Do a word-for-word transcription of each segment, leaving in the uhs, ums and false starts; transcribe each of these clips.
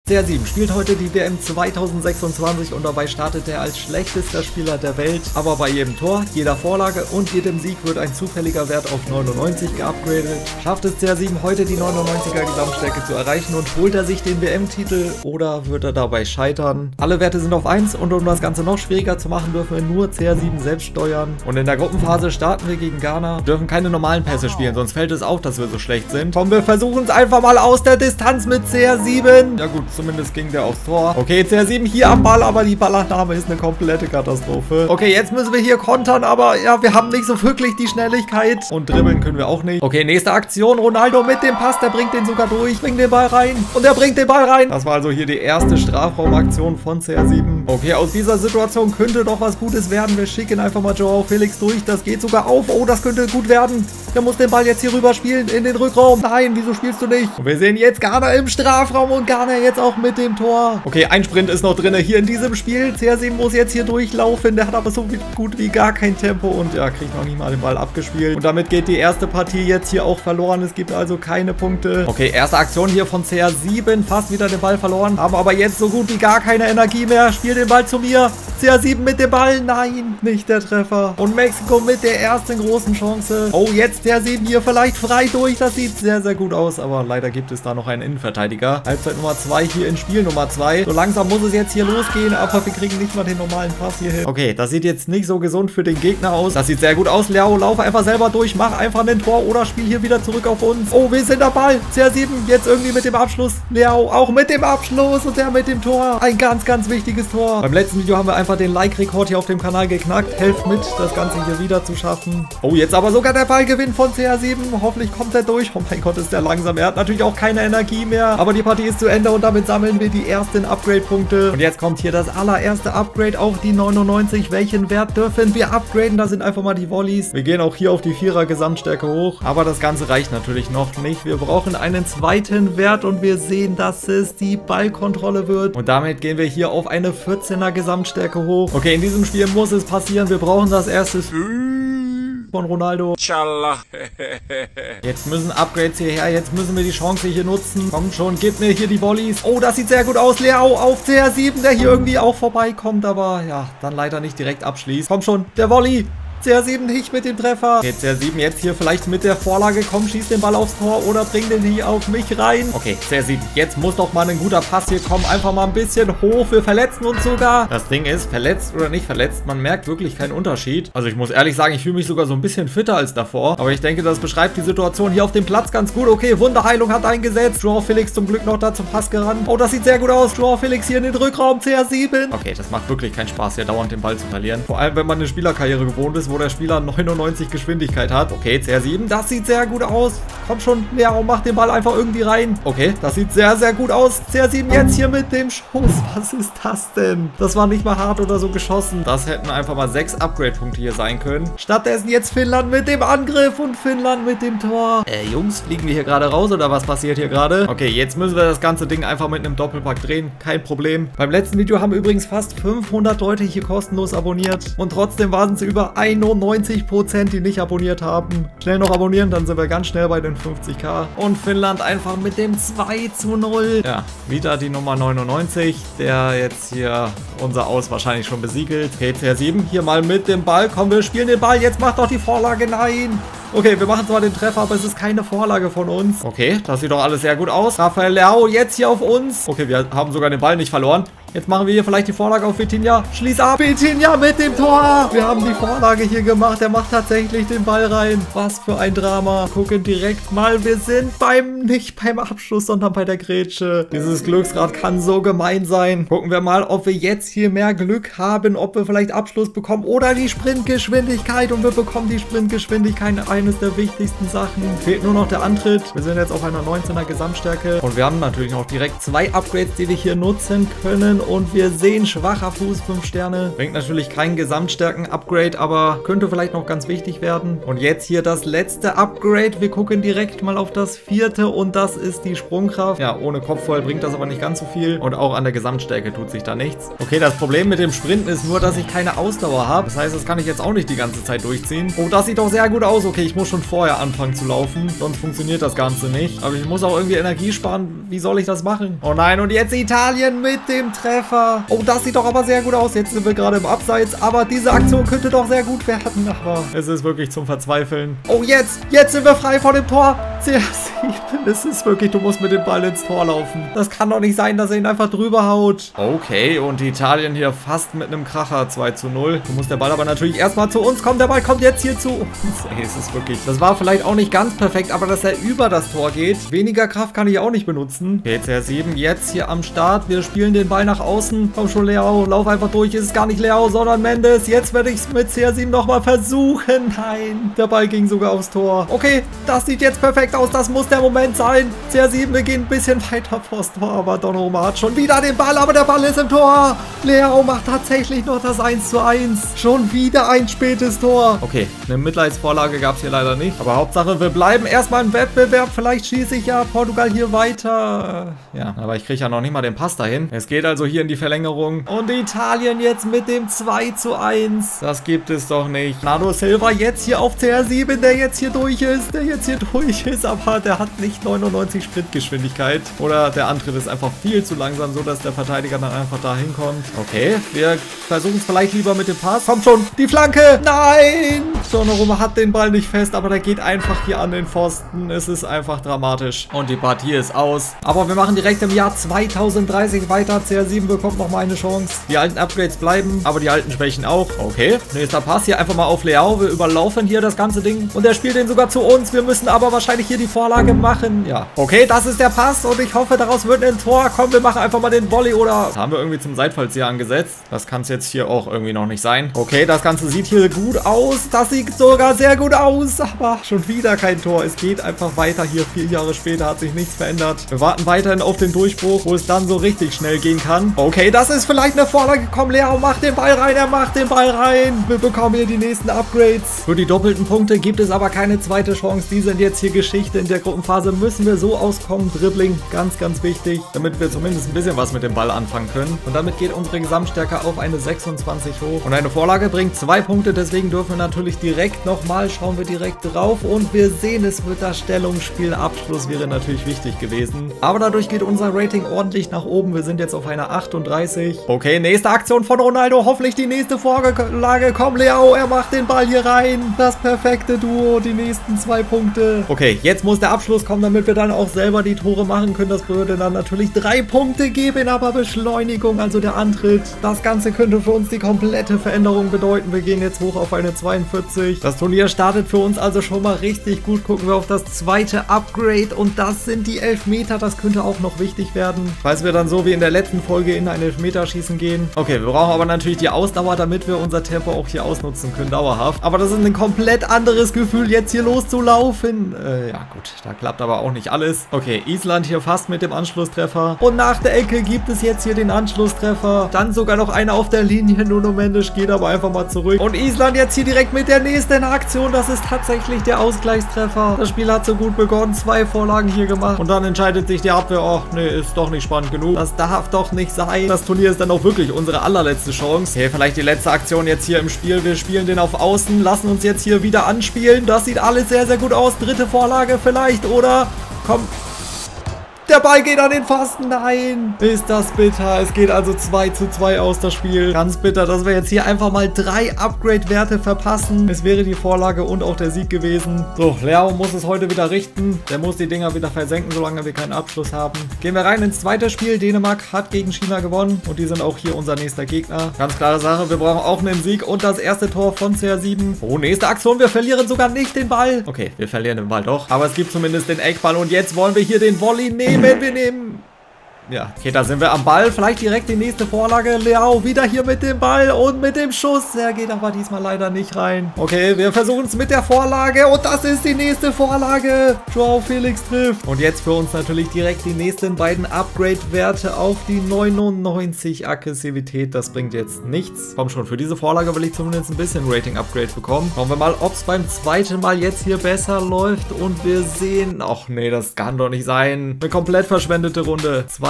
C R sieben spielt heute die W M zweitausendsechsundzwanzig und dabei startet er als schlechtester Spieler der Welt. Aber bei jedem Tor, jeder Vorlage und jedem Sieg wird ein zufälliger Wert auf neunundneunzig geupgradet. Schafft es C R sieben heute die neunundneunziger Gesamtstärke zu erreichen und holt er sich den W M-Titel oder wird er dabei scheitern? Alle Werte sind auf eins und um das Ganze noch schwieriger zu machen, dürfen wir nur C R sieben selbst steuern. Und in der Gruppenphase starten wir gegen Ghana. Wir dürfen keine normalen Pässe spielen, sonst fällt es auf, dass wir so schlecht sind. Komm, wir versuchen es einfach mal aus der Distanz mit C R sieben. Ja gut, zumindest ging der aufs Tor. Okay, C R sieben hier am Ball, aber die Ballannahme ist eine komplette Katastrophe. Okay, jetzt müssen wir hier kontern, aber ja, wir haben nicht so wirklich die Schnelligkeit. Und dribbeln können wir auch nicht. Okay, nächste Aktion. Ronaldo mit dem Pass, der bringt den sogar durch. Bringt den Ball rein. Und er bringt den Ball rein. Das war also hier die erste Strafraumaktion von C R sieben. Okay, aus dieser Situation könnte doch was Gutes werden. Wir schicken einfach mal Joao Felix durch. Das geht sogar auf. Oh, das könnte gut werden. Der muss den Ball jetzt hier rüber spielen in den Rückraum. Nein, wieso spielst du nicht? Und wir sehen jetzt Ghana im Strafraum und Ghana jetzt auch mit dem Tor. Okay, ein Sprint ist noch drin hier in diesem Spiel. C R sieben muss jetzt hier durchlaufen. Der hat aber so gut wie gar kein Tempo und ja, kriegt noch nicht mal den Ball abgespielt. Und damit geht die erste Partie jetzt hier auch verloren. Es gibt also keine Punkte. Okay, erste Aktion hier von C R sieben. Fast wieder den Ball verloren. Haben aber jetzt so gut wie gar keine Energie mehr. Spiel den Ball zu mir. C R sieben mit dem Ball. Nein, nicht der Treffer. Und Mexiko mit der ersten großen Chance. Oh, jetzt C R sieben hier vielleicht frei durch. Das sieht sehr, sehr gut aus. Aber leider gibt es da noch einen Innenverteidiger. Halbzeit Nummer zwei hier in Spiel Nummer zwei. So langsam muss es jetzt hier losgehen. Aber wir kriegen nicht mal den normalen Pass hier hin. Okay, das sieht jetzt nicht so gesund für den Gegner aus. Das sieht sehr gut aus. Leao, lauf einfach selber durch. Mach einfach ein Tor oder spiel hier wieder zurück auf uns. Oh, wir sind dabei. C R sieben jetzt irgendwie mit dem Abschluss. Leao auch mit dem Abschluss und der mit dem Tor. Ein ganz, ganz wichtiges Tor. Beim letzten Video haben wir einfach den Like-Rekord hier auf dem Kanal geknackt. Helft mit, das Ganze hier wieder zu schaffen. Oh, jetzt aber sogar der Ballgewinn von C R sieben. Hoffentlich kommt er durch. Oh mein Gott, ist der langsam. Er hat natürlich auch keine Energie mehr. Aber die Partie ist zu Ende und damit sammeln wir die ersten Upgrade-Punkte. Und jetzt kommt hier das allererste Upgrade, auch die neunundneunzig. Welchen Wert dürfen wir upgraden? Da sind einfach mal die Volleys. Wir gehen auch hier auf die Vierer Gesamtstärke hoch. Aber das Ganze reicht natürlich noch nicht. Wir brauchen einen zweiten Wert und wir sehen, dass es die Ballkontrolle wird. Und damit gehen wir hier auf eine vierzehner Gesamtstärke hoch. Okay, in diesem Spiel muss es passieren. Wir brauchen das erste von Ronaldo. Inshallah. Jetzt müssen Upgrades hierher. Jetzt müssen wir die Chance hier nutzen. Komm schon, gib mir hier die Volleys. Oh, das sieht sehr gut aus. Leao auf C R sieben, der hier irgendwie auch vorbeikommt, aber ja, dann leider nicht direkt abschließt. Komm schon, der Volley. C R sieben nicht mit dem Treffer. Jetzt C R sieben jetzt hier vielleicht mit der Vorlage. Komm, schieß den Ball aufs Tor oder bring den hier auf mich rein. Okay, C R sieben, jetzt muss doch mal ein guter Pass hier kommen. Einfach mal ein bisschen hoch. Wir verletzen uns sogar. Das Ding ist, verletzt oder nicht verletzt, man merkt wirklich keinen Unterschied. Also ich muss ehrlich sagen, ich fühle mich sogar so ein bisschen fitter als davor. Aber ich denke, das beschreibt die Situation hier auf dem Platz ganz gut. Okay, Wunderheilung hat eingesetzt. Joao Felix zum Glück noch da zum Pass gerannt. Oh, das sieht sehr gut aus. Joao Felix hier in den Rückraum. C R sieben. Okay, das macht wirklich keinen Spaß, hier dauernd den Ball zu verlieren. Vor allem, wenn man eine Spielerkarriere gewohnt ist, wo der Spieler neunundneunzig Geschwindigkeit hat. Okay, C R sieben, das sieht sehr gut aus. Komm schon, Leao, mach den Ball einfach irgendwie rein. Okay, das sieht sehr, sehr gut aus. C R sieben jetzt hier mit dem Schuss. Was ist das denn? Das war nicht mal hart oder so geschossen. Das hätten einfach mal sechs Upgrade-Punkte hier sein können. Stattdessen jetzt Finnland mit dem Angriff und Finnland mit dem Tor. Äh, Jungs, fliegen wir hier gerade raus oder was passiert hier gerade? Okay, jetzt müssen wir das ganze Ding einfach mit einem Doppelpack drehen. Kein Problem. Beim letzten Video haben übrigens fast fünfhundert Leute hier kostenlos abonniert. Und trotzdem waren es über einundneunzig Prozent, die nicht abonniert haben. Schnell noch abonnieren, dann sind wir ganz schnell bei den fünfzigtausend. Und Finnland einfach mit dem zwei zu null. Ja, wieder die Nummer neunundneunzig, der jetzt hier unser Aus wahrscheinlich schon besiegelt. Okay, C R sieben hier mal mit dem Ball. Komm, wir spielen den Ball. Jetzt macht doch die Vorlage. Nein. Okay, wir machen zwar den Treffer, aber es ist keine Vorlage von uns. Okay, das sieht doch alles sehr gut aus. Rafael Leao jetzt hier auf uns. Okay, wir haben sogar den Ball nicht verloren. Jetzt machen wir hier vielleicht die Vorlage auf Vitinha. Schließ ab. Vitinha mit dem Tor. Wir haben die Vorlage hier gemacht. Er macht tatsächlich den Ball rein. Was für ein Drama. Gucken direkt mal. Wir sind beim, nicht beim Abschluss, sondern bei der Grätsche. Dieses Glücksrad kann so gemein sein. Gucken wir mal, ob wir jetzt hier mehr Glück haben. Ob wir vielleicht Abschluss bekommen oder die Sprintgeschwindigkeit. Und wir bekommen die Sprintgeschwindigkeit. Eines der wichtigsten Sachen. Fehlt nur noch der Antritt. Wir sind jetzt auf einer neunzehner Gesamtstärke. Und wir haben natürlich auch direkt zwei Upgrades, die wir hier nutzen können. Und wir sehen schwacher Fuß, fünf Sterne. Bringt natürlich kein Gesamtstärken-Upgrade, aber könnte vielleicht noch ganz wichtig werden. Und jetzt hier das letzte Upgrade. Wir gucken direkt mal auf das vierte und das ist die Sprungkraft. Ja, ohne Kopfvoll bringt das aber nicht ganz so viel. Und auch an der Gesamtstärke tut sich da nichts. Okay, das Problem mit dem Sprinten ist nur, dass ich keine Ausdauer habe. Das heißt, das kann ich jetzt auch nicht die ganze Zeit durchziehen. Oh, das sieht doch sehr gut aus. Okay, ich muss schon vorher anfangen zu laufen, sonst funktioniert das Ganze nicht. Aber ich muss auch irgendwie Energie sparen. Wie soll ich das machen? Oh nein, und jetzt Italien mit dem Treffer. Oh, das sieht doch aber sehr gut aus. Jetzt sind wir gerade im Abseits, aber diese Aktion könnte doch sehr gut werden. Aber es ist wirklich zum Verzweifeln. Oh, jetzt, jetzt sind wir frei vor dem Tor. C R sieben, es ist wirklich, du musst mit dem Ball ins Tor laufen. Das kann doch nicht sein, dass er ihn einfach drüber haut. Okay, und Italien hier fast mit einem Kracher zwei zu null. Du musst der Ball aber natürlich erstmal zu uns kommen. Der Ball kommt jetzt hier zu uns. Ey, es ist wirklich, das war vielleicht auch nicht ganz perfekt, aber dass er über das Tor geht. Weniger Kraft kann ich auch nicht benutzen. Okay, C R sieben jetzt hier am Start. Wir spielen den Ball nach außen. Komm schon, Leao, lauf einfach durch. Es ist gar nicht Leao, sondern Mendes. Jetzt werde ich es mit C R sieben nochmal versuchen. Nein, der Ball ging sogar aufs Tor. Okay, das sieht jetzt perfekt aus. Das muss der Moment sein. C R sieben, wir gehen ein bisschen weiter vors Tor, aber Donnarumma hat schon wieder den Ball, aber der Ball ist im Tor. Leao macht tatsächlich noch das eins zu eins. Schon wieder ein spätes Tor. Okay, eine Mitleidsvorlage gab es hier leider nicht. Aber Hauptsache, wir bleiben erstmal im Wettbewerb. Vielleicht schieße ich ja Portugal hier weiter. Ja, aber ich kriege ja noch nicht mal den Pass dahin. Es geht also hier in die Verlängerung. Und Italien jetzt mit dem zwei zu eins. Das gibt es doch nicht. Bernardo Silva jetzt hier auf C R sieben, der jetzt hier durch ist. Der jetzt hier durch ist, aber der hat nicht neunundneunzig Sprintgeschwindigkeit. Oder der Antritt ist einfach viel zu langsam, so dass der Verteidiger dann einfach da hinkommt. Okay, wir versuchen es vielleicht lieber mit dem Pass. Kommt schon, die Flanke! Nein! Donnarumma hat den Ball nicht fest, aber der geht einfach hier an den Pfosten. Es ist einfach dramatisch. Und die Partie ist aus. Aber wir machen direkt im Jahr zweitausenddreißig weiter. C R sieben bekommt nochmal eine Chance. Die alten Upgrades bleiben, aber die alten Schwächen auch. Okay, nächster Pass hier einfach mal auf Leao. Wir überlaufen hier das ganze Ding. Und er spielt den sogar zu uns. Wir müssen aber wahrscheinlich hier die Vorlage machen. Ja, okay, das ist der Pass und ich hoffe, daraus wird ein Tor. Komm, wir machen einfach mal den Volley oder... Das haben wir irgendwie zum Seitfallzieher angesetzt. Das kann es jetzt hier auch irgendwie noch nicht sein. Okay, das Ganze sieht hier gut aus. Das sieht sogar sehr gut aus. Aber schon wieder kein Tor. Es geht einfach weiter hier. Vier Jahre später hat sich nichts verändert. Wir warten weiterhin auf den Durchbruch, wo es dann so richtig schnell gehen kann. Okay, das ist vielleicht eine Vorlage. Komm, Leao, mach den Ball rein. Er macht den Ball rein. Wir bekommen hier die nächsten Upgrades. Für die doppelten Punkte gibt es aber keine zweite Chance. Die sind jetzt hier Geschichte. In der Gruppenphase müssen wir so auskommen. Dribbling, ganz, ganz wichtig, damit wir zumindest ein bisschen was mit dem Ball anfangen können. Und damit geht unsere Gesamtstärke auf eine sechsundzwanzig hoch. Und eine Vorlage bringt zwei Punkte. Deswegen dürfen wir natürlich direkt nochmal, schauen wir direkt drauf. Und wir sehen, es wird das Stellungsspiel. Abschluss wäre natürlich wichtig gewesen. Aber dadurch geht unser Rating ordentlich nach oben. Wir sind jetzt auf einer achtunddreißig. Okay, nächste Aktion von Ronaldo. Hoffentlich die nächste Vorlage. Komm, Leao, er macht den Ball hier rein. Das perfekte Duo, die nächsten zwei Punkte. Okay, jetzt muss der Abschluss kommen, damit wir dann auch selber die Tore machen können. Das würde dann natürlich drei Punkte geben, aber Beschleunigung, also der Antritt. Das Ganze könnte für uns die komplette Veränderung bedeuten. Wir gehen jetzt hoch auf eine zweiundvierzig. Das Turnier startet für uns also schon mal richtig gut. Gucken wir auf das zweite Upgrade und das sind die Elfmeter. Das könnte auch noch wichtig werden, falls wir dann so wie in der letzten Folge in ein Elfmeterschießen gehen. Okay, wir brauchen aber natürlich die Ausdauer, damit wir unser Tempo auch hier ausnutzen können, dauerhaft. Aber das ist ein komplett anderes Gefühl, jetzt hier loszulaufen. Äh, ja gut, da klappt aber auch nicht alles. Okay, Island hier fast mit dem Anschlusstreffer. Und nach der Ecke gibt es jetzt hier den Anschlusstreffer. Dann sogar noch einer auf der Linie. Nuno Mendes geht aber einfach mal zurück. Und Island jetzt hier direkt mit der nächsten Aktion. Das ist tatsächlich der Ausgleichstreffer. Das Spiel hat so gut begonnen. Zwei Vorlagen hier gemacht. Und dann entscheidet sich die Abwehr, ach nee, ist doch nicht spannend genug. Das darf doch nicht sein. Das Turnier ist dann auch wirklich unsere allerletzte Chance. Okay, vielleicht die letzte Aktion jetzt hier im Spiel. Wir spielen den auf Außen, lassen uns jetzt hier wieder anspielen. Das sieht alles sehr, sehr gut aus. Dritte Vorlage vielleicht, oder? Komm. Der Ball geht an den Pfosten. Nein. Ist das bitter. Es geht also zwei zu zwei aus, das Spiel. Ganz bitter, dass wir jetzt hier einfach mal drei Upgrade-Werte verpassen. Es wäre die Vorlage und auch der Sieg gewesen. So, Leao muss es heute wieder richten. Der muss die Dinger wieder versenken, solange wir keinen Abschluss haben. Gehen wir rein ins zweite Spiel. Dänemark hat gegen China gewonnen. Und die sind auch hier unser nächster Gegner. Ganz klare Sache. Wir brauchen auch einen Sieg und das erste Tor von C R sieben. Oh, nächste Aktion. Wir verlieren sogar nicht den Ball. Okay, wir verlieren den Ball doch. Aber es gibt zumindest den Eckball. Und jetzt wollen wir hier den Volley nehmen. Wir nehmen... Ja, okay, da sind wir am Ball. Vielleicht direkt die nächste Vorlage. Leao wieder hier mit dem Ball und mit dem Schuss. Er geht aber diesmal leider nicht rein. Okay, wir versuchen es mit der Vorlage und das ist die nächste Vorlage. Joao Felix trifft. Und jetzt für uns natürlich direkt die nächsten beiden Upgrade-Werte auf die neunundneunzig Aggressivität. Das bringt jetzt nichts. Komm schon, für diese Vorlage will ich zumindest ein bisschen Rating-Upgrade bekommen. Schauen wir mal, ob es beim zweiten Mal jetzt hier besser läuft. Und wir sehen... Ach nee, das kann doch nicht sein. Eine komplett verschwendete Runde. Zwei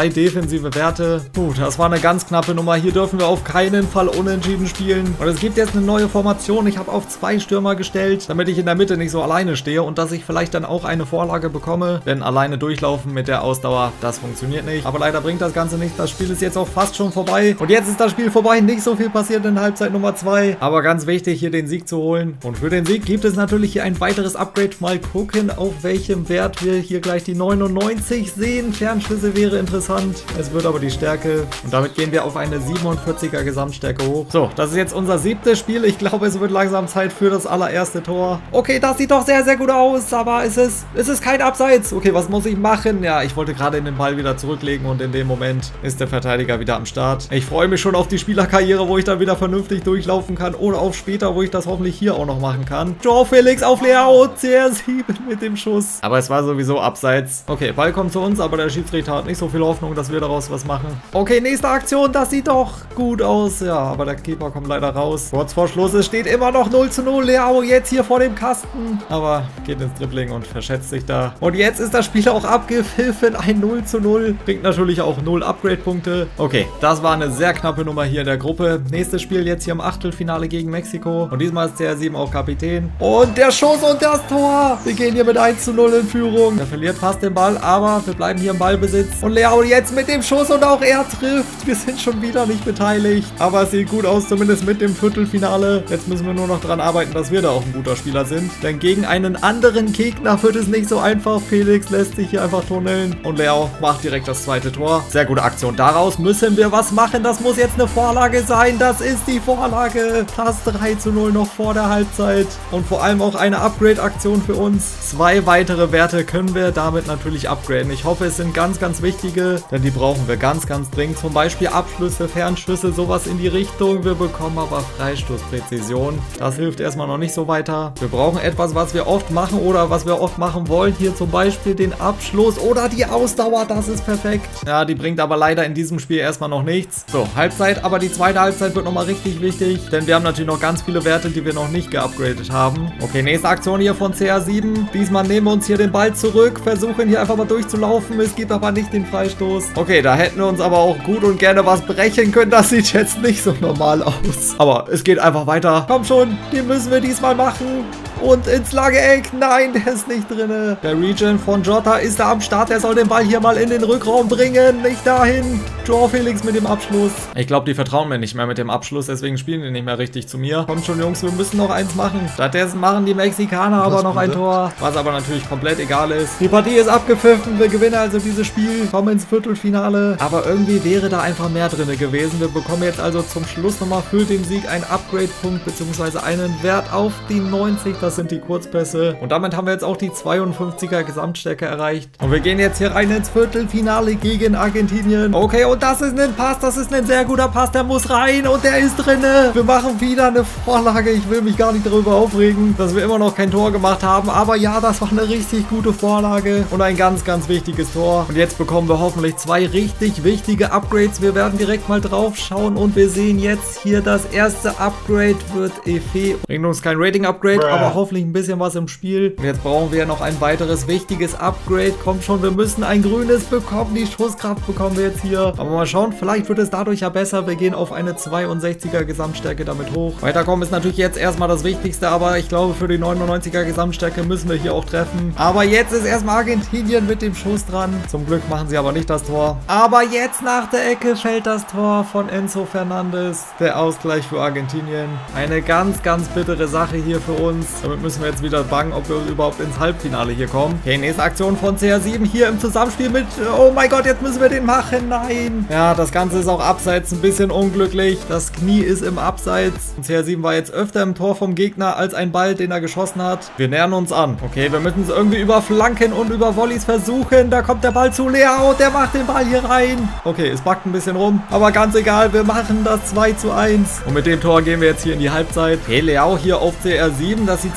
defensive Werte. Puh, das war eine ganz knappe Nummer. Hier dürfen wir auf keinen Fall unentschieden spielen. Und es gibt jetzt eine neue Formation. Ich habe auf zwei Stürmer gestellt, damit ich in der Mitte nicht so alleine stehe und dass ich vielleicht dann auch eine Vorlage bekomme. Denn alleine durchlaufen mit der Ausdauer, das funktioniert nicht. Aber leider bringt das Ganze nichts. Das Spiel ist jetzt auch fast schon vorbei. Und jetzt ist das Spiel vorbei. Nicht so viel passiert in Halbzeit Nummer zwei. Aber ganz wichtig, hier den Sieg zu holen. Und für den Sieg gibt es natürlich hier ein weiteres Upgrade. Mal gucken, auf welchem Wert wir hier gleich die neunundneunzig sehen. Fernschüsse wäre interessant. Es wird aber die Stärke. Und damit gehen wir auf eine siebenundvierziger Gesamtstärke hoch. So, das ist jetzt unser siebtes Spiel. Ich glaube, es wird langsam Zeit für das allererste Tor. Okay, das sieht doch sehr, sehr gut aus. Aber ist es, ist es kein Abseits? Okay, was muss ich machen? Ja, ich wollte gerade den Ball wieder zurücklegen und in dem Moment ist der Verteidiger wieder am Start. Ich freue mich schon auf die Spielerkarriere, wo ich dann wieder vernünftig durchlaufen kann. Oder auf später, wo ich das hoffentlich hier auch noch machen kann. Joao Felix auf Leao. C R sieben mit dem Schuss. Aber es war sowieso Abseits. Okay, Ball kommt zu uns, aber der Schiedsrichter hat nicht so viel Hoffnung, dass wir daraus was machen. Okay, nächste Aktion. Das sieht doch gut aus. Ja, aber der Keeper kommt leider raus. Kurz vor Schluss, es steht immer noch null zu null. Leao jetzt hier vor dem Kasten. Aber geht ins Dribbling und verschätzt sich da. Und jetzt ist das Spiel auch abgepfiffen. Ein null zu null. Bringt natürlich auch null Upgrade-Punkte. Okay, das war eine sehr knappe Nummer hier in der Gruppe. Nächstes Spiel jetzt hier im Achtelfinale gegen Mexiko. Und diesmal ist C R sieben auch Kapitän. Und der Schuss und das Tor. Wir gehen hier mit eins zu null in Führung. Er verliert fast den Ball, aber wir bleiben hier im Ballbesitz. Und Leao jetzt mit dem Schuss und auch er trifft. Wir sind schon wieder nicht beteiligt. Aber es sieht gut aus, zumindest mit dem Viertelfinale. Jetzt müssen wir nur noch daran arbeiten, dass wir da auch ein guter Spieler sind. Denn gegen einen anderen Gegner wird es nicht so einfach. Felix lässt sich hier einfach tunneln. Und Leao macht direkt das zweite Tor. Sehr gute Aktion. Daraus müssen wir was machen. Das muss jetzt eine Vorlage sein. Das ist die Vorlage. Das drei zu null noch vor der Halbzeit. Und vor allem auch eine Upgrade-Aktion für uns. Zwei weitere Werte können wir damit natürlich upgraden. Ich hoffe, es sind ganz, ganz wichtige, denn die brauchen wir ganz, ganz dringend. Zum Beispiel Abschlüsse, Fernschüsse, sowas in die Richtung. Wir bekommen aber Freistoßpräzision. Das hilft erstmal noch nicht so weiter. Wir brauchen etwas, was wir oft machen oder was wir oft machen wollen. Hier zum Beispiel den Abschluss oder die Ausdauer. Das ist perfekt. Ja, die bringt aber leider in diesem Spiel erstmal noch nichts. So, Halbzeit, aber die zweite Halbzeit wird nochmal richtig wichtig, denn wir haben natürlich noch ganz viele Werte, die wir noch nicht geupgradet haben. Okay, nächste Aktion hier von C R sieben. Diesmal nehmen wir uns hier den Ball zurück, versuchen hier einfach mal durchzulaufen. Es gibt aber nicht den Freistoß. Okay, da hätten wir uns aber auch gut und gerne was brechen können. Das sieht jetzt nicht so normal aus. Aber es geht einfach weiter. Komm schon, den müssen wir diesmal machen. Und ins lange Eck. Nein, der ist nicht drin. Der Regen von Jota ist da am Start. Der soll den Ball hier mal in den Rückraum bringen. Nicht dahin. Joao Felix mit dem Abschluss. Ich glaube, die vertrauen mir nicht mehr mit dem Abschluss. Deswegen spielen die nicht mehr richtig zu mir. Kommt schon, Jungs, wir müssen noch eins machen. Stattdessen machen die Mexikaner aber noch ein Tor. Was aber natürlich komplett egal ist. Die Partie ist abgepfiffen. Wir gewinnen also dieses Spiel. Kommen ins Viertelfinale. Aber irgendwie wäre da einfach mehr drin gewesen. Wir bekommen jetzt also zum Schluss nochmal für den Sieg einen Upgrade-Punkt bzw. einen Wert auf die neunzig. Das sind die Kurzpässe. Und damit haben wir jetzt auch die zweiundfünfziger Gesamtstärke erreicht. Und wir gehen jetzt hier rein ins Viertelfinale gegen Argentinien. Okay, und das ist ein Pass. Das ist ein sehr guter Pass. Der muss rein und der ist drin. Wir machen wieder eine Vorlage. Ich will mich gar nicht darüber aufregen, dass wir immer noch kein Tor gemacht haben. Aber ja, das war eine richtig gute Vorlage und ein ganz, ganz wichtiges Tor. Und jetzt bekommen wir hoffentlich zwei richtig wichtige Upgrades. Wir werden direkt mal drauf schauen und wir sehen jetzt hier, das erste Upgrade wird Efe. Bringt uns kein Rating-Upgrade, aber hoffentlich ein bisschen was im Spiel. Und jetzt brauchen wir noch ein weiteres wichtiges Upgrade. Kommt schon, wir müssen ein grünes bekommen. Die Schusskraft bekommen wir jetzt hier. Aber mal schauen, vielleicht wird es dadurch ja besser. Wir gehen auf eine zweiundsechziger Gesamtstärke damit hoch. Weiterkommen ist natürlich jetzt erstmal das Wichtigste, aber ich glaube, für die neunundneunziger Gesamtstärke müssen wir hier auch treffen. Aber jetzt ist erstmal Argentinien mit dem Schuss dran. Zum Glück machen sie aber nicht das Tor. Aber jetzt nach der Ecke fällt das Tor von Enzo Fernandes. Der Ausgleich für Argentinien. Eine ganz, ganz bittere Sache hier für uns. Damit müssen wir jetzt wieder bangen, ob wir überhaupt ins Halbfinale hier kommen. Okay, nächste Aktion von C R sieben hier im Zusammenspiel mit... Oh mein Gott, jetzt müssen wir den machen. Nein. Ja, das Ganze ist auch abseits ein bisschen unglücklich. Das Knie ist im Abseits. Und C R sieben war jetzt öfter im Tor vom Gegner als ein Ball, den er geschossen hat. Wir nähern uns an. Okay, wir müssen es irgendwie über Flanken und über Volleys versuchen. Da kommt der Ball zu Leao. Der macht den Ball hier rein. Okay, es backt ein bisschen rum. Aber ganz egal, wir machen das zwei zu eins. Und mit dem Tor gehen wir jetzt hier in die Halbzeit. Okay, Leao hier auf C R sieben. Das sieht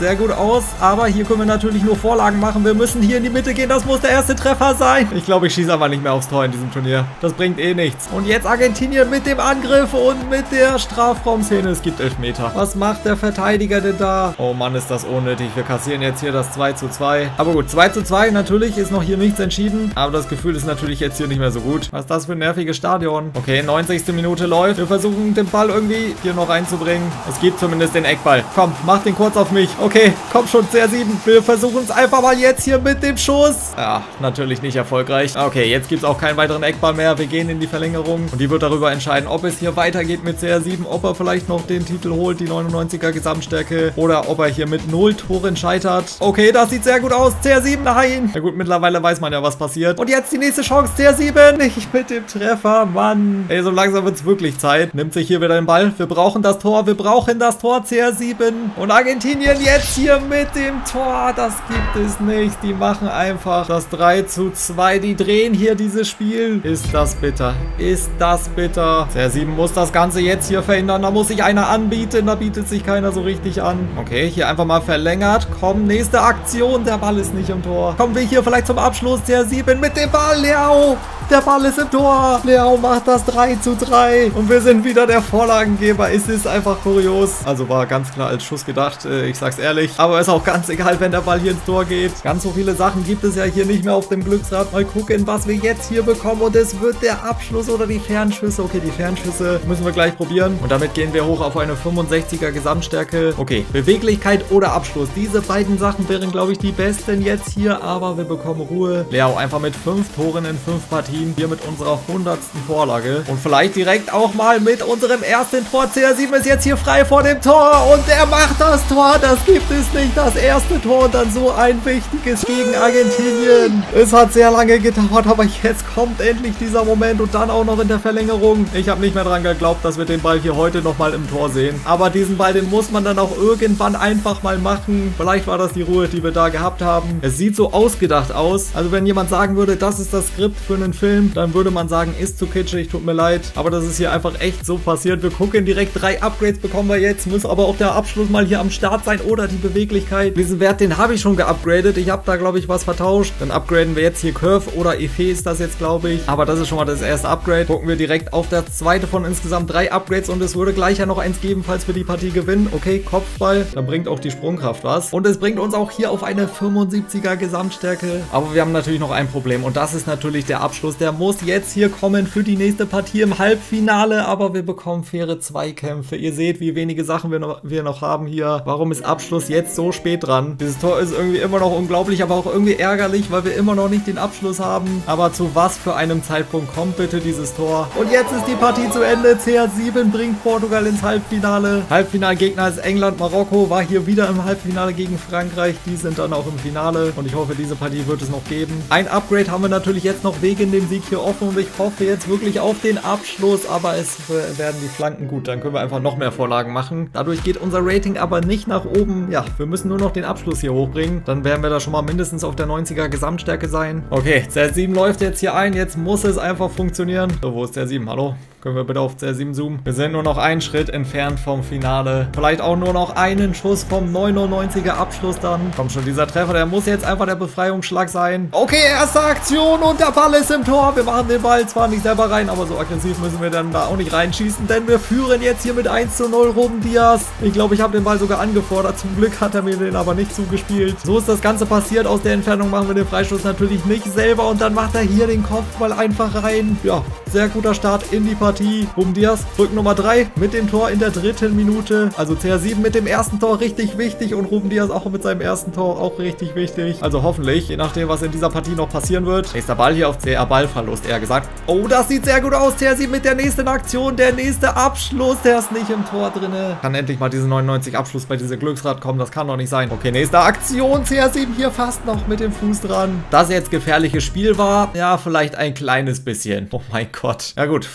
sehr gut aus. Aber hier können wir natürlich nur Vorlagen machen. Wir müssen hier in die Mitte gehen. Das muss der erste Treffer sein. Ich glaube, ich schieße aber nicht mehr aufs Tor in diesem Turnier. Das bringt eh nichts. Und jetzt Argentinien mit dem Angriff und mit der Strafraumszene. Es gibt Elfmeter. Was macht der Verteidiger denn da? Oh Mann, ist das unnötig. Wir kassieren jetzt hier das zwei zu zwei. Aber gut, zwei zu zwei. Natürlich ist noch hier nichts entschieden. Aber das Gefühl ist natürlich jetzt hier nicht mehr so gut. Was ist das für ein nerviges Stadion? Okay, neunzigste Minute läuft. Wir versuchen den Ball irgendwie hier noch reinzubringen. Es gibt zumindest den Eckball. Komm, mach den kurz auf mich. Okay, komm schon, C R sieben. Wir versuchen es einfach mal jetzt hier mit dem Schuss. Ja, natürlich nicht erfolgreich. Okay, jetzt gibt es auch keinen weiteren Eckball mehr. Wir gehen in die Verlängerung. Und die wird darüber entscheiden, ob es hier weitergeht mit C R sieben. Ob er vielleicht noch den Titel holt, die neunundneunziger Gesamtstärke. Oder ob er hier mit null Toren scheitert. Okay, das sieht sehr gut aus. C R sieben, nein. Na gut, mittlerweile weiß man ja, was passiert. Und jetzt die nächste Chance. C R sieben. Nicht mit dem Treffer, Mann. Ey, so langsam wird es wirklich Zeit. Nimmt sich hier wieder den Ball. Wir brauchen das Tor. Wir brauchen das Tor. C R sieben. Und Argentinien jetzt hier mit dem Tor. Das gibt es nicht. Die machen einfach das drei zu zwei. Die drehen hier dieses Spiel. Ist das bitter. Ist das bitter. C R sieben muss das Ganze jetzt hier verhindern. Da muss sich einer anbieten. Da bietet sich keiner so richtig an. Okay, hier einfach mal verlängert. Komm, nächste Aktion. Der Ball ist nicht im Tor. Kommen wir hier vielleicht zum Abschluss. C R sieben mit dem Ball. Leao. Der Ball ist im Tor. Leao macht das drei zu drei. Und wir sind wieder der Vorlagengeber. Es ist einfach kurios. Also war ganz klar als Schuss gedacht. Ich sag's ehrlich. Aber ist auch ganz egal, wenn der Ball hier ins Tor geht. Ganz so viele Sachen gibt es ja hier nicht mehr auf dem Glücksrad. Mal gucken, was wir jetzt hier bekommen. Und es wird der Abschluss oder die Fernschüsse. Okay, die Fernschüsse müssen wir gleich probieren. Und damit gehen wir hoch auf eine fünfundsechziger Gesamtstärke. Okay, Beweglichkeit oder Abschluss. Diese beiden Sachen wären, glaube ich, die besten jetzt hier. Aber wir bekommen Ruhe. Leao einfach mit fünf Toren in fünf Partien. Hier mit unserer hundertsten Vorlage. Und vielleicht direkt auch mal mit unserem ersten Tor. C R sieben ist jetzt hier frei vor dem Tor. Und er macht das Tor. Das gibt es nicht. Das erste Tor und dann so ein wichtiges gegen Argentinien. Es hat sehr lange gedauert, aber jetzt kommt endlich dieser Moment. Und dann auch noch in der Verlängerung. Ich habe nicht mehr dran geglaubt, dass wir den Ball hier heute nochmal im Tor sehen. Aber diesen Ball, den muss man dann auch irgendwann einfach mal machen. Vielleicht war das die Ruhe, die wir da gehabt haben. Es sieht so ausgedacht aus. Also wenn jemand sagen würde, das ist das Skript für einen Film, dann würde man sagen, ist zu kitschig, tut mir leid. Aber das ist hier einfach echt so passiert. Wir gucken direkt, drei Upgrades bekommen wir jetzt. Muss aber auch der Abschluss mal hier am Start sein oder die Beweglichkeit. Diesen Wert, den habe ich schon geupgradet. Ich habe da, glaube ich, was vertauscht. Dann upgraden wir jetzt hier Curve oder Effet ist das jetzt, glaube ich. Aber das ist schon mal das erste Upgrade. Gucken wir direkt auf das zweite von insgesamt drei Upgrades und es würde gleich ja noch eins geben, falls wir die Partie gewinnen. Okay, Kopfball. Da bringt auch die Sprungkraft was. Und es bringt uns auch hier auf eine fünfundsiebziger Gesamtstärke. Aber wir haben natürlich noch ein Problem und das ist natürlich der Abschluss. Der muss jetzt hier kommen für die nächste Partie im Halbfinale, aber wir bekommen faire Zweikämpfe. Ihr seht, wie wenige Sachen wir noch, wir noch haben hier. Warum ist Abschluss jetzt so spät dran? Dieses Tor ist irgendwie immer noch unglaublich, aber auch irgendwie ärgerlich, weil wir immer noch nicht den Abschluss haben. Aber zu was für einem Zeitpunkt kommt bitte dieses Tor? Und jetzt ist die Partie zu Ende. C R sieben bringt Portugal ins Halbfinale. Halbfinalgegner ist England. Marokko war hier wieder im Halbfinale gegen Frankreich. Die sind dann auch im Finale und ich hoffe, diese Partie wird es noch geben. Ein Upgrade haben wir natürlich jetzt noch wegen dem Sieg hier offen und ich hoffe jetzt wirklich auf den Abschluss, aber es werden die Flanken gut. Dann können wir einfach noch mehr Vorlagen machen. Dadurch geht unser Rating aber nicht nach oben. Ja, wir müssen nur noch den Abschluss hier hochbringen. Dann werden wir da schon mal mindestens auf der neunziger Gesamtstärke sein. Okay, C R sieben läuft jetzt hier ein. Jetzt muss es einfach funktionieren. So, wo ist C R sieben? Hallo? Können wir bitte auf C R sieben zoomen? Wir sind nur noch einen Schritt entfernt vom Finale. Vielleicht auch nur noch einen Schuss vom neunundneunziger Abschluss dann. Komm schon, dieser Treffer, der muss jetzt einfach der Befreiungsschlag sein. Okay, erste Aktion und der Ball ist im Tor. Wir machen den Ball zwar nicht selber rein, aber so aggressiv müssen wir dann da auch nicht reinschießen, denn wir führen jetzt hier mit eins zu null. Ruben Dias. Ich glaube, ich habe den Ball sogar angefordert. Zum Glück hat er mir den aber nicht zugespielt. So ist das Ganze passiert. Aus der Entfernung machen wir den Freistoß natürlich nicht selber und dann macht er hier den Kopfball einfach rein. Ja, sehr guter Start in die Partie. Ruben Dias, Rück Nummer drei mit dem Tor in der dritten Minute. Also C R sieben mit dem ersten Tor richtig wichtig und Ruben Dias auch mit seinem ersten Tor auch richtig wichtig. Also hoffentlich, je nachdem, was in dieser Partie noch passieren wird. Nächster Ball hier auf C R, Ballverlust eher gesagt. Oh, das sieht sehr gut aus. C R sieben mit der nächsten Aktion. Der nächste Abschluss, der ist nicht im Tor drin. Kann endlich mal diesen neunundneunzig Abschluss bei diesem Glücksrad kommen. Das kann doch nicht sein. Okay, nächste Aktion. C R sieben hier fast noch mit dem Fuß dran. Das jetzt gefährliches Spiel war, ja, vielleicht ein kleines bisschen. Oh mein Gott. Ja gut, vielleicht für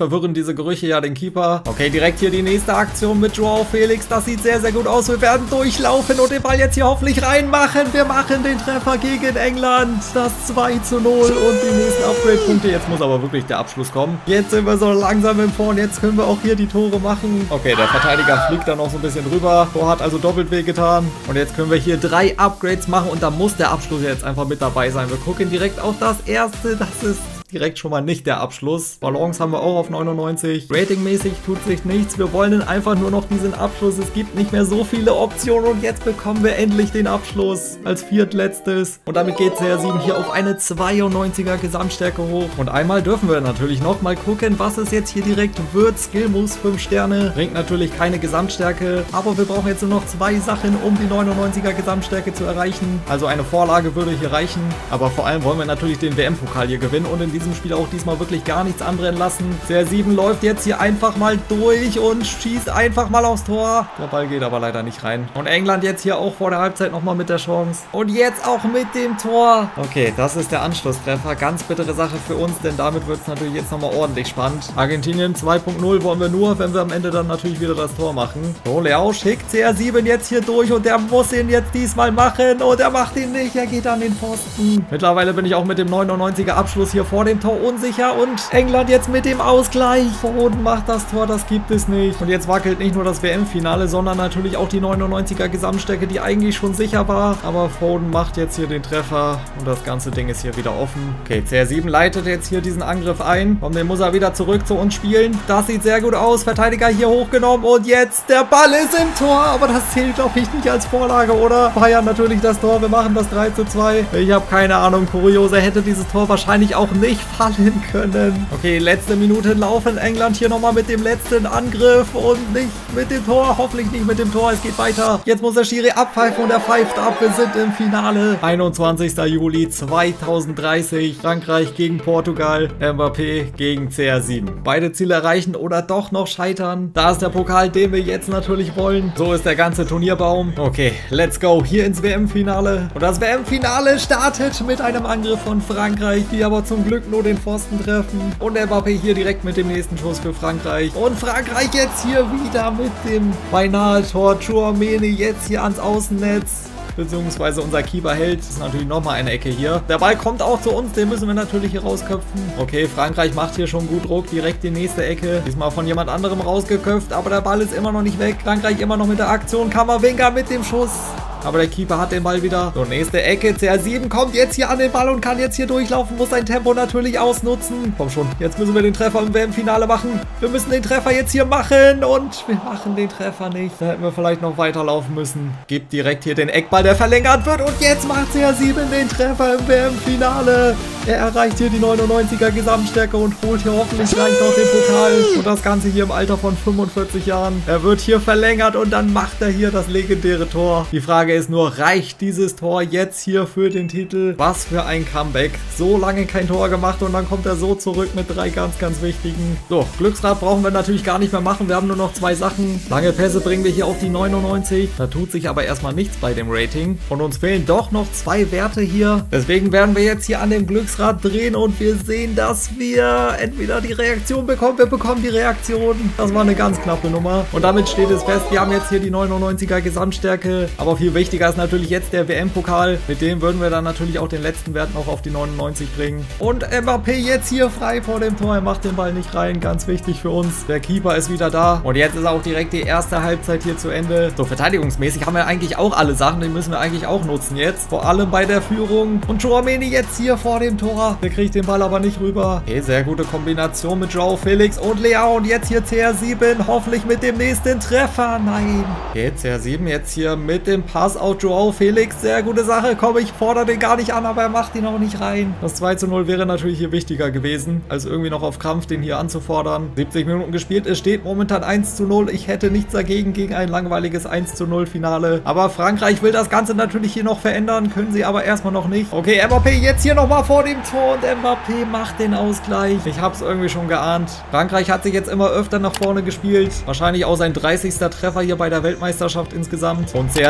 verwirren diese Gerüche ja den Keeper. Okay, direkt hier die nächste Aktion mit Joao Felix. Das sieht sehr, sehr gut aus. Wir werden durchlaufen und den Ball jetzt hier hoffentlich reinmachen. Wir machen den Treffer gegen England. Das zwei zu null und die nächsten Upgrade-Punkte. Jetzt muss aber wirklich der Abschluss kommen. Jetzt sind wir so langsam im Vorn. Jetzt können wir auch hier die Tore machen. Okay, der Verteidiger fliegt da noch so ein bisschen drüber. Tor hat also doppelt wehgetan. Und jetzt können wir hier drei Upgrades machen und da muss der Abschluss jetzt einfach mit dabei sein. Wir gucken direkt auf das erste. Das ist direkt schon mal nicht der Abschluss. Balance haben wir auch auf neunundneunzig. Ratingmäßig tut sich nichts. Wir wollen einfach nur noch diesen Abschluss. Es gibt nicht mehr so viele Optionen und jetzt bekommen wir endlich den Abschluss als viertletztes. Und damit geht C R sieben hier auf eine zweiundneunziger Gesamtstärke hoch. Und einmal dürfen wir natürlich noch mal gucken, was es jetzt hier direkt wird. Skillmoves fünf Sterne. Bringt natürlich keine Gesamtstärke, aber wir brauchen jetzt nur noch zwei Sachen, um die neunundneunziger Gesamtstärke zu erreichen. Also eine Vorlage würde hier reichen. Aber vor allem wollen wir natürlich den W M-Pokal hier gewinnen und in diesem Spiel auch diesmal wirklich gar nichts anbrennen lassen. C R sieben läuft jetzt hier einfach mal durch und schießt einfach mal aufs Tor. Der Ball geht aber leider nicht rein. Und England jetzt hier auch vor der Halbzeit nochmal mit der Chance. Und jetzt auch mit dem Tor. Okay, das ist der Anschlusstreffer. Ganz bittere Sache für uns, denn damit wird es natürlich jetzt nochmal ordentlich spannend. Argentinien zwei Punkt null wollen wir nur, wenn wir am Ende dann natürlich wieder das Tor machen. So, Leao schickt C R sieben jetzt hier durch und der muss ihn jetzt diesmal machen. Und er macht ihn nicht. Er geht an den Pfosten. Mittlerweile bin ich auch mit dem neunundneunziger Abschluss hier vor dem Tor unsicher und England jetzt mit dem Ausgleich. Foden macht das Tor, das gibt es nicht. Und jetzt wackelt nicht nur das W M-Finale, sondern natürlich auch die neunundneunziger Gesamtstärke, die eigentlich schon sicher war. Aber Foden macht jetzt hier den Treffer und das ganze Ding ist hier wieder offen. Okay, C R sieben leitet jetzt hier diesen Angriff ein und den muss er wieder zurück zu uns spielen. Das sieht sehr gut aus. Verteidiger hier hochgenommen und jetzt der Ball ist im Tor, aber das zählt, glaube ich, nicht als Vorlage, oder? Bayern natürlich das Tor. Wir machen das drei zu zwei. Ich habe keine Ahnung. Kurioser hätte dieses Tor wahrscheinlich auch nicht fallen können. Okay, letzte Minute laufen. England hier nochmal mit dem letzten Angriff und nicht mit dem Tor. Hoffentlich nicht mit dem Tor. Es geht weiter. Jetzt muss der Schiri abpfeifen und er pfeift ab. Wir sind im Finale. einundzwanzigster Juli zweitausenddreißig. Frankreich gegen Portugal. Mbappé gegen C R sieben. Beide Ziele erreichen oder doch noch scheitern. Da ist der Pokal, den wir jetzt natürlich wollen. So ist der ganze Turnierbaum. Okay, let's go. Hier ins W M-Finale. Und das W M-Finale startet mit einem Angriff von Frankreich, die aber zum Glück nur den Pfosten treffen. Und Mbappé hier direkt mit dem nächsten Schuss für Frankreich. Und Frankreich jetzt hier wieder mit dem beinahe Tor. Tchouaméni jetzt hier ans Außennetz. Beziehungsweise unser Keeper hält. Das ist natürlich nochmal eine Ecke hier. Der Ball kommt auch zu uns. Den müssen wir natürlich hier rausköpfen. Okay, Frankreich macht hier schon gut Druck. Direkt die nächste Ecke. Diesmal von jemand anderem rausgeköpft. Aber der Ball ist immer noch nicht weg. Frankreich immer noch mit der Aktion. Kammerwinger mit dem Schuss. Aber der Keeper hat den Ball wieder. So, nächste Ecke. C R sieben kommt jetzt hier an den Ball und kann jetzt hier durchlaufen. Muss sein Tempo natürlich ausnutzen. Komm schon. Jetzt müssen wir den Treffer im W M-Finale machen. Wir müssen den Treffer jetzt hier machen. Und wir machen den Treffer nicht. Da hätten wir vielleicht noch weiterlaufen müssen. Gibt direkt hier den Eckball, der verlängert wird. Und jetzt macht C R sieben den Treffer im W M-Finale. Er erreicht hier die neunundneunziger Gesamtstärke und holt hier hoffentlich gleich noch den Pokal. Und das Ganze hier im Alter von fünfundvierzig Jahren. Er wird hier verlängert und dann macht er hier das legendäre Tor. Die Frage ist nur, reicht dieses Tor jetzt hier für den Titel? Was für ein Comeback. So lange kein Tor gemacht und dann kommt er so zurück mit drei ganz, ganz wichtigen. So, Glücksrad brauchen wir natürlich gar nicht mehr machen. Wir haben nur noch zwei Sachen. Lange Pässe bringen wir hier auf die neunundneunzig. Da tut sich aber erstmal nichts bei dem Rating. Und uns fehlen doch noch zwei Werte hier. Deswegen werden wir jetzt hier an dem Glücksrad drehen und wir sehen, dass wir entweder die Reaktion bekommen. Wir bekommen die Reaktion. Das war eine ganz knappe Nummer. Und damit steht es fest, wir haben jetzt hier die neunundneunziger Gesamtstärke. Aber viel wichtiger ist natürlich jetzt der W M-Pokal. Mit dem würden wir dann natürlich auch den letzten Wert noch auf die neunundneunzig bringen. Und Mbappé jetzt hier frei vor dem Tor. Er macht den Ball nicht rein. Ganz wichtig für uns. Der Keeper ist wieder da. Und jetzt ist auch direkt die erste Halbzeit hier zu Ende. So, verteidigungsmäßig haben wir eigentlich auch alle Sachen. Die müssen wir eigentlich auch nutzen jetzt. Vor allem bei der Führung. Und Tchouaméni jetzt hier vor dem Tor. Der kriegt den Ball aber nicht rüber. Okay, sehr gute Kombination mit Joao Felix und Leao. Und jetzt hier C R sieben. Hoffentlich mit dem nächsten Treffer. Nein. Okay, C R sieben jetzt hier mit dem Pass auf Joao Felix. Sehr gute Sache. Komm, ich fordere den gar nicht an, aber er macht ihn auch nicht rein. Das zwei zu null wäre natürlich hier wichtiger gewesen, als irgendwie noch auf Krampf den hier anzufordern. siebzig Minuten gespielt. Es steht momentan eins zu null. Ich hätte nichts dagegen gegen ein langweiliges eins zu null Finale. Aber Frankreich will das Ganze natürlich hier noch verändern. Können sie aber erstmal noch nicht. Okay, Mbappé jetzt hier nochmal vor dem Tor und Mbappé macht den Ausgleich. Ich habe es irgendwie schon geahnt. Frankreich hat sich jetzt immer öfter nach vorne gespielt. Wahrscheinlich auch sein dreißigster Treffer hier bei der Weltmeisterschaft insgesamt. Und C R sieben möchte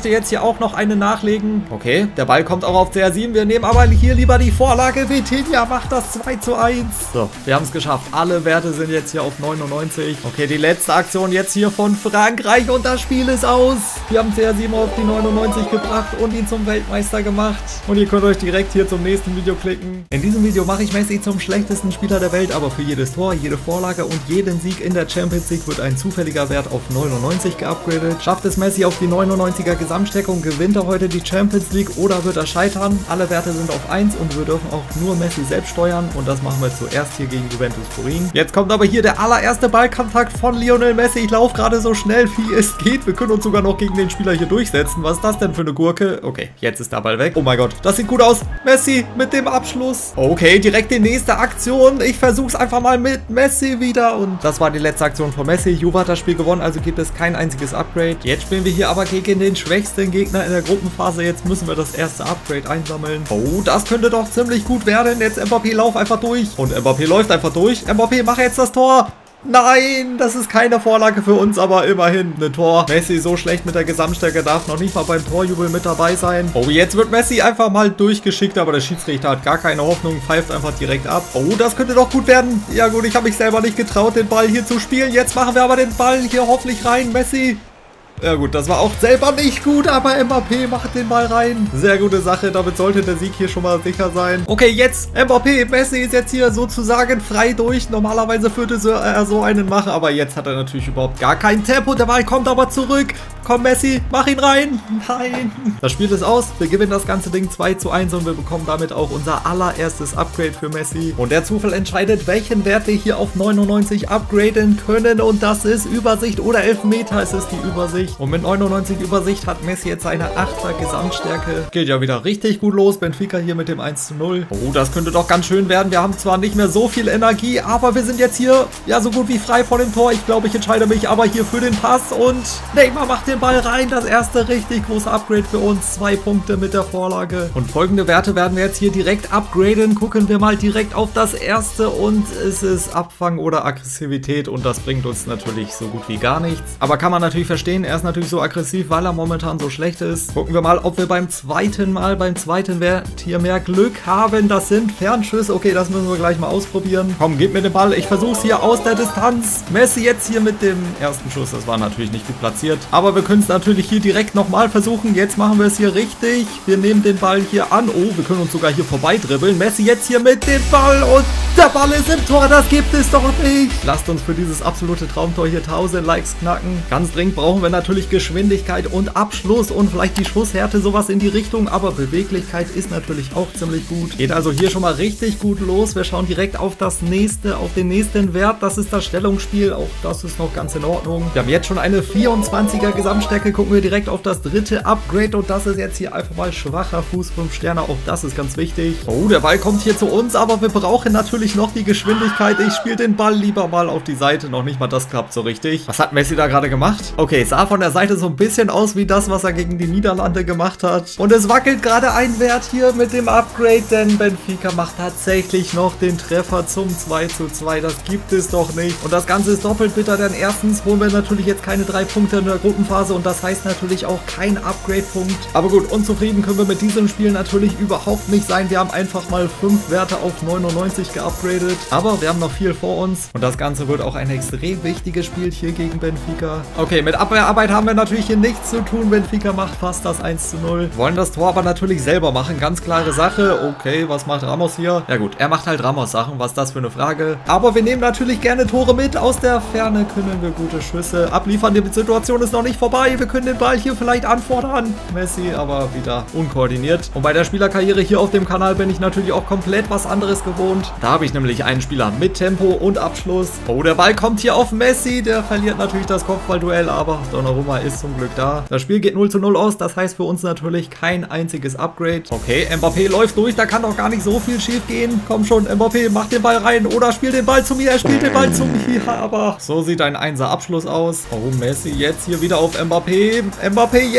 möchte jetzt hier auch noch eine nachlegen. Okay, der Ball kommt auch auf C R sieben. Wir nehmen aber hier lieber die Vorlage. Vitinha macht das zwei zu eins. So, wir haben es geschafft. Alle Werte sind jetzt hier auf neunundneunzig. Okay, die letzte Aktion jetzt hier von Frankreich und das Spiel ist aus. Wir haben C R sieben auf die neunundneunzig gebracht und ihn zum Weltmeister gemacht. Und ihr könnt euch direkt hier zum nächsten Video klicken. In diesem Video mache ich Messi zum schlechtesten Spieler der Welt, aber für jedes Tor, jede Vorlage und jeden Sieg in der Champions League wird ein zufälliger Wert auf neunundneunzig geupgradet. Schafft es Messi auf die neunundneunziger Gesamtstärkung, gewinnt er heute die Champions League oder wird er scheitern? Alle Werte sind auf eins und wir dürfen auch nur Messi selbst steuern und das machen wir zuerst hier gegen Juventus Turin. Jetzt kommt aber hier der allererste Ballkontakt von Lionel Messi. Ich laufe gerade so schnell wie es geht. Wir können uns sogar noch gegen den Spieler hier durchsetzen. Was ist das denn für eine Gurke? Okay, jetzt ist der Ball weg. Oh mein Gott, das sieht gut aus. Messi mit dem Abschluss. Okay, direkt die nächste Aktion. Ich versuche es einfach mal mit Messi wieder und das war die letzte Aktion von Messi. Juve hat das Spiel gewonnen, also gibt es kein einziges Upgrade. Jetzt spielen wir hier aber gegen den schwächsten Gegner in der Gruppenphase. Jetzt müssen wir das erste Upgrade einsammeln. Oh, das könnte doch ziemlich gut werden. Jetzt Mbappé, lauf einfach durch. Und Mbappé läuft einfach durch. Mbappé, mach jetzt das Tor. Nein, das ist keine Vorlage für uns, aber immerhin ein Tor. Messi so schlecht mit der Gesamtstärke, darf noch nicht mal beim Torjubel mit dabei sein. Oh, jetzt wird Messi einfach mal durchgeschickt, aber der Schiedsrichter hat gar keine Hoffnung, pfeift einfach direkt ab. Oh, das könnte doch gut werden. Ja gut, ich habe mich selber nicht getraut, den Ball hier zu spielen. Jetzt machen wir aber den Ball hier hoffentlich rein. Messi. Ja gut, das war auch selber nicht gut, aber Mbappé macht den Ball rein. Sehr gute Sache, damit sollte der Sieg hier schon mal sicher sein. Okay, jetzt Mbappé, Messi ist jetzt hier sozusagen frei durch. Normalerweise würde er so einen machen, aber jetzt hat er natürlich überhaupt gar kein Tempo. Der Ball kommt aber zurück. Komm Messi, mach ihn rein. Nein. Das Spiel ist aus. Wir gewinnen das ganze Ding zwei zu eins und wir bekommen damit auch unser allererstes Upgrade für Messi. Und der Zufall entscheidet, welchen Wert wir hier auf neunundneunzig upgraden können. Und das ist Übersicht oder Elfmeter. Es ist die Übersicht. Und mit neunundneunzig Übersicht hat Messi jetzt eine achter Gesamtstärke. Geht ja wieder richtig gut los. Benfica hier mit dem eins zu null. Oh, das könnte doch ganz schön werden. Wir haben zwar nicht mehr so viel Energie, aber wir sind jetzt hier ja so gut wie frei vor dem Tor. Ich glaube, ich entscheide mich aber hier für den Pass und Neymar macht den Ball rein. Das erste richtig große Upgrade für uns. Zwei Punkte mit der Vorlage. Und folgende Werte werden wir jetzt hier direkt upgraden. Gucken wir mal direkt auf das erste und es ist Abfang oder Aggressivität und das bringt uns natürlich so gut wie gar nichts. Aber kann man natürlich verstehen, er ist natürlich so aggressiv, weil er momentan so schlecht ist. Gucken wir mal, ob wir beim zweiten Mal, beim zweiten Wert hier mehr Glück haben. Das sind Fernschüsse. Okay, das müssen wir gleich mal ausprobieren. Komm, gib mir den Ball. Ich versuche es hier aus der Distanz. Messi jetzt hier mit dem ersten Schuss. Das war natürlich nicht gut platziert. Aber wir können es natürlich hier direkt nochmal versuchen. Jetzt machen wir es hier richtig. Wir nehmen den Ball hier an. Oh, wir können uns sogar hier vorbei dribbeln. Messi jetzt hier mit dem Ball und der Ball ist im Tor. Das gibt es doch nicht. Lasst uns für dieses absolute Traumtor hier tausend Likes knacken. Ganz dringend brauchen wir natürlich Geschwindigkeit und Abschluss und vielleicht die Schusshärte, sowas in die Richtung. Aber Beweglichkeit ist natürlich auch ziemlich gut. Geht also hier schon mal richtig gut los. Wir schauen direkt auf das nächste, auf den nächsten Wert. Das ist das Stellungsspiel. Auch das ist noch ganz in Ordnung. Wir haben jetzt schon eine vierundzwanziger Gesamtstärke. Gucken wir direkt auf das dritte Upgrade und das ist jetzt hier einfach mal schwacher Fuß, fünf Sterne. Auch das ist ganz wichtig. Oh, der Ball kommt hier zu uns, aber wir brauchen natürlich noch die Geschwindigkeit. Ich spiele den Ball lieber mal auf die Seite. Noch nicht mal das klappt so richtig. Was hat Messi da gerade gemacht? Okay, es sah von der Seite so ein bisschen aus wie das, was er gegen die Niederlande gemacht hat. Und es wackelt gerade ein Wert hier mit dem Upgrade, denn Benfica macht tatsächlich noch den Treffer zum zwei zu zwei. Das gibt es doch nicht. Und das Ganze ist doppelt bitter, denn erstens holen wir natürlich jetzt keine drei Punkte in der Gruppenphase und das heißt natürlich auch kein Upgrade-Punkt. Aber gut, unzufrieden können wir mit diesem Spiel natürlich überhaupt nicht sein. Wir haben einfach mal fünf Werte auf neunundneunzig geupgradet. Aber wir haben noch viel vor uns und das Ganze wird auch ein extrem wichtiges Spiel hier gegen Benfica. Okay, mit Abwehrarbeit haben wir natürlich hier nichts zu tun. Benfica macht fast das eins zu null. Wollen das Tor aber natürlich selber machen. Ganz klare Sache. Okay, was macht Ramos hier? Ja gut, er macht halt Ramos Sachen. Was ist das für eine Frage? Aber wir nehmen natürlich gerne Tore mit. Aus der Ferne können wir gute Schüsse abliefern. Die Situation ist noch nicht vorbei. Wir können den Ball hier vielleicht anfordern. Messi aber wieder unkoordiniert. Und bei der Spielerkarriere hier auf dem Kanal bin ich natürlich auch komplett was anderes gewohnt. Da habe ich nämlich einen Spieler mit Tempo und Abschluss. Oh, der Ball kommt hier auf Messi. Der verliert natürlich das Kopfballduell, aber Donnarumma ist zum Glück da. Das Spiel geht null zu null aus. Das heißt für uns natürlich kein einziges Upgrade. Okay, Mbappé läuft durch. Da kann doch gar nicht so viel schief gehen. Komm schon, Mbappé, mach den Ball rein oder spiel den Ball zu mir. Er spielt den Ball zu mir, aber so sieht ein Einser Abschluss aus. Oh, Messi jetzt hier wieder auf Mbappé. Mbappé jetzt hier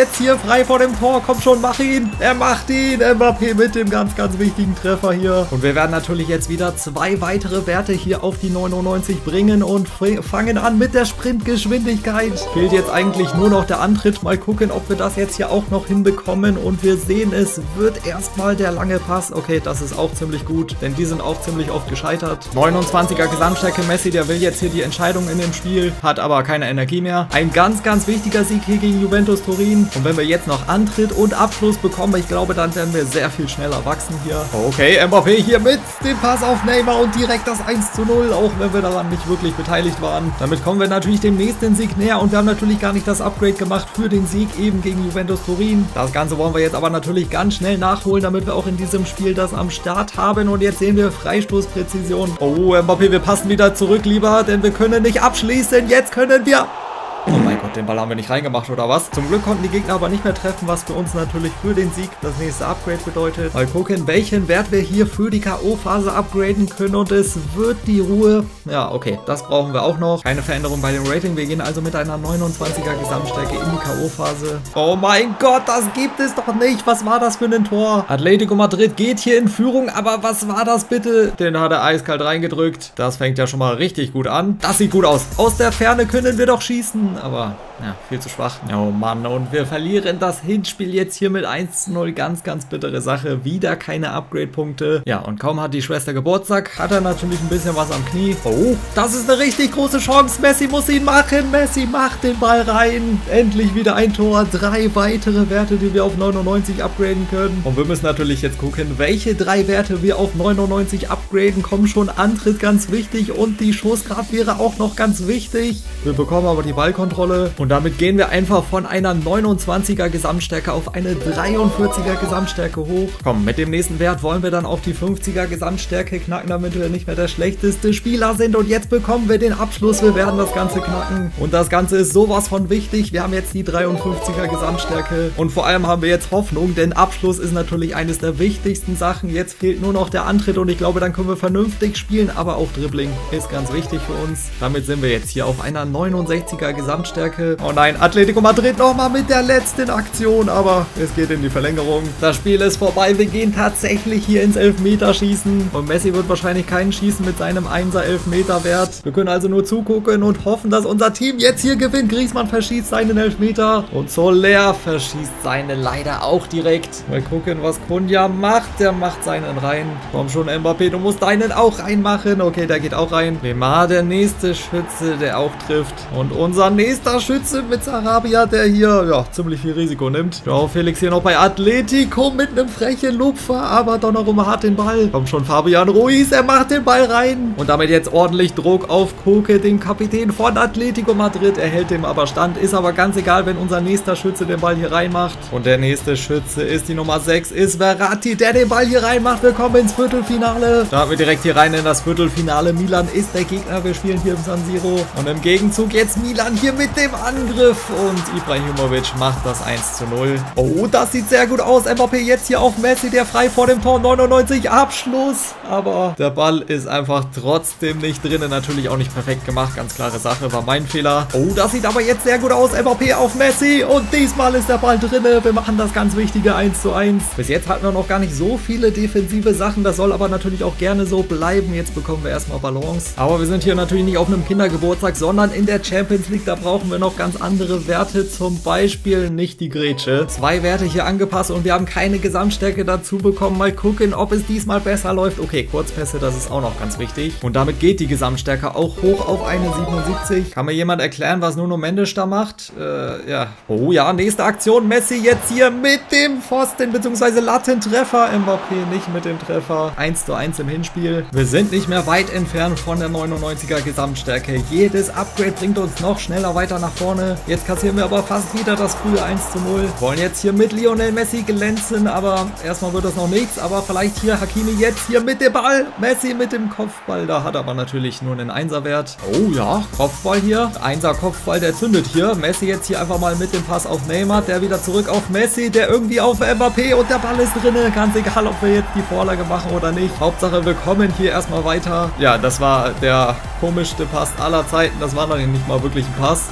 frei vor dem Tor. Komm schon, mach ihn. Er macht ihn. Mbappé mit dem ganz, ganz wichtigen Treffer hier. Und wir werden natürlich jetzt wieder zwei weitere Werte hier auf die neunundneunzig bringen und fangen an mit der Sprintgeschwindigkeit. Fehlt jetzt eigentlich nur noch der Antritt. Mal gucken, ob wir das jetzt hier auch noch hinbekommen. Und wir sehen, es wird erstmal der lange Pass. Okay, das ist auch ziemlich gut, denn die sind auch ziemlich oft gescheitert. neunundzwanziger Gesamtstärke Messi, der will jetzt hier die Entscheidung in dem Spiel, hat aber keine Energie mehr. Ein ganz, ganz wichtiger Sieg hier gegen Juventus Turin. Und wenn wir jetzt noch Antritt und Abschluss bekommen, ich glaube, dann werden wir sehr viel schneller wachsen hier. Okay, Mbappé hier mit dem Pass auf Neymar und direkt das eins zu null, auch wenn wir daran nicht wirklich beteiligt waren. Damit kommen wir natürlich dem nächsten Sieg näher und wir haben natürlich gar nicht das Upgrade gemacht für den Sieg eben gegen Juventus Turin. Das Ganze wollen wir jetzt aber natürlich ganz schnell nachholen, damit wir auch in diesem Spiel das am Start haben. Und jetzt sehen wir Freistoßpräzision. Oh, Mbappé, wir passen wieder zurück lieber, denn wir können nicht abschließen. Jetzt können wir... Oh mein Gott, den Ball haben wir nicht reingemacht, oder was? Zum Glück konnten die Gegner aber nicht mehr treffen, was für uns natürlich für den Sieg das nächste Upgrade bedeutet. Mal gucken, welchen Wert wir hier für die K O-Phase upgraden können und es wird die Ruhe. Ja, okay, das brauchen wir auch noch. Keine Veränderung bei dem Rating. Wir gehen also mit einer neunundzwanziger Gesamtstärke in die K O-Phase. Oh mein Gott, das gibt es doch nicht. Was war das für ein Tor? Atletico Madrid geht hier in Führung, aber was war das bitte? Den hat er eiskalt reingedrückt. Das fängt ja schon mal richtig gut an. Das sieht gut aus. Aus der Ferne können wir doch schießen. Aber ja, viel zu schwach. Oh Mann, und wir verlieren das Hinspiel jetzt hier mit eins zu null. Ganz, ganz bittere Sache. Wieder keine Upgrade-Punkte. Ja, und kaum hat die Schwester Geburtstag, hat er natürlich ein bisschen was am Knie. Oh, das ist eine richtig große Chance. Messi muss ihn machen. Messi macht den Ball rein. Endlich wieder ein Tor. Drei weitere Werte, die wir auf neunundneunzig upgraden können. Und wir müssen natürlich jetzt gucken, welche drei Werte wir auf neunundneunzig upgraden. Kommen schon, Antritt ganz wichtig und die Schusskraft wäre auch noch ganz wichtig. Wir bekommen aber die Ballkontrolle. Und damit gehen wir einfach von einer neunundzwanziger Gesamtstärke auf eine dreiundvierziger Gesamtstärke hoch. Komm, mit dem nächsten Wert wollen wir dann auch die fünfziger Gesamtstärke knacken, damit wir nicht mehr der schlechteste Spieler sind. Und jetzt bekommen wir den Abschluss. Wir werden das Ganze knacken. Und das Ganze ist sowas von wichtig. Wir haben jetzt die dreiundfünfziger Gesamtstärke. Und vor allem haben wir jetzt Hoffnung, denn Abschluss ist natürlich eines der wichtigsten Sachen. Jetzt fehlt nur noch der Antritt und ich glaube, dann können wir vernünftig spielen. Aber auch Dribbling ist ganz wichtig für uns. Damit sind wir jetzt hier auf einer neunundsechziger Gesamtstärke. Oh nein, Atletico Madrid nochmal mit der letzten Aktion, aber es geht in die Verlängerung. Das Spiel ist vorbei, wir gehen tatsächlich hier ins Elfmeterschießen und Messi wird wahrscheinlich keinen schießen mit seinem einser Elfmeterwert. Wir können also nur zugucken und hoffen, dass unser Team jetzt hier gewinnt. Griezmann verschießt seinen Elfmeter und Soler verschießt seine leider auch direkt. Mal gucken, was Cunha macht. Der macht seinen rein. Komm schon, Mbappé, du musst deinen auch reinmachen. Okay, der geht auch rein. Neymar, der nächste Schütze, der auch trifft. Und unser nächster Schütze mit Sarabia, der hier ja ziemlich viel Risiko nimmt. Ja, Felix hier noch bei Atletico mit einem frechen Lupfer, aber Donnarumma hat den Ball. Kommt schon Fabian Ruiz, er macht den Ball rein. Und damit jetzt ordentlich Druck auf Koke, den Kapitän von Atletico Madrid. Er hält dem aber stand, ist aber ganz egal, wenn unser nächster Schütze den Ball hier reinmacht. Und der nächste Schütze ist die Nummer sechs, ist Verratti, der den Ball hier reinmacht. Wir kommen ins Viertelfinale. Starten wir direkt hier rein in das Viertelfinale. Milan ist der Gegner, wir spielen hier im San Siro. Und im Gegenzug jetzt Milan hier mit dem Angriff und Ibrahimovic macht das eins zu null. Oh, das sieht sehr gut aus. Mbappé jetzt hier auf Messi, der frei vor dem Tor, neunundneunzig, Abschluss. Aber der Ball ist einfach trotzdem nicht drin. Natürlich auch nicht perfekt gemacht, ganz klare Sache, war mein Fehler. Oh, das sieht aber jetzt sehr gut aus. Mbappé auf Messi und diesmal ist der Ball drin. Wir machen das ganz wichtige eins zu eins. Bis jetzt hatten wir noch gar nicht so viele defensive Sachen. Das soll aber natürlich auch gerne so bleiben. Jetzt bekommen wir erstmal Balance. Aber wir sind hier natürlich nicht auf einem Kindergeburtstag, sondern in der Champions League. Da brauchen wir noch ganz andere Werte, zum Beispiel nicht die Grätsche. Zwei Werte hier angepasst und wir haben keine Gesamtstärke dazu bekommen. Mal gucken, ob es diesmal besser läuft. Okay, Kurzpässe, das ist auch noch ganz wichtig. Und damit geht die Gesamtstärke auch hoch auf eine siebenundsiebzig. Kann mir jemand erklären, was Nuno Mendes da macht? Äh, ja. Oh ja, nächste Aktion. Messi jetzt hier mit dem Pfosten bzw. Lattentreffer. Mbappé nicht mit dem Treffer. eins zu eins im Hinspiel. Wir sind nicht mehr weit entfernt von der neunundneunziger Gesamtstärke. Jedes Upgrade bringt uns noch schneller weiter nach vorne. Jetzt kassieren wir aber fast wieder das frühe eins zu null. Wollen jetzt hier mit Lionel Messi glänzen, aber erstmal wird das noch nichts. Aber vielleicht hier Hakimi jetzt hier mit dem Ball. Messi mit dem Kopfball. Da hat aber natürlich nur einen Einser-Wert. Oh ja, Kopfball hier. Einser Kopfball, der zündet hier. Messi jetzt hier einfach mal mit dem Pass auf Neymar. Der wieder zurück auf Messi. Der irgendwie auf Mbappé und der Ball ist drin. Ganz egal, ob wir jetzt die Vorlage machen oder nicht. Hauptsache, wir kommen hier erstmal weiter. Ja, das war der komischste Pass aller Zeiten. Das war noch nicht mal wirklich ein Pass. Aber Hauptsache,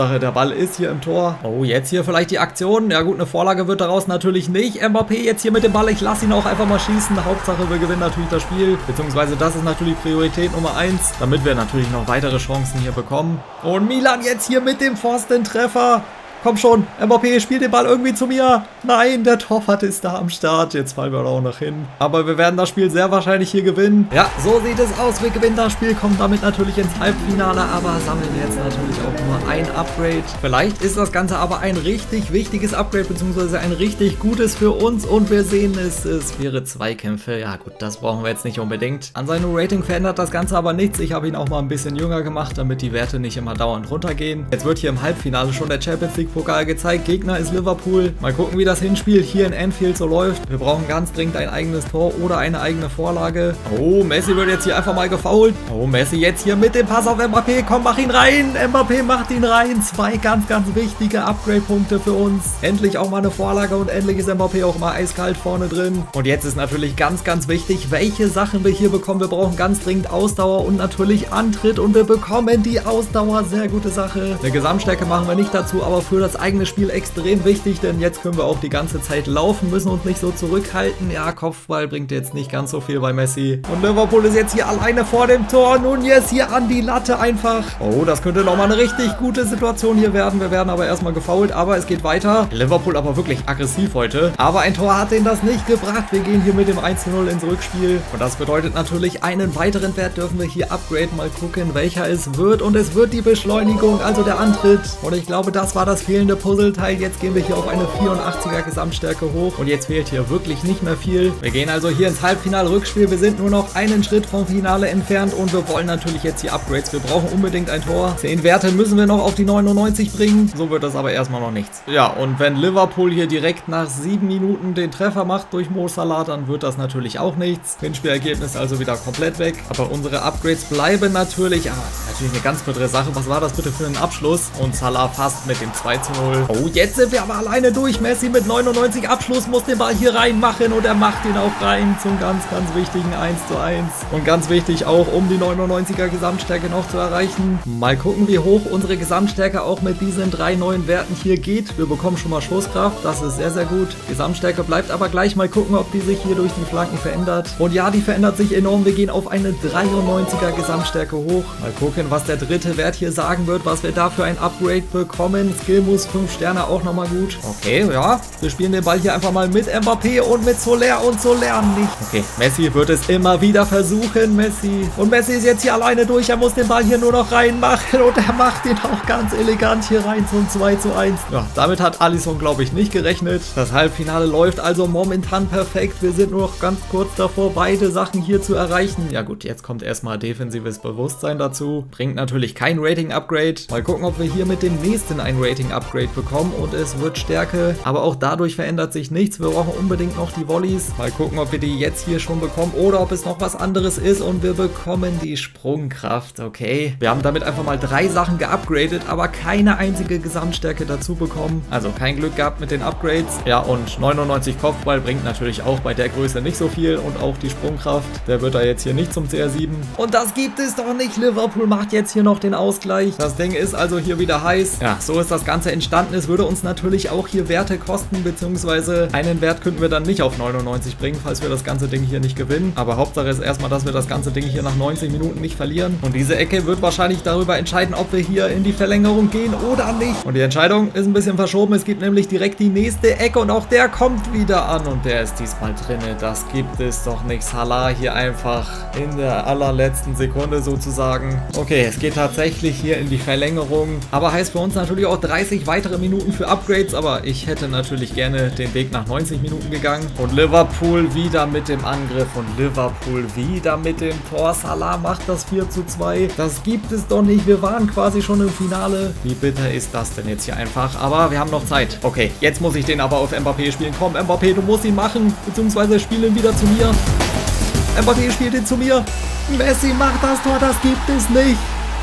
Hauptsache, der Ball ist hier im Tor. Oh, jetzt hier vielleicht die Aktion. Ja gut, eine Vorlage wird daraus natürlich nicht. Mbappé jetzt hier mit dem Ball. Ich lasse ihn auch einfach mal schießen. Hauptsache, wir gewinnen natürlich das Spiel. Beziehungsweise das ist natürlich Priorität Nummer eins, damit wir natürlich noch weitere Chancen hier bekommen. Und Milan jetzt hier mit dem Pfostentreffer. Komm schon, Mbappé spielt den Ball irgendwie zu mir. Nein, der Torwart ist da am Start. Jetzt fallen wir da auch noch hin. Aber wir werden das Spiel sehr wahrscheinlich hier gewinnen. Ja, so sieht es aus. Wir gewinnen das Spiel, kommen damit natürlich ins Halbfinale, aber sammeln jetzt natürlich auch nur ein Upgrade. Vielleicht ist das Ganze aber ein richtig wichtiges Upgrade, beziehungsweise ein richtig gutes für uns. Und wir sehen es, es wäre Zweikämpfe. Ja gut, das brauchen wir jetzt nicht unbedingt. An seinem Rating verändert das Ganze aber nichts. Ich habe ihn auch mal ein bisschen jünger gemacht, damit die Werte nicht immer dauernd runtergehen. Jetzt wird hier im Halbfinale schon der Champions League Pokal gezeigt. Gegner ist Liverpool. Mal gucken, wie das Hinspiel hier in Anfield so läuft. Wir brauchen ganz dringend ein eigenes Tor oder eine eigene Vorlage. Oh, Messi wird jetzt hier einfach mal gefoult. Oh, Messi jetzt hier mit dem Pass auf Mbappé. Komm, mach ihn rein. Mbappé macht ihn rein. Zwei ganz, ganz wichtige Upgrade-Punkte für uns. Endlich auch mal eine Vorlage und endlich ist Mbappé auch mal eiskalt vorne drin. Und jetzt ist natürlich ganz, ganz wichtig, welche Sachen wir hier bekommen. Wir brauchen ganz dringend Ausdauer und natürlich Antritt und wir bekommen die Ausdauer. Sehr gute Sache. Eine Gesamtstärke machen wir nicht dazu, aber für das eigene Spiel extrem wichtig, denn jetzt können wir auch die ganze Zeit laufen, müssen uns nicht so zurückhalten. Ja, Kopfball bringt jetzt nicht ganz so viel bei Messi. Und Liverpool ist jetzt hier alleine vor dem Tor. Nunez hier an die Latte einfach. Oh, das könnte nochmal eine richtig gute Situation hier werden. Wir werden aber erstmal gefoult, aber es geht weiter. Liverpool aber wirklich aggressiv heute. Aber ein Tor hat denen das nicht gebracht. Wir gehen hier mit dem eins zu null ins Rückspiel. Und das bedeutet natürlich, einen weiteren Wert dürfen wir hier upgraden. Mal gucken, welcher es wird. Und es wird die Beschleunigung, also der Antritt. Und ich glaube, das war das fehlende Puzzleteil. Jetzt gehen wir hier auf eine vierundachtziger Gesamtstärke hoch und jetzt fehlt hier wirklich nicht mehr viel. Wir gehen also hier ins Halbfinale-Rückspiel. Wir sind nur noch einen Schritt vom Finale entfernt und wir wollen natürlich jetzt hier Upgrades. Wir brauchen unbedingt ein Tor. zehn Werte müssen wir noch auf die neunundneunzig bringen. So wird das aber erstmal noch nichts. Ja, und wenn Liverpool hier direkt nach sieben Minuten den Treffer macht durch Mo Salah, dann wird das natürlich auch nichts. Hinspielergebnis also wieder komplett weg. Aber unsere Upgrades bleiben natürlich. Aber natürlich eine ganz bittere Sache. Was war das bitte für einen Abschluss? Und Salah fast mit dem zwei zu null. Oh, jetzt sind wir aber alleine durch. Messi mit neunundneunzig Abschluss muss den Ball hier reinmachen und er macht ihn auch rein zum ganz, ganz wichtigen eins zu eins. Und ganz wichtig auch, um die neunundneunziger Gesamtstärke noch zu erreichen. Mal gucken, wie hoch unsere Gesamtstärke auch mit diesen drei neuen Werten hier geht. Wir bekommen schon mal Schusskraft, das ist sehr, sehr gut. Gesamtstärke bleibt aber gleich. Mal gucken, ob die sich hier durch die Flanken verändert. Und ja, die verändert sich enorm. Wir gehen auf eine dreiundneunziger Gesamtstärke hoch. Mal gucken, was der dritte Wert hier sagen wird, was wir da für ein Upgrade bekommen. Skill muss fünf Sterne auch nochmal gut. Okay, ja. Wir spielen den Ball hier einfach mal mit Mbappé und mit Soler und Soler nicht. Okay, Messi wird es immer wieder versuchen. Messi. Und Messi ist jetzt hier alleine durch. Er muss den Ball hier nur noch reinmachen und er macht ihn auch ganz elegant hier rein zum zwei zu eins. Ja, damit hat Alisson, glaube ich, nicht gerechnet. Das Halbfinale läuft also momentan perfekt. Wir sind nur noch ganz kurz davor, beide Sachen hier zu erreichen. Ja gut, jetzt kommt erstmal defensives Bewusstsein dazu. Bringt natürlich kein Rating-Upgrade. Mal gucken, ob wir hier mit dem nächsten ein Rating-Upgrade bekommen und es wird Stärke. Aber auch dadurch verändert sich nichts. Wir brauchen unbedingt noch die Volleys. Mal gucken, ob wir die jetzt hier schon bekommen oder ob es noch was anderes ist und wir bekommen die Sprungkraft. Okay, wir haben damit einfach mal drei Sachen geupgradet, aber keine einzige Gesamtstärke dazu bekommen. Also kein Glück gehabt mit den Upgrades. Ja, und neunundneunzig Kopfball bringt natürlich auch bei der Größe nicht so viel und auch die Sprungkraft. Der wird da jetzt hier nicht zum C R sieben. Und das gibt es doch nicht. Liverpool macht jetzt hier noch den Ausgleich. Das Ding ist also hier wieder heiß. Ja, so ist das Ganze entstanden. Es würde uns natürlich auch hier Werte kosten, beziehungsweise einen Wert könnten wir dann nicht auf neunundneunzig bringen, falls wir das ganze Ding hier nicht gewinnen. Aber Hauptsache ist erstmal, dass wir das ganze Ding hier nach neunzig Minuten nicht verlieren. Und diese Ecke wird wahrscheinlich darüber entscheiden, ob wir hier in die Verlängerung gehen oder nicht. Und die Entscheidung ist ein bisschen verschoben. Es gibt nämlich direkt die nächste Ecke und auch der kommt wieder an und der ist diesmal drin. Das gibt es doch nicht. Salah hier einfach in der allerletzten Sekunde sozusagen. Okay, es geht tatsächlich hier in die Verlängerung. Aber heißt für uns natürlich auch dreißig weitere Minuten für Upgrades. Aber ich hätte natürlich gerne den Weg nach neunzig Minuten gegangen. Und Liverpool wieder mit dem Angriff und Liverpool wieder mit dem Tor. Salah macht das vier zu zwei. Das gibt es doch nicht. Wir waren quasi schon im Finale. Wie bitter ist das denn jetzt hier einfach? Aber wir haben noch Zeit. Okay, jetzt muss ich den aber auf Mbappé spielen. Komm, Mbappé, du musst ihn machen. Beziehungsweise spielen wieder zu mir. Mbappé spielt ihn zu mir. Messi macht das Tor. Das gibt es nicht.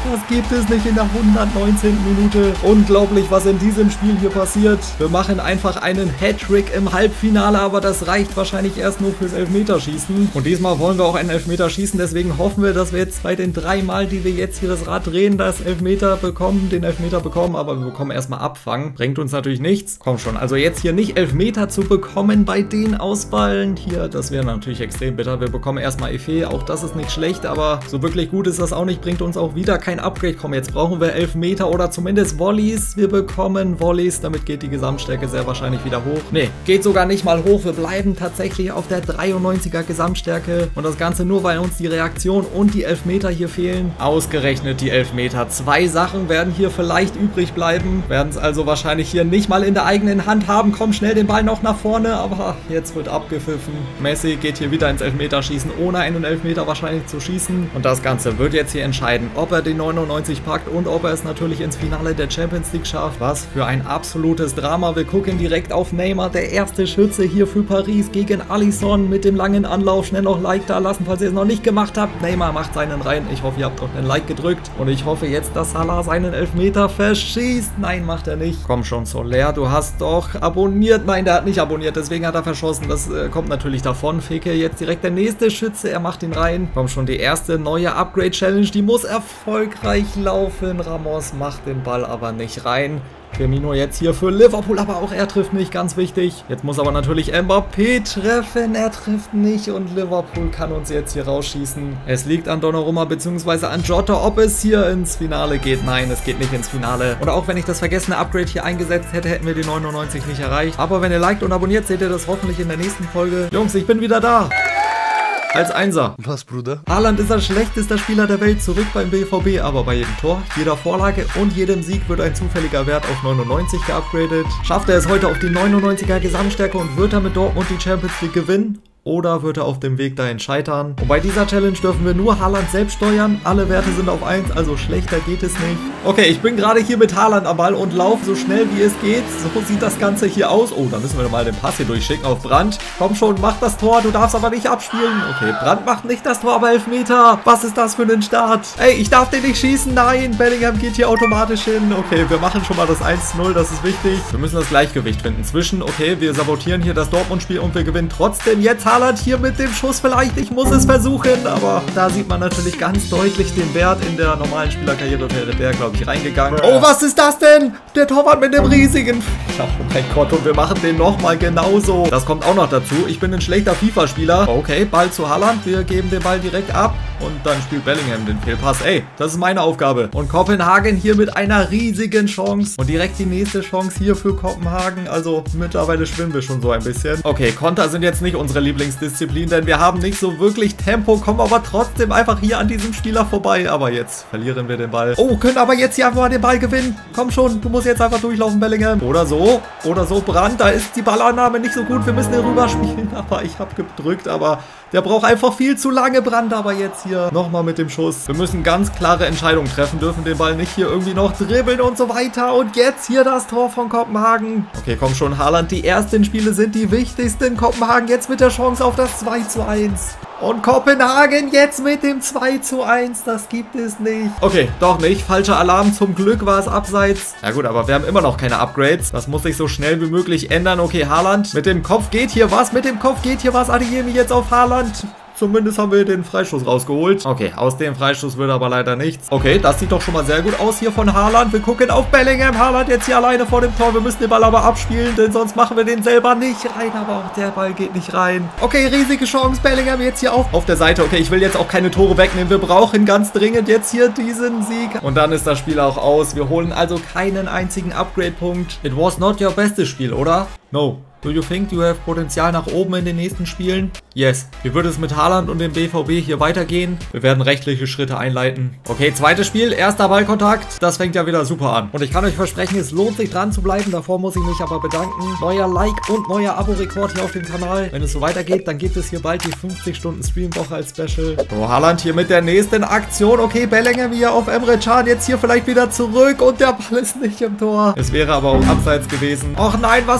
Das gibt es nicht in der hundertneunzehnten Minute. Unglaublich, was in diesem Spiel hier passiert. Wir machen einfach einen Hattrick im Halbfinale, aber das reicht wahrscheinlich erst nur fürs Elfmeterschießen. Und diesmal wollen wir auch einen Elfmeter schießen, deswegen hoffen wir, dass wir jetzt bei den drei Mal, die wir jetzt hier das Rad drehen, das Elfmeter bekommen, den Elfmeter bekommen, aber wir bekommen erstmal Abfang. Bringt uns natürlich nichts. Komm schon, also jetzt hier nicht Elfmeter zu bekommen bei den Ausballen hier, das wäre natürlich extrem bitter. Wir bekommen erstmal Efe, auch das ist nicht schlecht, aber so wirklich gut ist das auch nicht, bringt uns auch wieder kein Upgrade. Komm, jetzt brauchen wir Elfmeter oder zumindest Volleys. Wir bekommen Volleys, damit geht die Gesamtstärke sehr wahrscheinlich wieder hoch. Ne, geht sogar nicht mal hoch, wir bleiben tatsächlich auf der dreiundneunziger Gesamtstärke und das Ganze nur, weil uns die Reaktion und die Elfmeter hier fehlen. Ausgerechnet die Elfmeter. Zwei Sachen werden hier vielleicht übrig bleiben, werden es also wahrscheinlich hier nicht mal in der eigenen Hand haben. Komm schnell den Ball noch nach vorne, aber jetzt wird abgepfiffen. Messi geht hier wieder ins Elfmeterschießen, ohne einen Elfmeter wahrscheinlich zu schießen. Und das Ganze wird jetzt hier entscheiden, ob er den neunundneunzig packt und ob er es natürlich ins Finale der Champions League schafft. Was für ein absolutes Drama. Wir gucken direkt auf Neymar, der erste Schütze hier für Paris gegen Alisson mit dem langen Anlauf. Schnell noch Like da lassen, falls ihr es noch nicht gemacht habt. Neymar macht seinen rein. Ich hoffe, ihr habt doch einen Like gedrückt. Und ich hoffe jetzt, dass Salah seinen Elfmeter verschießt. Nein, macht er nicht. Komm schon, Soler, du hast doch abonniert. Nein, der hat nicht abonniert, deswegen hat er verschossen. Das äh, kommt natürlich davon. Feke jetzt direkt der nächste Schütze. Er macht ihn rein. Komm schon, die erste neue Upgrade-Challenge. Die muss erfolgreich laufen. Ramos macht den Ball aber nicht rein. Firmino jetzt hier für Liverpool, aber auch er trifft nicht, ganz wichtig. Jetzt muss aber natürlich Mbappé treffen, er trifft nicht und Liverpool kann uns jetzt hier rausschießen. Es liegt an Donnarumma bzw. an Jota, ob es hier ins Finale geht. Nein, es geht nicht ins Finale. Und auch wenn ich das vergessene Upgrade hier eingesetzt hätte, hätten wir die neunundneunzig nicht erreicht. Aber wenn ihr liked und abonniert, seht ihr das hoffentlich in der nächsten Folge. Jungs, ich bin wieder da. Als Einser. Was, Bruder? Haaland ist der schlechteste Spieler der Welt, zurück beim B V B, aber bei jedem Tor, jeder Vorlage und jedem Sieg wird ein zufälliger Wert auf neunundneunzig geupgradet. Schafft er es heute auf die neunundneunziger Gesamtstärke und wird er mit Dortmund die Champions League gewinnen? Oder wird er auf dem Weg dahin scheitern? Und bei dieser Challenge dürfen wir nur Haaland selbst steuern. Alle Werte sind auf eins, also schlechter geht es nicht. Okay, ich bin gerade hier mit Haaland am Ball und laufe so schnell wie es geht. So sieht das Ganze hier aus. Oh, da müssen wir mal den Pass hier durchschicken auf Brandt. Komm schon, mach das Tor, du darfst aber nicht abspielen. Okay, Brandt macht nicht das Tor, aber Elfmeter. Was ist das für ein Start? Ey, ich darf den nicht schießen. Nein, Bellingham geht hier automatisch hin. Okay, wir machen schon mal das eins zu null, das ist wichtig. Wir müssen das Gleichgewicht finden zwischen, okay, wir sabotieren hier das Dortmund-Spiel und wir gewinnen trotzdem. Jetzt Haaland hier mit dem Schuss vielleicht. Ich muss es versuchen, aber da sieht man natürlich ganz deutlich den Wert. In der normalen Spielerkarriere wäre der, glaube ich, reingegangen. Oh, was ist das denn? Der Torwart mit dem riesigen... Oh mein Gott, und wir machen den nochmal genauso. Das kommt auch noch dazu. Ich bin ein schlechter FIFA-Spieler. Okay, Ball zu Haaland. Wir geben den Ball direkt ab. Und dann spielt Bellingham den Fehlpass. Ey, das ist meine Aufgabe. Und Kopenhagen hier mit einer riesigen Chance. Und direkt die nächste Chance hier für Kopenhagen. Also mittlerweile schwimmen wir schon so ein bisschen. Okay, Konter sind jetzt nicht unsere Lieblingsdisziplin, denn wir haben nicht so wirklich Tempo, kommen aber trotzdem einfach hier an diesem Spieler vorbei. Aber jetzt verlieren wir den Ball. Oh, können aber jetzt hier einfach mal den Ball gewinnen. Komm schon, du musst jetzt einfach durchlaufen, Bellingham. Oder so. Oder so, Brandt. Da ist die Ballannahme nicht so gut. Wir müssen den rüberspielen. Aber ich habe gedrückt, aber... Der braucht einfach viel zu lange, Brandt, aber jetzt hier nochmal mit dem Schuss. Wir müssen ganz klare Entscheidungen treffen, dürfen den Ball nicht hier irgendwie noch dribbeln und so weiter. Und jetzt hier das Tor von Kopenhagen. Okay, komm schon, Haaland, die ersten Spiele sind die wichtigsten. Kopenhagen jetzt mit der Chance auf das zwei zu eins. Und Kopenhagen jetzt mit dem zwei zu eins. Das gibt es nicht. Okay, doch nicht. Falscher Alarm. Zum Glück war es abseits. Ja gut, aber wir haben immer noch keine Upgrades. Das muss sich so schnell wie möglich ändern. Okay, Haaland. Mit dem Kopf geht hier was. Mit dem Kopf geht hier was. Adeyemi jetzt auf Haaland. Zumindest haben wir den Freistoß rausgeholt. Okay, aus dem Freistoß wird aber leider nichts. Okay, das sieht doch schon mal sehr gut aus hier von Haaland. Wir gucken auf Bellingham. Haaland jetzt hier alleine vor dem Tor. Wir müssen den Ball aber abspielen, denn sonst machen wir den selber nicht rein. Aber auch der Ball geht nicht rein. Okay, riesige Chance. Bellingham jetzt hier auf, auf der Seite. Okay, ich will jetzt auch keine Tore wegnehmen. Wir brauchen ganz dringend jetzt hier diesen Sieg. Und dann ist das Spiel auch aus. Wir holen also keinen einzigen Upgrade-Punkt. It was not your bestes Spiel, oder? No. Do you think you have Potenzial nach oben in den nächsten Spielen? Yes. Wie würde es mit Haaland und dem B V B hier weitergehen? Wir werden rechtliche Schritte einleiten. Okay, zweites Spiel, erster Ballkontakt. Das fängt ja wieder super an. Und ich kann euch versprechen, es lohnt sich dran zu bleiben. Davor muss ich mich aber bedanken. Neuer Like und neuer Abo-Rekord hier auf dem Kanal. Wenn es so weitergeht, dann gibt es hier bald die fünfzig Stunden Streamwoche als Special. So, Haaland hier mit der nächsten Aktion. Okay, Bellingham hier auf Emre Can. Jetzt hier vielleicht wieder zurück und der Ball ist nicht im Tor. Es wäre aber auch abseits gewesen. Och nein, was macht Schlotter?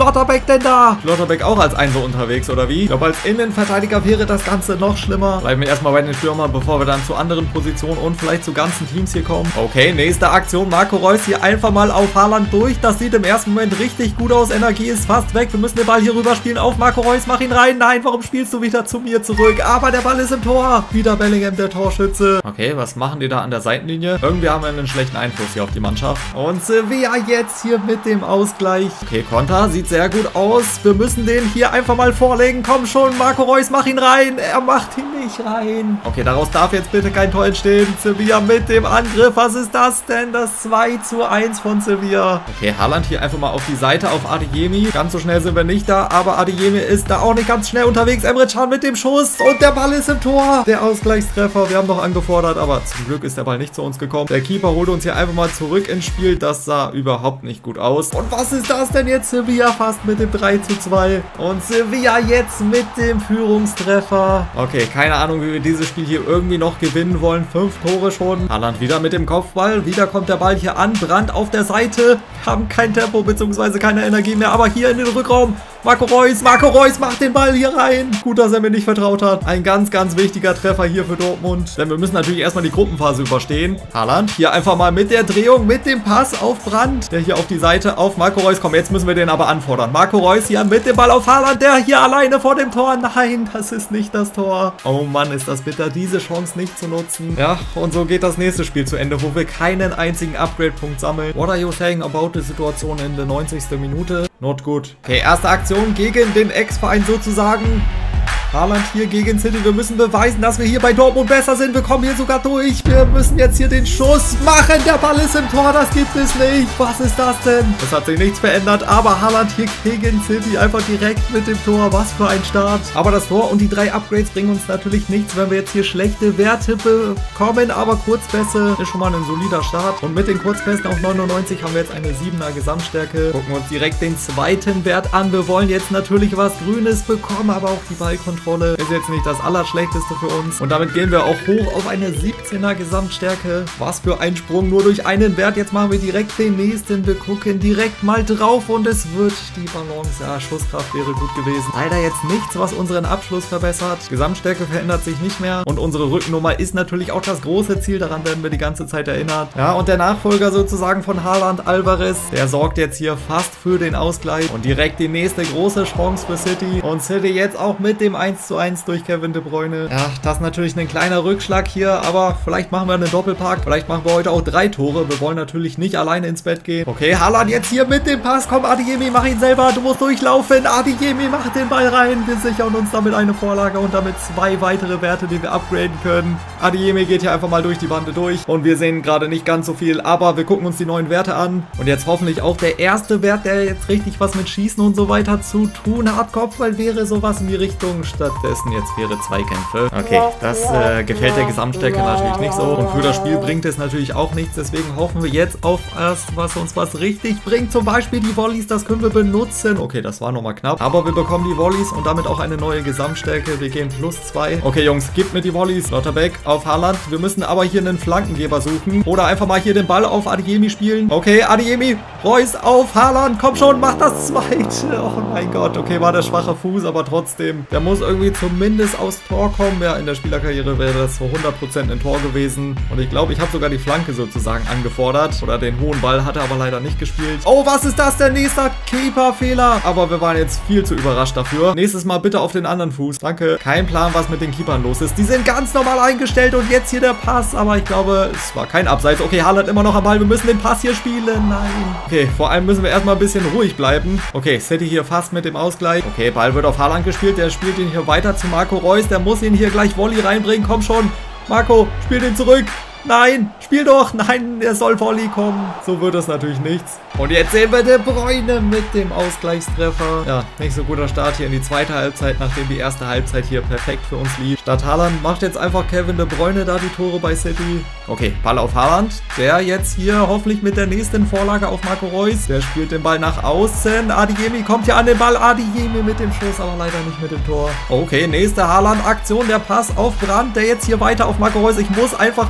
Schlotterbeck denn da? Schlotterbeck auch als Einser unterwegs, oder wie? Ich glaube, als Innenverteidiger wäre das Ganze noch schlimmer. Bleiben wir erstmal bei den Stürmern, bevor wir dann zu anderen Positionen und vielleicht zu ganzen Teams hier kommen. Okay, nächste Aktion. Marco Reus hier einfach mal auf Haaland durch. Das sieht im ersten Moment richtig gut aus. Energie ist fast weg. Wir müssen den Ball hier rüber spielen auf Marco Reus. Mach ihn rein. Nein, warum spielst du wieder zu mir zurück? Aber der Ball ist im Tor. Wieder Bellingham, der Torschütze. Okay, was machen die da an der Seitenlinie? Irgendwie haben wir einen schlechten Einfluss hier auf die Mannschaft. Und Sevilla jetzt hier mit dem Ausgleich. Okay, Konter sieht sehr gut aus. Wir müssen den hier einfach mal vorlegen. Komm schon, Marco Reus, mach ihn rein. Er macht ihn nicht rein. Okay, daraus darf jetzt bitte kein Tor entstehen. Sevilla mit dem Angriff. Was ist das denn? Das zwei zu eins von Sevilla. Okay, Haaland hier einfach mal auf die Seite auf Adeyemi. Ganz so schnell sind wir nicht da, aber Adeyemi ist da auch nicht ganz schnell unterwegs. Emre Can mit dem Schuss und der Ball ist im Tor. Der Ausgleichstreffer. Wir haben noch angefordert, aber zum Glück ist der Ball nicht zu uns gekommen. Der Keeper holt uns hier einfach mal zurück ins Spiel. Das sah überhaupt nicht gut aus. Und was ist das denn jetzt? Sevilla fast mit dem drei zu zwei. Und Sevilla jetzt mit dem Führungstreffer. Okay, keine Ahnung, wie wir dieses Spiel hier irgendwie noch gewinnen wollen. Fünf Tore schon. Haaland wieder mit dem Kopfball. Wieder kommt der Ball hier an. Brandt auf der Seite. Wir haben kein Tempo bzw. keine Energie mehr. Aber hier in den Rückraum. Marco Reus. Marco Reus macht den Ball hier rein. Gut, dass er mir nicht vertraut hat. Ein ganz, ganz wichtiger Treffer hier für Dortmund. Denn wir müssen natürlich erstmal die Gruppenphase überstehen. Haaland hier einfach mal mit der Drehung, mit dem Pass auf Brandt. Der hier auf die Seite auf Marco Reus. Komm, jetzt müssen wir den aber anfordern. Marco Reus hier mit dem Ball auf Haaland. Der hier alleine vor dem Tor. Nein, das ist nicht das Tor. Oh Mann, ist das bitter, diese Chance nicht zu nutzen. Ja, und so geht das nächste Spiel zu Ende, wo wir keinen einzigen Upgrade-Punkt sammeln. What are you saying about the Situation in der neunzigsten Minute? Not good. Okay, erste Aktion gegen den Ex-Verein sozusagen. Haaland hier gegen City. Wir müssen beweisen, dass wir hier bei Dortmund besser sind. Wir kommen hier sogar durch. Wir müssen jetzt hier den Schuss machen. Der Ball ist im Tor. Das gibt es nicht. Was ist das denn? Es hat sich nichts verändert. Aber Haaland hier gegen City. Einfach direkt mit dem Tor. Was für ein Start. Aber das Tor und die drei Upgrades bringen uns natürlich nichts, wenn wir jetzt hier schlechte Werte bekommen. Aber Kurzpässe ist schon mal ein solider Start. Und mit den Kurzpässen auf neunundneunzig haben wir jetzt eine siebener Gesamtstärke. Gucken wir uns direkt den zweiten Wert an. Wir wollen jetzt natürlich was Grünes bekommen. Aber auch die Ballkontrolle ist jetzt nicht das Allerschlechteste für uns. Und damit gehen wir auch hoch auf eine siebzehner Gesamtstärke. Was für ein Sprung, nur durch einen Wert. Jetzt machen wir direkt den nächsten. Wir gucken direkt mal drauf und es wird die Balance. Ja, Schusskraft wäre gut gewesen. Leider jetzt nichts, was unseren Abschluss verbessert. Gesamtstärke verändert sich nicht mehr. Und unsere Rückennummer ist natürlich auch das große Ziel. Daran werden wir die ganze Zeit erinnert. Ja, und der Nachfolger sozusagen von Haaland, Alvarez, der sorgt jetzt hier fast für den Ausgleich. Und direkt die nächste große Chance für City. Und City jetzt auch mit dem eins zu eins durch Kevin De Bruyne. Ja, das ist natürlich ein kleiner Rückschlag hier, aber vielleicht machen wir einen Doppelpack. Vielleicht machen wir heute auch drei Tore. Wir wollen natürlich nicht alleine ins Bett gehen. Okay, Haaland jetzt hier mit dem Pass. Komm, Adeyemi, mach ihn selber. Du musst durchlaufen. Adeyemi macht den Ball rein. Wir sichern uns damit eine Vorlage und damit zwei weitere Werte, die wir upgraden können. Adeyemi geht hier einfach mal durch die Bande durch und wir sehen gerade nicht ganz so viel, aber wir gucken uns die neuen Werte an. Und jetzt hoffentlich auch der erste Wert, der jetzt richtig was mit Schießen und so weiter zu tun hat. Kopfball wäre sowas in die Richtung. Stattdessen jetzt wäre Zweikämpfe. Okay, das äh, gefällt der Gesamtstärke natürlich nicht so. Und für das Spiel bringt es natürlich auch nichts. Deswegen hoffen wir jetzt auf erst, was uns was richtig bringt. Zum Beispiel die Volleys, das können wir benutzen. Okay, das war nochmal knapp. Aber wir bekommen die Volleys und damit auch eine neue Gesamtstärke. Wir gehen plus zwei. Okay, Jungs, gebt mir die Volleys. Schlotterbeck auf Haaland. Wir müssen aber hier einen Flankengeber suchen. Oder einfach mal hier den Ball auf Adeyemi spielen. Okay, Adeyemi. Reus auf Haaland. Komm schon, mach das zweite. Oh mein Gott. Okay, war der schwache Fuß, aber trotzdem. Der muss irgendwie zumindest aus Tor kommen. Ja, in der Spielerkarriere wäre das zu hundert Prozent ein Tor gewesen. Und ich glaube, ich habe sogar die Flanke sozusagen angefordert. Oder den hohen Ball, hat er aber leider nicht gespielt. Oh, was ist das denn? Nächster Keeper-Fehler. Aber wir waren jetzt viel zu überrascht dafür. Nächstes Mal bitte auf den anderen Fuß. Danke. Kein Plan, was mit den Keepern los ist. Die sind ganz normal eingestellt und jetzt hier der Pass. Aber ich glaube, es war kein Abseits. Okay, Haaland immer noch am Ball. Wir müssen den Pass hier spielen. Nein. Okay, vor allem müssen wir erstmal ein bisschen ruhig bleiben. Okay, City hier fast mit dem Ausgleich. Okay, Ball wird auf Haaland gespielt. Der spielt ihn hier weiter zu Marco Reus. Der muss ihn hier gleich Volley reinbringen. Komm schon. Marco, spiel den zurück. Nein, spiel doch. Nein, er soll Volley kommen. So wird es natürlich nichts. Und jetzt sehen wir De Bruyne mit dem Ausgleichstreffer. Ja, nicht so guter Start hier in die zweite Halbzeit, nachdem die erste Halbzeit hier perfekt für uns lief. Statt Haaland macht jetzt einfach Kevin De Bruyne da die Tore bei City. Okay, Ball auf Haaland. Der jetzt hier hoffentlich mit der nächsten Vorlage auf Marco Reus. Der spielt den Ball nach außen. Adeyemi kommt hier an den Ball. Adeyemi mit dem Schuss, aber leider nicht mit dem Tor. Okay, nächste Haaland-Aktion. Der Pass auf Brandt. Der jetzt hier weiter auf Marco Reus. Ich muss einfach den Volley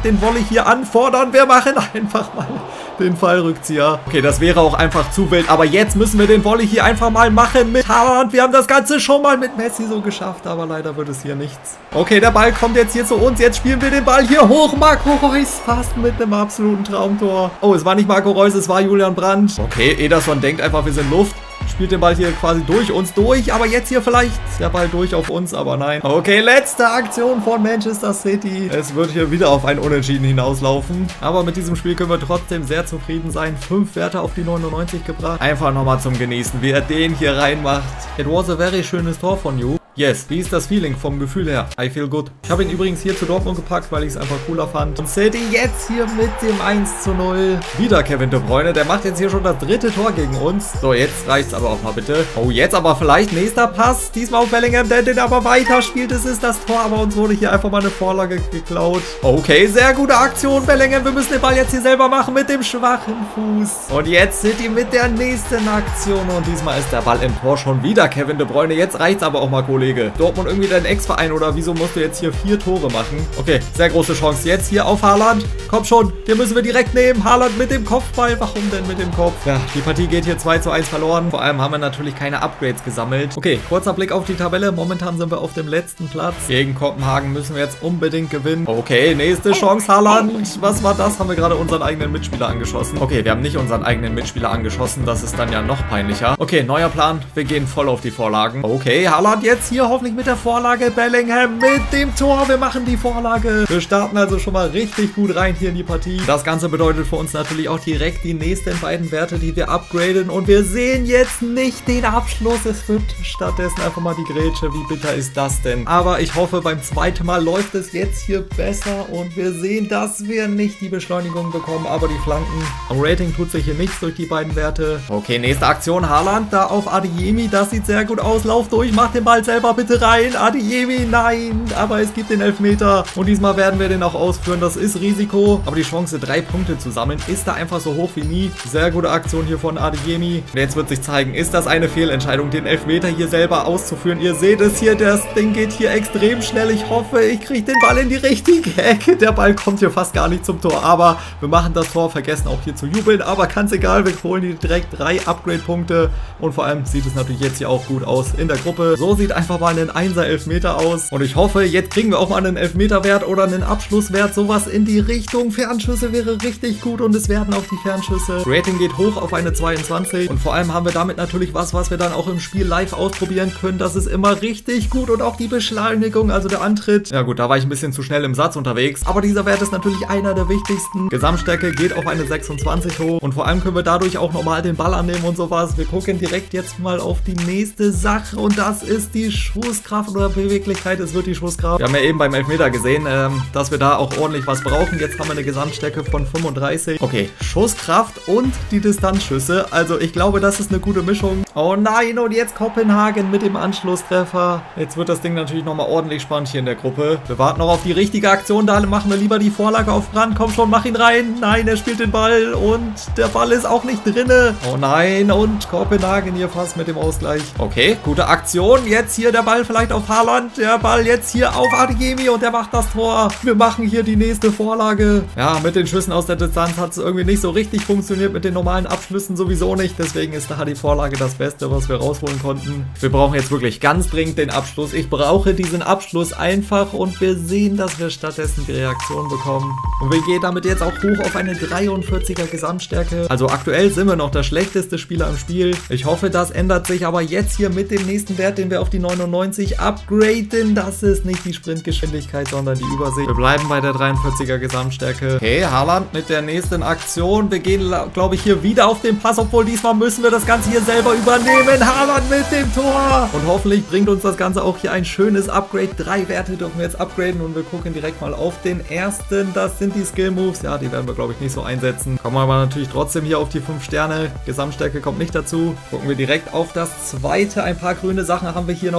hier anfordern. Wir machen einfach mal den Fallrückzieher. Okay, das wäre auch einfach zu wild. Aber jetzt müssen wir den Volley hier einfach mal machen mit Haaland. Wir haben das Ganze schon mal mit Messi so geschafft, aber leider wird es hier nichts. Okay, der Ball kommt jetzt hier zu uns. Jetzt spielen wir den Ball hier hoch. Marco Reus fast mit einem absoluten Traumtor. Oh, es war nicht Marco Reus, es war Julian Brandt. Okay, Ederson denkt einfach, wir sind Luft. Spielt den Ball hier quasi durch uns durch, aber jetzt hier vielleicht der Ball durch auf uns, aber nein. Okay, letzte Aktion von Manchester City. Es wird hier wieder auf ein Unentschieden hinauslaufen, aber mit diesem Spiel können wir trotzdem sehr zufrieden sein. Fünf Werte auf die neunundneunzig gebracht. Einfach nochmal zum Genießen, wie er den hier reinmacht. It was a very schönes Tor von you. Yes, wie ist das Feeling vom Gefühl her? I feel good. Ich habe ihn übrigens hier zu Dortmund gepackt, weil ich es einfach cooler fand. Und City jetzt hier mit dem eins zu null. Wieder Kevin De Bruyne, der macht jetzt hier schon das dritte Tor gegen uns. So, jetzt reicht's aber auch mal bitte. Oh, jetzt aber vielleicht nächster Pass. Diesmal auf Bellingham, der den aber weiter spielt. Es ist das Tor, aber uns wurde hier einfach mal eine Vorlage geklaut. Okay, sehr gute Aktion, Bellingham. Wir müssen den Ball jetzt hier selber machen mit dem schwachen Fuß. Und jetzt City mit der nächsten Aktion. Und diesmal ist der Ball im Tor schon wieder Kevin De Bruyne. Jetzt reicht's aber auch mal, Kollege. Dortmund irgendwie dein Ex-Verein oder wieso musst du jetzt hier vier Tore machen? Okay, sehr große Chance jetzt hier auf Haaland. Komm schon, den müssen wir direkt nehmen. Haaland mit dem Kopfball. Warum denn mit dem Kopf? Ja, die Partie geht hier zwei zu eins verloren. Vor allem haben wir natürlich keine Upgrades gesammelt. Okay, kurzer Blick auf die Tabelle. Momentan sind wir auf dem letzten Platz. Gegen Kopenhagen müssen wir jetzt unbedingt gewinnen. Okay, nächste Chance, Haaland. Was war das? Haben wir gerade unseren eigenen Mitspieler angeschossen? Okay, wir haben nicht unseren eigenen Mitspieler angeschossen. Das ist dann ja noch peinlicher. Okay, neuer Plan. Wir gehen voll auf die Vorlagen. Okay, Haaland jetzt hier hoffentlich mit der Vorlage. Bellingham mit dem Tor. Wir machen die Vorlage. Wir starten also schon mal richtig gut rein hier in die Partie. Das Ganze bedeutet für uns natürlich auch direkt die nächsten beiden Werte, die wir upgraden. Und wir sehen jetzt nicht den Abschluss. Es wird stattdessen einfach mal die Grätsche. Wie bitter ist das denn? Aber ich hoffe, beim zweiten Mal läuft es jetzt hier besser. Und wir sehen, dass wir nicht die Beschleunigung bekommen, aber die Flanken. Am Rating tut sich hier nichts durch die beiden Werte. Okay, nächste Aktion. Haaland da auf Adeyemi. Das sieht sehr gut aus. Lauf durch, mach den Ball selber bitte rein. Adeyemi, nein. Aber es gibt den Elfmeter. Und diesmal werden wir den auch ausführen. Das ist Risiko. Aber die Chance, drei Punkte zu sammeln, ist da einfach so hoch wie nie. Sehr gute Aktion hier von Adeyemi. Und jetzt wird sich zeigen, ist das eine Fehlentscheidung, den Elfmeter hier selber auszuführen. Ihr seht es hier, das Ding geht hier extrem schnell. Ich hoffe, ich kriege den Ball in die richtige Ecke. Der Ball kommt hier fast gar nicht zum Tor. Aber wir machen das Tor, vergessen auch hier zu jubeln. Aber ganz egal, wir holen hier direkt drei Upgrade-Punkte. Und vor allem sieht es natürlich jetzt hier auch gut aus in der Gruppe. So sieht einfach mal ein Einser Elfmeter aus. Und ich hoffe, jetzt kriegen wir auch mal einen Elfmeterwert oder einen Abschlusswert. Sowas in die Richtung. Fernschüsse wäre richtig gut und es werden auch die Fernschüsse. Rating geht hoch auf eine zweiundzwanzig. Und vor allem haben wir damit natürlich was, was wir dann auch im Spiel live ausprobieren können. Das ist immer richtig gut. Und auch die Beschleunigung, also der Antritt. Ja gut, da war ich ein bisschen zu schnell im Satz unterwegs. Aber dieser Wert ist natürlich einer der wichtigsten. Gesamtstärke geht auf eine sechsundzwanzig hoch. Und vor allem können wir dadurch auch nochmal den Ball annehmen und sowas. Wir gucken direkt jetzt mal auf die nächste Sache. Und das ist die Schusskraft oder Beweglichkeit. Es wird die Schusskraft. Wir haben ja eben beim Elfmeter gesehen, ähm, dass wir da auch ordentlich was brauchen. Jetzt haben wir eine Gesamtstärke von fünfunddreißig. Okay, Schusskraft und die Distanzschüsse. Also ich glaube, das ist eine gute Mischung. Oh nein, und jetzt Kopenhagen mit dem Anschlusstreffer. Jetzt wird das Ding natürlich nochmal ordentlich spannend hier in der Gruppe. Wir warten noch auf die richtige Aktion. Da machen wir lieber die Vorlage auf Brandt. Komm schon, mach ihn rein. Nein, er spielt den Ball und der Ball ist auch nicht drinne. Oh nein, und Kopenhagen hier fast mit dem Ausgleich. Okay, gute Aktion. Jetzt hier der Ball vielleicht auf Haaland. Der Ball jetzt hier auf Adeyemi und der macht das Tor. Wir machen hier die nächste Vorlage. Ja, mit den Schüssen aus der Distanz hat es irgendwie nicht so richtig funktioniert. Mit den normalen Abschlüssen sowieso nicht. Deswegen ist da die Vorlage das Beste, was wir rausholen konnten. Wir brauchen jetzt wirklich ganz dringend den Abschluss. Ich brauche diesen Abschluss einfach und wir sehen, dass wir stattdessen die Reaktion bekommen. Und wir gehen damit jetzt auch hoch auf eine dreiundvierziger Gesamtstärke. Also aktuell sind wir noch der schlechteste Spieler im Spiel. Ich hoffe, das ändert sich aber jetzt hier mit dem nächsten Wert, den wir auf die neunundneunzig upgraden. Das ist nicht die Sprintgeschwindigkeit, sondern die Übersicht. Wir bleiben bei der dreiundvierziger Gesamtstärke. Okay, Haaland mit der nächsten Aktion. Wir gehen, glaube ich, hier wieder auf den Pass, obwohl diesmal müssen wir das Ganze hier selber übernehmen. Haaland mit dem Tor. Und hoffentlich bringt uns das Ganze auch hier ein schönes Upgrade. Drei Werte dürfen wir jetzt upgraden und wir gucken direkt mal auf den ersten. Das sind die Skill Moves. Ja, die werden wir, glaube ich, nicht so einsetzen. Kommen wir aber natürlich trotzdem hier auf die fünf Sterne. Gesamtstärke kommt nicht dazu. Gucken wir direkt auf das zweite. Ein paar grüne Sachen haben wir hier noch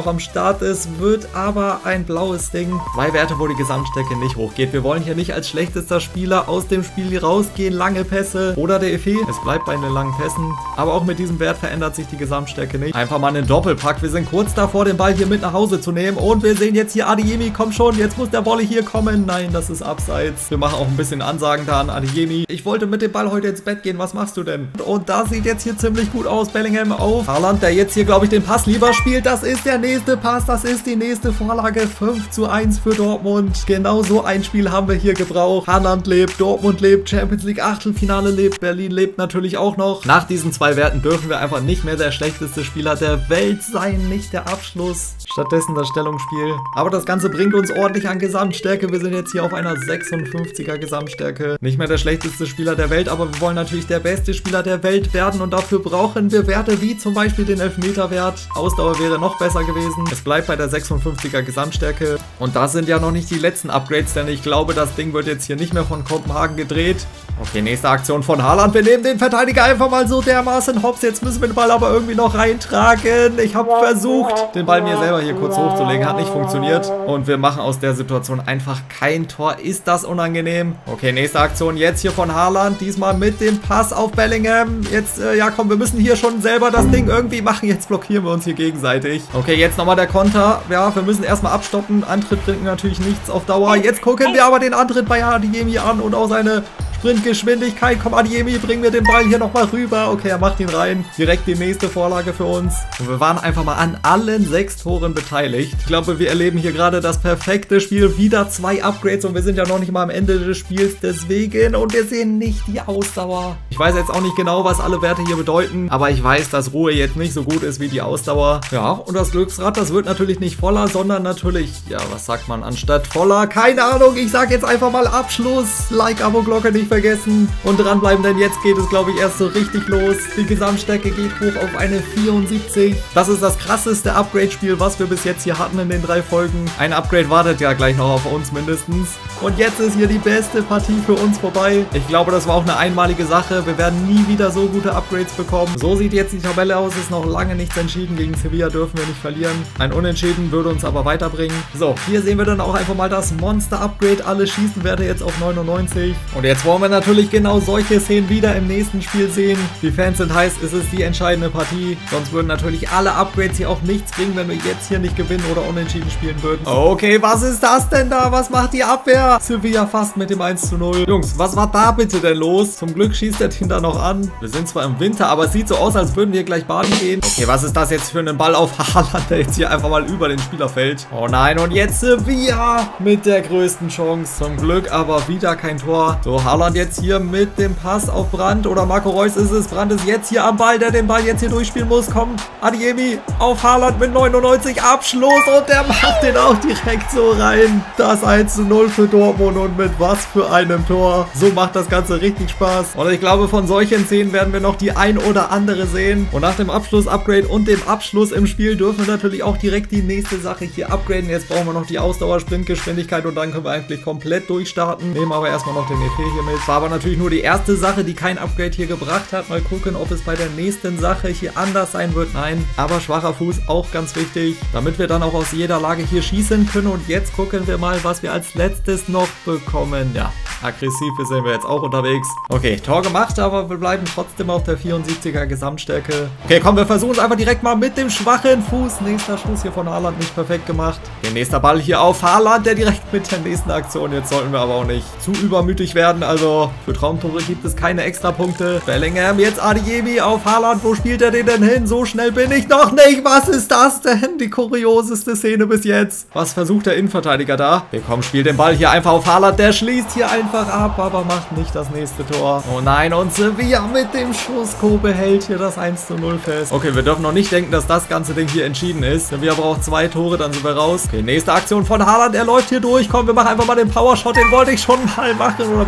am Start ist, wird aber ein blaues Ding. Zwei Werte, wo die Gesamtstärke nicht hochgeht. Wir wollen hier nicht als schlechtester Spieler aus dem Spiel rausgehen. Lange Pässe oder der Effet. Es bleibt bei den langen Pässen. Aber auch mit diesem Wert verändert sich die Gesamtstärke nicht. Einfach mal einen Doppelpack. Wir sind kurz davor, den Ball hier mit nach Hause zu nehmen. Und wir sehen jetzt hier Adeyemi. Komm schon, jetzt muss der Volley hier kommen. Nein, das ist abseits. Wir machen auch ein bisschen Ansagen da an Adeyemi. Ich wollte mit dem Ball heute ins Bett gehen. Was machst du denn? Und das sieht jetzt hier ziemlich gut aus. Bellingham auf Haaland, der jetzt hier, glaube ich, den Pass lieber spielt. Das ist der nächste Pass. Das ist die nächste Vorlage. fünf zu eins für Dortmund. Genau so ein Spiel haben wir hier gebraucht. Haaland lebt, Dortmund lebt, Champions League Achtelfinale lebt, Berlin lebt natürlich auch noch. Nach diesen zwei Werten dürfen wir einfach nicht mehr der schlechteste Spieler der Welt sein. Nicht der Abschluss. Stattdessen das Stellungsspiel. Aber das Ganze bringt uns ordentlich an Gesamtstärke. Wir sind jetzt hier auf einer sechsundfünfziger Gesamtstärke. Nicht mehr der schlechteste Spieler der Welt, aber wir wollen natürlich der beste Spieler der Welt werden und dafür brauchen wir Werte wie zum Beispiel den Elfmeterwert. Ausdauer wäre noch besser gewesen. Es bleibt bei der sechsundfünfziger Gesamtstärke. Und das sind ja noch nicht die letzten Upgrades, denn ich glaube, das Ding wird jetzt hier nicht mehr von Kopenhagen gedreht. Okay, nächste Aktion von Haaland. Wir nehmen den Verteidiger einfach mal so dermaßen hops. Jetzt müssen wir den Ball aber irgendwie noch reintragen. Ich habe versucht, den Ball mir selber hier kurz hochzulegen. Hat nicht funktioniert. Und wir machen aus der Situation einfach kein Tor. Ist das unangenehm? Okay, nächste Aktion jetzt hier von Haaland. Diesmal mit dem Pass auf Bellingham. Jetzt, äh, ja komm, wir müssen hier schon selber das Ding irgendwie machen. Jetzt blockieren wir uns hier gegenseitig. Okay, jetzt nochmal der Konter. Ja, wir müssen erstmal abstoppen. Antritt bringt natürlich nichts auf Dauer. Jetzt gucken wir aber den Antritt bei Adeyemi an und auch seine Sprintgeschwindigkeit. Komm, Adeyemi, bring mir den Ball hier nochmal rüber. Okay, er macht ihn rein. Direkt die nächste Vorlage für uns. Und wir waren einfach mal an allen sechs Toren beteiligt. Ich glaube, wir erleben hier gerade das perfekte Spiel. Wieder zwei Upgrades und wir sind ja noch nicht mal am Ende des Spiels. Deswegen, und wir sehen nicht die Ausdauer. Ich weiß jetzt auch nicht genau, was alle Werte hier bedeuten. Aber ich weiß, dass Ruhe jetzt nicht so gut ist wie die Ausdauer. Ja, und das Glücksrad, das wird natürlich nicht voller, sondern natürlich, ja, was sagt man anstatt voller? Keine Ahnung, ich sag jetzt einfach mal Abschluss. Like, Abo, Glocke nicht vergessen und dranbleiben, denn jetzt geht es, glaube ich, erst so richtig los. Die Gesamtstärke geht hoch auf eine vierundsiebzig. Das ist das krasseste Upgrade-Spiel, was wir bis jetzt hier hatten in den drei Folgen. Ein Upgrade wartet ja gleich noch auf uns mindestens. Und jetzt ist hier die beste Partie für uns vorbei. Ich glaube, das war auch eine einmalige Sache. Wir werden nie wieder so gute Upgrades bekommen. So sieht jetzt die Tabelle aus. Ist noch lange nichts entschieden. Gegen Sevilla dürfen wir nicht verlieren. Ein Unentschieden würde uns aber weiterbringen. So, hier sehen wir dann auch einfach mal das Monster-Upgrade. Alle Schießenwerte jetzt auf neunundneunzig. Und jetzt wollen wir natürlich genau solche Szenen wieder im nächsten Spiel sehen. Die Fans sind heiß. Es ist die entscheidende Partie. Sonst würden natürlich alle Upgrades hier auch nichts bringen, wenn wir jetzt hier nicht gewinnen oder unentschieden spielen würden. Okay, was ist das denn da? Was macht die Abwehr? Sevilla fast mit dem eins zu null. Jungs, was war da bitte denn los? Zum Glück schießt der Team da noch an. Wir sind zwar im Winter, aber es sieht so aus, als würden wir gleich baden gehen. Okay, was ist das jetzt für einen Ball auf Haaland, der jetzt hier einfach mal über den Spieler fällt? Oh nein, und jetzt Sevilla mit der größten Chance. Zum Glück aber wieder kein Tor. So, Haaland jetzt hier mit dem Pass auf Brandt. Oder Marco Reus ist es. Brandt ist jetzt hier am Ball, der den Ball jetzt hier durchspielen muss. Kommt Adeyemi auf Haaland mit neunundneunzig. Abschluss und der macht den auch direkt so rein. Das eins zu null für Dortmund und mit was für einem Tor. So macht das Ganze richtig Spaß. Und ich glaube, von solchen Szenen werden wir noch die ein oder andere sehen. Und nach dem Abschluss-Upgrade und dem Abschluss im Spiel dürfen wir natürlich auch direkt die nächste Sache hier upgraden. Jetzt brauchen wir noch die Ausdauer, Sprintgeschwindigkeit und dann können wir eigentlich komplett durchstarten. Nehmen aber erstmal noch den E P hier mit. Das war aber natürlich nur die erste Sache, die kein Upgrade hier gebracht hat. Mal gucken, ob es bei der nächsten Sache hier anders sein wird. Nein, aber schwacher Fuß auch ganz wichtig, damit wir dann auch aus jeder Lage hier schießen können. Und jetzt gucken wir mal, was wir als letztes noch bekommen. Ja, aggressiv sind wir jetzt auch unterwegs. Okay, Tor gemacht, aber wir bleiben trotzdem auf der vierundsiebziger Gesamtstärke. Okay, komm, wir versuchen es einfach direkt mal mit dem schwachen Fuß. Nächster Schuss hier von Haaland, nicht perfekt gemacht. Der nächste Ball hier auf Haaland, der direkt mit der nächsten Aktion. Jetzt sollten wir aber auch nicht zu übermütig werden. Also für Traumtore gibt es keine Extrapunkte. Bellingham, jetzt Adeyemi auf Haaland. Wo spielt er den denn hin? So schnell bin ich noch nicht. Was ist das denn? Die kurioseste Szene bis jetzt. Was versucht der Innenverteidiger da? Wir kommen, spielt den Ball hier einfach auf Haaland. Der schließt hier einfach ab, aber macht nicht das nächste Tor. Oh nein, und Sevilla mit dem Schuss. Kobe hält hier das eins zu null fest. Okay, wir dürfen noch nicht denken, dass das ganze Ding hier entschieden ist. Sevilla braucht zwei Tore, dann sind wir raus. Okay, nächste Aktion von Haaland. Er läuft hier durch. Komm, wir machen einfach mal den Powershot. Den wollte ich schon mal machen oder wollte ich schon die ganze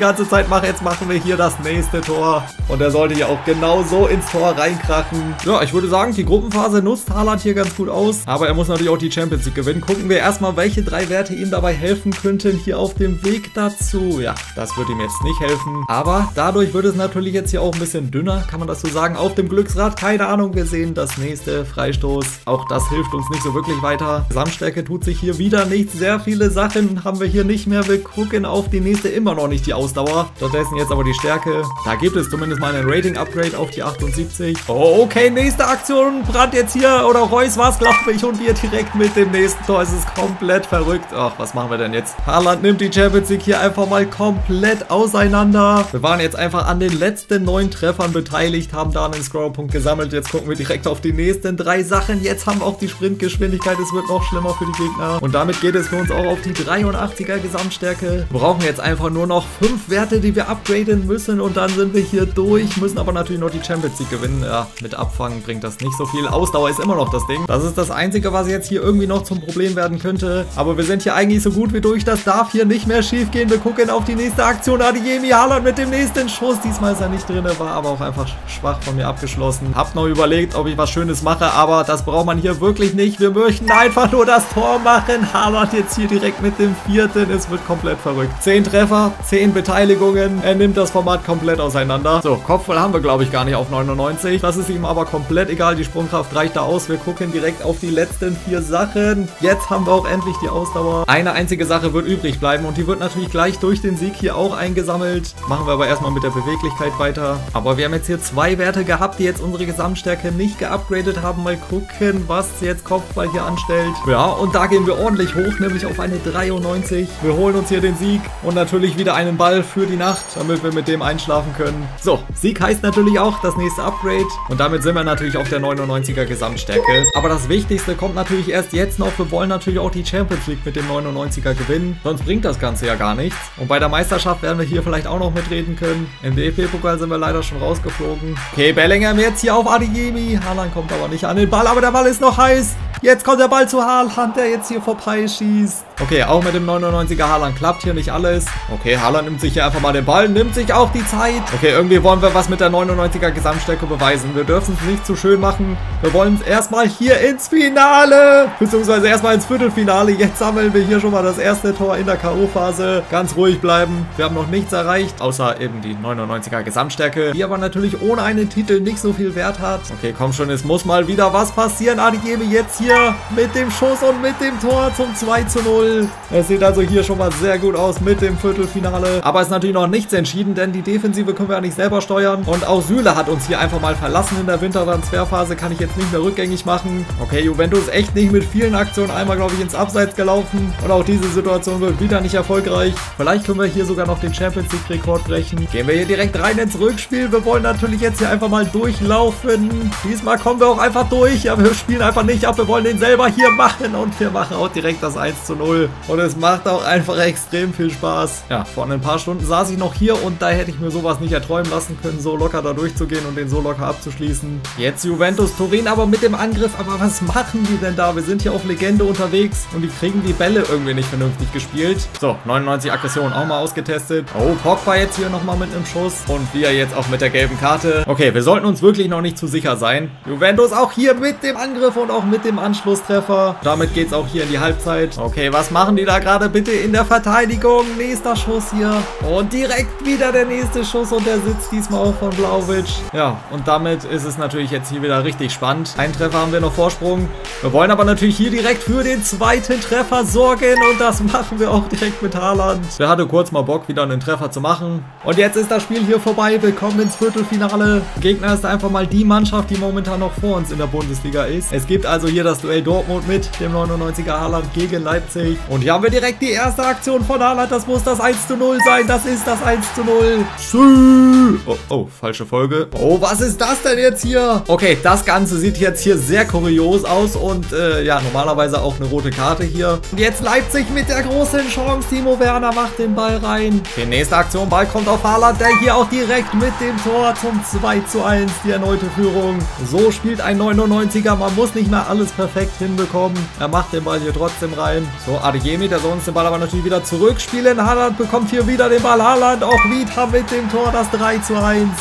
ganze Zeit mache. Jetzt machen wir hier das nächste Tor. Und der sollte hier auch genau so ins Tor reinkrachen. Ja, ich würde sagen, die Gruppenphase nutzt Haaland hier ganz gut aus. Aber er muss natürlich auch die Champions League gewinnen. Gucken wir erstmal, welche drei Werte ihm dabei helfen könnten hier auf dem Weg dazu. Ja, das wird ihm jetzt nicht helfen. Aber dadurch wird es natürlich jetzt hier auch ein bisschen dünner, kann man das so sagen. Auf dem Glücksrad, keine Ahnung, wir sehen das nächste Freistoß. Auch das hilft uns nicht so wirklich weiter. Gesamtstärke tut sich hier wieder nicht. Sehr viele Sachen haben wir hier nicht mehr. Wir gucken auf die nächste, immer noch nicht die Ausdauer. Stattdessen jetzt aber die Stärke. Da gibt es zumindest mal einen Rating-Upgrade auf die achtundsiebzig. Oh, okay, nächste Aktion. Brandt jetzt hier, oder Reus war es, glaube ich, und wir direkt mit dem nächsten Tor. Es ist komplett verrückt. Ach, was machen wir denn jetzt? Haaland nimmt die Champions League hier einfach mal komplett auseinander. Wir waren jetzt einfach an den letzten neun Treffern beteiligt, haben da einen Scorerpunkt gesammelt. Jetzt gucken wir direkt auf die nächsten drei Sachen. Jetzt haben wir auch die Sprintgeschwindigkeit. Es wird noch schlimmer für die Gegner. Und damit geht es für uns auch auf die dreiundachtziger Gesamtstärke. Wir brauchen jetzt einfach nur noch fünf Werte, die wir upgraden müssen. Und dann sind wir hier durch. Müssen aber natürlich noch die Champions League gewinnen. Ja, mit Abfangen bringt das nicht so viel. Ausdauer ist immer noch das Ding. Das ist das Einzige, was jetzt hier irgendwie noch zum Problem werden könnte. Aber wir sind hier eigentlich so gut wie durch. Das darf hier nicht mehr schief gehen. Wir gucken auf die nächste Aktion. Adeyemi, Haaland mit dem nächsten Schuss. Diesmal ist er nicht drin, war aber auch einfach schwach von mir abgeschlossen. Hab noch überlegt, ob ich was Schönes mache, aber das braucht man hier wirklich nicht. Wir möchten einfach nur das Tor machen. Haaland jetzt hier direkt mit dem vierten. Es wird komplett verrückt. zehn Treffer, zehn Beteiligungen. Er nimmt das Format komplett auseinander. So, Kopfball haben wir, glaube ich, gar nicht auf neunundneunzig. Das ist ihm aber komplett egal. Die Sprungkraft reicht da aus. Wir gucken direkt auf die letzten vier Sachen. Jetzt haben wir auch endlich die Ausdauer. Eine einzige Sache wird übrig bleiben und die wird natürlich gleich durch den Sieg hier auch eingesammelt. Machen wir aber erstmal mit der Beweglichkeit weiter. Aber wir haben jetzt hier zwei Werte gehabt, die jetzt unsere Gesamtstärke nicht geupgradet haben. Mal gucken, was jetzt Kopfball hier anstellt. Ja, und da gehen wir ordentlich hoch, nämlich auf eine dreiundneunzig. Wir holen uns hier den Sieg und natürlich wieder einen Ball für die Nacht, damit wir mit dem einschlafen können. So, Sieg heißt natürlich auch das nächste Upgrade und damit sind wir natürlich auf der neunundneunziger Gesamtstärke. Aber das Wichtigste kommt natürlich erst jetzt noch. Wir wollen natürlich auch die Champions League mit dem neunundneunziger gewinnen, sonst bringt das Ganze ja gar nichts. Und bei der Meisterschaft werden wir hier vielleicht auch noch mitreden können. Im D F B-Pokal sind wir leider schon rausgeflogen. Okay, Bellingham jetzt hier auf Adeyemi. Haaland kommt aber nicht an den Ball, aber der Ball ist noch heiß. Jetzt kommt der Ball zu Haaland, der jetzt hier vorbei schießt. Okay, auch mit dem neunundneunziger Haaland klappt hier nicht alles. Okay, Haaland nimmt sich hier einfach mal den Ball, nimmt sich auch die Zeit. Okay, irgendwie wollen wir was mit der neunundneunziger Gesamtstärke beweisen. Wir dürfen es nicht zu schön machen. Wir wollen es erstmal hier ins Finale, beziehungsweise erstmal ins Viertelfinale. Jetzt sammeln wir hier schon mal das erste Tor in der K O-Phase. Ganz ruhig bleiben. Wir haben noch nichts erreicht, außer eben die neunundneunziger Gesamtstärke, die aber natürlich ohne einen Titel nicht so viel Wert hat. Okay, komm schon, es muss mal wieder was passieren. Adeyemi jetzt hier mit dem Schuss und mit dem Tor zum zwei zu null. Es sieht also hier schon mal sehr gut aus mit dem Viertelfinale. Aber es ist natürlich noch nichts entschieden, denn die Defensive können wir ja nicht selber steuern. Und auch Süle hat uns hier einfach mal verlassen in der Wintertransferphase. Kann ich jetzt nicht mehr rückgängig machen. Okay, Juventus echt nicht mit vielen Aktionen. Einmal, glaube ich, ins Abseits gelaufen. Und auch diese Situation wird wieder nicht erfolgreich. Vielleicht können wir hier sogar noch den Champions League-Rekord brechen. Gehen wir hier direkt rein ins Rückspiel. Wir wollen natürlich jetzt hier einfach mal durchlaufen. Diesmal kommen wir auch einfach durch. Ja, wir spielen einfach nicht ab. Wir wollen den selber hier machen. Und wir machen auch direkt das eins zu null. Und es macht auch einfach extrem viel Spaß. Ja, vor ein paar Stunden saß ich noch hier und da hätte ich mir sowas nicht erträumen lassen können, so locker da durchzugehen und den so locker abzuschließen. Jetzt Juventus Turin aber mit dem Angriff. Aber was machen die denn da? Wir sind hier auf Legende unterwegs und die kriegen die Bälle irgendwie nicht vernünftig gespielt. So, neunundneunzig Aggression auch mal ausgetestet. Oh, Pogba jetzt hier nochmal mit einem Schuss. Und wir jetzt auch mit der gelben Karte. Okay, wir sollten uns wirklich noch nicht zu sicher sein. Juventus auch hier mit dem Angriff und auch mit dem Anschlusstreffer. Damit geht es auch hier in die Halbzeit. Okay, was machen die da gerade bitte in der Verteidigung? Nächster Schuss hier. Und direkt wieder der nächste Schuss und der sitzt diesmal auch von Vlahovic. Ja, und damit ist es natürlich jetzt hier wieder richtig spannend. Einen Treffer haben wir noch Vorsprung. Wir wollen aber natürlich hier direkt für den zweiten Treffer sorgen und das machen wir auch direkt mit Haaland. Der hatte kurz mal Bock, wieder einen Treffer zu machen. Und jetzt ist das Spiel hier vorbei. Willkommen ins Viertelfinale. Gegner ist einfach mal die Mannschaft, die momentan noch vor uns in der Bundesliga ist. Es gibt also hier das Duell Dortmund mit dem neunundneunziger Haaland gegen Leipzig. Und hier haben wir direkt die erste Aktion von Haaland. Das muss das eins zu null sein. Das ist das eins zu null. Schön. Oh, oh, falsche Folge. Oh, was ist das denn jetzt hier? Okay, das Ganze sieht jetzt hier sehr kurios aus und äh, ja, normalerweise auch eine rote Karte hier. Und jetzt Leipzig mit der großen Chance. Timo Werner macht den Ball rein. Die nächste Aktion, Ball kommt auf Haaland, der hier auch direkt mit dem Tor zum zwei zu eins, die erneute Führung. So spielt ein neunundneunziger, man muss nicht mehr alles perfekt hinbekommen. Er macht den Ball hier trotzdem rein. So, Adeyemi, der soll uns den Ball aber natürlich wieder zurückspielen. Haaland bekommt hier wieder den Ball. Haaland auch wieder mit dem Tor, das drei zu eins.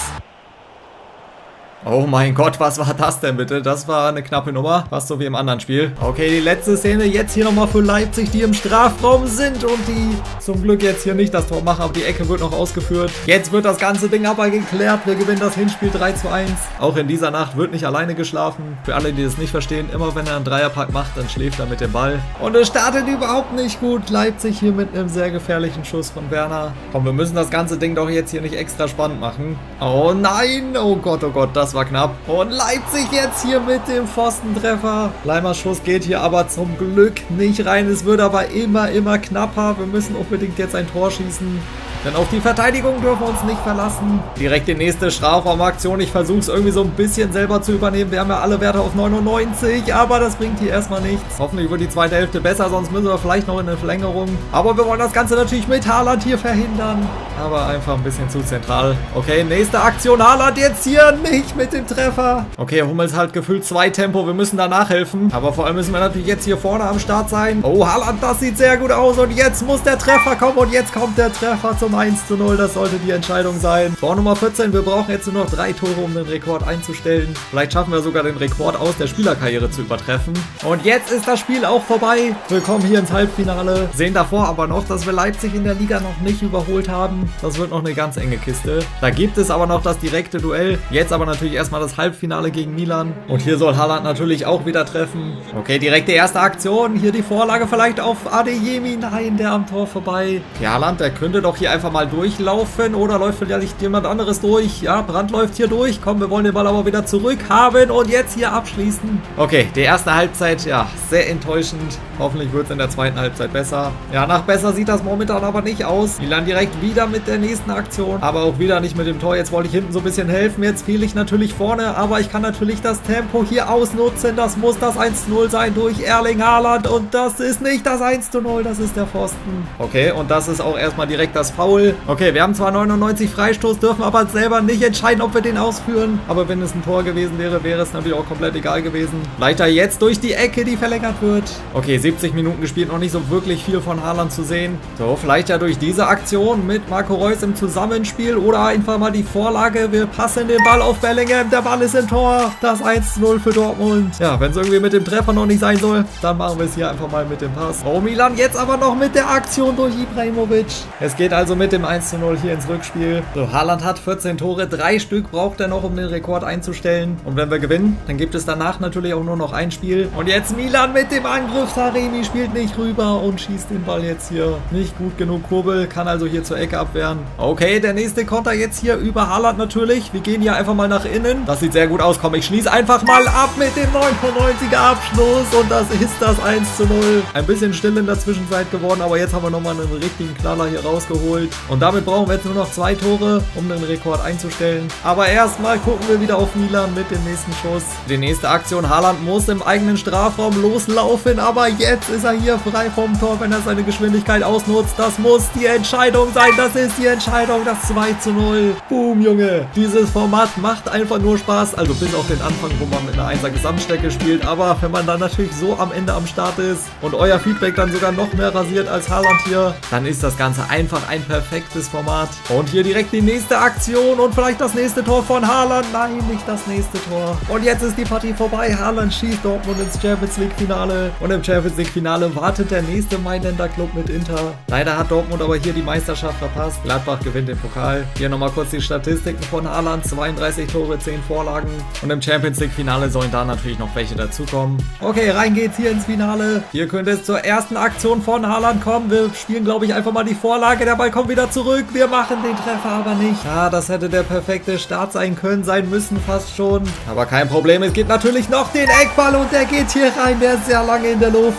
Oh mein Gott, was war das denn bitte? Das war eine knappe Nummer, fast so wie im anderen Spiel. Okay, die letzte Szene jetzt hier nochmal für Leipzig, die im Strafraum sind und die zum Glück jetzt hier nicht das Tor machen, aber die Ecke wird noch ausgeführt. Jetzt wird das ganze Ding aber geklärt. Wir gewinnen das Hinspiel drei zu eins. Auch in dieser Nacht wird nicht alleine geschlafen. Für alle, die das nicht verstehen, immer wenn er einen Dreierpack macht, dann schläft er mit dem Ball. Und es startet überhaupt nicht gut. Leipzig hier mit einem sehr gefährlichen Schuss von Werner. Komm, wir müssen das ganze Ding doch jetzt hier nicht extra spannend machen. Oh nein, oh Gott, oh Gott, das war knapp. Und Leipzig jetzt hier mit dem Pfostentreffer. Leimers Schuss geht hier aber zum Glück nicht rein. Es wird aber immer, immer knapper. Wir müssen unbedingt jetzt ein Tor schießen. Denn auf die Verteidigung dürfen wir uns nicht verlassen. Direkt die nächste Strafraumaktion. Ich versuche es irgendwie so ein bisschen selber zu übernehmen. Wir haben ja alle Werte auf neunundneunzig, aber das bringt hier erstmal nichts. Hoffentlich wird die zweite Hälfte besser, sonst müssen wir vielleicht noch in eine Verlängerung. Aber wir wollen das Ganze natürlich mit Haaland hier verhindern. Aber einfach ein bisschen zu zentral. Okay, nächste Aktion. Haaland jetzt hier nicht mit dem Treffer. Okay, Hummels halt gefühlt zwei Tempo. Wir müssen da nachhelfen. Aber vor allem müssen wir natürlich jetzt hier vorne am Start sein. Oh, Haaland, das sieht sehr gut aus. Und jetzt muss der Treffer kommen. Und jetzt kommt der Treffer zum eins zu null, das sollte die Entscheidung sein. Tor Nummer vierzehn, wir brauchen jetzt nur noch drei Tore, um den Rekord einzustellen. Vielleicht schaffen wir sogar den Rekord aus der Spielerkarriere zu übertreffen. Und jetzt ist das Spiel auch vorbei. Willkommen hier ins Halbfinale. Sehen davor aber noch, dass wir Leipzig in der Liga noch nicht überholt haben. Das wird noch eine ganz enge Kiste. Da gibt es aber noch das direkte Duell. Jetzt aber natürlich erstmal das Halbfinale gegen Milan. Und hier soll Haaland natürlich auch wieder treffen. Okay, direkt die erste Aktion. Hier die Vorlage vielleicht auf Adeyemi. Nein, der am Tor vorbei. Ja, Haaland, der könnte doch hier einfach mal durchlaufen oder läuft vielleicht jemand anderes durch. Ja, Brandt läuft hier durch. Komm, wir wollen den Ball aber wieder zurückhaben und jetzt hier abschließen. Okay, die erste Halbzeit, ja, sehr enttäuschend. Hoffentlich wird es in der zweiten Halbzeit besser. Ja, nach besser sieht das momentan aber nicht aus. Milan direkt wieder mit der nächsten Aktion, aber auch wieder nicht mit dem Tor. Jetzt wollte ich hinten so ein bisschen helfen. Jetzt fehle ich natürlich vorne, aber ich kann natürlich das Tempo hier ausnutzen. Das muss das eins zu null sein durch Erling Haaland und das ist nicht das eins zu null, das ist der Pfosten. Okay, und das ist auch erstmal direkt das Foul. Okay, wir haben zwar neunundneunzig Freistoß, dürfen aber selber nicht entscheiden, ob wir den ausführen. Aber wenn es ein Tor gewesen wäre, wäre es natürlich auch komplett egal gewesen. Leider jetzt durch die Ecke, die verlängert wird. Okay, siebzig Minuten gespielt, noch nicht so wirklich viel von Haaland zu sehen. So, vielleicht ja durch diese Aktion mit Marco Reus im Zusammenspiel oder einfach mal die Vorlage. Wir passen den Ball auf Bellingham, der Ball ist im Tor. Das eins zu null für Dortmund. Ja, wenn es irgendwie mit dem Treffer noch nicht sein soll, dann machen wir es hier einfach mal mit dem Pass. Oh, Milan jetzt aber noch mit der Aktion durch Ibrahimovic. Es geht also mit dem eins zu null hier ins Rückspiel. So, Haaland hat vierzehn Tore, drei Stück braucht er noch, um den Rekord einzustellen. Und wenn wir gewinnen, dann gibt es danach natürlich auch nur noch ein Spiel. Und jetzt Milan mit dem Angriff. Taremi spielt nicht rüber und schießt den Ball jetzt hier nicht gut genug. Kurbel kann also hier zur Ecke abwehren. Okay, der nächste Konter jetzt hier über Haaland natürlich. Wir gehen hier einfach mal nach innen. Das sieht sehr gut aus. Komm, ich schließe einfach mal ab mit dem neunundneunziger Abschluss. Und das ist das eins zu null. Ein bisschen still in der Zwischenzeit geworden, aber jetzt haben wir nochmal einen richtigen Knaller hier rausgeholt. Und damit brauchen wir jetzt nur noch zwei Tore, um den Rekord einzustellen. Aber erstmal gucken wir wieder auf Milan mit dem nächsten Schuss. Die nächste Aktion, Haaland muss im eigenen Strafraum loslaufen, aber jetzt ist er hier frei vom Tor, wenn er seine Geschwindigkeit ausnutzt. Das muss die Entscheidung sein, das ist die Entscheidung, das zwei zu null. Boom, Junge. Dieses Format macht einfach nur Spaß, also bis auf den Anfang, wo man mit einer einser Gesamtstärke spielt, aber wenn man dann natürlich so am Ende am Start ist und euer Feedback dann sogar noch mehr rasiert als Haaland hier, dann ist das Ganze einfach ein perfektes Format. Und hier direkt die nächste Aktion und vielleicht das nächste Tor von Haaland. Nein, nicht das nächste Tor. Und jetzt ist die Partie vorbei. Haaland schießt Dortmund ins Champions League Finale. Und im Champions League Finale wartet der nächste Mailänder Club mit Inter. Leider hat Dortmund aber hier die Meisterschaft verpasst. Gladbach gewinnt den Pokal. Hier nochmal kurz die Statistiken von Haaland. zweiunddreißig Tore, zehn Vorlagen. Und im Champions League Finale sollen da natürlich noch welche dazukommen. Okay, rein geht's hier ins Finale. Hier könnte es zur ersten Aktion von Haaland kommen. Wir spielen, glaube ich, einfach mal die Vorlage. Der Ball kommt wieder zurück. Wir machen den Treffer aber nicht. Ja, das hätte der perfekte Start sein können, sein müssen fast schon. Aber kein Problem, es gibt natürlich noch den Eckball und der geht hier rein. Der ist sehr lange in der Luft.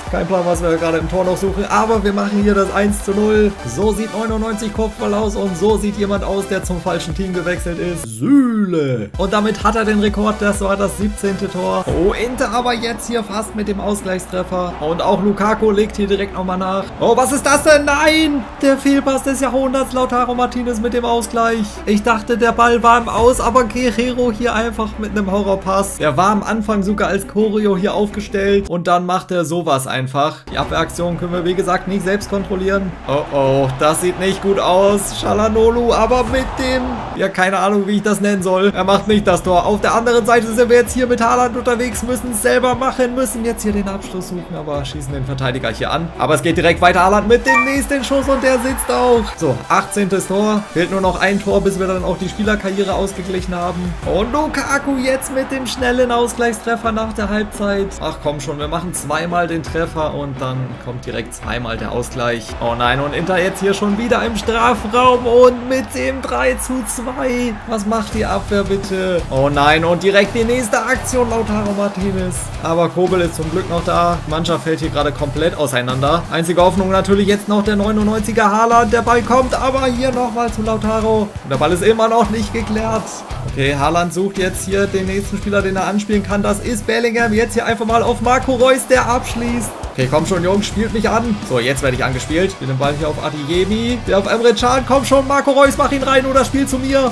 Kein Plan, was wir gerade im Tor noch suchen, aber wir machen hier das eins zu null. So sieht neunundneunzig Kopfball aus und so sieht jemand aus, der zum falschen Team gewechselt ist. Süle. Und damit hat er den Rekord, das war das siebzehnte Tor. Oh, Inter aber jetzt hier fast mit dem Ausgleichstreffer. Und auch Lukaku legt hier direkt nochmal nach. Oh, was ist das denn? Nein! Der Fehlpass des Jahrhunderts, Lautaro Martinez mit dem Ausgleich. Ich dachte, der Ball war im Aus, aber Guerrero hier einfach mit einem Horrorpass. Der war am Anfang sogar als Choreo hier aufgestellt und dann macht er sowas einfach. Die Abwehraktion können wir, wie gesagt, nicht selbst kontrollieren. Oh, oh, das sieht nicht gut aus. Çalhanoğlu, aber mit dem... Ja, keine Ahnung, wie ich das nennen soll. Er macht nicht das Tor. Auf der anderen Seite sind wir jetzt hier mit Haaland unterwegs, müssen es selber machen, müssen jetzt hier den Abschluss suchen, aber schießen den Verteidiger hier an. Aber es geht direkt weiter. Haaland mit dem nächsten Schuss und der sitzt auch. So, achtzehntes Tor. Fehlt nur noch ein Tor, bis wir dann auch die Spielerkarriere ausgeglichen haben. Und Lukaku jetzt mit dem schnellen Ausgleichstreffer nach der Halbzeit. Ach komm schon, wir machen zweimal den Treffer und dann kommt direkt zweimal der Ausgleich. Oh nein, und Inter jetzt hier schon wieder im Strafraum und mit dem drei zu zwei. Was macht die Abwehr bitte? Oh nein, und direkt die nächste Aktion, Lautaro Martinez. Aber Kobel ist zum Glück noch da. Die Mannschaft fällt hier gerade komplett auseinander. Einzige Hoffnung natürlich jetzt noch der neunundneunziger Haaland. Der Ball kommt aber hier nochmal zu Lautaro. Und der Ball ist immer noch nicht geklärt. Okay, Haaland sucht jetzt hier den nächsten Spieler, den er anspielen kann. Das ist Bellingham. Jetzt hier einfach mal auf Marco Reus, der abschließt. Okay, komm schon, Jungs, spielt mich an. So, jetzt werde ich angespielt. Mit dem Ball hier auf Adeyemi. Der auf Emre Can. Komm schon, Marco Reus, mach ihn rein oder spiel zu mir.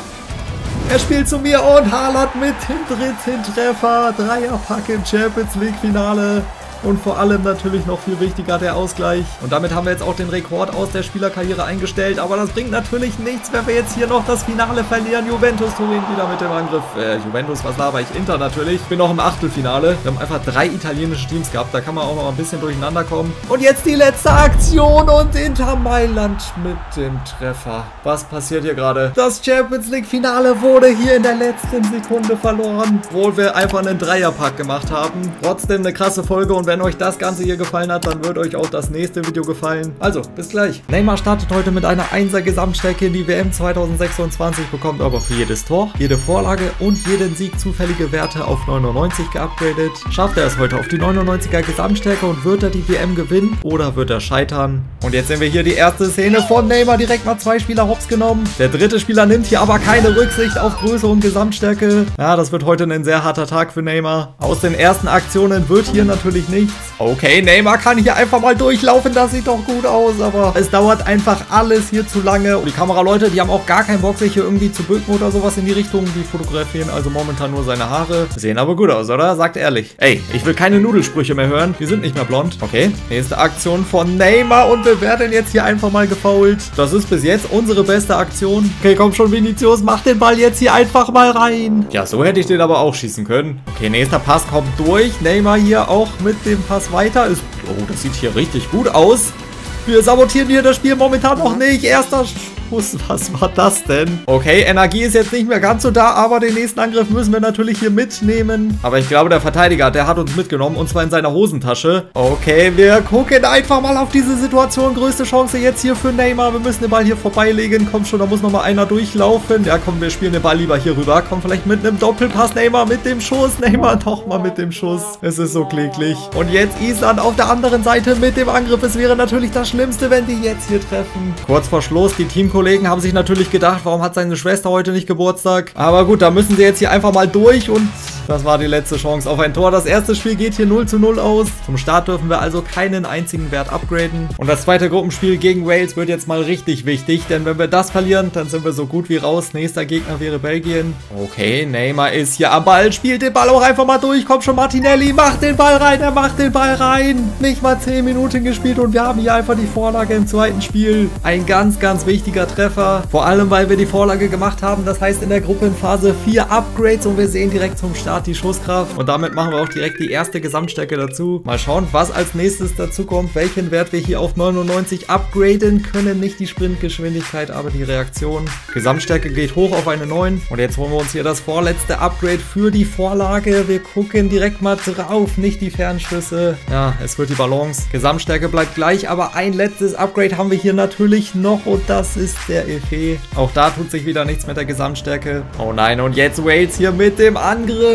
Er spielt zu mir und Haaland mit dem dritten Treffer. Dreierpack im Champions League Finale. Und vor allem natürlich noch viel wichtiger der Ausgleich. Und damit haben wir jetzt auch den Rekord aus der Spielerkarriere eingestellt. Aber das bringt natürlich nichts, wenn wir jetzt hier noch das Finale verlieren. Juventus Turin wieder mit dem Angriff. Äh, Juventus, was laber ich? Inter natürlich. Ich bin noch im Achtelfinale. Wir haben einfach drei italienische Teams gehabt. Da kann man auch noch ein bisschen durcheinander kommen. Und jetzt die letzte Aktion und Inter Mailand mit dem Treffer. Was passiert hier gerade? Das Champions League Finale wurde hier in der letzten Sekunde verloren. Obwohl wir einfach einen Dreierpack gemacht haben. Trotzdem eine krasse Folge und wenn Wenn euch das Ganze hier gefallen hat, dann wird euch auch das nächste Video gefallen. Also, bis gleich. Neymar startet heute mit einer einser Gesamtstärke in die W M zweitausendsechsundzwanzig, bekommt aber für jedes Tor, jede Vorlage und jeden Sieg zufällige Werte auf neunundneunzig geupgradet. Schafft er es heute auf die neunundneunziger Gesamtstärke und wird er die W M gewinnen oder wird er scheitern? Und jetzt sehen wir hier die erste Szene von Neymar, direkt mal zwei Spieler hops genommen. Der dritte Spieler nimmt hier aber keine Rücksicht auf Größe und Gesamtstärke. Ja, das wird heute ein sehr harter Tag für Neymar. Aus den ersten Aktionen wird hier natürlich nicht. Okay, Neymar kann hier einfach mal durchlaufen, das sieht doch gut aus, aber es dauert einfach alles hier zu lange. Und die Kameraleute, die haben auch gar keinen Bock, sich hier irgendwie zu bücken oder sowas in die Richtung. Die fotografieren also momentan nur seine Haare. Sehen aber gut aus, oder? Sagt ehrlich. Ey, ich will keine Nudelsprüche mehr hören. Die sind nicht mehr blond. Okay, nächste Aktion von Neymar und wir werden jetzt hier einfach mal gefoult. Das ist bis jetzt unsere beste Aktion. Okay, komm schon, Vinicius, mach den Ball jetzt hier einfach mal rein. Ja, so hätte ich den aber auch schießen können. Okay, nächster Pass kommt durch. Neymar hier auch mit dem Pass weiter. Ist, oh, das sieht hier richtig gut aus. Wir sabotieren hier das Spiel momentan noch nicht. Erster Schuss. Was war das denn? Okay, Energie ist jetzt nicht mehr ganz so da, aber den nächsten Angriff müssen wir natürlich hier mitnehmen. Aber ich glaube, der Verteidiger, der hat uns mitgenommen und zwar in seiner Hosentasche. Okay, wir gucken einfach mal auf diese Situation. Größte Chance jetzt hier für Neymar. Wir müssen den Ball hier vorbeilegen. Komm schon, da muss noch mal einer durchlaufen. Ja, komm, wir spielen den Ball lieber hier rüber. Komm, vielleicht mit einem Doppelpass. Neymar mit dem Schuss. Neymar doch mal mit dem Schuss. Es ist so kläglich. Und jetzt Island auf der anderen Seite mit dem Angriff. Es wäre natürlich das Schlimmste, wenn die jetzt hier treffen. Kurz vor Schluss, die Teamkollegen haben sich natürlich gedacht, warum hat seine Schwester heute nicht Geburtstag? Aber gut, da müssen sie jetzt hier einfach mal durch und das war die letzte Chance auf ein Tor. Das erste Spiel geht hier null zu null aus. Zum Start dürfen wir also keinen einzigen Wert upgraden. Und das zweite Gruppenspiel gegen Wales wird jetzt mal richtig wichtig, denn wenn wir das verlieren, dann sind wir so gut wie raus. Nächster Gegner wäre Belgien. Okay, Neymar ist hier am Ball, spielt den Ball auch einfach mal durch. Kommt schon Martinelli, macht den Ball rein, er macht den Ball rein. Nicht mal zehn Minuten gespielt und wir haben hier einfach die Vorlage im zweiten Spiel. Ein ganz, ganz wichtiger Treffer. Vor allem, weil wir die Vorlage gemacht haben. Das heißt in der Gruppenphase vier Upgrades und wir sehen direkt zum Start die Schusskraft. Und damit machen wir auch direkt die erste Gesamtstärke dazu. Mal schauen, was als nächstes dazu kommt. Welchen Wert wir hier auf neunundneunzig upgraden können. Nicht die Sprintgeschwindigkeit, aber die Reaktion. Gesamtstärke geht hoch auf eine neun. Und jetzt holen wir uns hier das vorletzte Upgrade für die Vorlage. Wir gucken direkt mal drauf. Nicht die Fernschüsse. Ja, es wird die Balance. Gesamtstärke bleibt gleich, aber ein letztes Upgrade haben wir hier natürlich noch. Und das ist der Efe. Auch da tut sich wieder nichts mit der Gesamtstärke. Oh nein, und jetzt Wales hier mit dem Angriff.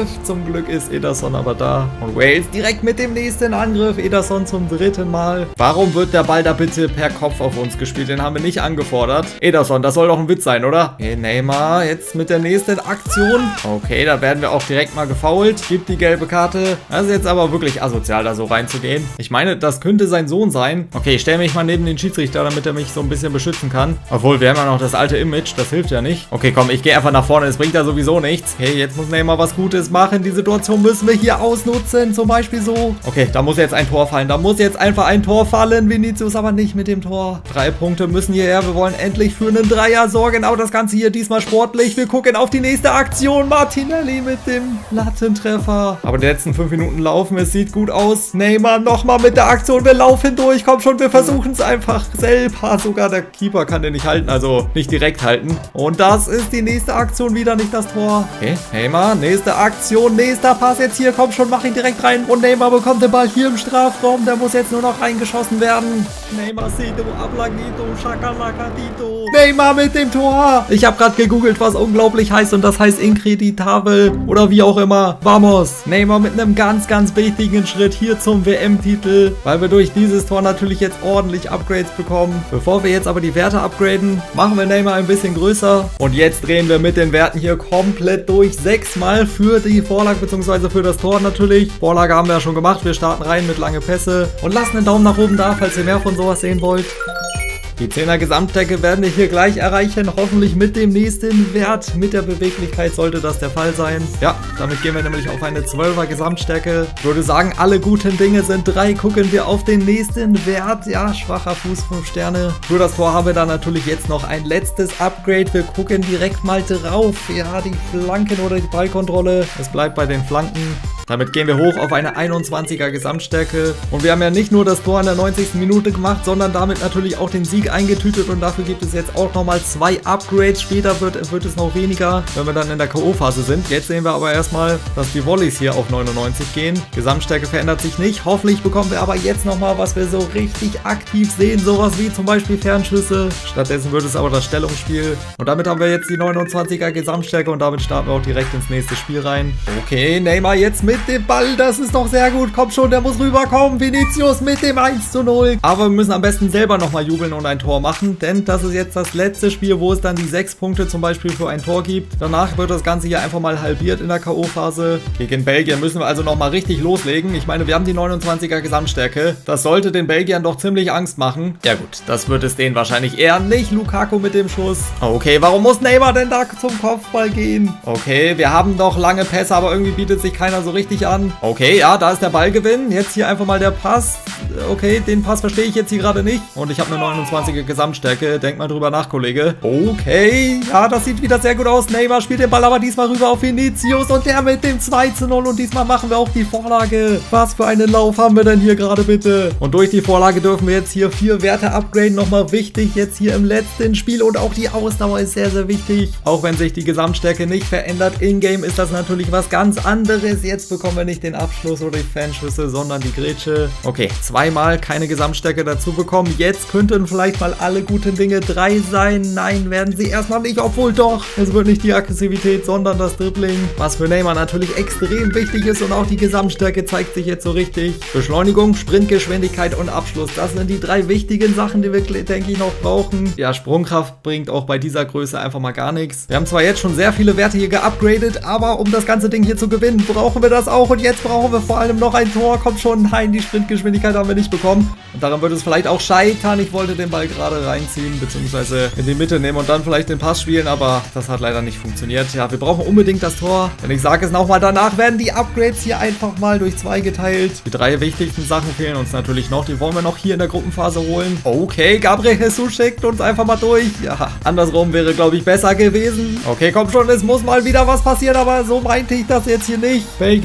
trifft. Zum Glück ist Ederson aber da. Und Wales direkt mit dem nächsten Angriff. Ederson zum dritten Mal. Warum wird der Ball da bitte per Kopf auf uns gespielt? Den haben wir nicht angefordert. Ederson, das soll doch ein Witz sein, oder? Okay, Neymar jetzt mit der nächsten Aktion. Okay, da werden wir auch direkt mal gefoult. Gibt die gelbe Karte. Das ist jetzt aber wirklich asozial, da so reinzugehen. Ich meine, das könnte sein Sohn sein. Okay, ich stelle mich mal neben den Schiedsrichter, damit er mich so ein bisschen beschützen kann. Obwohl, wir haben ja noch das alte Image. Das hilft ja nicht. Okay, komm, ich gehe einfach nach vorne. Das bringt ja sowieso nichts. Okay, jetzt muss Neymar was Gutes machen. Die Situation müssen wir hier ausnutzen. Zum Beispiel so. Okay, da muss jetzt ein Tor fallen. Da muss jetzt einfach ein Tor fallen. Vinicius aber nicht mit dem Tor. Drei Punkte müssen hierher. Wir wollen endlich für einen Dreier sorgen. Aber das Ganze hier diesmal sportlich. Wir gucken auf die nächste Aktion. Martinelli mit dem Lattentreffer. Aber die letzten fünf Minuten laufen. Es sieht gut aus. Neymar nochmal mit der Aktion. Wir laufen durch. Komm schon, wir versuchen es einfach selber. Sogar der Keeper kann den nicht halten. Also nicht direkt halten. Und das ist die nächste Aktion. Wieder nicht das Tor. Okay, Neymar. Nächste Aktion. Nächster Pass jetzt hier. Komm schon, mach ihn direkt rein. Und Neymar bekommt den Ball hier im Strafraum. Der muss jetzt nur noch reingeschossen werden. Neymar Cito, Ablagito, Shakalakadito. Neymar mit dem Tor. Ich habe gerade gegoogelt, was unglaublich heißt. Und das heißt inkreditabel. Oder wie auch immer. Vamos. Neymar mit einem ganz, ganz wichtigen Schritt hier zum W M-Titel. Weil wir durch dieses Tor natürlich jetzt ordentlich Upgrades bekommen. Bevor wir jetzt aber die Werte upgraden, machen wir Neymar ein bisschen größer. Und jetzt drehen wir mit den Werten hier komplett durch. Sechsmal für die Vorlage bzw. für das Tor natürlich. Vorlage haben wir ja schon gemacht. Wir starten rein mit lange Pässe. Und lasst einen Daumen nach oben da, falls ihr mehr von sowas sehen wollt. Die zehner Gesamtstärke werden wir hier gleich erreichen, hoffentlich mit dem nächsten Wert. Mit der Beweglichkeit sollte das der Fall sein. Ja, damit gehen wir nämlich auf eine zwölfer Gesamtstärke. Ich würde sagen, alle guten Dinge sind drei. Gucken wir auf den nächsten Wert. Ja, schwacher Fuß, fünf Sterne. Für das Tor haben wir dann natürlich jetzt noch ein letztes Upgrade. Wir gucken direkt mal drauf. Ja, die Flanken oder die Ballkontrolle. Es bleibt bei den Flanken. Damit gehen wir hoch auf eine einundzwanziger Gesamtstärke. Und wir haben ja nicht nur das Tor in der neunzigsten Minute gemacht, sondern damit natürlich auch den Sieg eingetütet. Und dafür gibt es jetzt auch nochmal zwei Upgrades. Später wird, wird es noch weniger, wenn wir dann in der K O-Phase sind. Jetzt sehen wir aber erstmal, dass die Volleys hier auf neunundneunzig gehen. Gesamtstärke verändert sich nicht. Hoffentlich bekommen wir aber jetzt nochmal, was wir so richtig aktiv sehen. Sowas wie zum Beispiel Fernschüsse. Stattdessen wird es aber das Stellungsspiel. Und damit haben wir jetzt die neunundzwanziger Gesamtstärke. Und damit starten wir auch direkt ins nächste Spiel rein. Okay, Neymar jetzt mit dem Ball, das ist doch sehr gut. Kommt schon, der muss rüberkommen. Vinicius mit dem eins zu null. Aber wir müssen am besten selber nochmal jubeln und ein Tor machen, denn das ist jetzt das letzte Spiel, wo es dann die sechs Punkte zum Beispiel für ein Tor gibt. Danach wird das Ganze hier einfach mal halbiert in der K O-Phase. Gegen Belgien müssen wir also nochmal richtig loslegen. Ich meine, wir haben die neunundzwanziger Gesamtstärke. Das sollte den Belgiern doch ziemlich Angst machen. Ja gut, das wird es denen wahrscheinlich eher nicht. Lukaku mit dem Schuss. Okay, warum muss Neymar denn da zum Kopfball gehen? Okay, wir haben doch lange Pässe, aber irgendwie bietet sich keiner so richtig an. Okay, ja, da ist der Ballgewinn. Jetzt hier einfach mal der Pass. Okay, den Pass verstehe ich jetzt hier gerade nicht. Und ich habe eine neunundzwanziger Gesamtstärke. Denk mal drüber nach, Kollege. Okay, ja, das sieht wieder sehr gut aus. Neymar spielt den Ball aber diesmal rüber auf Vinicius. Und der mit dem zwei zu null. Und diesmal machen wir auch die Vorlage. Was für einen Lauf haben wir denn hier gerade bitte? Und durch die Vorlage dürfen wir jetzt hier vier Werte upgraden. Nochmal wichtig jetzt hier im letzten Spiel. Und auch die Ausdauer ist sehr, sehr wichtig. Auch wenn sich die Gesamtstärke nicht verändert. In-game ist das natürlich was ganz anderes. Jetzt bekommen wir nicht den Abschluss oder die Fanschüsse, sondern die Grätsche. Okay, zweimal keine Gesamtstärke dazu bekommen. Jetzt könnten vielleicht mal alle guten Dinge drei sein. Nein, werden sie erstmal nicht, obwohl doch. Es wird nicht die Aggressivität, sondern das Dribbling. Was für Neymar natürlich extrem wichtig ist und auch die Gesamtstärke zeigt sich jetzt so richtig. Beschleunigung, Sprintgeschwindigkeit und Abschluss. Das sind die drei wichtigen Sachen, die wir, denke ich, noch brauchen. Ja, Sprungkraft bringt auch bei dieser Größe einfach mal gar nichts. Wir haben zwar jetzt schon sehr viele Werte hier geupgradet, aber um das ganze Ding hier zu gewinnen, brauchen wir das auch. Und jetzt brauchen wir vor allem noch ein Tor. Kommt schon, nein, die Sprintgeschwindigkeit haben wir nicht bekommen. Und daran wird es vielleicht auch scheitern. Ich wollte den Ball gerade reinziehen, beziehungsweise in die Mitte nehmen und dann vielleicht den Pass spielen, aber das hat leider nicht funktioniert. Ja, wir brauchen unbedingt das Tor. Wenn ich sage es nochmal, danach werden die Upgrades hier einfach mal durch zwei geteilt. Die drei wichtigsten Sachen fehlen uns natürlich noch. Die wollen wir noch hier in der Gruppenphase holen. Okay, Gabriel Jesus schickt uns einfach mal durch. Ja, andersrum wäre, glaube ich, besser gewesen. Okay, komm schon, es muss mal wieder was passieren, aber so meinte ich das jetzt hier nicht. Belgien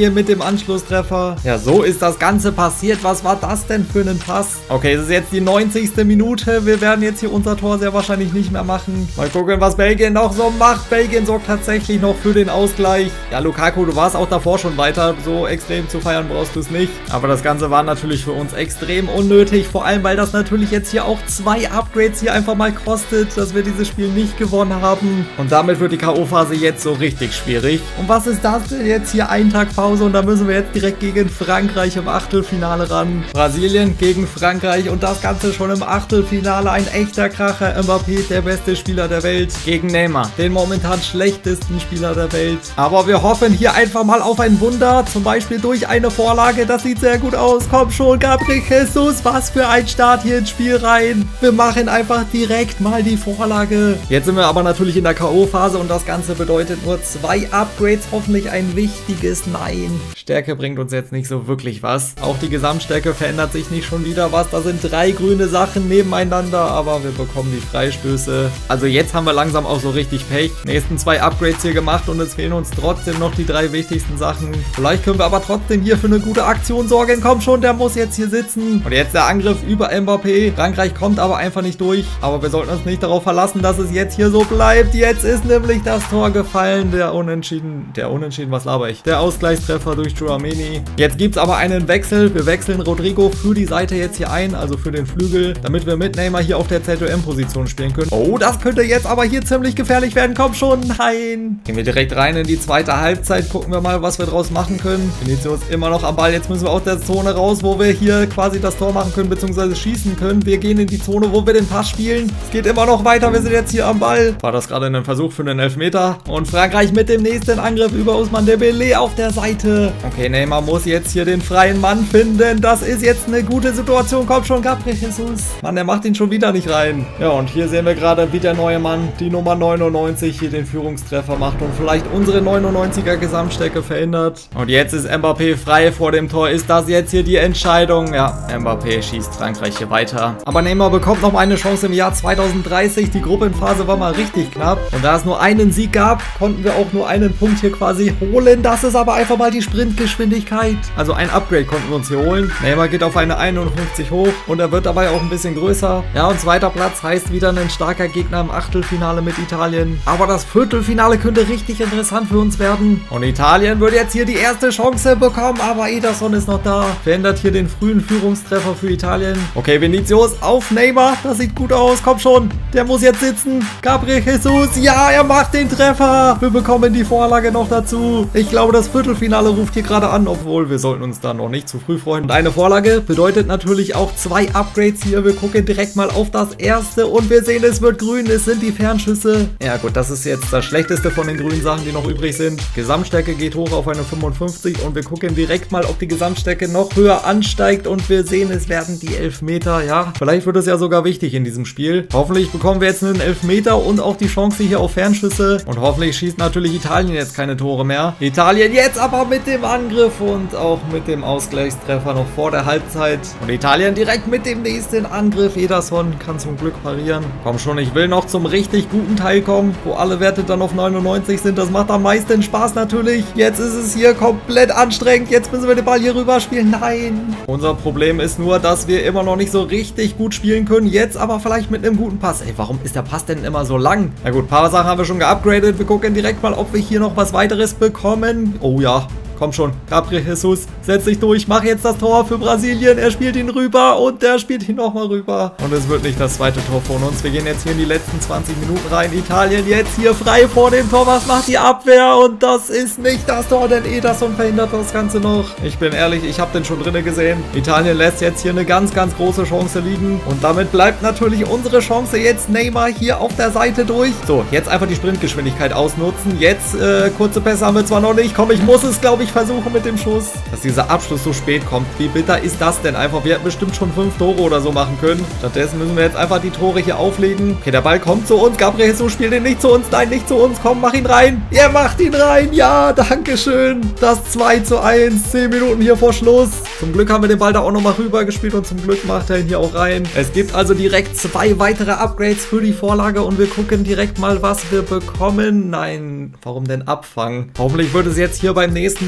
Belgien mit dem Anschlusstreffer. Ja, so ist das Ganze passiert. Was war das denn für ein Pass? Okay, es ist jetzt die neunzigste Minute. Wir werden jetzt hier unser Tor sehr wahrscheinlich nicht mehr machen. Mal gucken, was Belgien noch so macht. Belgien sorgt tatsächlich noch für den Ausgleich. Ja, Lukaku, du warst auch davor schon weiter. So extrem zu feiern brauchst du es nicht. Aber das Ganze war natürlich für uns extrem unnötig. Vor allem, weil das natürlich jetzt hier auch zwei Upgrades hier einfach mal kostet, dass wir dieses Spiel nicht gewonnen haben. Und damit wird die K O-Phase jetzt so richtig schwierig. Und was ist das denn jetzt hier? Ein Tag Pause und da müssen wir jetzt direkt gegen Frankreich im Achtelfinale ran. Brasilien gegen Frankreich und das Ganze schon im Achtelfinale. Ein echter Kracher. Mbappé, der beste Spieler der Welt, gegen Neymar, den momentan schlechtesten Spieler der Welt. Aber wir hoffen hier einfach mal auf ein Wunder, zum Beispiel durch eine Vorlage. Das sieht sehr gut aus. Komm schon, Gabriel Jesus, was für ein Start hier ins Spiel rein. Wir machen einfach direkt mal die Vorlage. Jetzt sind wir aber natürlich in der K O-Phase und das Ganze bedeutet nur zwei Upgrades. Hoffentlich ein wichtiges Nein. Stärke bringt uns jetzt nicht so wirklich was. Auch die Gesamtstärke verändert sich nicht schon wieder was. Da sind drei grüne Sachen nebeneinander, aber wir bekommen die Freistöße. Also jetzt haben wir langsam auch so richtig Pech. Nächsten zwei Upgrades hier gemacht und es fehlen uns trotzdem noch die drei wichtigsten Sachen. Vielleicht können wir aber trotzdem hier für eine gute Aktion sorgen. Komm schon, der muss jetzt hier sitzen. Und jetzt der Angriff über Mbappé. Frankreich kommt aber einfach nicht durch. Aber wir sollten uns nicht darauf verlassen, dass es jetzt hier so bleibt. Jetzt ist nämlich das Tor gefallen. Der Unentschieden, der Unentschieden, was laber ich? Der Ausgleichstreffer durch Tchouaméni. Jetzt gibt es aber einen Wechsel. Wir wechseln Rodrigo für die Seite jetzt hier ein, also für den Flügel, damit wir mit Neymar hier auf der Z O M-Position spielen können. Oh, das könnte jetzt aber hier ziemlich gefährlich werden. Komm schon, nein. Gehen wir direkt rein in die zweite Halbzeit. Gucken wir mal, was wir draus machen können. Vinicius immer noch am Ball. Jetzt müssen wir aus der Zone raus, wo wir hier quasi das Tor machen können, beziehungsweise schießen können. Wir gehen in die Zone, wo wir den Pass spielen. Es geht immer noch weiter. Wir sind jetzt hier am Ball. War das gerade ein Versuch für einen Elfmeter? Und Frankreich mit dem nächsten Angriff über Ousmane Dembélé auf der Seite. Okay, Neymar muss jetzt hier den freien Mann finden. Das ist jetzt eine gute Situation. Kommt schon, Gabriel Jesus. Mann, der macht ihn schon wieder nicht rein. Ja, und hier sehen wir gerade, wie der neue Mann, die Nummer neunundneunzig, hier den Führungstreffer macht und vielleicht unsere neunundneunziger Gesamtstärke verändert. Und jetzt ist Mbappé frei vor dem Tor. Ist das jetzt hier die Entscheidung? Ja, Mbappé schießt Frankreich hier weiter. Aber Neymar bekommt noch mal eine Chance im Jahr zweitausenddreißig. Die Gruppenphase war mal richtig knapp. Und da es nur einen Sieg gab, konnten wir auch nur einen Punkt hier quasi holen. Das ist aber einfach mal die Sprintgeschwindigkeit. Also ein Upgrade konnten wir uns hier holen. Neymar geht auf eine einundfünfzig hoch und er wird dabei auch ein bisschen größer. Ja, und zweiter Platz heißt wieder ein starker Gegner im Achtelfinale mit Italien. Aber das Viertelfinale könnte richtig interessant für uns werden. Und Italien wird jetzt hier die erste Chance bekommen, aber Ederson ist noch da. Verändert hier den frühen Führungstreffer für Italien. Okay, Vinicius auf Neymar. Das sieht gut aus. Komm schon. Der muss jetzt sitzen. Gabriel Jesus. Ja, er macht den Treffer. Wir bekommen die Vorlage noch dazu. Ich glaube, das Viertelfinale ruft hier gerade an, obwohl wir sollten uns da noch nicht zu früh freuen. Und eine Vorlage bedeutet natürlich auch zwei Upgrades hier. Wir gucken direkt mal auf das erste und wir sehen, es wird grün. Es sind die Fernschüsse. Ja gut, das ist jetzt das schlechteste von den grünen Sachen, die noch übrig sind. Gesamtstärke geht hoch auf eine fünfundfünfzig und wir gucken direkt mal, ob die Gesamtstärke noch höher ansteigt und wir sehen, es werden die Elfmeter. Ja, vielleicht wird es ja sogar wichtig in diesem Spiel. Hoffentlich bekommen wir jetzt einen Elfmeter und auch die Chance hier auf Fernschüsse. Und hoffentlich schießt natürlich Italien jetzt keine Tore mehr. Italien jetzt aber mit dem Angriff und auch mit dem Ausgleichstreffer noch vor der Halbzeit. Und Italien direkt mit dem nächsten Angriff. Ederson kann zum Glück parieren. Komm schon, ich will noch zum richtig guten Teil kommen, wo alle Werte dann auf neunundneunzig sind. Das macht am meisten Spaß natürlich. Jetzt ist es hier komplett anstrengend. Jetzt müssen wir den Ball hier rüber spielen. Nein. Unser Problem ist nur, dass wir immer noch nicht so richtig gut spielen können. Jetzt aber vielleicht mit einem guten Pass. Ey, warum ist der Pass denn immer so lang? Na gut, ein paar Sachen haben wir schon geupgradet. Wir gucken direkt mal, ob wir hier noch was weiteres bekommen. Oh ja. Komm schon, Gabriel Jesus, setz dich durch, mach jetzt das Tor für Brasilien. Er spielt ihn rüber und der spielt ihn nochmal rüber. Und es wird nicht das zweite Tor von uns. Wir gehen jetzt hier in die letzten zwanzig Minuten rein. Italien jetzt hier frei vor dem Tor. Was macht die Abwehr? Und das ist nicht das Tor, denn Ederson verhindert das Ganze noch. Ich bin ehrlich, ich habe den schon drinne gesehen. Italien lässt jetzt hier eine ganz, ganz große Chance liegen. Und damit bleibt natürlich unsere Chance jetzt Neymar hier auf der Seite durch. So, jetzt einfach die Sprintgeschwindigkeit ausnutzen. Jetzt, äh, kurze Pässe haben wir zwar noch nicht. Komm, ich muss es, glaube ich, versuchen mit dem Schuss. Dass dieser Abschluss so spät kommt. Wie bitter ist das denn einfach? Wir hätten bestimmt schon fünf Tore oder so machen können. Stattdessen müssen wir jetzt einfach die Tore hier auflegen. Okay, der Ball kommt zu uns. Gabriel Jesus spielt ihn nicht zu uns. Nein, nicht zu uns. Komm, mach ihn rein. Er macht ihn rein. Ja, danke schön. Das zwei zu eins. zehn Minuten hier vor Schluss. Zum Glück haben wir den Ball da auch nochmal rüber gespielt und zum Glück macht er ihn hier auch rein. Es gibt also direkt zwei weitere Upgrades für die Vorlage und wir gucken direkt mal, was wir bekommen. Nein, warum denn abfangen? Hoffentlich wird es jetzt hier beim nächsten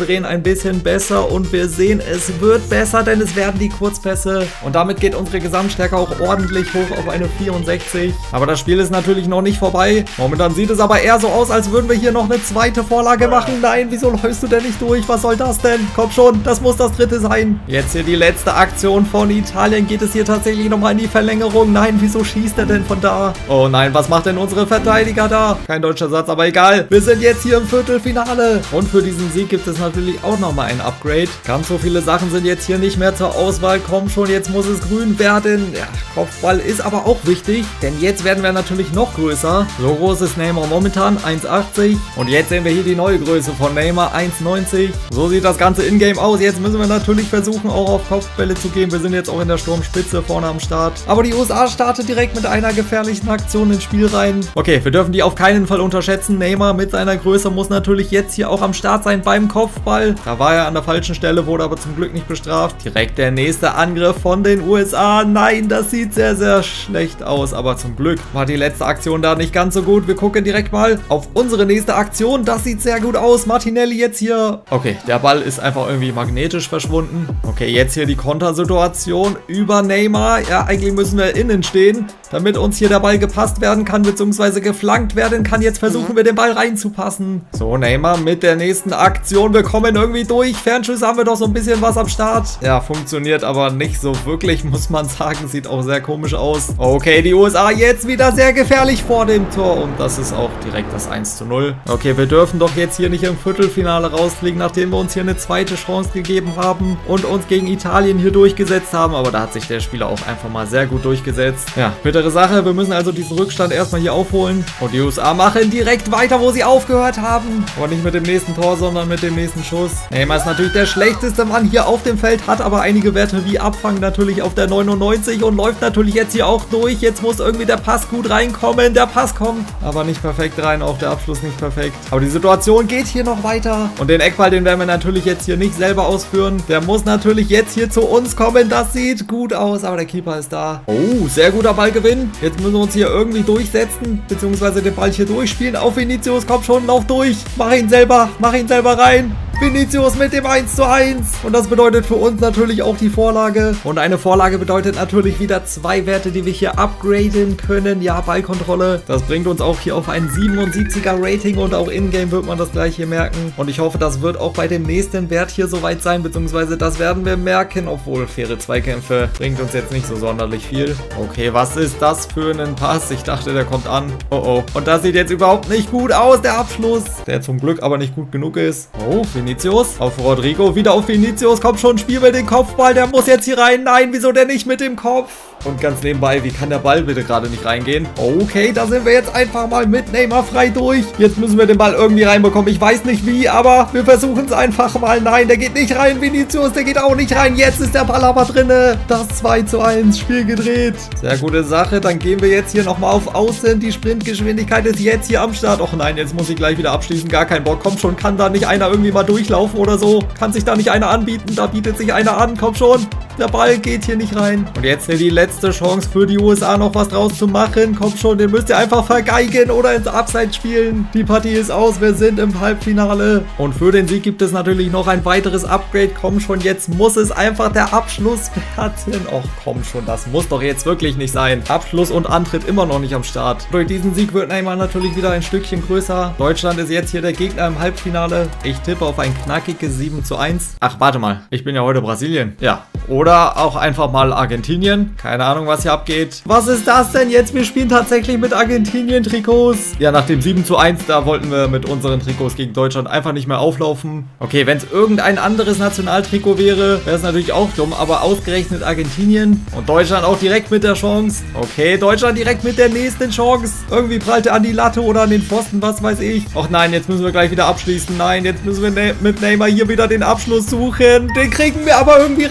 drehen ein bisschen besser und wir sehen, es wird besser, denn es werden die Kurzpässe. Und damit geht unsere Gesamtstärke auch ordentlich hoch auf eine vierundsechzig. Aber das Spiel ist natürlich noch nicht vorbei. Momentan sieht es aber eher so aus, als würden wir hier noch eine zweite Vorlage machen. Nein, wieso läufst du denn nicht durch? Was soll das denn? Komm schon, das muss das dritte sein. Jetzt hier die letzte Aktion von Italien. Geht es hier tatsächlich nochmal in die Verlängerung? Nein, wieso schießt er denn von da? Oh nein, was macht denn unsere Verteidiger da? Kein deutscher Satz, aber egal. Wir sind jetzt hier im Viertelfinale. Und für diesen Sieg gibt es natürlich auch nochmal ein Upgrade. Ganz so viele Sachen sind jetzt hier nicht mehr zur Auswahl. Komm schon, jetzt muss es grün werden. Ja, Kopfball ist aber auch wichtig, denn jetzt werden wir natürlich noch größer. So groß ist Neymar momentan, eins achtzig. Und jetzt sehen wir hier die neue Größe von Neymar, eins neunzig. So sieht das Ganze in-game aus. Jetzt müssen wir natürlich versuchen, auch auf Kopfbälle zu gehen. Wir sind jetzt auch in der Sturmspitze vorne am Start. Aber die U S A startet direkt mit einer gefährlichen Aktion ins Spiel rein. Okay, wir dürfen die auf keinen Fall unterschätzen. Neymar mit seiner Größe muss natürlich jetzt hier auch am Start sein beim Kopfball. Da war er an der falschen Stelle, wurde aber zum Glück nicht bestraft. Direkt der nächste Angriff von den U S A. Nein, das sieht sehr, sehr schlecht aus. Aber zum Glück war die letzte Aktion da nicht ganz so gut. Wir gucken direkt mal auf unsere nächste Aktion. Das sieht sehr gut aus. Martinelli jetzt hier. Okay, der Ball ist einfach irgendwie magnetisch verschwunden. Okay, jetzt hier die Kontersituation über Neymar. Ja, eigentlich müssen wir innen stehen, damit uns hier der Ball gepasst werden kann, beziehungsweise geflankt werden kann. Jetzt versuchen wir den Ball reinzupassen. So, Neymar mit der nächsten Aktion. Wir kommen irgendwie durch. Fernschüsse haben wir doch so ein bisschen was am Start. Ja, funktioniert aber nicht so wirklich, muss man sagen. Sieht auch sehr komisch aus. Okay, die U S A jetzt wieder sehr gefährlich vor dem Tor. Und das ist auch direkt das eins zu null. Okay, wir dürfen doch jetzt hier nicht im Viertelfinale rausfliegen, nachdem wir uns hier eine zweite Chance gegeben haben und uns gegen Italien hier durchgesetzt haben. Aber da hat sich der Spieler auch einfach mal sehr gut durchgesetzt. Ja, bittere Sache. Wir müssen also diesen Rückstand erstmal hier aufholen. Und die U S A machen direkt weiter, wo sie aufgehört haben. Aber nicht mit dem nächsten Tor, sondern mit dem nächsten Schuss. Neymar ist natürlich der schlechteste Mann hier auf dem Feld, hat aber einige Werte wie Abfang natürlich auf der neunundneunzig und läuft natürlich jetzt hier auch durch. Jetzt muss irgendwie der Pass gut reinkommen. Der Pass kommt aber nicht perfekt rein, auch der Abschluss nicht perfekt. Aber die Situation geht hier noch weiter. Und den Eckball, den werden wir natürlich jetzt hier nicht selber ausführen. Der muss natürlich jetzt hier zu uns kommen. Das sieht gut aus, aber der Keeper ist da. Oh, sehr guter Ballgewinn. Jetzt müssen wir uns hier irgendwie durchsetzen, beziehungsweise den Ball hier durchspielen. Auf Vinicius, komm schon, lauf durch. Mach ihn selber, mach ihn selber rein. Vinicius mit dem eins zu eins. Und das bedeutet für uns natürlich auch die Vorlage. Und eine Vorlage bedeutet natürlich wieder zwei Werte, die wir hier upgraden können. Ja, Ballkontrolle. Das bringt uns auch hier auf ein siebenundsiebziger Rating und auch in-game wird man das gleich hier merken. Und ich hoffe, das wird auch bei dem nächsten Wert hier soweit sein, beziehungsweise das werden wir merken. Obwohl, faire Zweikämpfe bringt uns jetzt nicht so sonderlich viel. Okay, was ist das für ein Pass? Ich dachte, der kommt an. Oh, oh. Und das sieht jetzt überhaupt nicht gut aus, der Abschluss. Der zum Glück aber nicht gut genug ist. Oh, Vinicius auf Rodrigo, wieder auf Vinicius, komm schon, spiel mir den Kopfball, der muss jetzt hier rein, nein, wieso denn nicht mit dem Kopf? Und ganz nebenbei, wie kann der Ball bitte gerade nicht reingehen? Okay, da sind wir jetzt einfach mal mit Neymar frei durch. Jetzt müssen wir den Ball irgendwie reinbekommen. Ich weiß nicht wie, aber wir versuchen es einfach mal. Nein, der geht nicht rein, Vinicius, der geht auch nicht rein. Jetzt ist der Ball aber drinne. Das zwei zu eins, Spiel gedreht. Sehr gute Sache, dann gehen wir jetzt hier nochmal auf Außen. Die Sprintgeschwindigkeit ist jetzt hier am Start. Och nein, jetzt muss ich gleich wieder abschließen. Gar kein Bock. Komm schon, kann da nicht einer irgendwie mal durchlaufen oder so? Kann sich da nicht einer anbieten? Da bietet sich einer an. Komm schon, der Ball geht hier nicht rein. Und jetzt hier die letzte Chance für die U S A noch was draus zu machen. Kommt schon, den müsst ihr einfach vergeigen oder ins Abseits spielen. Die Partie ist aus, wir sind im Halbfinale. Und für den Sieg gibt es natürlich noch ein weiteres Upgrade. Komm schon, jetzt muss es einfach der Abschluss werden. Och, komm schon, das muss doch jetzt wirklich nicht sein. Abschluss und Antritt immer noch nicht am Start. Durch diesen Sieg wird Neymar natürlich wieder ein Stückchen größer. Deutschland ist jetzt hier der Gegner im Halbfinale. Ich tippe auf ein knackiges sieben zu eins. Ach, warte mal, ich bin ja heute Brasilien. Ja, oder auch einfach mal Argentinien. Keine Ahnung, was hier abgeht. Was ist das denn jetzt? Wir spielen tatsächlich mit Argentinien-Trikots. Ja, nach dem sieben zu eins, da wollten wir mit unseren Trikots gegen Deutschland einfach nicht mehr auflaufen. Okay, wenn es irgendein anderes Nationaltrikot wäre, wäre es natürlich auch dumm, aber ausgerechnet Argentinien und Deutschland auch direkt mit der Chance. Okay, Deutschland direkt mit der nächsten Chance. Irgendwie prallt er an die Latte oder an den Pfosten, was weiß ich. Och nein, jetzt müssen wir gleich wieder abschließen. Nein, jetzt müssen wir ne mit Neymar hier wieder den Abschluss suchen. Den kriegen wir aber irgendwie rein. Neymar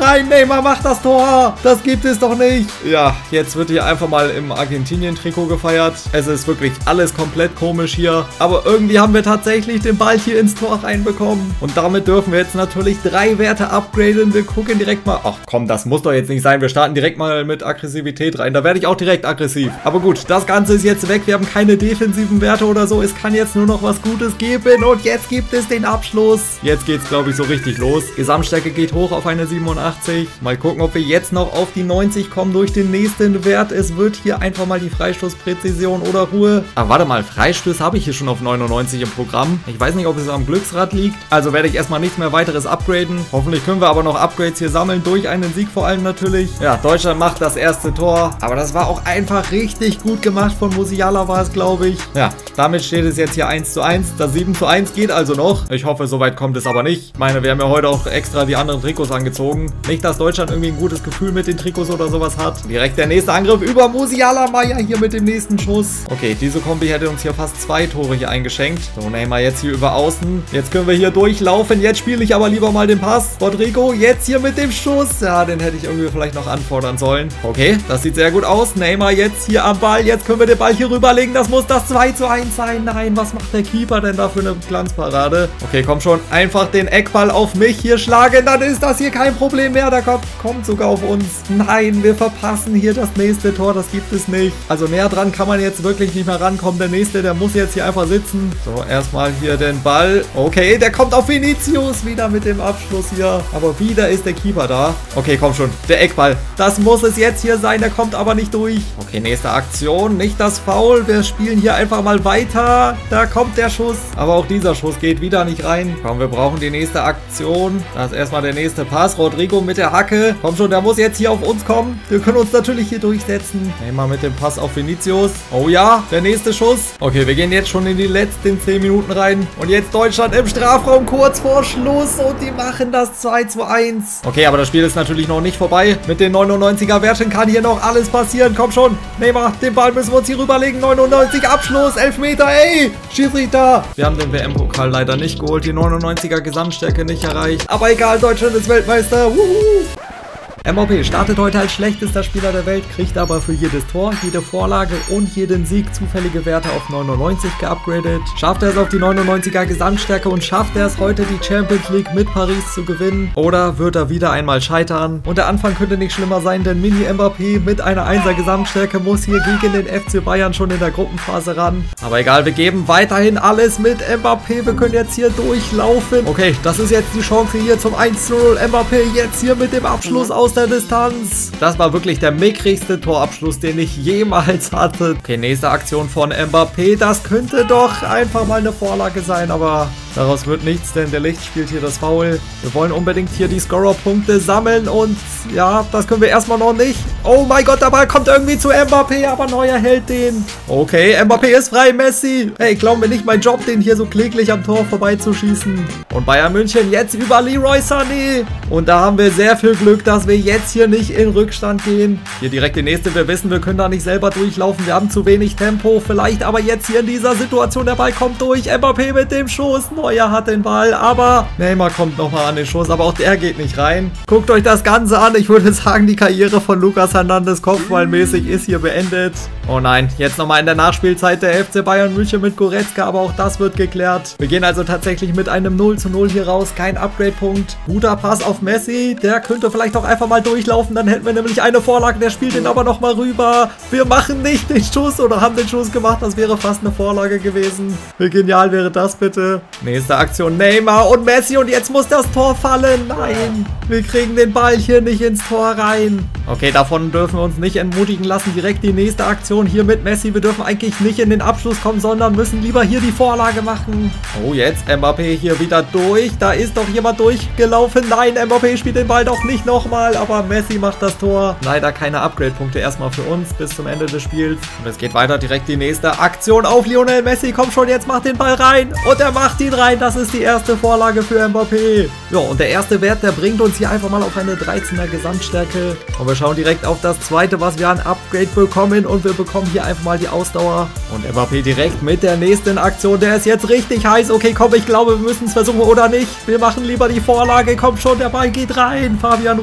Neymar macht das Tor. Das gibt es doch nicht. Ja, jetzt wird hier einfach mal im Argentinien-Trikot gefeiert. Es ist wirklich alles komplett komisch hier. Aber irgendwie haben wir tatsächlich den Ball hier ins Tor reinbekommen. Und damit dürfen wir jetzt natürlich drei Werte upgraden. Wir gucken direkt mal. Ach komm, das muss doch jetzt nicht sein. Wir starten direkt mal mit Aggressivität rein. Da werde ich auch direkt aggressiv. Aber gut, das Ganze ist jetzt weg. Wir haben keine defensiven Werte oder so. Es kann jetzt nur noch was Gutes geben. Und jetzt gibt es den Abschluss. Jetzt geht es, glaube ich, so richtig los. Gesamtstärke geht hoch auf eine siebenundachtzig. Mal gucken, ob wir jetzt noch auf die neunzig kommen durch den nächsten Wert. Es wird hier einfach mal die Freistoßpräzision oder Ruhe. Aber warte mal, Freistöße habe ich hier schon auf neunundneunzig im Programm. Ich weiß nicht, ob es am Glücksrad liegt. Also werde ich erstmal nichts mehr weiteres upgraden. Hoffentlich können wir aber noch Upgrades hier sammeln. Durch einen Sieg vor allem natürlich. Ja, Deutschland macht das erste Tor. Aber das war auch einfach richtig gut gemacht. Von Musiala war es, glaube ich. Ja, damit steht es jetzt hier eins zu eins. Das sieben zu eins geht also noch. Ich hoffe, soweit kommt es aber nicht. Ich meine, wir haben ja heute auch extra die anderen Trikots angezogen. Nicht, dass Deutschland irgendwie ein gutes Gefühl mit den Trikots oder sowas hat. Direkt der nächste Angriff über Musiala. Meier hier mit dem nächsten Schuss. Okay, diese Kombi hätte uns hier fast zwei Tore hier eingeschenkt. So, Neymar jetzt hier über außen. Jetzt können wir hier durchlaufen. Jetzt spiele ich aber lieber mal den Pass. Rodrigo jetzt hier mit dem Schuss. Ja, den hätte ich irgendwie vielleicht noch anfordern sollen. Okay, das sieht sehr gut aus. Neymar jetzt hier am Ball. Jetzt können wir den Ball hier rüberlegen. Das muss das zwei zu eins sein. Nein, was macht der Keeper denn da für eine Glanzparade? Okay, komm schon. Einfach den Eckball auf mich hier schlagen. Dann ist das hier kein Problem mehr. Der kommt, kommt sogar auf uns. Nein, wir verpassen hier das nächste Tor. Das gibt es nicht. Also näher dran kann man jetzt wirklich nicht mehr rankommen. Der nächste, der muss jetzt hier einfach sitzen. So, erstmal hier den Ball. Okay, der kommt auf Vinicius. Wieder mit dem Abschluss hier. Aber wieder ist der Keeper da. Okay, komm schon. Der Eckball. Das muss es jetzt hier sein. Der kommt aber nicht durch. Okay, nächste Aktion. Nicht das Foul. Wir spielen hier einfach mal weiter. Da kommt der Schuss. Aber auch dieser Schuss geht wieder nicht rein. Komm, wir brauchen die nächste Aktion. Da ist erstmal der nächste Pass. Rodrigo mit der Hacke. Komm schon, der muss jetzt hier auf uns kommen. Wir können uns natürlich hier durchsetzen. Neymar mit dem Pass auf Vinicius. Oh ja, der nächste Schuss. Okay, wir gehen jetzt schon in die letzten zehn Minuten rein. Und jetzt Deutschland im Strafraum kurz vor Schluss. Und die machen das zwei zu eins. Okay, aber das Spiel ist natürlich noch nicht vorbei. Mit den neunundneunziger Werten kann hier noch alles passieren. Komm schon, Neymar, den Ball müssen wir uns hier rüberlegen. neunundneunzig, Abschluss, Elfmeter, ey, Schiedsrichter. Wir haben den W M-Pokal leider nicht geholt. Die neunundneunziger Gesamtstärke nicht erreicht. Aber egal, Deutschland ist Weltmeister. Wuhu. M V P startet heute als schlechtester Spieler der Welt, kriegt aber für jedes Tor, jede Vorlage und jeden Sieg zufällige Werte auf neunundneunzig geupgradet. Schafft er es auf die neunundneunziger Gesamtstärke und schafft er es heute die Champions League mit Paris zu gewinnen? Oder wird er wieder einmal scheitern? Und der Anfang könnte nicht schlimmer sein, denn Mini-Mbappé mit einer einser Gesamtstärke muss hier gegen den F C Bayern schon in der Gruppenphase ran. Aber egal, wir geben weiterhin alles mit Mbappé. Wir können jetzt hier durchlaufen. Okay, das ist jetzt die Chance hier zum eins zu null. Mbappé jetzt hier mit dem Abschluss aus der Distanz. Das war wirklich der mickrigste Torabschluss, den ich jemals hatte. Okay, nächste Aktion von Mbappé. Das könnte doch einfach mal eine Vorlage sein, aber daraus wird nichts, denn der Licht spielt hier das Foul. Wir wollen unbedingt hier die Scorer-Punkte sammeln und ja, das können wir erstmal noch nicht. Oh mein Gott, der Ball kommt irgendwie zu Mbappé, aber Neuer hält den. Okay, Mbappé ist frei, Messi. Hey, glauben wir nicht mein Job, den hier so kläglich am Tor vorbeizuschießen. Und Bayern München jetzt über Leroy Sané. Und da haben wir sehr viel Glück, dass wir jetzt hier nicht in Rückstand gehen. Hier direkt die nächste. Wir wissen, wir können da nicht selber durchlaufen. Wir haben zu wenig Tempo. Vielleicht aber jetzt hier in dieser Situation. Der Ball kommt durch. Mbappé mit dem Schuss. Neuer hat den Ball. Aber Neymar kommt nochmal an den Schuss. Aber auch der geht nicht rein. Guckt euch das Ganze an. Ich würde sagen, die Karriere von Lucas Hernandez kopfballmäßig ist hier beendet. Oh nein, jetzt nochmal in der Nachspielzeit der F C Bayern München mit Goretzka. Aber auch das wird geklärt. Wir gehen also tatsächlich mit einem null zu null hier raus. Kein Upgrade-Punkt. Guter Pass auf Messi. Der könnte vielleicht auch einfach mal durchlaufen. Dann hätten wir nämlich eine Vorlage. Der spielt den aber nochmal rüber. Wir machen nicht den Schuss oder haben den Schuss gemacht. Das wäre fast eine Vorlage gewesen. Wie genial wäre das bitte? Nächste Aktion. Neymar und Messi. Und jetzt muss das Tor fallen. Nein. Wir kriegen den Ball hier nicht ins Tor rein. Okay, davon dürfen wir uns nicht entmutigen lassen. Direkt die nächste Aktion hier mit Messi. Wir dürfen eigentlich nicht in den Abschluss kommen, sondern müssen lieber hier die Vorlage machen. Oh, jetzt Mbappé hier wieder durch. Da ist doch jemand durchgelaufen. Nein, Mbappé spielt den Ball doch nicht nochmal. Aber Messi macht das Tor. Leider keine Upgrade-Punkte erstmal für uns bis zum Ende des Spiels. Und es geht weiter. Direkt die nächste Aktion auf Lionel Messi. Komm schon, jetzt macht den Ball rein. Und er macht ihn rein. Das ist die erste Vorlage für Mbappé. Ja, und der erste Wert, der bringt uns hier einfach mal auf eine dreizehner Gesamtstärke. Und wir schauen direkt auf das zweite, was wir an Upgrade bekommen. Und wir bekommen hier einfach mal die Ausdauer. Und Mbappé direkt mit der nächsten Aktion. Der ist jetzt richtig heiß. Okay, komm, ich glaube, wir müssen es versuchen oder nicht. Wir machen lieber die Vorlage. Komm schon, der Ball geht rein. Fabian Ruiz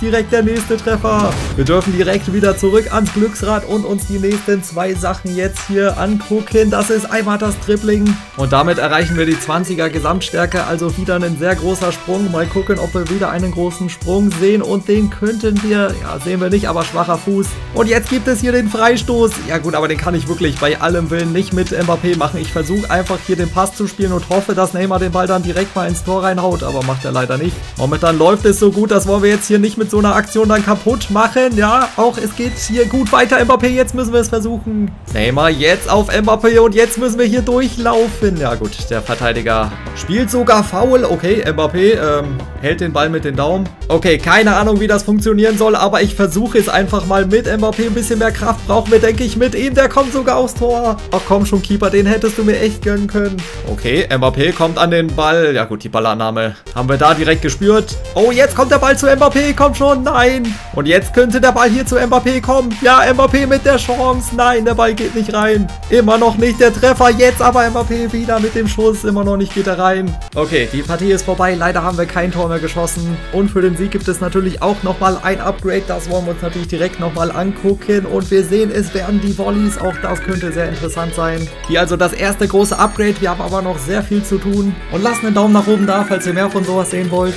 direkt der nächste Treffer. Wir dürfen direkt wieder zurück ans Glücksrad und uns die nächsten zwei Sachen jetzt hier angucken. Das ist einmal das Dribbling und damit erreichen wir die zwanziger Gesamtstärke, also wieder ein sehr großer Sprung. Mal gucken, ob wir wieder einen großen Sprung sehen und den könnten wir, ja, sehen wir nicht, aber schwacher Fuß. Und jetzt gibt es hier den Freistoß. Ja gut, aber den kann ich wirklich bei allem Willen nicht mit Mbappé machen. Ich versuche einfach hier den Pass zu spielen und hoffe, dass Neymar den Ball dann direkt mal ins Tor reinhaut, aber macht er leider nicht. Momentan läuft es so gut, das wollen wir jetzt hier nicht mit so einer Aktion dann kaputt machen. Ja, auch es geht hier gut weiter. Mbappé, jetzt müssen wir es versuchen. Neymar jetzt auf Mbappé und jetzt müssen wir hier durchlaufen. Ja gut, der Verteidiger spielt sogar faul. Okay, Mbappé ähm, hält den Ball mit den Daumen. Okay, keine Ahnung, wie das funktionieren soll, aber ich versuche es einfach mal mit Mbappé. Ein bisschen mehr Kraft brauchen wir, denke ich, mit ihm. Der kommt sogar aufs Tor. Ach komm schon, Keeper, den hättest du mir echt gönnen können. Okay, Mbappé kommt an den Ball. Ja gut, die Ballannahme haben wir da direkt gespürt. Oh, jetzt kommt der Ball zu Mbappé. Komm schon, nein. Und jetzt könnte der Ball hier zu Mbappé kommen. Ja, Mbappé mit der Chance. Nein, der Ball geht nicht rein. Immer noch nicht der Treffer. Jetzt aber Mbappé wieder mit dem Schuss. Immer noch nicht geht er rein. Okay, die Partie ist vorbei. Leider haben wir kein Tor mehr geschossen. Und für den Sieg gibt es natürlich auch nochmal ein Upgrade. Das wollen wir uns natürlich direkt nochmal angucken. Und wir sehen, es werden die Volleys. Auch das könnte sehr interessant sein. Hier also das erste große Upgrade. Wir haben aber noch sehr viel zu tun. Und lasst einen Daumen nach oben da, falls ihr mehr von sowas sehen wollt.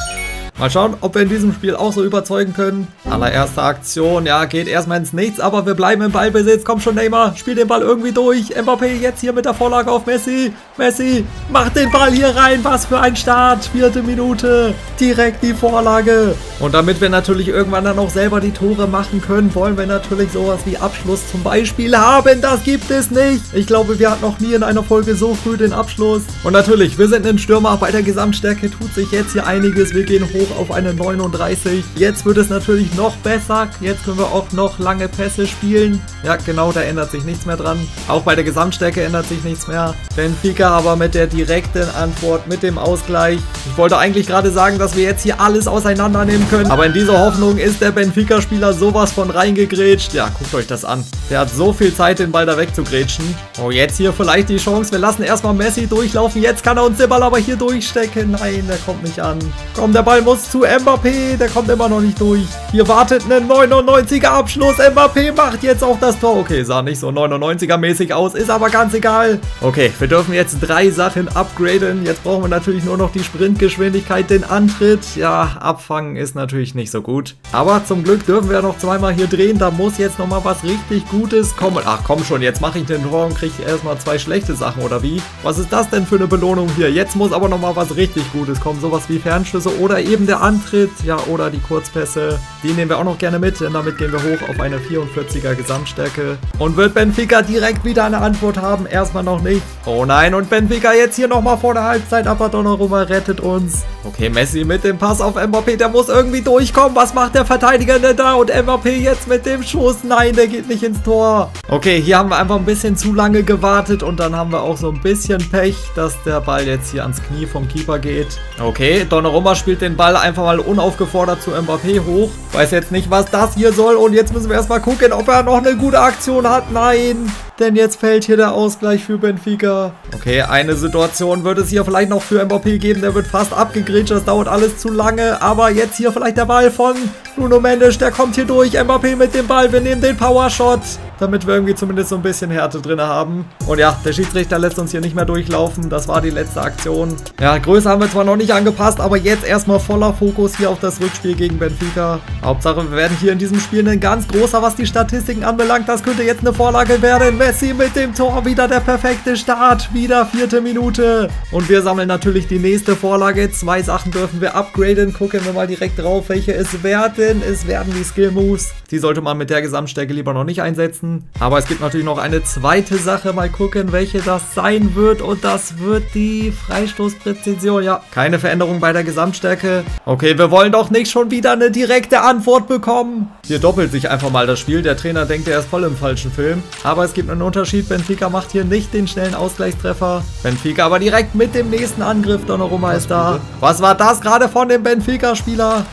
Mal schauen, ob wir in diesem Spiel auch so überzeugen können. Allererste Aktion, ja, geht erstmal ins Nichts, aber wir bleiben im Ballbesitz. Komm schon, Neymar, spiel den Ball irgendwie durch. Mbappé jetzt hier mit der Vorlage auf Messi. Messi, macht den Ball hier rein. Was für ein Start. Vierte Minute. Direkt die Vorlage. Und damit wir natürlich irgendwann dann auch selber die Tore machen können, wollen wir natürlich sowas wie Abschluss zum Beispiel haben. Das gibt es nicht. Ich glaube, wir hatten noch nie in einer Folge so früh den Abschluss. Und natürlich, wir sind ein Stürmer. Bei der Gesamtstärke tut sich jetzt hier einiges. Wir gehen hoch auf eine neununddreißig. Jetzt wird es natürlich noch besser. Jetzt können wir auch noch lange Pässe spielen. Ja, genau, da ändert sich nichts mehr dran. Auch bei der Gesamtstärke ändert sich nichts mehr. Benfica aber mit der direkten Antwort, mit dem Ausgleich. Ich wollte eigentlich gerade sagen, dass wir jetzt hier alles auseinandernehmen können. Aber in dieser Hoffnung ist der Benfica-Spieler sowas von reingegrätscht. Ja, guckt euch das an. Der hat so viel Zeit, den Ball da wegzugrätschen. Oh, jetzt hier vielleicht die Chance. Wir lassen erstmal Messi durchlaufen. Jetzt kann er uns den Ball aber hier durchstecken. Nein, der kommt nicht an. Komm, der Ball muss zu Mbappé, der kommt immer noch nicht durch. Hier wartet ein neunundneunziger Abschluss. Mbappé macht jetzt auch das Tor. Okay, sah nicht so neunundneunziger mäßig aus, ist aber ganz egal. Okay, wir dürfen jetzt drei Sachen upgraden. Jetzt brauchen wir natürlich nur noch die Sprintgeschwindigkeit, den Antritt. Ja, abfangen ist natürlich nicht so gut. Aber zum Glück dürfen wir noch zweimal hier drehen. Da muss jetzt nochmal was richtig Gutes kommen. Ach komm schon, jetzt mache ich den Tor und kriege erstmal zwei schlechte Sachen, oder wie? Was ist das denn für eine Belohnung hier? Jetzt muss aber nochmal was richtig Gutes kommen. Sowas wie Fernschüsse oder eben der Antritt, ja, oder die Kurzpässe. Die nehmen wir auch noch gerne mit, denn damit gehen wir hoch auf eine vierundvierziger Gesamtstärke. Und wird Benfica direkt wieder eine Antwort haben? Erstmal noch nicht. Oh nein, und Benfica jetzt hier nochmal vor der Halbzeit, aber Donnarumma rettet uns. Okay, Messi mit dem Pass auf Mbappé, der muss irgendwie durchkommen. Was macht der Verteidiger denn da? Und Mbappé jetzt mit dem Schuss. Nein, der geht nicht ins Tor. Okay, hier haben wir einfach ein bisschen zu lange gewartet und dann haben wir auch so ein bisschen Pech, dass der Ball jetzt hier ans Knie vom Keeper geht. Okay, Donnarumma spielt den Ball einfach mal unaufgefordert zu Mbappé hoch. Weiß jetzt nicht, was das hier soll und jetzt müssen wir erstmal gucken, ob er noch eine gute Aktion hat. Nein, denn jetzt fällt hier der Ausgleich für Benfica. Okay, eine Situation wird es hier vielleicht noch für Mbappé geben. Der wird fast abgegrätscht, das dauert alles zu lange. Aber jetzt hier vielleicht der Ball von Nuno Mendes, der kommt hier durch. Mbappé mit dem Ball, wir nehmen den Powershot, damit wir irgendwie zumindest so ein bisschen Härte drin haben. Und ja, der Schiedsrichter lässt uns hier nicht mehr durchlaufen. Das war die letzte Aktion. Ja, Größe haben wir zwar noch nicht angepasst, aber jetzt erstmal voller Fokus hier auf das Rückspiel gegen Benfica. Hauptsache, wir werden hier in diesem Spiel ein ganz großer, was die Statistiken anbelangt. Das könnte jetzt eine Vorlage werden. Messi mit dem Tor, wieder der perfekte Start. Wieder vierte Minute. Und wir sammeln natürlich die nächste Vorlage. Zwei Sachen dürfen wir upgraden. Gucken wir mal direkt drauf, welche es werden. Es werden die Skill Moves. Die sollte man mit der Gesamtstärke lieber noch nicht einsetzen. Aber es gibt natürlich noch eine zweite Sache. Mal gucken, welche das sein wird. Und das wird die Freistoßpräzision. Ja, keine Veränderung bei der Gesamtstärke. Okay, wir wollen doch nicht schon wieder eine direkte Antwort bekommen. Hier doppelt sich einfach mal das Spiel. Der Trainer denkt, er ist voll im falschen Film. Aber es gibt einen Unterschied. Benfica macht hier nicht den schnellen Ausgleichstreffer. Benfica aber direkt mit dem nächsten Angriff. Donnarumma ist da. Was war das gerade von dem Benfica-Spieler?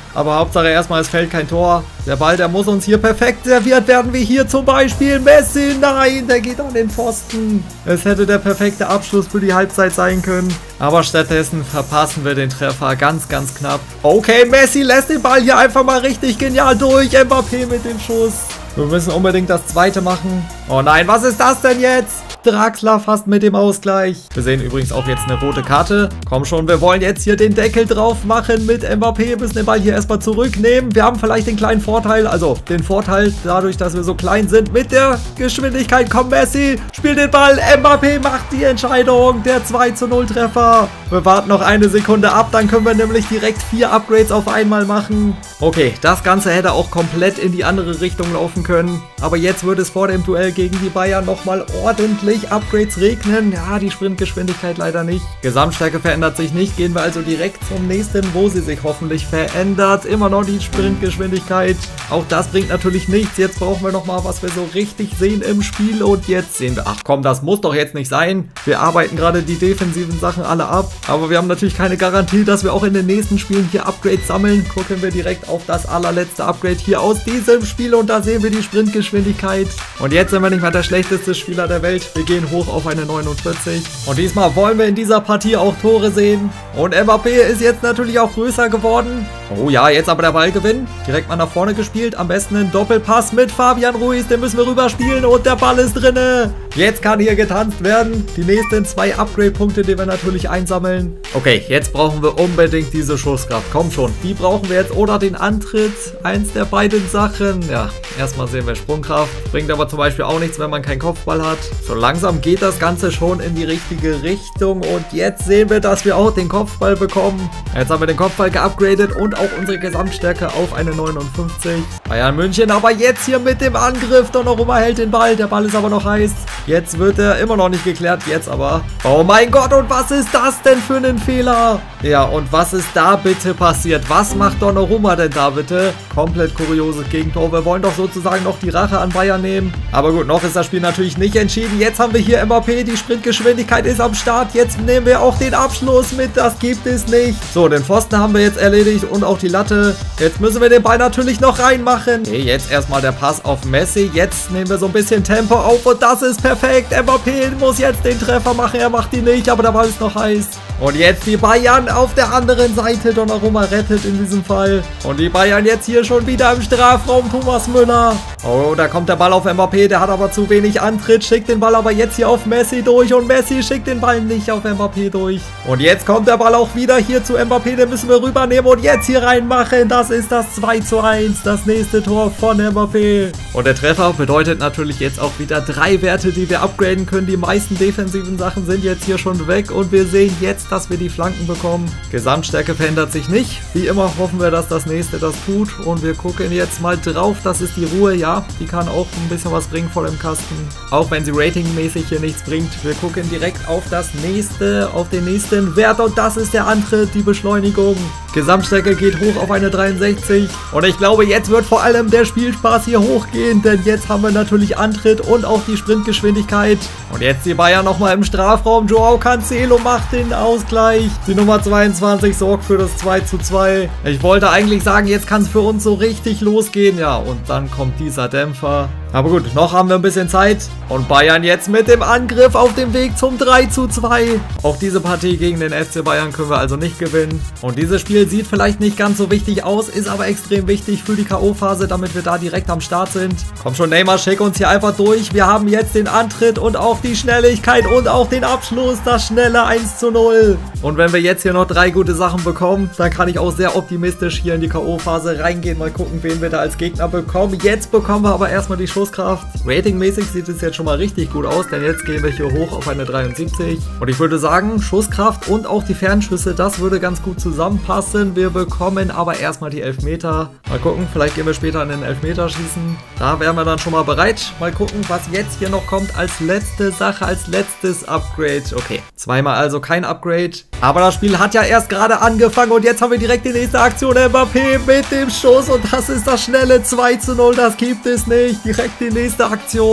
Aber Hauptsache erstmal, es fällt kein Tor. Der Ball, der muss uns hier perfekt serviert werden, wie hier zum Beispiel Messi. Nein, der geht an den Pfosten. Es hätte der perfekte Abschluss für die Halbzeit sein können. Aber stattdessen verpassen wir den Treffer ganz, ganz knapp. Okay, Messi lässt den Ball hier einfach mal richtig genial durch. Mbappé mit dem Schuss. Wir müssen unbedingt das zweite machen. Oh nein, was ist das denn jetzt? Draxler fast mit dem Ausgleich. Wir sehen übrigens auch jetzt eine rote Karte. Komm schon, wir wollen jetzt hier den Deckel drauf machen mit Mbappé. Wir müssen den Ball hier erstmal zurücknehmen. Wir haben vielleicht den kleinen Vorteil, also den Vorteil dadurch, dass wir so klein sind mit der Geschwindigkeit. Komm, Messi, spielt den Ball. Mbappé macht die Entscheidung. Der zwei zu null Treffer. Wir warten noch eine Sekunde ab, dann können wir nämlich direkt vier Upgrades auf einmal machen. Okay, das Ganze hätte auch komplett in die andere Richtung laufen können. Aber jetzt wird es vor dem Duell gegen die Bayern nochmal ordentlich Upgrades regnen. Ja, die Sprintgeschwindigkeit leider nicht. Gesamtstärke verändert sich nicht. Gehen wir also direkt zum nächsten, wo sie sich hoffentlich verändert. Immer noch die Sprintgeschwindigkeit. Auch das bringt natürlich nichts. Jetzt brauchen wir nochmal, was wir so richtig sehen im Spiel. Und jetzt sehen wir, ach komm, das muss doch jetzt nicht sein. Wir arbeiten gerade die defensiven Sachen alle ab. Aber wir haben natürlich keine Garantie, dass wir auch in den nächsten Spielen hier Upgrades sammeln. Gucken wir direkt auf das allerletzte Upgrade hier aus diesem Spiel. Und da sehen wir die Sprintgeschwindigkeit. Und jetzt sind wir nicht mal der schlechteste Spieler der Welt. Wir gehen hoch auf eine neunundvierzig. Und diesmal wollen wir in dieser Partie auch Tore sehen. Und Mbappé ist jetzt natürlich auch größer geworden. Oh ja, jetzt aber der Ballgewinn. Direkt mal nach vorne gespielt. Am besten ein Doppelpass mit Fabian Ruiz. Den müssen wir rüberspielen und der Ball ist drinne. Jetzt kann hier getanzt werden. Die nächsten zwei Upgrade-Punkte, die wir natürlich einsammeln. Okay, jetzt brauchen wir unbedingt diese Schusskraft. Komm schon, die brauchen wir jetzt. Oder den Antritt. Eins der beiden Sachen. Ja, erstmal sehen wir Sprungkraft. Bringt aber zum Beispiel auch nichts, wenn man keinen Kopfball hat. So langsam geht das Ganze schon in die richtige Richtung. Und jetzt sehen wir, dass wir auch den Kopfball bekommen. Jetzt haben wir den Kopfball geupgradet und auch unsere Gesamtstärke auf eine neunundfünfzig. Bayern München aber jetzt hier mit dem Angriff. Donnarumma hält den Ball. Der Ball ist aber noch heiß. Jetzt wird er immer noch nicht geklärt. Jetzt aber. Oh mein Gott, und was ist das denn für ein Fehler? Ja, und was ist da bitte passiert? Was macht Donnarumma denn da bitte? Komplett kurioses Gegentor. Wir wollen doch sozusagen noch die Rache an Bayern nehmen. Aber gut, noch ist das Spiel natürlich nicht entschieden. Jetzt haben wir hier Mbappé. Die Sprintgeschwindigkeit ist am Start. Jetzt nehmen wir auch den Abschluss mit. Das gibt es nicht. So, den Pfosten haben wir jetzt erledigt und auch die Latte. Jetzt müssen wir den Ball natürlich noch reinmachen. Okay, jetzt erstmal der Pass auf Messi. Jetzt nehmen wir so ein bisschen Tempo auf und das ist perfekt. Mbappé muss jetzt den Treffer machen. Er macht ihn nicht, aber der Ball ist noch heiß. Und jetzt die Bayern auf der anderen Seite. Donnarumma rettet in diesem Fall. Und die Bayern jetzt hier schon wieder im Strafraum. Thomas Müller. Oh, da kommt der Ball auf Mbappé. Der hat aber zu wenig Antritt. Schickt den Ball aber jetzt hier auf Messi durch. Und Messi schickt den Ball nicht auf Mbappé durch. Und jetzt kommt der Ball auch wieder hier zu Mbappé. Den müssen wir rübernehmen und jetzt hier reinmachen. Das ist das zwei zu eins. Das nächste Tor von Mbappé. Und der Treffer bedeutet natürlich jetzt auch wieder drei Werte, die wir upgraden können. Die meisten defensiven Sachen sind jetzt hier schon weg. Und wir sehen jetzt, dass wir die Flanken bekommen. Gesamtstärke verändert sich nicht. Wie immer hoffen wir, dass das nächste das tut. Und wir gucken jetzt mal drauf. Das ist die Ruhe. Ja, die kann auch ein bisschen was bringen vor dem Kasten. Auch wenn sie ratingmäßig hier nichts bringt. Wir gucken direkt auf das nächste, auf den nächsten Wert. Und das ist der Antritt, die Beschleunigung. Gesamtstärke geht hoch auf eine dreiundsechzig. Und ich glaube, jetzt wird vor allem der Spielspaß hier hochgehen. Denn jetzt haben wir natürlich Antritt und auch die Sprintgeschwindigkeit. Und jetzt die Bayern nochmal im Strafraum. Joao Cancelo macht den Ausgleich. Die Nummer zweiundzwanzig sorgt für das zwei zu zwei. Ich wollte eigentlich sagen, jetzt kann es für uns so richtig losgehen. Ja, und dann kommt dieser Dämpfer. Aber gut, noch haben wir ein bisschen Zeit. Und Bayern jetzt mit dem Angriff auf dem Weg zum drei zu zwei. Auch diese Partie gegen den F C Bayern können wir also nicht gewinnen. Und dieses Spiel sieht vielleicht nicht ganz so wichtig aus, ist aber extrem wichtig für die K O-Phase, damit wir da direkt am Start sind. Komm schon, Neymar, schick uns hier einfach durch. Wir haben jetzt den Antritt und auch die Schnelligkeit und auch den Abschluss. Das schnelle eins zu null. Und wenn wir jetzt hier noch drei gute Sachen bekommen, dann kann ich auch sehr optimistisch hier in die K O-Phase reingehen. Mal gucken, wen wir da als Gegner bekommen. Jetzt bekommen wir aber erstmal die Schusskraft. Ratingmäßig sieht es jetzt schon mal richtig gut aus, denn jetzt gehen wir hier hoch auf eine dreiundsiebzig. Und ich würde sagen, Schusskraft und auch die Fernschüsse, das würde ganz gut zusammenpassen. Wir bekommen aber erstmal die Elfmeter. Mal gucken, vielleicht gehen wir später in den Elfmeterschießen. Da wären wir dann schon mal bereit. Mal gucken, was jetzt hier noch kommt als letzte Sache, als letztes Upgrade. Okay, zweimal also kein Upgrade. Aber das Spiel hat ja erst gerade angefangen und jetzt haben wir direkt die nächste Aktion. Mbappé mit dem Schuss und das ist das schnelle zwei zu null. Das gibt es nicht. Direkt die nächste Aktion.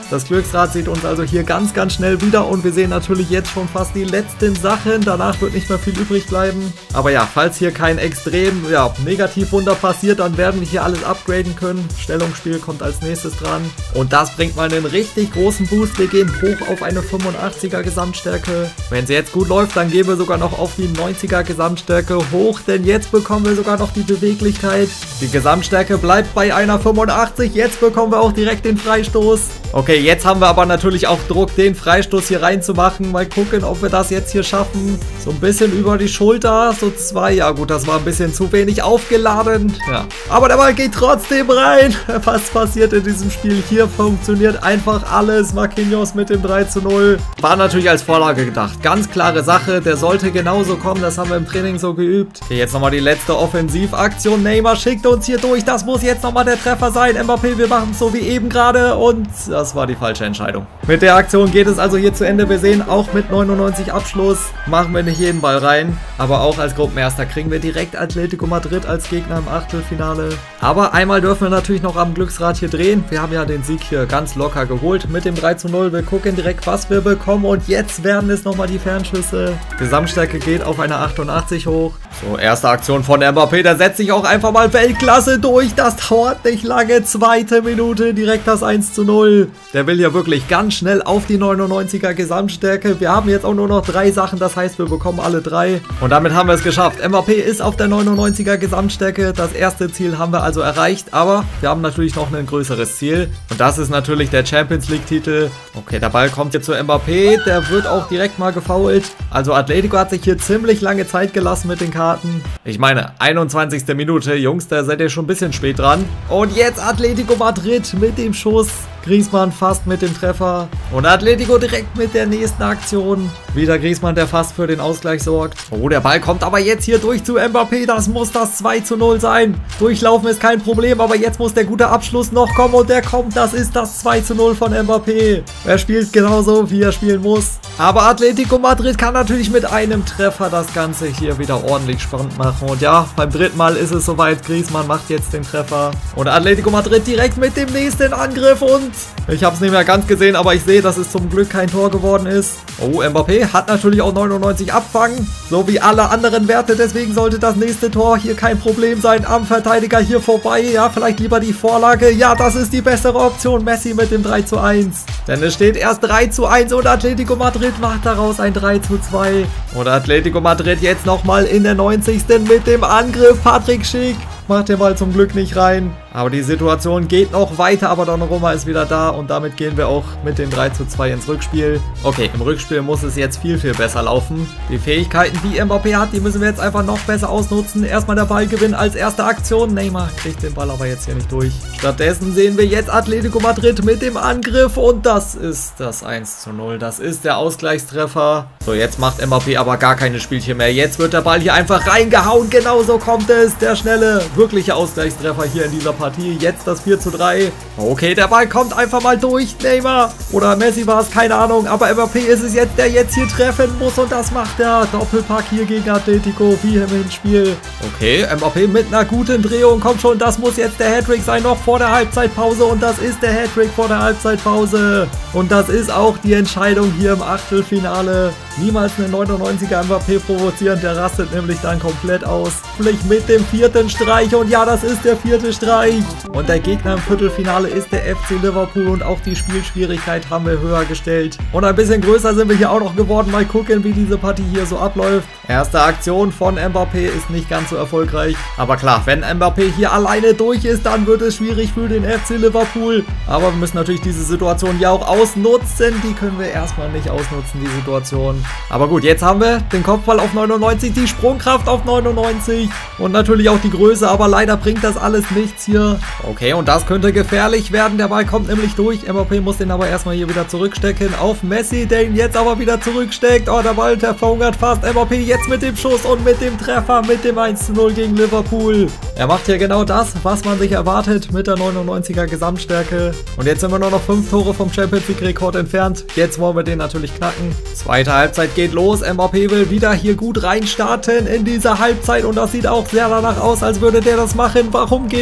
Das Glücksrad sieht uns also hier ganz, ganz schnell wieder und wir sehen natürlich jetzt schon fast die letzten Sachen. Danach wird nicht mehr viel übrig bleiben. Aber ja, falls hier kein extrem ja, Negativwunder passiert, dann werden wir hier alles upgraden können. Stellungsspiel kommt als nächstes dran. Und das bringt mal einen richtig großen Boost. Wir gehen hoch auf eine fünfundachtziger Gesamtstärke. Wenn sie jetzt gut läuft, dann gehen wir sogar noch auf die neunziger Gesamtstärke hoch, denn jetzt bekommen wir sogar noch die Beweglichkeit. Die Gesamtstärke bleibt bei einer fünfundachtzig. Jetzt bekommen wir auch direkt den Freistoß. Okay, jetzt haben wir aber natürlich auch Druck, den Freistoß hier reinzumachen. Mal gucken, ob wir das jetzt hier schaffen. So ein bisschen über die Schulter, so zwei. Ja gut, das war ein bisschen zu wenig aufgeladen. Ja, aber der Ball geht trotzdem rein. Was passiert in diesem Spiel? Hier funktioniert einfach alles. Marquinhos mit dem drei zu null. War natürlich als Vorlage gedacht. Ganz klare Sache, der sollte genauso kommen. Das haben wir im Training so geübt. Okay, jetzt nochmal die letzte Offensivaktion. Neymar schickt uns hier durch. Das muss jetzt nochmal der Treffer sein. Mbappé, wir machen es so wie eben gerade. Und das war die falsche Entscheidung. Mit der Aktion geht es also hier zu Ende. Wir sehen, auch mit neunundneunzig Abschluss machen wir nicht jeden Ball rein. Aber auch als Gruppenerster kriegen wir direkt Atletico Madrid als Gegner im Achtelfinale. Aber einmal dürfen wir natürlich noch am Glücksrad hier drehen. Wir haben ja den Sieg hier ganz locker geholt mit dem drei zu null. Wir gucken direkt, was wir bekommen. Und jetzt werden es nochmal die Fernschüsse. Gesamtstärke geht auf eine achtundachtzig hoch. So, erste Aktion von Mbappé. Der setzt sich auch einfach mal Weltklasse durch. Das dauert nicht lange. Zweite Minute, direkt das eins zu null. Der will ja wirklich ganz schnell auf die neunundneunziger Gesamtstärke. Wir haben jetzt auch nur noch drei Sachen. Das heißt, wir bekommen alle drei. Und damit haben wir es geschafft. Mbappé ist auf der neunundneunziger Gesamtstärke. Das erste Ziel haben wir also erreicht. Aber wir haben natürlich noch ein größeres Ziel. Und das ist natürlich der Champions League Titel. Okay, der Ball kommt jetzt zu Mbappé. Der wird auch direkt mal gefoult. Also Atletico hat sich hier ziemlich lange Zeit gelassen mit den Karten. Ich meine, einundzwanzigste Minute. Jungs, da seid ihr schon ein bisschen spät dran. Und jetzt Atletico Madrid mit dem Schuss. Griezmann fast mit dem Treffer. Und Atletico direkt mit der nächsten Aktion. Wieder Griezmann, der fast für den Ausgleich sorgt. Oh, der Ball kommt aber jetzt hier durch zu Mbappé. Das muss das zwei zu null sein. Durchlaufen ist kein Problem, aber jetzt muss der gute Abschluss noch kommen. Und der kommt. Das ist das zwei zu null von Mbappé. Er spielt genauso, wie er spielen muss. Aber Atletico Madrid kann natürlich mit einem Treffer das Ganze hier wieder ordentlich spannend machen. Und ja, beim dritten Mal ist es soweit. Griezmann macht jetzt den Treffer. Und Atletico Madrid direkt mit dem nächsten Angriff. Und ich habe es nicht mehr ganz gesehen, aber ich sehe, dass es zum Glück kein Tor geworden ist. Oh, Mbappé hat natürlich auch neunundneunzig abfangen, so wie alle anderen Werte. Deswegen sollte das nächste Tor hier kein Problem sein. Am Verteidiger hier vorbei. Ja, vielleicht lieber die Vorlage. Ja, das ist die bessere Option. Messi mit dem drei zu eins. Denn es steht erst drei zu eins und Atletico Madrid macht daraus ein drei zu zwei. Und Atletico Madrid jetzt nochmal in der neunzigsten mit dem Angriff. Patrick Schick macht den Ball zum Glück nicht rein. Aber die Situation geht noch weiter, aber Donnarumma ist wieder da und damit gehen wir auch mit dem drei zu zwei ins Rückspiel. Okay, im Rückspiel muss es jetzt viel, viel besser laufen. Die Fähigkeiten, die Mbappé hat, die müssen wir jetzt einfach noch besser ausnutzen. Erstmal der Ballgewinn als erste Aktion. Neymar kriegt den Ball aber jetzt hier nicht durch. Stattdessen sehen wir jetzt Atletico Madrid mit dem Angriff und das ist das eins zu null. Das ist der Ausgleichstreffer. So, jetzt macht Mbappé aber gar keine Spielchen mehr. Jetzt wird der Ball hier einfach reingehauen. Genauso kommt es. Der schnelle, wirkliche Ausgleichstreffer hier in dieser Partie. Jetzt das vier zu drei. Okay, der Ball kommt einfach mal durch. Neymar oder Messi war es, keine Ahnung. Aber Mbappé ist es jetzt, der jetzt hier treffen muss. Und das macht er. Doppelpack hier gegen Atletico, wie im Hinspiel. Okay, Mbappé mit einer guten Drehung. Kommt schon, das muss jetzt der Hattrick sein, noch vor der Halbzeitpause. Und das ist der Hattrick vor der Halbzeitpause. Und das ist auch die Entscheidung hier im Achtelfinale. Niemals einen neunundneunziger Mbappé provozieren. Der rastet nämlich dann komplett aus. Vielleicht mit dem vierten Streich. Und ja, das ist der vierte Streich. Und der Gegner im Viertelfinale ist der F C Liverpool und auch die Spielschwierigkeit haben wir höher gestellt. Und ein bisschen größer sind wir hier auch noch geworden. Mal gucken, wie diese Partie hier so abläuft. Erste Aktion von Mbappé ist nicht ganz so erfolgreich. Aber klar, wenn Mbappé hier alleine durch ist, dann wird es schwierig für den F C Liverpool. Aber wir müssen natürlich diese Situation ja auch ausnutzen. Die können wir erstmal nicht ausnutzen, die Situation. Aber gut, jetzt haben wir den Kopfball auf neunundneunzig, die Sprungkraft auf neunundneunzig und natürlich auch die Größe. Aber leider bringt das alles nichts hier. Okay, und das könnte gefährlich werden. Der Ball kommt nämlich durch. Mbappé muss den aber erstmal hier wieder zurückstecken auf Messi, der ihn jetzt aber wieder zurücksteckt. Oh, der Ball verfungert fast. Mbappé jetzt mit dem Schuss und mit dem Treffer, mit dem eins zu null gegen Liverpool. Er macht hier genau das, was man sich erwartet mit der neunundneunziger Gesamtstärke. Und jetzt sind wir nur noch fünf Tore vom Champions League Rekord entfernt. Jetzt wollen wir den natürlich knacken. Zweite Halbzeit geht los. Mbappé will wieder hier gut reinstarten in dieser Halbzeit und das sieht auch sehr danach aus, als würde der das machen. Warum gehen wir da nach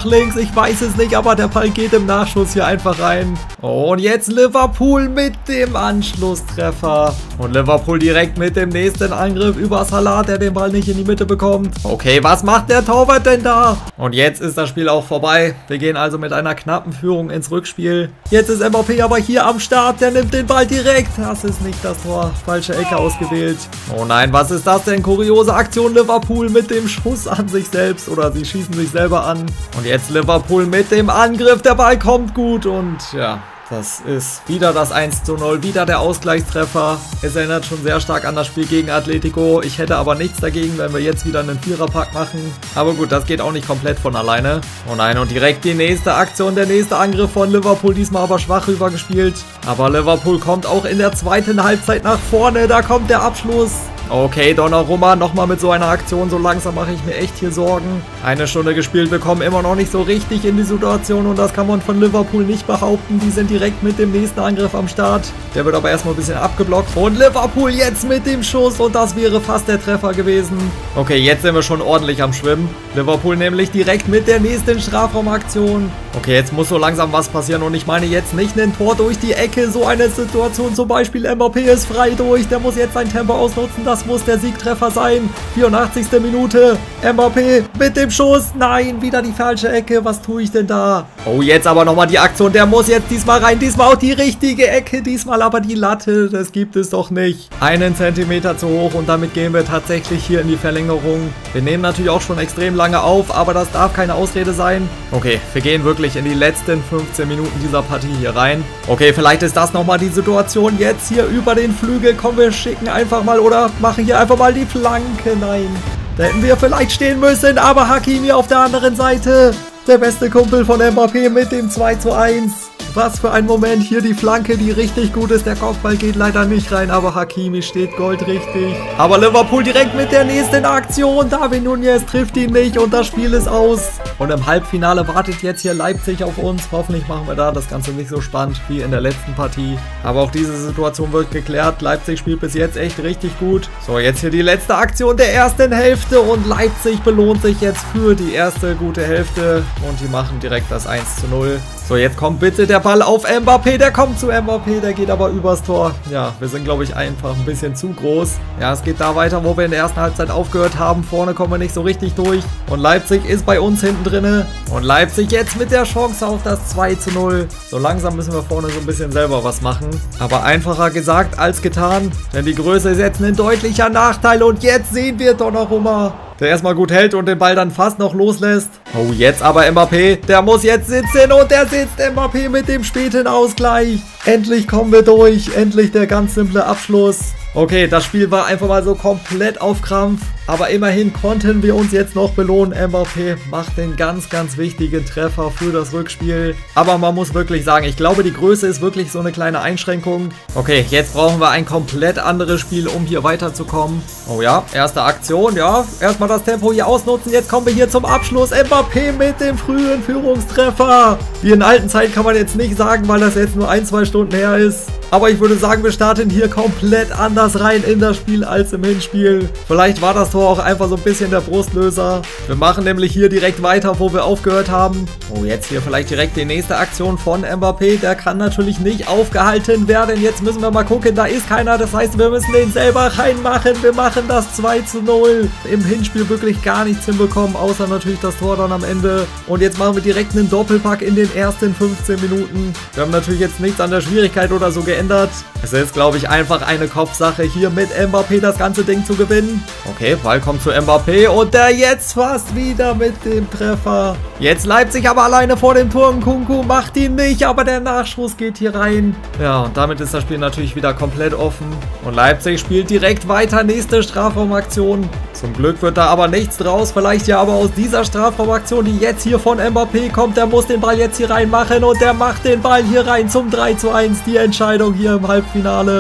nach links, ich weiß es nicht, aber der Ball geht im Nachschuss hier einfach rein. Und jetzt Liverpool mit dem Anschlusstreffer. Und Liverpool direkt mit dem nächsten Angriff über Salah, der den Ball nicht in die Mitte bekommt. Okay, was macht der Torwart denn da? Und jetzt ist das Spiel auch vorbei. Wir gehen also mit einer knappen Führung ins Rückspiel. Jetzt ist Mbappé aber hier am Start, der nimmt den Ball direkt. Das ist nicht das Tor, falsche Ecke ausgewählt. Oh nein, was ist das denn? Kuriose Aktion Liverpool mit dem Schuss an sich selbst oder sie schießen sich selber an. Und jetzt Liverpool mit dem Angriff, der Ball kommt gut und ja... Das ist wieder das eins zu null, wieder der Ausgleichstreffer. Es erinnert schon sehr stark an das Spiel gegen Atletico. Ich hätte aber nichts dagegen, wenn wir jetzt wieder einen Viererpack machen. Aber gut, das geht auch nicht komplett von alleine. Oh nein, und direkt die nächste Aktion, der nächste Angriff von Liverpool, diesmal aber schwach rübergespielt. Aber Liverpool kommt auch in der zweiten Halbzeit nach vorne, da kommt der Abschluss. Okay, Donnarumma nochmal mit so einer Aktion, so langsam mache ich mir echt hier Sorgen. Eine Stunde gespielt, wir kommen immer noch nicht so richtig in die Situation und das kann man von Liverpool nicht behaupten. Die sind direkt mit dem nächsten Angriff am Start. Der wird aber erstmal ein bisschen abgeblockt. Und Liverpool jetzt mit dem Schuss und das wäre fast der Treffer gewesen. Okay, jetzt sind wir schon ordentlich am Schwimmen. Liverpool nämlich direkt mit der nächsten Strafraumaktion. Okay, jetzt muss so langsam was passieren und ich meine jetzt nicht ein Tor durch die Ecke. So eine Situation zum Beispiel, Mbappé ist frei durch. Der muss jetzt sein Tempo ausnutzen. Das muss der Siegtreffer sein. vierundachtzigste Minute. Mbappé mit dem Schuss. Nein, wieder die falsche Ecke. Was tue ich denn da? Oh, jetzt aber nochmal die Aktion. Der muss jetzt diesmal rein. Diesmal auch die richtige Ecke. Diesmal aber die Latte. Das gibt es doch nicht. Einen Zentimeter zu hoch und damit gehen wir tatsächlich hier in die Verlängerung. Wir nehmen natürlich auch schon extrem lange auf, aber das darf keine Ausrede sein. Okay, wir gehen wirklich in die letzten fünfzehn Minuten dieser Partie hier rein. Okay, vielleicht ist das nochmal die Situation. Jetzt hier über den Flügel. Komm, wir schicken einfach mal oder machen hier einfach mal die Flanke. Nein, da hätten wir vielleicht stehen müssen, aber Hakimi auf der anderen Seite. Der beste Kumpel von Mbappé mit dem zwei zu eins. Was für ein Moment, hier die Flanke, die richtig gut ist. Der Kopfball geht leider nicht rein, aber Hakimi steht goldrichtig. Aber Liverpool direkt mit der nächsten Aktion. Darwin Núñez trifft ihn nicht und das Spiel ist aus. Und im Halbfinale wartet jetzt hier Leipzig auf uns. Hoffentlich machen wir da das Ganze nicht so spannend wie in der letzten Partie. Aber auch diese Situation wird geklärt. Leipzig spielt bis jetzt echt richtig gut. So, jetzt hier die letzte Aktion der ersten Hälfte und Leipzig belohnt sich jetzt für die erste gute Hälfte. Und die machen direkt das eins zu null. So, jetzt kommt bitte der Ball auf Mbappé. Der kommt zu Mbappé, der geht aber übers Tor. Ja, wir sind, glaube ich, einfach ein bisschen zu groß. Ja, es geht da weiter, wo wir in der ersten Halbzeit aufgehört haben. Vorne kommen wir nicht so richtig durch. Und Leipzig ist bei uns hinten drinne. Und Leipzig jetzt mit der Chance auf das zwei zu null. So langsam müssen wir vorne so ein bisschen selber was machen. Aber einfacher gesagt als getan. Denn die Größe ist jetzt ein deutlicher Nachteil. Und jetzt sehen wir Donnarumma, der erstmal gut hält und den Ball dann fast noch loslässt. Oh, jetzt aber Mbappé. Der muss jetzt sitzen und der sitzt. Mbappé mit dem späten Ausgleich. Endlich kommen wir durch. Endlich der ganz simple Abschluss. Okay, das Spiel war einfach mal so komplett auf Krampf. Aber immerhin konnten wir uns jetzt noch belohnen. Mbappé macht den ganz, ganz wichtigen Treffer für das Rückspiel. Aber man muss wirklich sagen, ich glaube, die Größe ist wirklich so eine kleine Einschränkung. Okay, jetzt brauchen wir ein komplett anderes Spiel, um hier weiterzukommen. Oh ja, erste Aktion, ja. Erstmal das Tempo hier ausnutzen. Jetzt kommen wir hier zum Abschluss. Mbappé mit dem frühen Führungstreffer. Wie in alten Zeiten kann man jetzt nicht sagen, weil das jetzt nur ein, zwei Stunden her ist. Aber ich würde sagen, wir starten hier komplett anders rein in das Spiel als im Hinspiel. Vielleicht war das Tor auch einfach so ein bisschen der Brustlöser. Wir machen nämlich hier direkt weiter, wo wir aufgehört haben. Oh, jetzt hier vielleicht direkt die nächste Aktion von Mbappé. Der kann natürlich nicht aufgehalten werden. Jetzt müssen wir mal gucken, da ist keiner. Das heißt, wir müssen den selber reinmachen. Wir machen das zwei zu null. Im Hinspiel wirklich gar nichts hinbekommen, außer natürlich das Tor dann am Ende. Und jetzt machen wir direkt einen Doppelpack in den ersten fünfzehn Minuten. Wir haben natürlich jetzt nichts an der Schwierigkeit oder so geändert. Es ist, glaube ich, einfach eine Kopfsache, hier mit Mbappé das ganze Ding zu gewinnen. Okay, Ball kommt zu Mbappé und der jetzt fast wieder mit dem Treffer. Jetzt Leipzig aber alleine vor dem Tor. Nkunku macht ihn nicht, aber der Nachschuss geht hier rein. Ja, und damit ist das Spiel natürlich wieder komplett offen. Und Leipzig spielt direkt weiter. Nächste Strafraumaktion. Zum Glück wird da aber nichts draus. Vielleicht ja aber aus dieser Strafraumaktion, die jetzt hier von Mbappé kommt. Der muss den Ball jetzt hier reinmachen und der macht den Ball hier rein zum drei zu eins. Die Entscheidung hier im Halbfinale.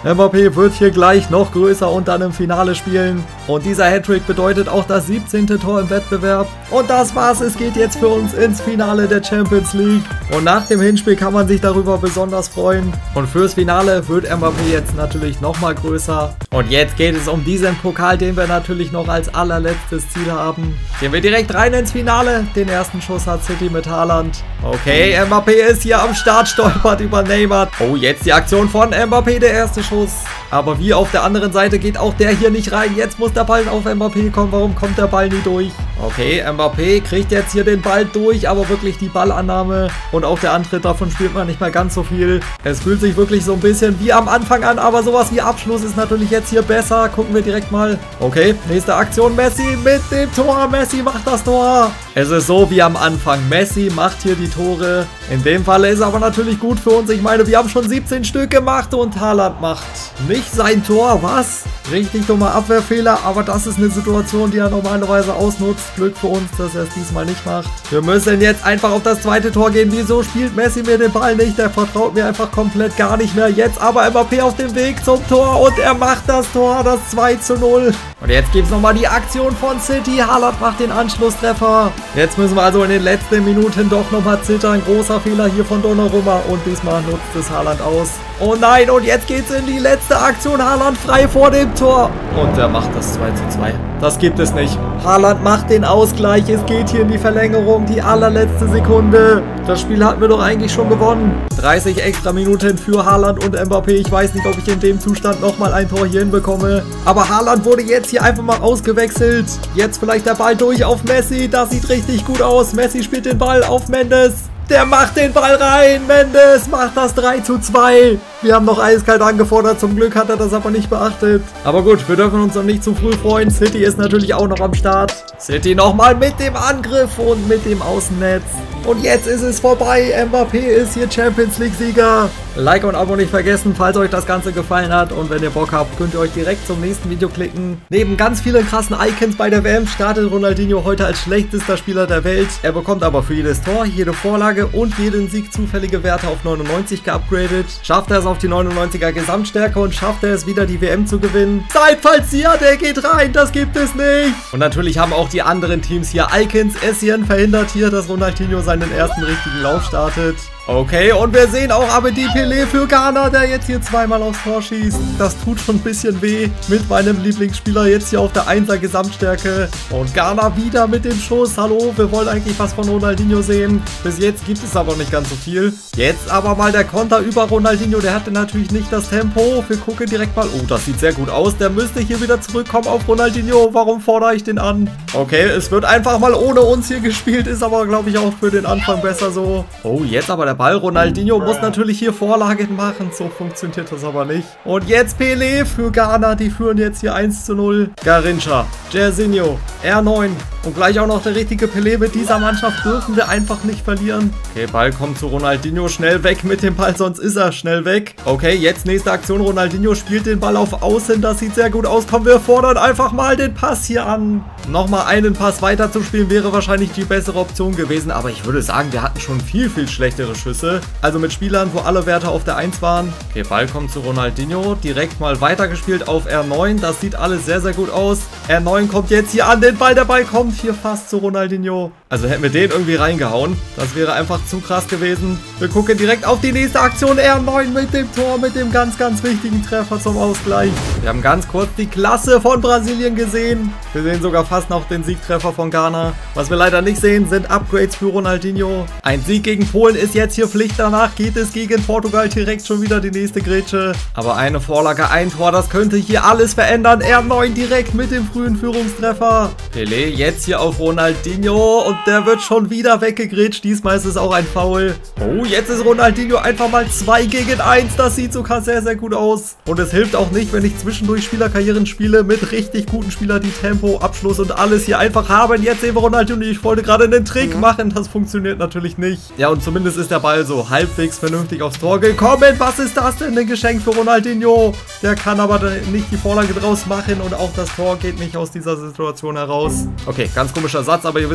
Mbappé wird hier gleich noch größer und dann im Finale spielen. Und dieser Hattrick bedeutet auch das siebzehnte Tor im Wettbewerb. Und das war's, es geht jetzt für uns ins Finale der Champions League. Und nach dem Hinspiel kann man sich darüber besonders freuen. Und fürs Finale wird Mbappé jetzt natürlich nochmal größer. Und jetzt geht es um diesen Pokal, den wir natürlich noch als allerletztes Ziel haben. Gehen wir direkt rein ins Finale. Den ersten Schuss hat City mit Haaland. Okay, Mbappé ist hier am Start, stolpert über Neymar. Oh, jetzt die Aktion von Mbappé, der erste Schuss. Aber wie auf der anderen Seite geht auch der hier nicht rein. Jetzt muss der Ball auf Mbappé kommen. Warum kommt der Ball nie durch? Okay, Mbappé kriegt jetzt hier den Ball durch, aber wirklich die Ballannahme und auch der Antritt, davon spielt man nicht mal ganz so viel. Es fühlt sich wirklich so ein bisschen wie am Anfang an, aber sowas wie Abschluss ist natürlich jetzt hier besser. Gucken wir direkt mal. Okay, nächste Aktion, Messi mit dem Tor. Messi macht das Tor. Es ist so wie am Anfang. Messi macht hier die Tore. In dem Fall ist aber natürlich gut für uns. Ich meine, wir haben schon siebzehn Stück gemacht und Haaland macht nicht sein Tor. Was? Richtig dummer Abwehrfehler, aber das ist eine Situation, die er normalerweise ausnutzt. Glück für uns, dass er es diesmal nicht macht. Wir müssen jetzt einfach auf das zweite Tor gehen. Wieso spielt Messi mir den Ball nicht? Der vertraut mir einfach komplett gar nicht mehr. Jetzt aber Mbappé auf dem Weg zum Tor und er macht das Tor, das zwei zu null. Und jetzt gibt es nochmal die Aktion von City. Haaland macht den Anschlusstreffer. Jetzt müssen wir also in den letzten Minuten doch nochmal zittern. Großer Fehler hier von Donnarumma und diesmal nutzt es Haaland aus. Oh nein, und jetzt geht's in die letzte Aktion. Haaland frei vor dem Tor. Und er macht das zwei zu zwei. Das gibt es nicht. Haaland macht den Ausgleich. Es geht hier in die Verlängerung. Die allerletzte Sekunde. Das Spiel hatten wir doch eigentlich schon gewonnen. dreißig extra Minuten für Haaland und Mbappé. Ich weiß nicht, ob ich in dem Zustand nochmal ein Tor hier hinbekomme. Aber Haaland wurde jetzt hier einfach mal ausgewechselt. Jetzt vielleicht der Ball durch auf Messi. Das sieht richtig gut aus. Messi spielt den Ball auf Mendes. Der macht den Ball rein. Mendes macht das drei zu zwei. Wir haben noch eiskalt angefordert. Zum Glück hat er das aber nicht beachtet. Aber gut, wir dürfen uns noch nicht zu früh freuen. City ist natürlich auch noch am Start. City nochmal mit dem Angriff und mit dem Außennetz. Und jetzt ist es vorbei. Mbappé ist hier Champions League Sieger. Like und Abo nicht vergessen, falls euch das Ganze gefallen hat. Und wenn ihr Bock habt, könnt ihr euch direkt zum nächsten Video klicken. Neben ganz vielen krassen Icons bei der W M startet Ronaldinho heute als schlechtester Spieler der Welt. Er bekommt aber für jedes Tor, jede Vorlage und jeden Sieg zufällige Werte auf neunundneunzig geupgradet. Schafft er es auf die neunundneunziger Gesamtstärke und schafft er es wieder die W M zu gewinnen. Zeitfallzieher, der geht rein, das gibt es nicht. Und natürlich haben auch die anderen Teams hier Icons. Essien verhindert hier, dass Ronaldinho seinen ersten richtigen Lauf startet. Okay, und wir sehen auch Abedi Pelé für Ghana, der jetzt hier zweimal aufs Tor schießt. Das tut schon ein bisschen weh mit meinem Lieblingsspieler jetzt hier auf der einser Gesamtstärke. Und Ghana wieder mit dem Schuss. Hallo, wir wollen eigentlich was von Ronaldinho sehen. Bis jetzt gibt es aber nicht ganz so viel. Jetzt aber mal der Konter über Ronaldinho. Der hatte natürlich nicht das Tempo. Wir gucken direkt mal. Oh, das sieht sehr gut aus. Der müsste hier wieder zurückkommen auf Ronaldinho. Warum fordere ich den an? Okay, es wird einfach mal ohne uns hier gespielt. Ist aber, glaube ich, auch für den Anfang besser so. Oh, jetzt aber der Ball. Ronaldinho muss natürlich hier Vorlagen machen. So funktioniert das aber nicht. Und jetzt Pelé für Ghana. Die führen jetzt hier eins zu null. Garrincha, Jairzinho, R neun. Und gleich auch noch der richtige Pelé. Mit dieser Mannschaft dürfen wir einfach nicht verlieren. Okay, Ball kommt zu Ronaldinho. Schnell weg mit dem Ball, sonst ist er schnell weg. Okay, jetzt nächste Aktion. Ronaldinho spielt den Ball auf Außen. Das sieht sehr gut aus. Komm, wir fordern einfach mal den Pass hier an. Nochmal einen Pass weiter zu spielen wäre wahrscheinlich die bessere Option gewesen. Aber ich würde sagen, wir hatten schon viel, viel schlechtere Schüsse. Also mit Spielern, wo alle Werte auf der eins waren. Okay, Ball kommt zu Ronaldinho. Direkt mal weitergespielt auf R neun. Das sieht alles sehr, sehr gut aus. R neun kommt jetzt hier an den Ball. Der Ball kommt hier fast zu Ronaldinho. Also hätten wir den irgendwie reingehauen. Das wäre einfach zu krass gewesen. Wir gucken direkt auf die nächste Aktion. R neun mit dem Tor, mit dem ganz, ganz wichtigen Treffer zum Ausgleich. Wir haben ganz kurz die Klasse von Brasilien gesehen. Wir sehen sogar fast noch den Siegtreffer von Ghana. Was wir leider nicht sehen, sind Upgrades für Ronaldinho. Ein Sieg gegen Polen ist jetzt hier Pflicht. Danach geht es gegen Portugal direkt schon wieder die nächste Grätsche. Aber eine Vorlage, ein Tor, das könnte hier alles verändern. R neun direkt mit dem frühen Führungstreffer. Pelé jetzt hier auf Ronaldinho und der wird schon wieder weggegrätscht. Diesmal ist es auch ein Foul. Oh, jetzt ist Ronaldinho einfach mal zwei gegen eins. Das sieht sogar sehr, sehr gut aus. Und es hilft auch nicht, wenn ich zwischendurch Spielerkarrieren spiele mit richtig guten Spielern, die Tempo, Abschluss und alles hier einfach haben. Jetzt sehen wir Ronaldinho. Ich wollte gerade einen Trick machen. Das funktioniert natürlich nicht. Ja, und zumindest ist der Ball so halbwegs vernünftig aufs Tor gekommen. Was ist das denn? Ein Geschenk für Ronaldinho. Der kann aber nicht die Vorlage draus machen und auch das Tor geht nicht aus dieser Situation heraus. Okay, ganz komischer Satz, aber ihr wisst schon, was ich meine.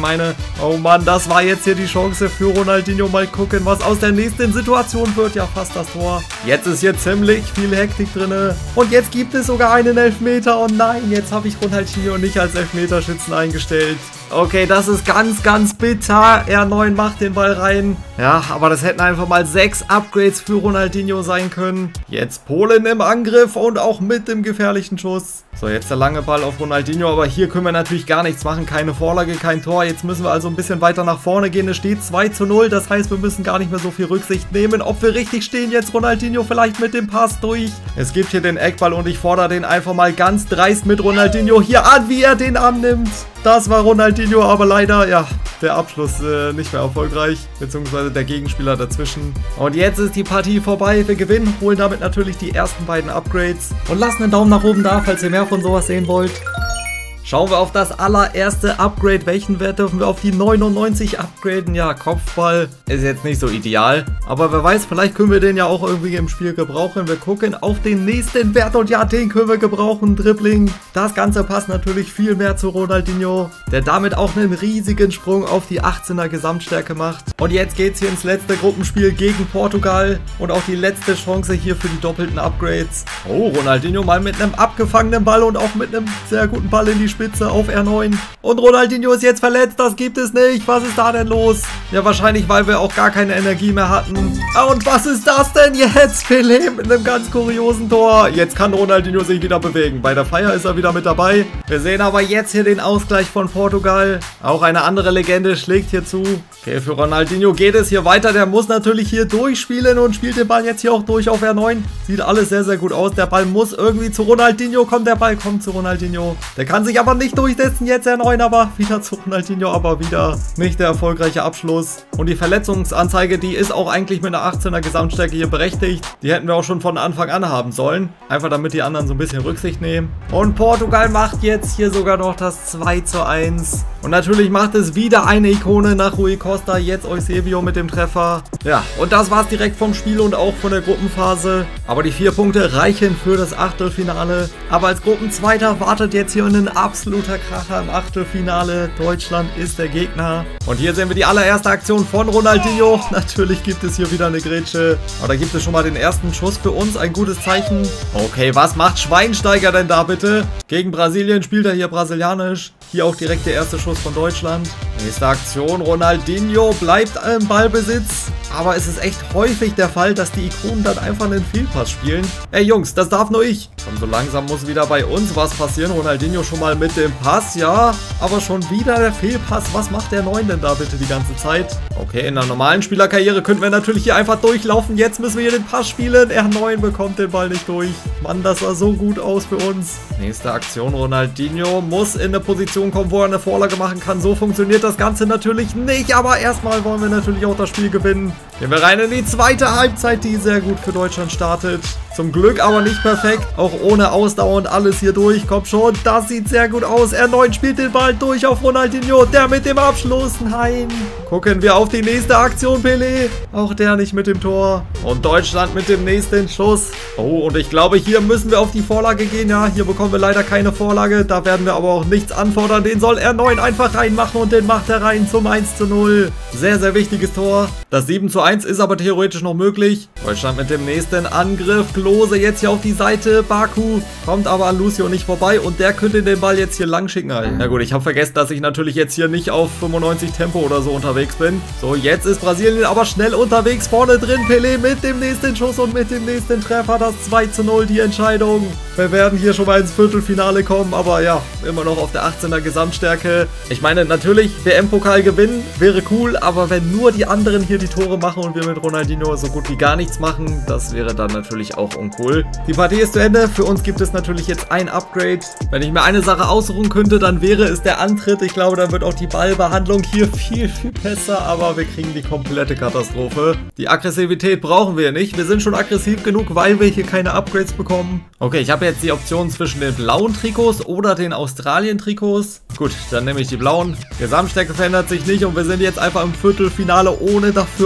meine? Oh Mann, das war jetzt hier die Chance für Ronaldinho. Mal gucken, was aus der nächsten Situation wird. Ja, fast das Tor. Jetzt ist hier ziemlich viel Hektik drin. Und jetzt gibt es sogar einen Elfmeter. Und nein, jetzt habe ich Ronaldinho nicht als Elfmeterschützen eingestellt. Okay, das ist ganz, ganz bitter. R neun macht den Ball rein. Ja, aber das hätten einfach mal sechs Upgrades für Ronaldinho sein können. Jetzt Polen im Angriff und auch mit dem gefährlichen Schuss. So, jetzt der lange Ball auf Ronaldinho, aber hier können wir natürlich gar nichts machen. Keine Vorlage, kein Tor. Jetzt müssen wir also ein bisschen weiter nach vorne gehen. Es steht zwei zu null, das heißt, wir müssen gar nicht mehr so viel Rücksicht nehmen. Ob wir richtig stehen jetzt, Ronaldinho vielleicht mit dem Pass durch. Es gibt hier den Eckball und ich fordere den einfach mal ganz dreist mit Ronaldinho hier an, wie er den annimmt. Das war Ronaldinho, aber leider, ja, der Abschluss äh, nicht mehr erfolgreich, beziehungsweise der Gegenspieler dazwischen. Und jetzt ist die Partie vorbei. Wir gewinnen, holen damit natürlich die ersten beiden Upgrades. Und lasst einen Daumen nach oben da, falls ihr mehr von sowas sehen wollt. Schauen wir auf das allererste Upgrade. Welchen Wert dürfen wir auf die neunundneunzig upgraden? Ja, Kopfball ist jetzt nicht so ideal. Aber wer weiß, vielleicht können wir den ja auch irgendwie im Spiel gebrauchen. Wir gucken auf den nächsten Wert und ja, den können wir gebrauchen. Dribbling. Das Ganze passt natürlich viel mehr zu Ronaldinho, der damit auch einen riesigen Sprung auf die achtzehner Gesamtstärke macht. Und jetzt geht es hier ins letzte Gruppenspiel gegen Portugal. Und auch die letzte Chance hier für die doppelten Upgrades. Oh, Ronaldinho mal mit einem abgefangenen Ball und auch mit einem sehr guten Ball in die Spitze auf R neun. Und Ronaldinho ist jetzt verletzt, das gibt es nicht. Was ist da denn los? Ja, wahrscheinlich, weil wir auch gar keine Energie mehr hatten. Ah, und was ist das denn jetzt? Pelé mit einem ganz kuriosen Tor. Jetzt kann Ronaldinho sich wieder bewegen. Bei der Feier ist er wieder mit dabei. Wir sehen aber jetzt hier den Ausgleich von Portugal. Auch eine andere Legende schlägt hier zu. Okay, für Ronaldinho geht es hier weiter. Der muss natürlich hier durchspielen und spielt den Ball jetzt hier auch durch auf R neun. Sieht alles sehr, sehr gut aus. Der Ball muss irgendwie zu Ronaldinho kommen. Der Ball kommt zu Ronaldinho. Der kann sich aber nicht durchsetzen. Jetzt R neun, aber wieder zu Ronaldinho, aber wieder nicht der erfolgreiche Abschluss. Und die Verletzungsanzeige, die ist auch eigentlich mit einer achtzehner Gesamtstärke hier berechtigt. Die hätten wir auch schon von Anfang an haben sollen. Einfach damit die anderen so ein bisschen Rücksicht nehmen. Und Portugal macht jetzt hier sogar noch das zwei zu eins. Und natürlich macht es wieder eine Ikone nach Rui Costa. Jetzt Eusebio mit dem Treffer. Ja, und das war es direkt vom Spiel und auch von der Gruppenphase. Aber die vier Punkte reichen für das Achtelfinale. Aber als Gruppenzweiter wartet jetzt hier ein absoluter Kracher im Achtelfinale. Deutschland ist der Gegner. Und hier sehen wir die allererste Aktion von Ronaldinho. Natürlich gibt es hier wieder eine Grätsche. Aber da gibt es schon mal den ersten Schuss für uns. Ein gutes Zeichen. Okay, was macht Schweinsteiger denn da bitte? Gegen Brasilien spielt er hier brasilianisch. Hier auch direkt der erste Schuss von Deutschland. Nächste Aktion. Ronaldinho bleibt im Ballbesitz. Aber es ist echt häufig der Fall, dass die Ikonen dann einfach einen Fehlpass spielen. Ey Jungs, das darf nur ich. Und so langsam muss wieder bei uns was passieren. Ronaldinho schon mal mit dem Pass, ja. Aber schon wieder der Fehlpass. Was macht der neun denn da bitte die ganze Zeit? Okay, in einer normalen Spielerkarriere könnten wir natürlich hier einfach durchlaufen. Jetzt müssen wir hier den Pass spielen. R neun bekommt den Ball nicht durch. Mann, das sah so gut aus für uns. Nächste Aktion. Ronaldinho muss in eine Position kommen, wo er eine Vorlage machen kann. So funktioniert das Ganze natürlich nicht. Aber erstmal wollen wir natürlich auch das Spiel gewinnen. Gehen wir rein in die zweite Halbzeit, die sehr gut für Deutschland startet. Zum Glück aber nicht perfekt. Auch ohne Ausdauer und alles hier durch. Kommt schon, das sieht sehr gut aus. R neun spielt den Ball durch auf Ronaldinho. Der mit dem Abschluss. Nein. Gucken wir auf die nächste Aktion, Pelé. Auch der nicht mit dem Tor. Und Deutschland mit dem nächsten Schuss. Oh, und ich glaube, hier müssen wir auf die Vorlage gehen. Ja, hier bekommen wir leider keine Vorlage. Da werden wir aber auch nichts anfordern. Den soll R neun einfach reinmachen und den macht er rein zum eins zu null. Sehr, sehr wichtiges Tor. Das sieben zu eins ist aber theoretisch noch möglich. Deutschland mit dem nächsten Angriff. Klose jetzt hier auf die Seite. Baku kommt aber an Lucio nicht vorbei und der könnte den Ball jetzt hier lang schicken. Na gut, ich habe vergessen, dass ich natürlich jetzt hier nicht auf fünfundneunzig Tempo oder so unterwegs bin. So, jetzt ist Brasilien aber schnell unterwegs. Vorne drin Pelé mit dem nächsten Schuss und mit dem nächsten Treffer. Das zwei zu null, die Entscheidung. Wir werden hier schon mal ins Viertelfinale kommen, aber ja, immer noch auf der achtzehner Gesamtstärke. Ich meine, natürlich, W M-Pokal gewinnen wäre cool, aber wenn nur die anderen hier die Tore machen und wir mit Ronaldinho so gut wie gar nichts machen, das wäre dann natürlich auch uncool. Die Partie ist zu Ende. Für uns gibt es natürlich jetzt ein Upgrade. Wenn ich mir eine Sache aussuchen könnte, dann wäre es der Antritt. Ich glaube, dann wird auch die Ballbehandlung hier viel, viel besser, aber wir kriegen die komplette Katastrophe. Die Aggressivität brauchen wir nicht. Wir sind schon aggressiv genug, weil wir hier keine Upgrades bekommen. Okay, ich habe jetzt die Option zwischen den blauen Trikots oder den Australien-Trikots. Gut, dann nehme ich die blauen. Gesamtstärke verändert sich nicht und wir sind jetzt einfach im Viertelfinale, ohne dafür eine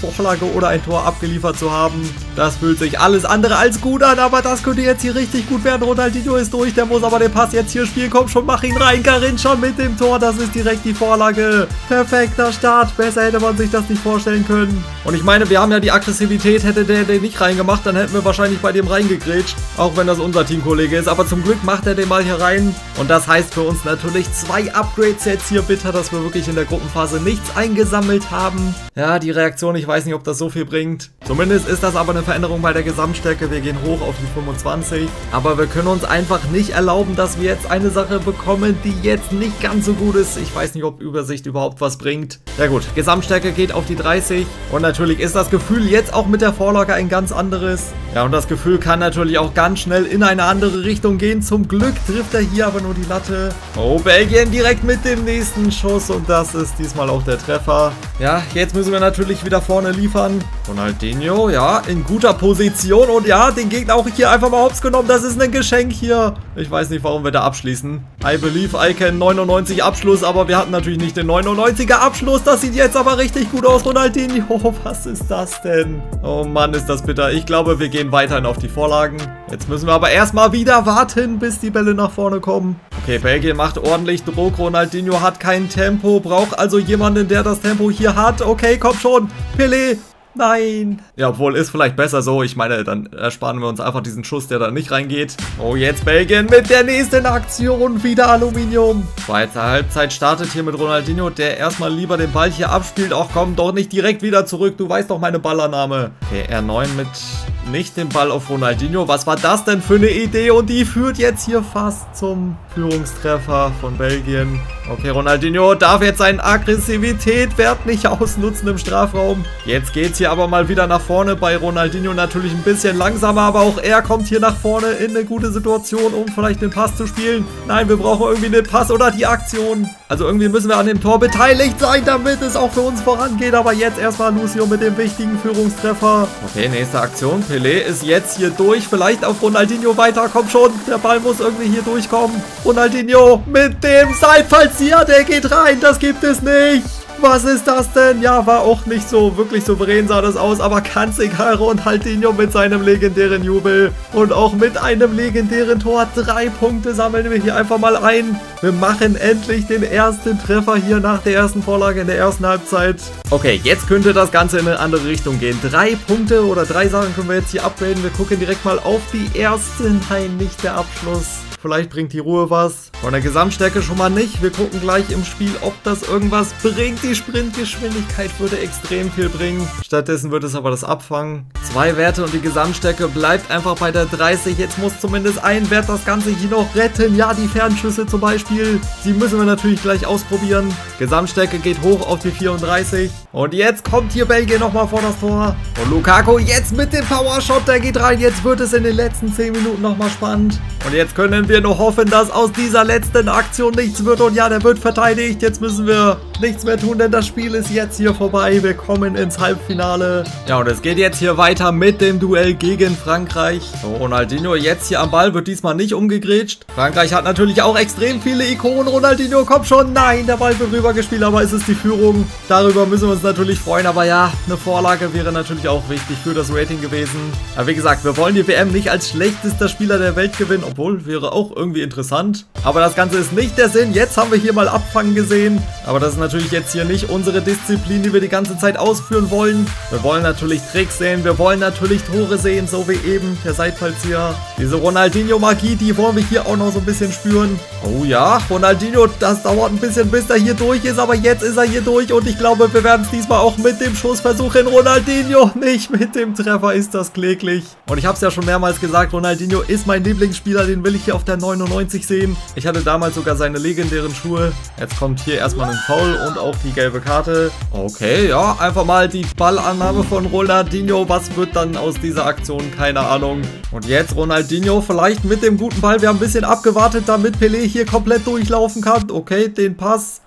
Vorlage oder ein Tor abgeliefert zu haben. Das fühlt sich alles andere als gut an, aber das könnte jetzt hier richtig gut werden. Ronaldinho ist durch, der muss aber den Pass jetzt hier spielen. Komm schon, mach ihn rein. Garrincha mit dem Tor, das ist direkt die Vorlage. Perfekter Start, besser hätte man sich das nicht vorstellen können. Und ich meine, wir haben ja die Aggressivität, hätte der den nicht reingemacht, dann hätten wir wahrscheinlich bei dem reingegrätscht. Auch wenn das unser Teamkollege ist, aber zum Glück macht er den mal hier rein. Und das heißt für uns natürlich zwei Upgrades jetzt hier. Bitter, dass wir wirklich in der Gruppenphase nichts eingesammelt haben. Ja, die Reaktion, ich weiß nicht, ob das so viel bringt. Zumindest ist das aber eine Veränderung bei der Gesamtstärke. Wir gehen hoch auf die fünfundzwanzig. Aber wir können uns einfach nicht erlauben, dass wir jetzt eine Sache bekommen, die jetzt nicht ganz so gut ist. Ich weiß nicht, ob Übersicht überhaupt was bringt. Ja gut, Gesamtstärke geht auf die dreißig. Und natürlich ist das Gefühl jetzt auch mit der Vorlage ein ganz anderes. Ja, und das Gefühl kann natürlich auch ganz schnell in eine andere Richtung gehen. Zum Glück trifft er hier aber nur die Latte. Oh, Belgien direkt mit dem nächsten Schuss. Und das ist diesmal auch der Treffer. Ja, jetzt müssen wir natürlich wieder vorne liefern. Ronaldinho, ja, in guter Position. Und ja, den Gegner auch hier einfach mal hops genommen. Das ist ein Geschenk hier. Ich weiß nicht, warum wir da abschließen. I believe I can neunundneunzig Abschluss. Aber wir hatten natürlich nicht den neunundneunziger Abschluss. Das sieht jetzt aber richtig gut aus, Ronaldinho. Was ist das denn? Oh Mann, ist das bitter. Ich glaube, wir gehen weiterhin auf die Vorlagen. Jetzt müssen wir aber erstmal wieder warten, bis die Bälle nach vorne kommen. Okay, Belgien macht ordentlich Druck. Ronaldinho hat kein Tempo. Braucht also jemanden, der das Tempo hier hat. Okay, komm schon. Pelé. Nein. Ja, obwohl, ist vielleicht besser so. Ich meine, dann ersparen wir uns einfach diesen Schuss, der da nicht reingeht. Oh, jetzt Belgien mit der nächsten Aktion. Wieder Aluminium. Zweite Halbzeit startet hier mit Ronaldinho, der erstmal lieber den Ball hier abspielt. Ach komm, doch nicht direkt wieder zurück. Du weißt doch meine Ballannahme. Okay, R neun mit nicht den Ball auf Ronaldinho. Was war das denn für eine Idee? Und die führt jetzt hier fast zum Führungstreffer von Belgien. Okay, Ronaldinho darf jetzt seinen Aggressivitätswert nicht ausnutzen im Strafraum. Jetzt geht's hier aber mal wieder nach vorne. Bei Ronaldinho natürlich ein bisschen langsamer, aber auch er kommt hier nach vorne in eine gute Situation, um vielleicht den Pass zu spielen. Nein, wir brauchen irgendwie den Pass oder die Aktion. Also irgendwie müssen wir an dem Tor beteiligt sein, damit es auch für uns vorangeht. Aber jetzt erstmal Lucio mit dem wichtigen Führungstreffer. Okay, nächste Aktion. Pelé ist jetzt hier durch. Vielleicht auf Ronaldinho weiter. Komm schon, der Ball muss irgendwie hier durchkommen. Ronaldinho mit dem Seitfallzieher, der geht rein. Das gibt es nicht. Was ist das denn? Ja, war auch nicht so wirklich souverän, sah das aus, aber ganz egal. Ronaldinho mit seinem legendären Jubel und auch mit einem legendären Tor. Drei Punkte sammeln wir hier einfach mal ein. Wir machen endlich den ersten Treffer hier nach der ersten Vorlage in der ersten Halbzeit. Okay, jetzt könnte das Ganze in eine andere Richtung gehen. Drei Punkte oder drei Sachen können wir jetzt hier upgraden. Wir gucken direkt mal auf die erste. Nein, nicht der Abschluss. Vielleicht bringt die Ruhe was. Von der Gesamtstärke schon mal nicht. Wir gucken gleich im Spiel, ob das irgendwas bringt. Die Sprintgeschwindigkeit würde extrem viel bringen. Stattdessen wird es aber das abfangen. Zwei Werte und die Gesamtstärke bleibt einfach bei der dreißig. Jetzt muss zumindest ein Wert das Ganze hier noch retten. Ja, die Fernschüsse zum Beispiel. Die müssen wir natürlich gleich ausprobieren. Gesamtstärke geht hoch auf die vierunddreißig. Und jetzt kommt hier Belgien nochmal vor das Tor. Und Lukaku jetzt mit dem Powershot. Der geht rein. Jetzt wird es in den letzten zehn Minuten nochmal spannend. Und jetzt können wir nur hoffen, dass aus dieser letzten Aktion nichts wird. Und ja, der wird verteidigt. Jetzt müssen wir nichts mehr tun, denn das Spiel ist jetzt hier vorbei. Wir kommen ins Halbfinale. Ja, und es geht jetzt hier weiter mit dem Duell gegen Frankreich. So, Ronaldinho jetzt hier am Ball, wird diesmal nicht umgegrätscht. Frankreich hat natürlich auch extrem viele Ikonen. Ronaldinho kommt schon. Nein, der Ball wird rübergespielt, aber es ist die Führung. Darüber müssen wir uns natürlich freuen. Aber ja, eine Vorlage wäre natürlich auch wichtig für das Rating gewesen. Aber wie gesagt, wir wollen die W M nicht als schlechtester Spieler der Welt gewinnen, obwohl wäre auch irgendwie interessant. Aber das Ganze ist nicht der Sinn. Jetzt haben wir hier mal Abfangen gesehen. Aber das ist natürlich jetzt hier nicht unsere Disziplin, die wir die ganze Zeit ausführen wollen. Wir wollen natürlich Tricks sehen. Wir wollen natürlich Tore sehen, so wie eben der Seitfallzieher. Diese Ronaldinho-Magie, die wollen wir hier auch noch so ein bisschen spüren. Oh ja, Ronaldinho, das dauert ein bisschen, bis er hier durch ist. Aber jetzt ist er hier durch und ich glaube, wir werden es diesmal auch mit dem Schuss versuchen. Ronaldinho, nicht mit dem Treffer, ist das kläglich. Und ich habe es ja schon mehrmals gesagt, Ronaldinho ist mein Lieblingsspieler. Den will ich hier auf der neunundneunzig sehen. Ich hatte damals sogar seine legendären Schuhe. Jetzt kommt hier erstmal ein Foul und auch die gelbe Karte. Okay, ja, einfach mal die Ballannahme von Ronaldinho. Was wird dann aus dieser Aktion? Keine Ahnung. Und jetzt Ronaldinho vielleicht mit dem guten Ball. Wir haben ein bisschen abgewartet, damit Pelé hier komplett durchlaufen kann. Okay, den Pass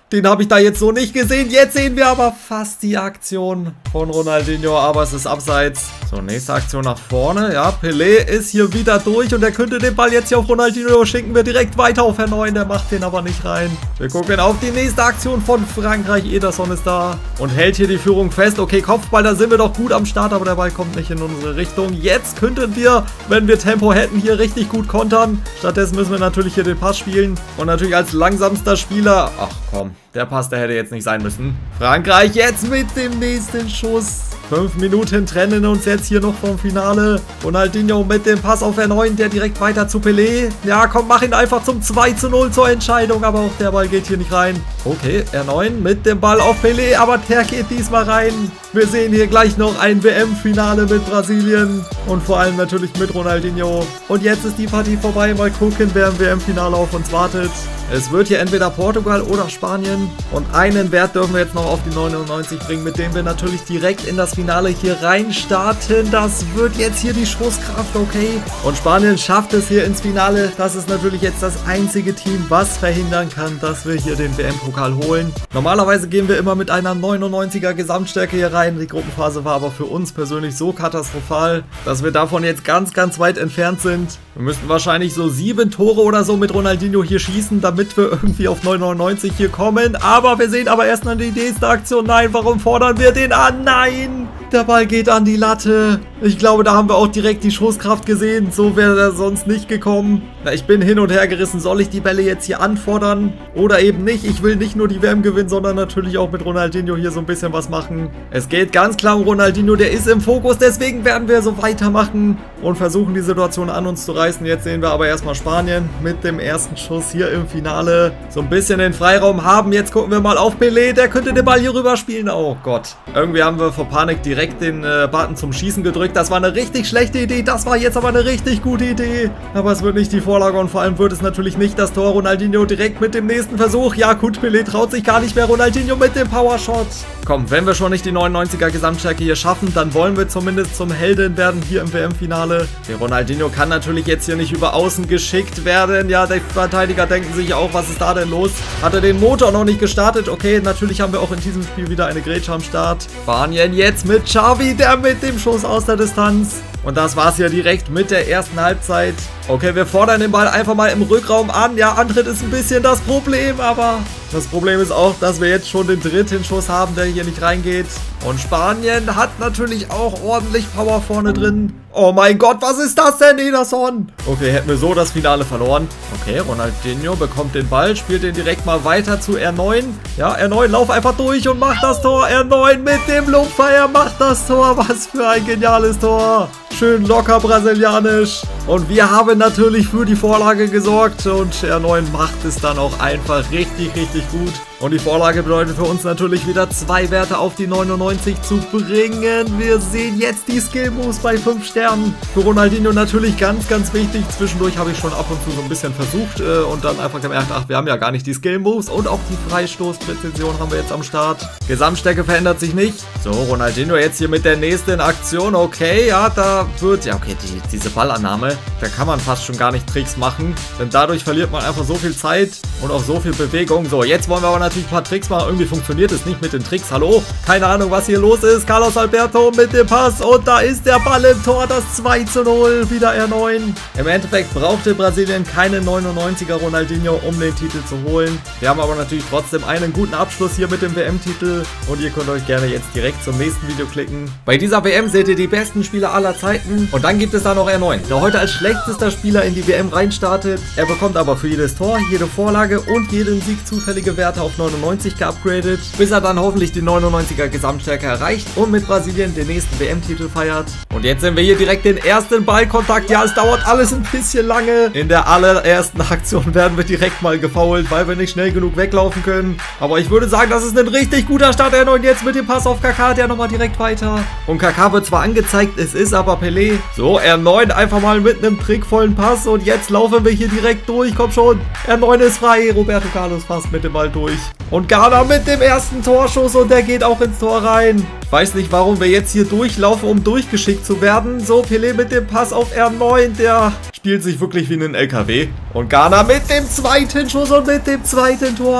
Den habe ich da jetzt so nicht gesehen. Jetzt sehen wir aber fast die Aktion von Ronaldinho, aber es ist abseits. So, nächste Aktion nach vorne. Ja, Pelé ist hier wieder durch und er könnte den Ball jetzt hier auf Ronaldinho schicken. Wir direkt weiter auf Herr Neun. Der macht den aber nicht rein. Wir gucken auf die nächste Aktion von Frankreich. Ederson ist da und hält hier die Führung fest. Okay, Kopfball, da sind wir doch gut am Start, aber der Ball kommt nicht in unsere Richtung. Jetzt könnten wir, wenn wir Tempo hätten, hier richtig gut kontern. Stattdessen müssen wir natürlich hier den Pass spielen. Und natürlich als langsamster Spieler... Ach komm, der Pass, der hätte jetzt nicht sein müssen. Frankreich jetzt mit dem nächsten Schuss. Fünf Minuten trennen uns jetzt hier noch vom Finale. Ronaldinho mit dem Pass auf R neun, der direkt weiter zu Pelé. Ja, komm, mach ihn einfach zum zwei zu null zur Entscheidung, aber auch der Ball geht hier nicht rein. Okay, R neun mit dem Ball auf Pelé, aber der geht diesmal rein. Wir sehen hier gleich noch ein W M-Finale mit Brasilien und vor allem natürlich mit Ronaldinho. Und jetzt ist die Partie vorbei. Mal gucken, wer im W M-Finale auf uns wartet. Es wird hier entweder Portugal oder Spanien. Und einen Wert dürfen wir jetzt noch auf die neunundneunzig bringen, mit dem wir natürlich direkt in das Finale hier rein starten. Das wird jetzt hier die Schusskraft, okay. Und Spanien schafft es hier ins Finale. Das ist natürlich jetzt das einzige Team, was verhindern kann, dass wir hier den W M-Pokal holen. Normalerweise gehen wir immer mit einer neunundneunziger Gesamtstärke hier rein. Die Gruppenphase war aber für uns persönlich so katastrophal, dass wir davon jetzt ganz, ganz weit entfernt sind. Wir müssten wahrscheinlich so sieben Tore oder so mit Ronaldinho hier schießen, damit wir irgendwie auf neunundneunzig hier kommen. Aber wir sehen aber erstmal die nächste Aktion. Nein, warum fordern wir den an? Nein! Der Ball geht an die Latte. Ich glaube, da haben wir auch direkt die Schusskraft gesehen. So wäre er sonst nicht gekommen. Na, ich bin hin und her gerissen. Soll ich die Bälle jetzt hier anfordern oder eben nicht? Ich will nicht nur die W M gewinnen, sondern natürlich auch mit Ronaldinho hier so ein bisschen was machen. Es geht ganz klar um Ronaldinho. Der ist im Fokus. Deswegen werden wir so weitermachen und versuchen, die Situation an uns zu reißen. Jetzt sehen wir aber erstmal Spanien mit dem ersten Schuss hier im Finale. So ein bisschen den Freiraum haben. Jetzt gucken wir mal auf Pelé. Der könnte den Ball hier rüber spielen. Oh Gott. Irgendwie haben wir vor Panik direkt direkt den äh, Button zum Schießen gedrückt. Das war eine richtig schlechte Idee. Das war jetzt aber eine richtig gute Idee. Aber es wird nicht die Vorlage und vor allem wird es natürlich nicht das Tor. Ronaldinho direkt mit dem nächsten Versuch. Ja gut, Pelé traut sich gar nicht mehr. Ronaldinho mit dem Powershot. Komm, wenn wir schon nicht die neunundneunziger Gesamtstärke hier schaffen, dann wollen wir zumindest zum Helden werden hier im W M-Finale. Der Ronaldinho kann natürlich jetzt hier nicht über außen geschickt werden. Ja, die Verteidiger denken sich auch, was ist da denn los? Hat er den Motor noch nicht gestartet? Okay, natürlich haben wir auch in diesem Spiel wieder eine Grätsche am Start. Spanien jetzt mit Xavi, der mit dem Schuss aus der Distanz. Und das war's ja direkt mit der ersten Halbzeit. Okay, wir fordern den Ball einfach mal im Rückraum an. Ja, Antritt ist ein bisschen das Problem, aber das Problem ist auch, dass wir jetzt schon den dritten Schuss haben, der hier nicht reingeht. Und Spanien hat natürlich auch ordentlich Power vorne drin. Oh mein Gott, was ist das denn, Ederson? Okay, hätten wir so das Finale verloren. Okay, Ronaldinho bekommt den Ball, spielt den direkt mal weiter zu R neun. Ja, R neun, lauf einfach durch und macht das Tor. R neun mit dem Lupfer, er macht das Tor. Was für ein geniales Tor. Schön locker brasilianisch. Und wir haben natürlich für die Vorlage gesorgt und R neun macht es dann auch einfach richtig, richtig gut. Und die Vorlage bedeutet für uns natürlich wieder zwei Werte auf die neunundneunzig zu bringen. Wir sehen jetzt die Skill-Moves bei fünf Sternen. Für Ronaldinho natürlich ganz, ganz wichtig. Zwischendurch habe ich schon ab und zu so ein bisschen versucht äh, und dann einfach gemerkt, ach, wir haben ja gar nicht die Skill-Moves. Und auch die Freistoßpräzision haben wir jetzt am Start. Gesamtstärke verändert sich nicht. So, Ronaldinho jetzt hier mit der nächsten Aktion. Okay, ja, da wird, ja okay, die, diese Ballannahme, da kann man fast schon gar nicht Tricks machen. Denn dadurch verliert man einfach so viel Zeit und auch so viel Bewegung. So, jetzt wollen wir aber natürlich ein paar Tricks machen. Irgendwie funktioniert es nicht mit den Tricks. Hallo? Keine Ahnung, was hier los ist. Carlos Alberto mit dem Pass. Und da ist der Ball im Tor. Das zwei zu null. Wieder R neun. Im Endeffekt brauchte Brasilien keine neunundneunziger Ronaldinho, um den Titel zu holen. Wir haben aber natürlich trotzdem einen guten Abschluss hier mit dem W M-Titel. Und ihr könnt euch gerne jetzt direkt zum nächsten Video klicken. Bei dieser W M seht ihr die besten Spieler aller Zeiten. Und dann gibt es da noch R neun, der heute als schlechtester Spieler in die W M reinstartet. Er bekommt aber für jedes Tor, jede Vorlage und jeden Sieg zufällige Werte auf neunundneunzig geupgradet, bis er dann hoffentlich die neunundneunziger Gesamtstärke erreicht und mit Brasilien den nächsten W M-Titel feiert. Und jetzt sehen wir hier direkt den ersten Ballkontakt. Ja, es dauert alles ein bisschen lange. In der allerersten Aktion werden wir direkt mal gefoult, weil wir nicht schnell genug weglaufen können. Aber ich würde sagen, das ist ein richtig guter Start. R neun jetzt mit dem Pass auf Kaká, der nochmal direkt weiter. Und Kaká wird zwar angezeigt, es ist aber Pelé. So, R neun einfach mal mit einem trickvollen Pass und jetzt laufen wir hier direkt durch. Komm schon, R neun ist frei. Roberto Carlos fast mit dem Ball durch. Und Ghana mit dem ersten Torschuss und der geht auch ins Tor rein. Ich weiß nicht, warum wir jetzt hier durchlaufen, um durchgeschickt zu werden. So, Pelé mit dem Pass auf R neun, der spielt sich wirklich wie ein L K W. Und Ghana mit dem zweiten Schuss und mit dem zweiten Tor.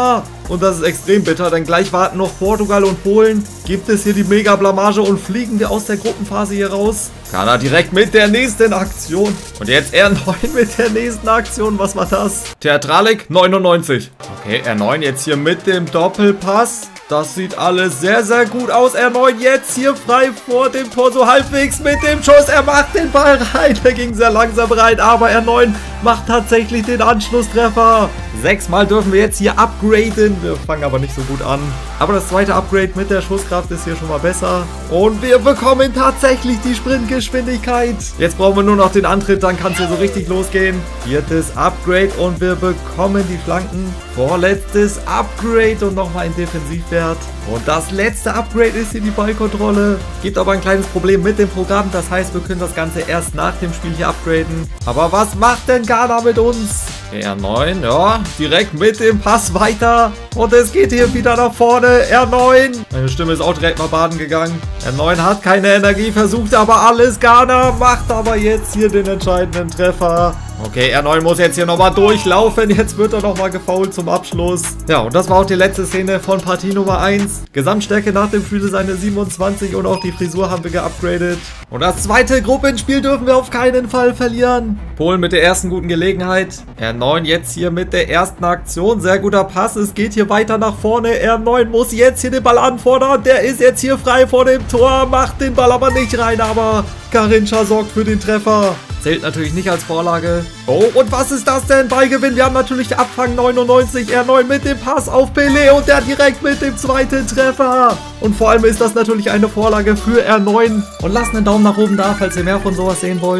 Und das ist extrem bitter, denn gleich warten noch Portugal und Polen. Gibt es hier die Mega-Blamage und fliegen wir aus der Gruppenphase hier raus? Ghana direkt mit der nächsten Aktion. Und jetzt R neun mit der nächsten Aktion. Was war das? Theatralik neunundneunzig. Okay, R neun jetzt hier mit dem Doppelpass. Das sieht alles sehr, sehr gut aus. R neun jetzt hier frei vor dem Tor, so halbwegs mit dem Schuss. Er macht den Ball rein. Der ging sehr langsam rein, aber R neun macht tatsächlich den Anschlusstreffer. Sechsmal dürfen wir jetzt hier upgraden. Wir fangen aber nicht so gut an. Aber das zweite Upgrade mit der Schusskraft ist hier schon mal besser. Und wir bekommen tatsächlich die Sprintgeschwindigkeit. Jetzt brauchen wir nur noch den Antritt, dann kann es hier so richtig losgehen. Viertes Upgrade und wir bekommen die Flanken. Vorletztes Upgrade und nochmal ein Defensivwert. Und das letzte Upgrade ist hier die Ballkontrolle. Gibt aber ein kleines Problem mit dem Programm. Das heißt, wir können das Ganze erst nach dem Spiel hier upgraden. Aber was macht denn Ghana mit uns? R neun, ja, direkt mit dem Pass weiter. Und es geht hier wieder nach vorne. R neun. Meine Stimme ist auch direkt mal baden gegangen. R neun hat keine Energie, versucht aber alles. Ghana macht aber jetzt hier den entscheidenden Treffer. Okay, R neun muss jetzt hier nochmal durchlaufen. Jetzt wird er nochmal gefoult zum Abschluss. Ja, und das war auch die letzte Szene von Partie Nummer eins. Gesamtstärke nach dem Spiel ist eine siebenundzwanzig und auch die Frisur haben wir geupgradet. Und das zweite Gruppenspiel dürfen wir auf keinen Fall verlieren. Polen mit der ersten guten Gelegenheit. R neun jetzt hier mit der ersten Aktion. Sehr guter Pass. Es geht hier weiter nach vorne. R neun muss jetzt hier den Ball anfordern. Der ist jetzt hier frei vor dem Tor. Macht den Ball aber nicht rein. Aber Garincha sorgt für den Treffer. Zählt natürlich nicht als Vorlage. Oh, und was ist das denn? Beigewinn. Wir haben natürlich Abfang neunundneunzig. R neun mit dem Pass auf Pelé und der direkt mit dem zweiten Treffer. Und vor allem ist das natürlich eine Vorlage für R neun. Und lasst einen Daumen nach oben da, falls ihr mehr von sowas sehen wollt.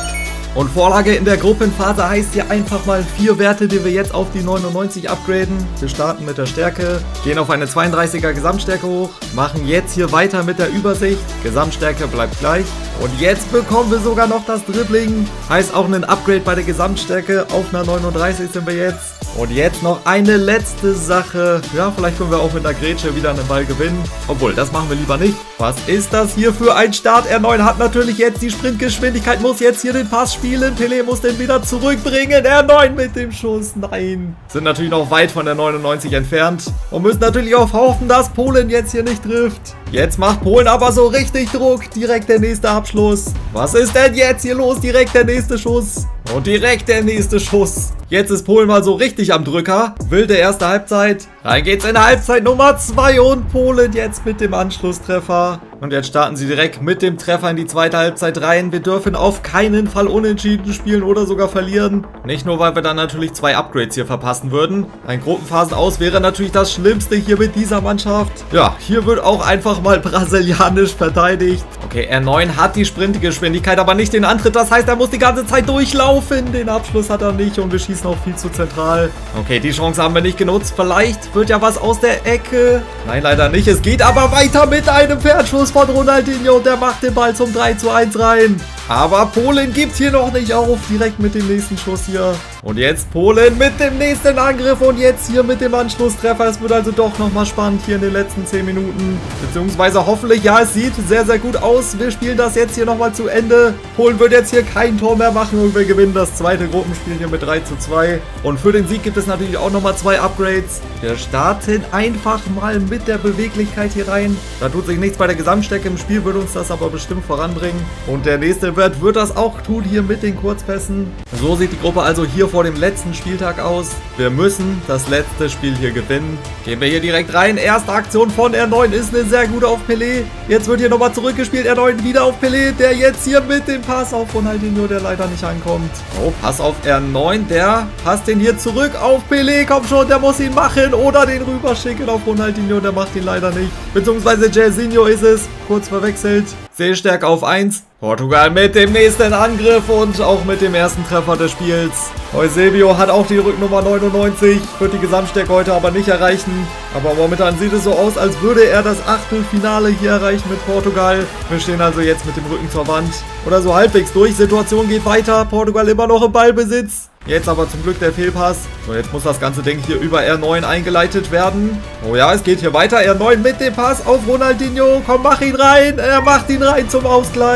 Und Vorlage in der Gruppenphase heißt hier einfach mal vier Werte, die wir jetzt auf die neunundneunzig upgraden. Wir starten mit der Stärke, gehen auf eine zweiunddreißiger Gesamtstärke hoch, machen jetzt hier weiter mit der Übersicht. Gesamtstärke bleibt gleich. Und jetzt bekommen wir sogar noch das Dribbling. Heißt auch ein Upgrade bei der Gesamtstärke. Auf einer neununddreißig sind wir jetzt. Und jetzt noch eine letzte Sache. Ja, vielleicht können wir auch mit einer Grätsche wieder einen Ball gewinnen. Obwohl, das machen wir lieber nicht. Was ist das hier für ein Start? R neun hat natürlich jetzt die Sprintgeschwindigkeit, muss jetzt hier den Pass spielen. Pelé muss den wieder zurückbringen. R neun mit dem Schuss. Nein. Sind natürlich noch weit von der neunundneunzig entfernt. Und müssen natürlich auch hoffen, dass Polen jetzt hier nicht trifft. Jetzt macht Polen aber so richtig Druck. Direkt der nächste Abschluss. Was ist denn jetzt hier los? Direkt der nächste Schuss. Und direkt der nächste Schuss. Jetzt ist Polen mal so richtig am Drücker. Wilde erste Halbzeit. Rein geht's in der Halbzeit Nummer zwei und Polen jetzt mit dem Anschlusstreffer. Und jetzt starten sie direkt mit dem Treffer in die zweite Halbzeit rein. Wir dürfen auf keinen Fall unentschieden spielen oder sogar verlieren. Nicht nur, weil wir dann natürlich zwei Upgrades hier verpassen würden. Ein Gruppenphasen aus wäre natürlich das Schlimmste hier mit dieser Mannschaft. Ja, hier wird auch einfach mal brasilianisch verteidigt. Okay, R neun hat die Sprintgeschwindigkeit, aber nicht den Antritt. Das heißt, er muss die ganze Zeit durchlaufen. Den Abschluss hat er nicht und wir schießen auch viel zu zentral. Okay, die Chance haben wir nicht genutzt. Vielleicht wird ja was aus der Ecke. Nein, leider nicht. Es geht aber weiter mit einem Fernschuss von Ronaldinho. Der macht den Ball zum drei zu eins rein. Aber Polen gibt hier noch nicht auf. Direkt mit dem nächsten Schuss hier. Und jetzt Polen mit dem nächsten Angriff und jetzt hier mit dem Anschlusstreffer. Es wird also doch nochmal spannend hier in den letzten zehn Minuten. Beziehungsweise hoffentlich, ja, es sieht sehr, sehr gut aus. Wir spielen das jetzt hier nochmal zu Ende. Polen wird jetzt hier kein Tor mehr machen und wir gewinnen das zweite Gruppenspiel hier mit drei zu zwei. Und für den Sieg gibt es natürlich auch nochmal zwei Upgrades. Wir starten einfach mal mit der Beweglichkeit hier rein. Da tut sich nichts bei der Gesamtstärke. Im Spiel wird uns das aber bestimmt voranbringen. Und der nächste Wert wird das auch tun hier mit den Kurzpässen. So sieht die Gruppe also hier vor dem letzten Spieltag aus. Wir müssen das letzte Spiel hier gewinnen. Gehen wir hier direkt rein. Erste Aktion von R neun ist eine sehr gute auf Pelé. Jetzt wird hier nochmal zurückgespielt. R neun wieder auf Pelé, der jetzt hier mit dem Pass auf Ronaldinho, der leider nicht ankommt. Oh, Pass auf R neun, der passt den hier zurück auf Pelé. Komm schon, der muss ihn machen oder den rüberschicken auf Ronaldinho, der macht ihn leider nicht. Beziehungsweise Jairzinho ist es, kurz verwechselt. Sehstärke auf eins. Portugal mit dem nächsten Angriff und auch mit dem ersten Treffer des Spiels. Eusebio hat auch die Rücknummer neunundneunzig, wird die Gesamtstärke heute aber nicht erreichen. Aber momentan sieht es so aus, als würde er das Achtelfinale hier erreichen mit Portugal. Wir stehen also jetzt mit dem Rücken zur Wand. Oder so halbwegs durch. Situation geht weiter. Portugal immer noch im Ballbesitz. Jetzt aber zum Glück der Fehlpass. So, jetzt muss das ganze Ding hier über R neun eingeleitet werden. Oh ja, es geht hier weiter. R neun mit dem Pass auf Ronaldinho. Komm, mach ihn rein. Er macht ihn rein zum Ausgleich.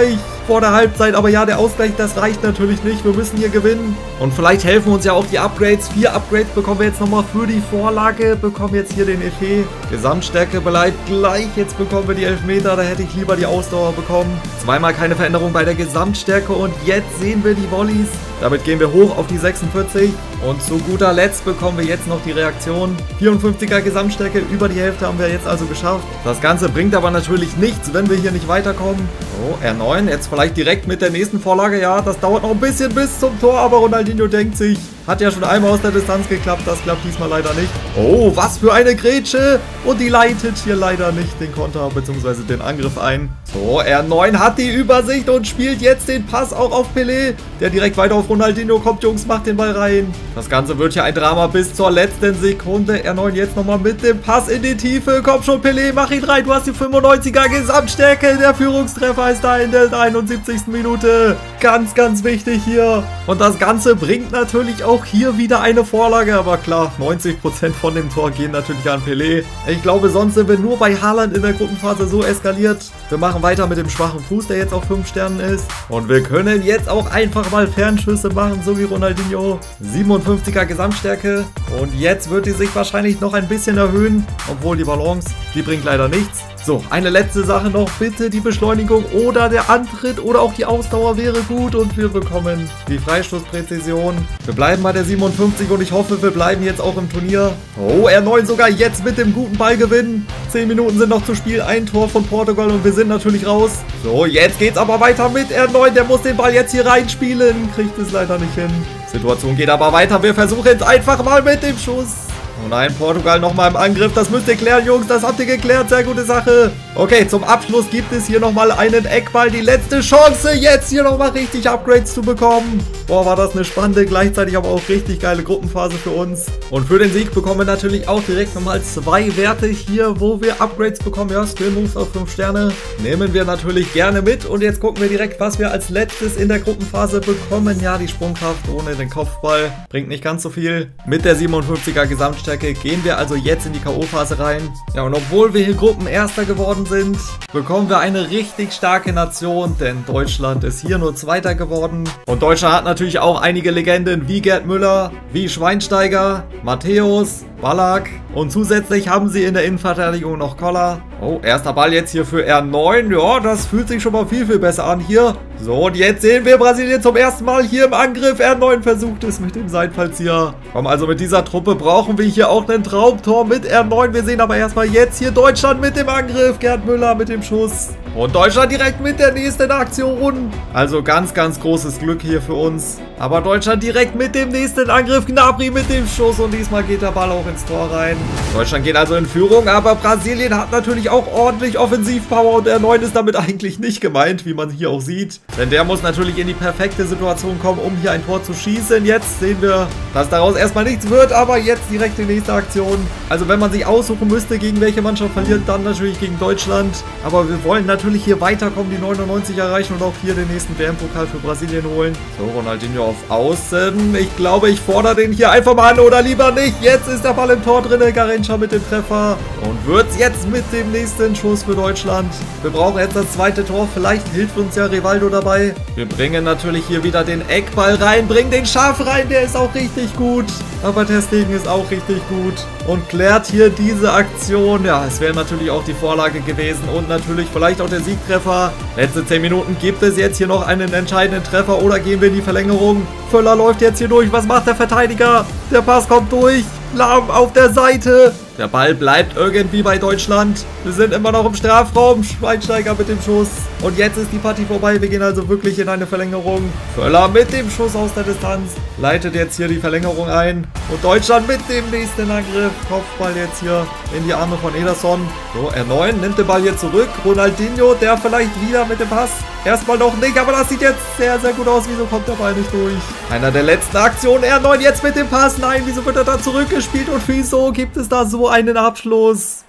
vor der Halbzeit. Aber ja, der Ausgleich, das reicht natürlich nicht. Wir müssen hier gewinnen. Und vielleicht helfen uns ja auch die Upgrades. Vier Upgrades bekommen wir jetzt nochmal für die Vorlage. Bekommen jetzt hier den Effet. Gesamtstärke bleibt gleich. Jetzt bekommen wir die Elfmeter. Da hätte ich lieber die Ausdauer bekommen. Zweimal keine Veränderung bei der Gesamtstärke. Und jetzt sehen wir die Volleys. Damit gehen wir hoch auf die sechsundvierzig. Und zu guter Letzt bekommen wir jetzt noch die Reaktion. vierundfünfziger Gesamtstärke, über die Hälfte haben wir jetzt also geschafft. Das Ganze bringt aber natürlich nichts, wenn wir hier nicht weiterkommen. So, R neun, jetzt vielleicht direkt mit der nächsten Vorlage. Ja, das dauert noch ein bisschen bis zum Tor, aber Ronaldinho denkt sich, hat ja schon einmal aus der Distanz geklappt, das klappt diesmal leider nicht. Oh, was für eine Grätsche! Und die leitet hier leider nicht den Konter bzw. den Angriff ein. So, R neun hat die Übersicht und spielt jetzt den Pass auch auf Pelé, der direkt weiter auf Ronaldinho kommt. Jungs, macht den Ball rein. Das Ganze wird hier ein Drama bis zur letzten Sekunde. R neun jetzt nochmal mit dem Pass in die Tiefe. Komm schon, Pelé, mach ihn rein. Du hast die fünfundneunziger Gesamtstärke. Der Führungstreffer ist da in der einundsiebzigsten Minute. Ganz, ganz wichtig hier. Und das Ganze bringt natürlich auch hier wieder eine Vorlage. Aber klar, neunzig Prozent von dem Tor gehen natürlich an Pelé. Ich glaube, sonst sind wir nur bei Haaland in der Gruppenphase so eskaliert. Wir machen weiter mit dem schwachen Fuß, der jetzt auf fünf Sternen ist. Und wir können jetzt auch einfach mal Fernschüsse machen, so wie Ronaldinho. siebenundfünfziger Gesamtstärke. Und jetzt wird die sich wahrscheinlich noch ein bisschen erhöhen. Obwohl die Balance, die bringt leider nichts. So, eine letzte Sache noch. Bitte die Beschleunigung oder der Antritt oder auch die Ausdauer wäre gut. Und wir bekommen die Freistoßpräzision. Wir bleiben bei der siebenundfünfzig und ich hoffe, wir bleiben jetzt auch im Turnier. Oh, R neun sogar jetzt mit dem guten Ballgewinn. zehn Minuten sind noch zu Spiel. Ein Tor von Portugal und wir sind natürlich raus. So, jetzt geht's aber weiter mit R neun. Der muss den Ball jetzt hier reinspielen. Kriegt es leider nicht hin. Situation geht aber weiter. Wir versuchen es einfach mal mit dem Schuss. Oh nein, Portugal nochmal im Angriff. Das müsst ihr klären, Jungs. Das habt ihr geklärt. Sehr gute Sache. Okay, zum Abschluss gibt es hier nochmal einen Eckball. Die letzte Chance, jetzt hier nochmal richtig Upgrades zu bekommen. Boah, war das eine spannende, gleichzeitig aber auch richtig geile Gruppenphase für uns. Und für den Sieg bekommen wir natürlich auch direkt nochmal zwei Werte hier, wo wir Upgrades bekommen. Ja, Skill Moves auf fünf Sterne. Nehmen wir natürlich gerne mit. Und jetzt gucken wir direkt, was wir als letztes in der Gruppenphase bekommen. Ja, die Sprungkraft ohne den Kopfball. Bringt nicht ganz so viel. Mit der siebenundfünfziger Gesamtstärke gehen wir also jetzt in die K O-Phase rein. Ja, und obwohl wir hier Gruppenerster geworden sind, bekommen wir eine richtig starke Nation, denn Deutschland ist hier nur Zweiter geworden. Und Deutschland hat natürlich auch einige Legenden wie Gerd Müller, wie Schweinsteiger, Matthäus, Ballack und zusätzlich haben sie in der Innenverteidigung noch Koller. Oh, erster Ball jetzt hier für R neun. Ja, das fühlt sich schon mal viel, viel besser an hier. So, und jetzt sehen wir Brasilien zum ersten Mal hier im Angriff. R neun versucht es mit dem Seitfallzieher. Komm, also mit dieser Truppe brauchen wir hier auch einen Traumtor mit R neun. Wir sehen aber erstmal jetzt hier Deutschland mit dem Angriff. Gerd Müller mit dem Schuss. Und Deutschland direkt mit der nächsten Aktion. Also ganz, ganz großes Glück hier für uns. Aber Deutschland direkt mit dem nächsten Angriff. Gnabry mit dem Schuss. Und diesmal geht der Ball auch ins Tor rein. Deutschland geht also in Führung. Aber Brasilien hat natürlich auch ordentlich Offensivpower. Und R neun ist damit eigentlich nicht gemeint, wie man hier auch sieht. Denn der muss natürlich in die perfekte Situation kommen, um hier ein Tor zu schießen. Jetzt sehen wir, dass daraus erstmal nichts wird. Aber jetzt direkt die nächste Aktion. Also wenn man sich aussuchen müsste, gegen welche Mannschaft verliert, dann natürlich gegen Deutschland. Aber wir wollen natürlich hier weiterkommen, die neunundneunzig erreichen und auch hier den nächsten W M-Pokal für Brasilien holen. So, Ronaldinho auf Außen. Ich glaube, ich fordere den hier einfach mal an oder lieber nicht. Jetzt ist der Ball im Tor drin. Garrincha mit dem Treffer. Und wird's jetzt mit dem nächsten Schuss für Deutschland. Wir brauchen jetzt das zweite Tor. Vielleicht hilft uns ja Rivaldo dabei. Wir bringen natürlich hier wieder den Eckball rein. Bringen den scharf rein. Der ist auch richtig gut. Aber Ter Stegen ist auch richtig gut. Und klärt hier diese Aktion. Ja, es wäre natürlich auch die Vorlage gewesen. Und natürlich vielleicht auch der Siegtreffer. Letzte zehn Minuten. Gibt es jetzt hier noch einen entscheidenden Treffer oder gehen wir in die Verlängerung? Völler läuft jetzt hier durch. Was macht der Verteidiger? Der Pass kommt durch. Lahm auf der Seite. Der Ball bleibt irgendwie bei Deutschland. Wir sind immer noch im Strafraum. Schweinsteiger mit dem Schuss. Und jetzt ist die Partie vorbei. Wir gehen also wirklich in eine Verlängerung. Völler mit dem Schuss aus der Distanz. Leitet jetzt hier die Verlängerung ein. Und Deutschland mit dem nächsten Angriff. Kopfball jetzt hier in die Arme von Ederson. So, R neun nimmt den Ball hier zurück. Ronaldinho, der vielleicht wieder mit dem Pass. Erstmal noch nicht, aber das sieht jetzt sehr, sehr gut aus. Wieso kommt der Ball nicht durch? Einer der letzten Aktionen. R neun jetzt mit dem Pass. Nein, wieso wird er da zurückgespielt? Und wieso gibt es da so einen Abschluss?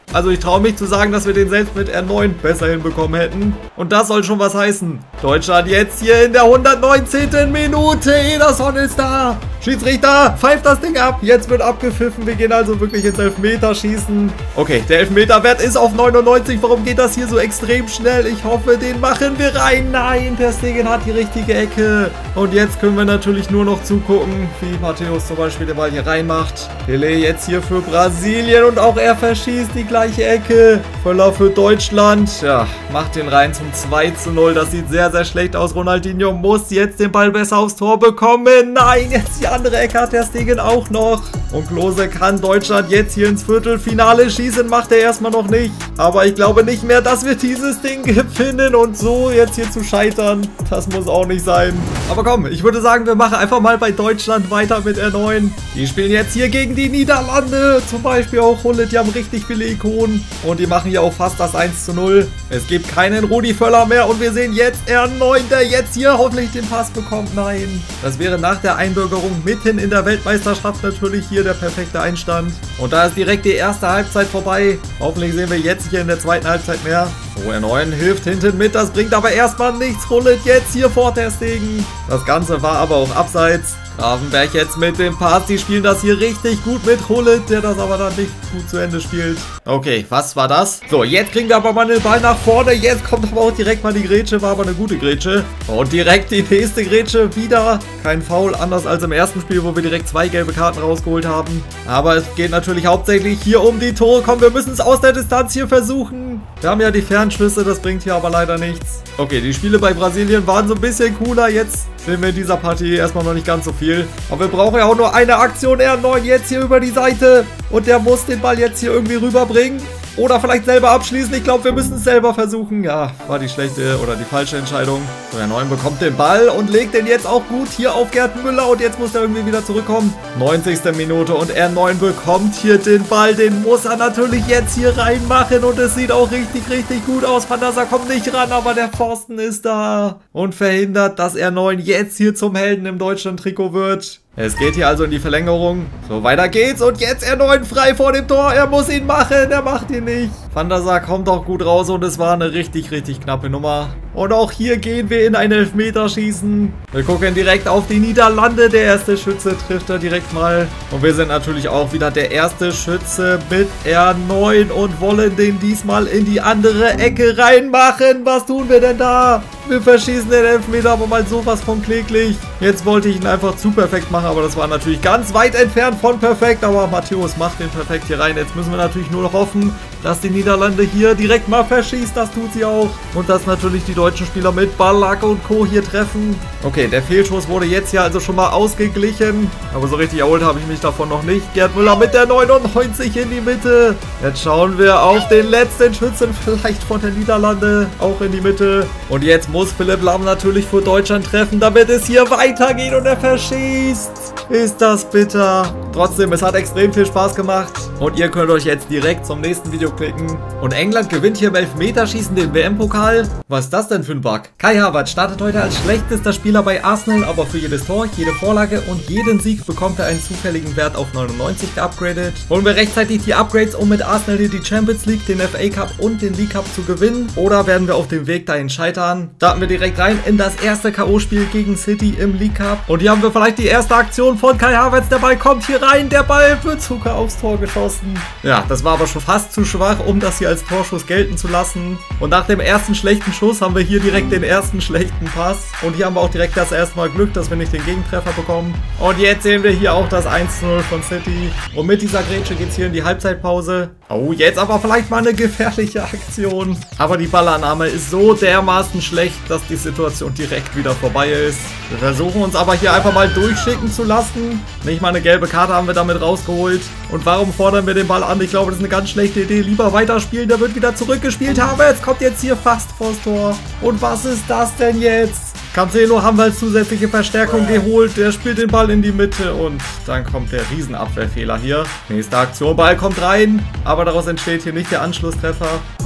Also ich traue mich zu sagen, dass wir den selbst mit R neun besser hinbekommen hätten. Und das soll schon was heißen. Deutschland jetzt hier in der hundertneunzehnten Minute. Ederson ist da. Schiedsrichter, pfeift das Ding ab. Jetzt wird abgepfiffen. Wir gehen also wirklich ins Elfmeterschießen. Okay, der Elfmeterwert ist auf neunundneunzig. Warum geht das hier so extrem schnell? Ich hoffe, den machen wir rein. Nein, Ter Stegen hat die richtige Ecke. Und jetzt können wir natürlich nur noch zugucken, wie Matthäus zum Beispiel den Ball hier reinmacht. Pelé jetzt hier für Brasilien und auch er verschießt die gleiche Ecke. Völler für Deutschland. Ja, macht den rein zum zwei zu null. Das sieht sehr, sehr schlecht aus. Ronaldinho muss jetzt den Ball besser aufs Tor bekommen. Nein, jetzt die andere Ecke hat Ter Stegen auch noch. Und Klose kann Deutschland jetzt hier ins Viertelfinale schießen. Macht er erstmal noch nicht. Aber ich glaube nicht mehr, dass wir dieses Ding gewinnen. Und so jetzt hier zu scheitern, das muss auch nicht sein. Aber komm, ich würde sagen, wir machen einfach mal bei Deutschland weiter mit R neun. Die spielen jetzt hier gegen die Niederlande. Zum Beispiel auch Hullet, die haben richtig viele Ikonen. Und die machen ja auch fast das eins zu null. Es gibt keinen Rudi Völler mehr. Und wir sehen jetzt R neun, der jetzt hier hoffentlich den Pass bekommt. Nein, das wäre nach der Einbürgerung mitten in der Weltmeisterschaft natürlich hier der perfekte Einstand. Und da ist direkt die erste Halbzeit vorbei. Hoffentlich sehen wir jetzt hier in der zweiten Halbzeit mehr. So, R neun hilft hinten mit. Das bringt aber erstmal nichts. Hullet jetzt hier vor Ter Stegen. Das Ganze war aber auch abseits. Gravenberch jetzt mit dem Pass. Die spielen das hier richtig gut mit Hullet, der das aber dann nicht gut zu Ende spielt. Okay, was war das? So, jetzt kriegen wir aber mal den Ball nach vorne. Jetzt kommt aber auch direkt mal die Grätsche. War aber eine gute Grätsche. Und direkt die nächste Grätsche. Wieder kein Foul, anders als im ersten Spiel, wo wir direkt zwei gelbe Karten rausgeholt haben. Aber es geht natürlich hauptsächlich hier um die Tore. Komm, wir müssen es aus der Distanz hier versuchen. Wir haben ja die Fernschüsse, das bringt hier aber leider nichts. Okay, die Spiele bei Brasilien waren so ein bisschen cooler. Jetzt sehen wir in dieser Partie erstmal noch nicht ganz so viel. Aber wir brauchen ja auch nur eine Aktion. R neun jetzt hier über die Seite. Und der muss den Ball jetzt hier irgendwie rüberbringen. Oder vielleicht selber abschließen. Ich glaube, wir müssen es selber versuchen. Ja, war die schlechte oder die falsche Entscheidung. So, R neun bekommt den Ball und legt den jetzt auch gut hier auf Gerd Müller. Und jetzt muss er irgendwie wieder zurückkommen. neunzigste Minute und R neun bekommt hier den Ball. Den muss er natürlich jetzt hier reinmachen. Und es sieht auch richtig, richtig gut aus. Van der Sar kommt nicht ran, aber der Pfosten ist da. Und verhindert, dass R neun jetzt hier zum Helden im Deutschland-Trikot wird. Es geht hier also in die Verlängerung. So, weiter geht's. Und jetzt R neun frei vor dem Tor. Er muss ihn machen. Er macht ihn nicht. Van der Sar kommt auch gut raus. Und es war eine richtig, richtig knappe Nummer. Und auch hier gehen wir in ein Elfmeterschießen. Wir gucken direkt auf die Niederlande. Der erste Schütze trifft er direkt mal. Und wir sind natürlich auch wieder der erste Schütze mit R neun. Und wollen den diesmal in die andere Ecke reinmachen. Was tun wir denn da? Wir verschießen den Elfmeter, aber mal sowas von kläglich. Jetzt wollte ich ihn einfach zu perfekt machen, aber das war natürlich ganz weit entfernt von perfekt. Aber Matthäus macht den perfekt hier rein. Jetzt müssen wir natürlich nur noch hoffen, dass die Niederlande hier direkt mal verschießt. Das tut sie auch. Und dass natürlich die deutschen Spieler mit Ballack und Co. hier treffen. Okay, der Fehlschuss wurde jetzt hier also schon mal ausgeglichen. Aber so richtig erholt habe ich mich davon noch nicht. Gerd Müller mit der neunundneunzig in die Mitte. Jetzt schauen wir auf den letzten Schützen, vielleicht von der Niederlande, auch in die Mitte. Und jetzt muss Philipp Lahm natürlich für Deutschland treffen, damit es hier weitergeht und er verschießt. Ist das bitter. Trotzdem, es hat extrem viel Spaß gemacht. Und ihr könnt euch jetzt direkt zum nächsten Video klicken. Und England gewinnt hier im Elfmeterschießen den W M-Pokal. Was ist das denn für ein Bug? Kai Havertz startet heute als schlechtester Spieler bei Arsenal, aber für jedes Tor, jede Vorlage und jeden Sieg bekommt er einen zufälligen Wert auf neunundneunzig geupgradet. Holen wir rechtzeitig die Upgrades, um mit Arsenal hier die Champions League, den F A Cup und den League Cup zu gewinnen? Oder werden wir auf dem Weg dahin scheitern? Starten wir direkt rein in das erste K O-Spiel gegen City im League Cup. Und hier haben wir vielleicht die erste Aktion von Kai Havertz. Der Ball kommt hier rein, der Ball wird sogar aufs Tor geschossen. Ja, das war aber schon fast zu schwach, um das hier als Torschuss gelten zu lassen. Und nach dem ersten schlechten Schuss haben wir hier direkt den ersten schlechten Pass. Und hier haben wir auch direkt das erste Mal Glück, dass wir nicht den Gegentreffer bekommen. Und jetzt sehen wir hier auch das eins zu null von City. Und mit dieser Grätsche geht es hier in die Halbzeitpause. Oh, jetzt aber vielleicht mal eine gefährliche Aktion. Aber die Ballannahme ist so dermaßen schlecht, dass die Situation direkt wieder vorbei ist. Wir versuchen uns aber hier einfach mal durchschicken zu lassen. Nicht mal eine gelbe Karte haben wir damit rausgeholt. Und warum fordern wir den Ball an? Ich glaube, das ist eine ganz schlechte Idee. Lieber weiterspielen, der wird wieder zurückgespielt haben. Jetzt kommt jetzt hier fast vors Tor. Und was ist das denn jetzt? Cancelo haben wir als zusätzliche Verstärkung geholt. Der spielt den Ball in die Mitte und dann kommt der Riesenabwehrfehler hier. Nächste Aktion, Ball kommt rein, aber daraus entsteht hier nicht der Anschlusstreffer.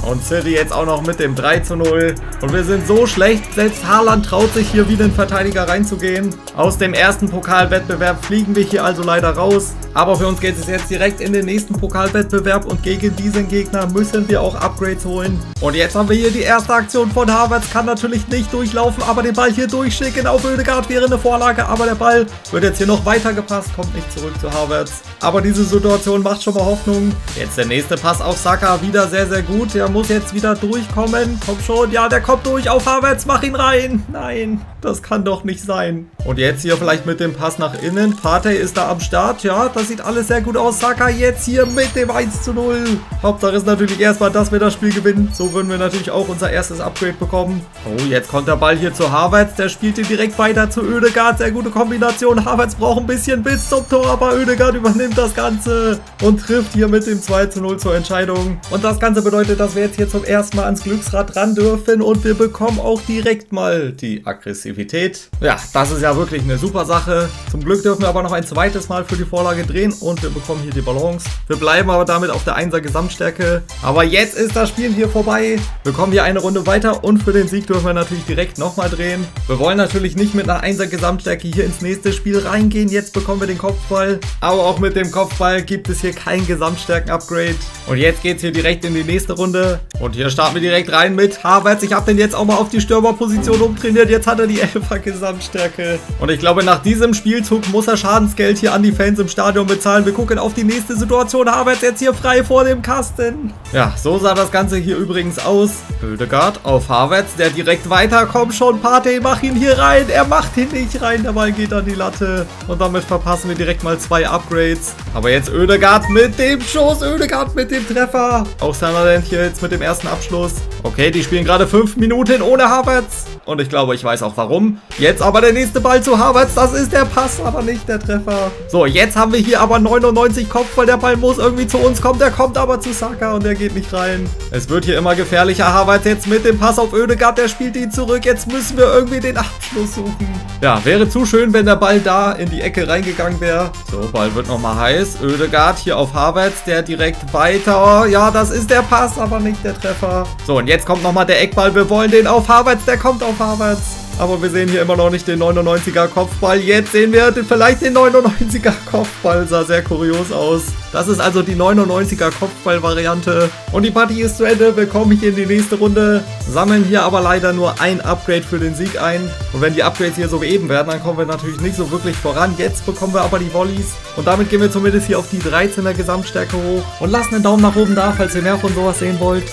Und City jetzt auch noch mit dem drei zu null. Und wir sind so schlecht, selbst Haaland traut sich hier wieder in Verteidiger reinzugehen. Aus dem ersten Pokalwettbewerb fliegen wir hier also leider raus. Aber für uns geht es jetzt direkt in den nächsten Pokalwettbewerb und gegen diesen Gegner müssen wir auch Upgrades holen. Und jetzt haben wir hier die erste Aktion von Havertz, kann natürlich nicht durchlaufen, aber den Ball hier durchschicken auf Oedegaard wäre eine Vorlage, aber der Ball wird jetzt hier noch weiter gepasst, kommt nicht zurück zu Havertz. Aber diese Situation macht schon mal Hoffnung. Jetzt der nächste Pass auf Saka, wieder sehr, sehr gut. Der muss jetzt wieder durchkommen. Komm schon, ja, der kommt durch auf Havertz, mach ihn rein. Nein, das kann doch nicht sein. Und jetzt hier vielleicht mit dem Pass nach innen. Partey ist da am Start, ja, das sieht alles sehr gut aus. Saka jetzt hier mit dem eins zu null. Hauptsache ist natürlich erstmal, dass wir das Spiel gewinnen. So würden wir natürlich auch unser erstes Upgrade bekommen. Oh, jetzt kommt der Ball hier zu Havertz. Der spielt ihn direkt weiter zu Oedegaard. Sehr gute Kombination. Havertz braucht ein bisschen bis zum Tor, aber Oedegaard übernimmt das Ganze und trifft hier mit dem zwei zu null zur Entscheidung. Und das Ganze bedeutet, dass wir jetzt hier zum ersten Mal ans Glücksrad ran dürfen und wir bekommen auch direkt mal die Aggressivität. Ja, das ist ja wirklich eine super Sache. Zum Glück dürfen wir aber noch ein zweites Mal für die Vorlage drehen und wir bekommen hier die Balance. Wir bleiben aber damit auf der einser Gesamtstärke. Aber jetzt ist das Spiel hier vorbei. Wir kommen hier eine Runde weiter und für den Sieg dürfen wir natürlich direkt nochmal drehen. Wir wollen natürlich nicht mit einer einser Gesamtstärke hier ins nächste Spiel reingehen. Jetzt bekommen wir den Kopfball. Aber auch mit dem Kopfball gibt es hier kein Gesamtstärken-Upgrade. Und jetzt geht es hier direkt in die nächste Runde. Und hier starten wir direkt rein mit Havertz. Ich habe den jetzt auch mal auf die Stürmerposition umtrainiert. Jetzt hat er die elfer Gesamtstärke. Und ich glaube, nach diesem Spielzug muss er Schadensgeld hier an die Fans im Stadion bezahlen. Wir gucken auf die nächste Situation. Havertz jetzt hier frei vor dem Kasten. Ja, so sah das Ganze hier übrigens aus. Oedegaard auf Havertz, der direkt weiterkommt. Schon Partey, mach ihn hier rein. Er macht ihn nicht rein. Der Ball geht an die Latte. Und damit verpassen wir direkt mal zwei Upgrades. Aber jetzt Oedegaard mit dem Schuss. Oedegaard mit dem Treffer. Auch Sunderland hier jetzt mit dem ersten Abschluss. Okay, die spielen gerade fünf Minuten ohne Havertz. Und ich glaube, ich weiß auch warum. Jetzt aber der nächste Ball zu Havertz. Das ist der Pass, aber nicht der Treffer. So, jetzt haben wir hier aber neunundneunzig Kopfball. Der Ball muss irgendwie zu uns kommen. Der kommt aber zu Saka und der geht nicht rein. Es wird hier immer gefährlicher. Havertz jetzt mit dem Pass auf Oedegaard. Der spielt ihn zurück. Jetzt müssen wir irgendwie den Abschluss suchen. Ja, wäre zu schön, wenn der Ball da in die Ecke reingegangen wäre. So, Ball wird nochmal heiß. Oedegaard hier auf Havertz. Der direkt weiter. Ja, das ist der Pass, aber nicht der Treffer. So, und jetzt kommt nochmal der Eckball. Wir wollen den auf Havertz. Der kommt auf Havertz. Aber wir sehen hier immer noch nicht den neunundneunziger Kopfball. Jetzt sehen wir vielleicht den neunundneunziger Kopfball. Sah sehr kurios aus. Das ist also die neunundneunziger Kopfball-Variante. Und die Partie ist zu Ende. Wir kommen hier in die nächste Runde. Sammeln hier aber leider nur ein Upgrade für den Sieg ein. Und wenn die Upgrades hier so wie eben werden, dann kommen wir natürlich nicht so wirklich voran. Jetzt bekommen wir aber die Volleys. Und damit gehen wir zumindest hier auf die dreizehner Gesamtstärke hoch. Und lasst einen Daumen nach oben da, falls ihr mehr von sowas sehen wollt.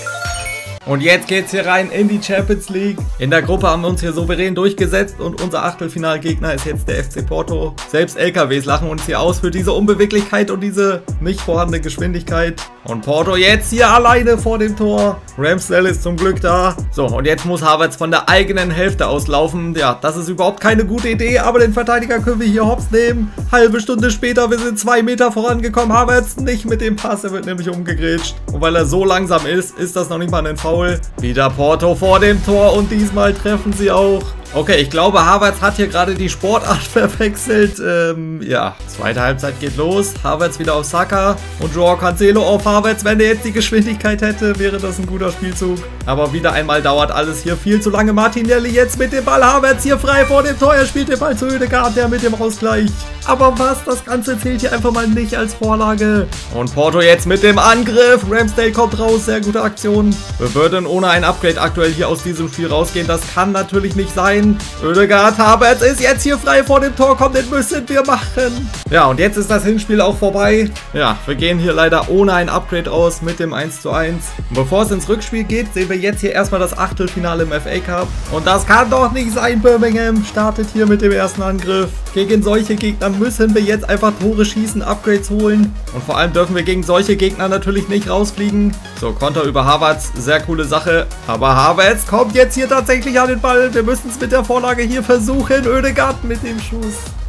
Und jetzt geht's hier rein in die Champions League. In der Gruppe haben wir uns hier souverän durchgesetzt und unser Achtelfinalgegner ist jetzt der F C Porto. Selbst L K Ws lachen uns hier aus für diese Unbeweglichkeit und diese nicht vorhandene Geschwindigkeit. Und Porto jetzt hier alleine vor dem Tor. Ramsdale ist zum Glück da. So, und jetzt muss Havertz von der eigenen Hälfte auslaufen. Ja, das ist überhaupt keine gute Idee, aber den Verteidiger können wir hier hops nehmen. Halbe Stunde später, wir sind zwei Meter vorangekommen. Havertz nicht mit dem Pass, er wird nämlich umgegrätscht. Und weil er so langsam ist, ist das noch nicht mal ein Foul. Wieder Porto vor dem Tor und diesmal treffen sie auch. Okay, ich glaube, Havertz hat hier gerade die Sportart verwechselt. Ähm, ja, zweite Halbzeit geht los. Havertz wieder auf Saka und Joao Cancelo auf Havertz. Wenn der jetzt die Geschwindigkeit hätte, wäre das ein guter Spielzug. Aber wieder einmal dauert alles hier viel zu lange. Martinelli jetzt mit dem Ball. Havertz hier frei vor dem Tor. Er spielt den Ball zu Oedegaard, der mit dem Ausgleich. Aber was? Das Ganze zählt hier einfach mal nicht als Vorlage. Und Porto jetzt mit dem Angriff. Ramsdale kommt raus. Sehr gute Aktion. Wir würden ohne ein Upgrade aktuell hier aus diesem Spiel rausgehen. Das kann natürlich nicht sein. Oedegaard, Havertz ist jetzt hier frei vor dem Tor. Komm, den müssen wir machen. Ja, und jetzt ist das Hinspiel auch vorbei. Ja, wir gehen hier leider ohne ein Upgrade aus mit dem eins zu eins. Und bevor es ins Rückspiel geht, sehen wir jetzt hier erstmal das Achtelfinale im F A Cup. Und das kann doch nicht sein. Birmingham startet hier mit dem ersten Angriff. Gegen solche Gegner müssen wir jetzt einfach Tore schießen, Upgrades holen. Und vor allem dürfen wir gegen solche Gegner natürlich nicht rausfliegen. So, Konter über Havertz, sehr coole Sache. Aber Havertz kommt jetzt hier tatsächlich an den Ball. Wir müssen es mit der Vorlage hier versuchen. Oedegaard mit dem Schuss.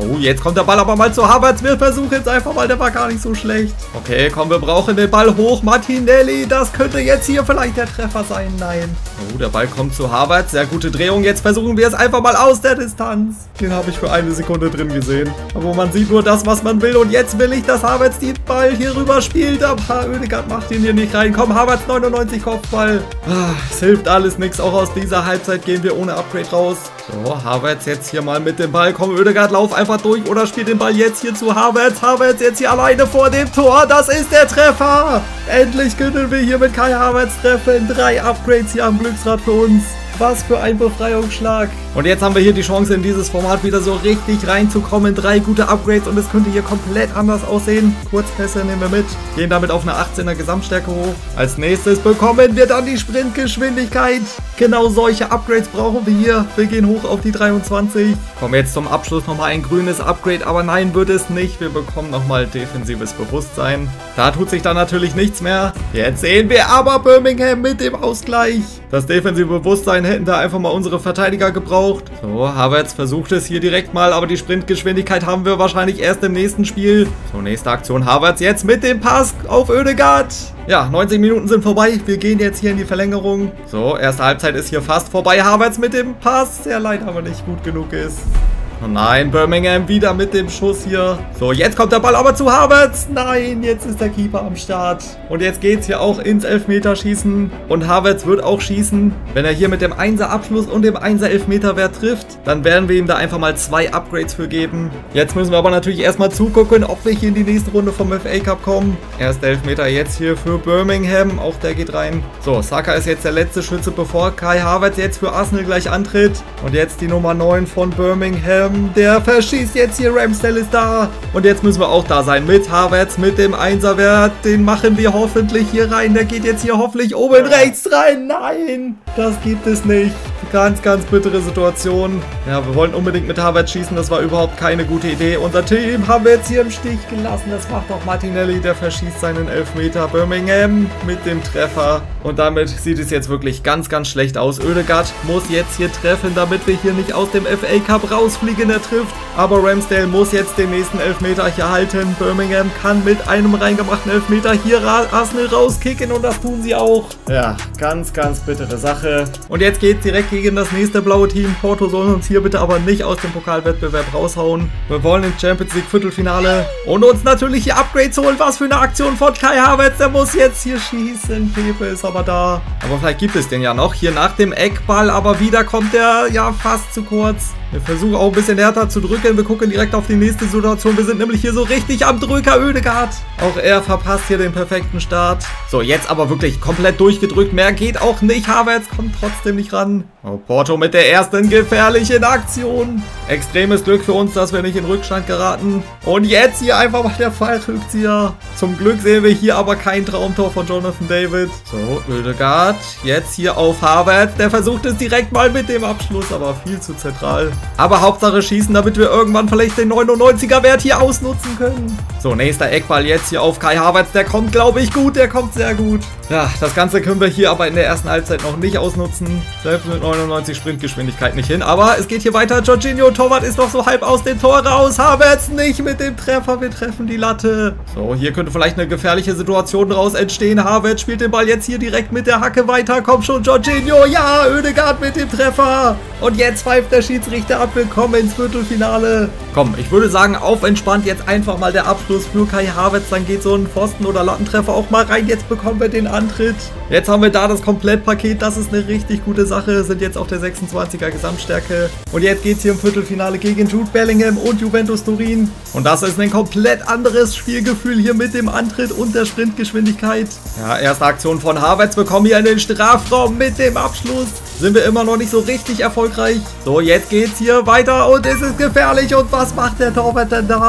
Oh, jetzt kommt der Ball aber mal zu Havertz. Wir versuchen jetzt einfach mal, der war gar nicht so schlecht. Okay, komm, wir brauchen den Ball hoch. Martinelli, das könnte jetzt hier vielleicht der Treffer sein. Nein. Oh, der Ball kommt zu Havertz. Sehr gute Drehung. Jetzt versuchen wir es einfach mal aus der Distanz. Den habe ich für eine Sekunde drin gesehen. Aber man sieht nur das, was man will. Und jetzt will ich, dass Havertz den Ball hier rüber spielt. Aber Oedegaard macht ihn hier nicht rein. Komm, Havertz, neunundneunzig Kopfball. Ah, es hilft alles nichts. Auch aus dieser Halbzeit gehen wir ohne Upgrade raus. So, Havertz jetzt hier mal mit dem Ball. Komm, Oedegaard, lauf einfach durch oder spiel den Ball jetzt hier zu Havertz. Havertz jetzt hier alleine vor dem Tor. Das ist der Treffer. Endlich können wir hier mit Kai Havertz treffen. Drei Upgrades hier am Glücksrad für uns. Was für ein Befreiungsschlag. Und jetzt haben wir hier die Chance, in dieses Format wieder so richtig reinzukommen. Drei gute Upgrades und es könnte hier komplett anders aussehen. Kurzpässe nehmen wir mit. Gehen damit auf eine achtzehner Gesamtstärke hoch. Als nächstes bekommen wir dann die Sprintgeschwindigkeit. Genau solche Upgrades brauchen wir hier. Wir gehen hoch auf die dreiundzwanzig. Kommen jetzt zum Abschluss nochmal ein grünes Upgrade. Aber nein, wird es nicht. Wir bekommen nochmal defensives Bewusstsein. Da tut sich dann natürlich nichts mehr. Jetzt sehen wir aber Birmingham mit dem Ausgleich. Das defensive Bewusstsein hätten da einfach mal unsere Verteidiger gebraucht. So, Havertz versucht es hier direkt mal, aber die Sprintgeschwindigkeit haben wir wahrscheinlich erst im nächsten Spiel. So, nächste Aktion Havertz jetzt mit dem Pass auf Oedegaard. Ja, neunzig Minuten sind vorbei. Wir gehen jetzt hier in die Verlängerung. So, erste Halbzeit ist hier fast vorbei. Havertz mit dem Pass, der leider aber nicht gut genug ist. Oh nein, Birmingham wieder mit dem Schuss hier. So, jetzt kommt der Ball aber zu Havertz. Nein, jetzt ist der Keeper am Start. Und jetzt geht's hier auch ins Elfmeterschießen. Und Havertz wird auch schießen. Wenn er hier mit dem einser Abschluss und dem einser Elfmeterwert trifft, dann werden wir ihm da einfach mal zwei Upgrades für geben. Jetzt müssen wir aber natürlich erstmal zugucken, ob wir hier in die nächste Runde vom F A Cup kommen. Erster Elfmeter jetzt hier für Birmingham. Auch der geht rein. So, Saka ist jetzt der letzte Schütze, bevor Kai Havertz jetzt für Arsenal gleich antritt. Und jetzt die Nummer neun von Birmingham. Der verschießt jetzt hier, Ramsdale ist da. Und jetzt müssen wir auch da sein mit Havertz, mit dem Einserwert. Den machen wir hoffentlich hier rein. Der geht jetzt hier hoffentlich oben rechts rein. Nein, das gibt es nicht. Ganz, ganz bittere Situation. Ja, wir wollten unbedingt mit Havertz schießen. Das war überhaupt keine gute Idee. Unser Team haben wir jetzt hier im Stich gelassen. Das macht auch Martinelli. Der verschießt seinen Elfmeter. Birmingham mit dem Treffer. Und damit sieht es jetzt wirklich ganz, ganz schlecht aus. Oedegaard muss jetzt hier treffen, damit wir hier nicht aus dem F A Cup rausfliegen. Er trifft. Aber Ramsdale muss jetzt den nächsten Elfmeter hier halten. Birmingham kann mit einem reingemachten Elfmeter hier Arsenal rauskicken. Und das tun sie auch. Ja, ganz, ganz bittere Sache. Und jetzt geht es direkt gegen gegen das nächste blaue Team. Porto soll uns hier bitte aber nicht aus dem Pokalwettbewerb raushauen. Wir wollen ins Champions League Viertelfinale und uns natürlich hier Upgrades holen. Was für eine Aktion von Kai Havertz. Der muss jetzt hier schießen. Pepe ist aber da. Aber vielleicht gibt es den ja noch. Hier nach dem Eckball. Aber wieder kommt der ja fast zu kurz. Wir versuchen auch ein bisschen härter zu drücken. Wir gucken direkt auf die nächste Situation. Wir sind nämlich hier so richtig am Drücker. Oedegaard. Auch er verpasst hier den perfekten Start. So, jetzt aber wirklich komplett durchgedrückt. Mehr geht auch nicht. Havertz kommt trotzdem nicht ran. Oh, Porto mit der ersten gefährlichen Aktion. Extremes Glück für uns, dass wir nicht in Rückstand geraten. Und jetzt hier einfach mal der Fallrückzieher. Zum Glück sehen wir hier aber kein Traumtor von Jonathan David. So, Oedegaard. Jetzt hier auf Havertz. Der versucht es direkt mal mit dem Abschluss, aber viel zu zentral. Aber Hauptsache schießen, damit wir irgendwann vielleicht den neunundneunziger Wert hier ausnutzen können. So, nächster Eckball jetzt hier auf Kai Havertz. Der kommt, glaube ich, gut. Der kommt sehr gut. Ja, das Ganze können wir hier aber in der ersten Halbzeit noch nicht ausnutzen. Selbst mit neunundneunzig Sprintgeschwindigkeit nicht hin. Aber es geht hier weiter. Jorginho, Torwart ist noch so halb aus dem Tor raus. Havertz nicht mit dem Treffer. Wir treffen die Latte. So, hier könnte vielleicht eine gefährliche Situation daraus entstehen. Havertz spielt den Ball jetzt hier direkt mit der Hacke weiter. Komm schon, Jorginho. Ja, Oedegaard mit dem Treffer. Und jetzt pfeift der Schiedsrichter ab. Willkommen ins Viertelfinale. Komm, ich würde sagen, auf entspannt jetzt einfach mal der Abschluss für Kai Havertz. Dann geht so ein Pfosten- oder Lattentreffer auch mal rein. Jetzt bekommen wir den Antritt. Jetzt haben wir da das Komplettpaket. Das ist eine richtig gute Sache. Sind jetzt auf der sechsundzwanziger Gesamtstärke. Und jetzt geht es hier im Viertelfinale gegen Jude Bellingham und Juventus Turin. Und das ist ein komplett anderes Spielgefühl hier mit dem Antritt und der Sprintgeschwindigkeit. Ja, erste Aktion von Havertz. Wir kommen hier in den Strafraum mit dem Abschluss. Sind wir immer noch nicht so richtig erfolgreich. So, jetzt geht's hier weiter und es ist gefährlich. Und was macht der Torwart denn da?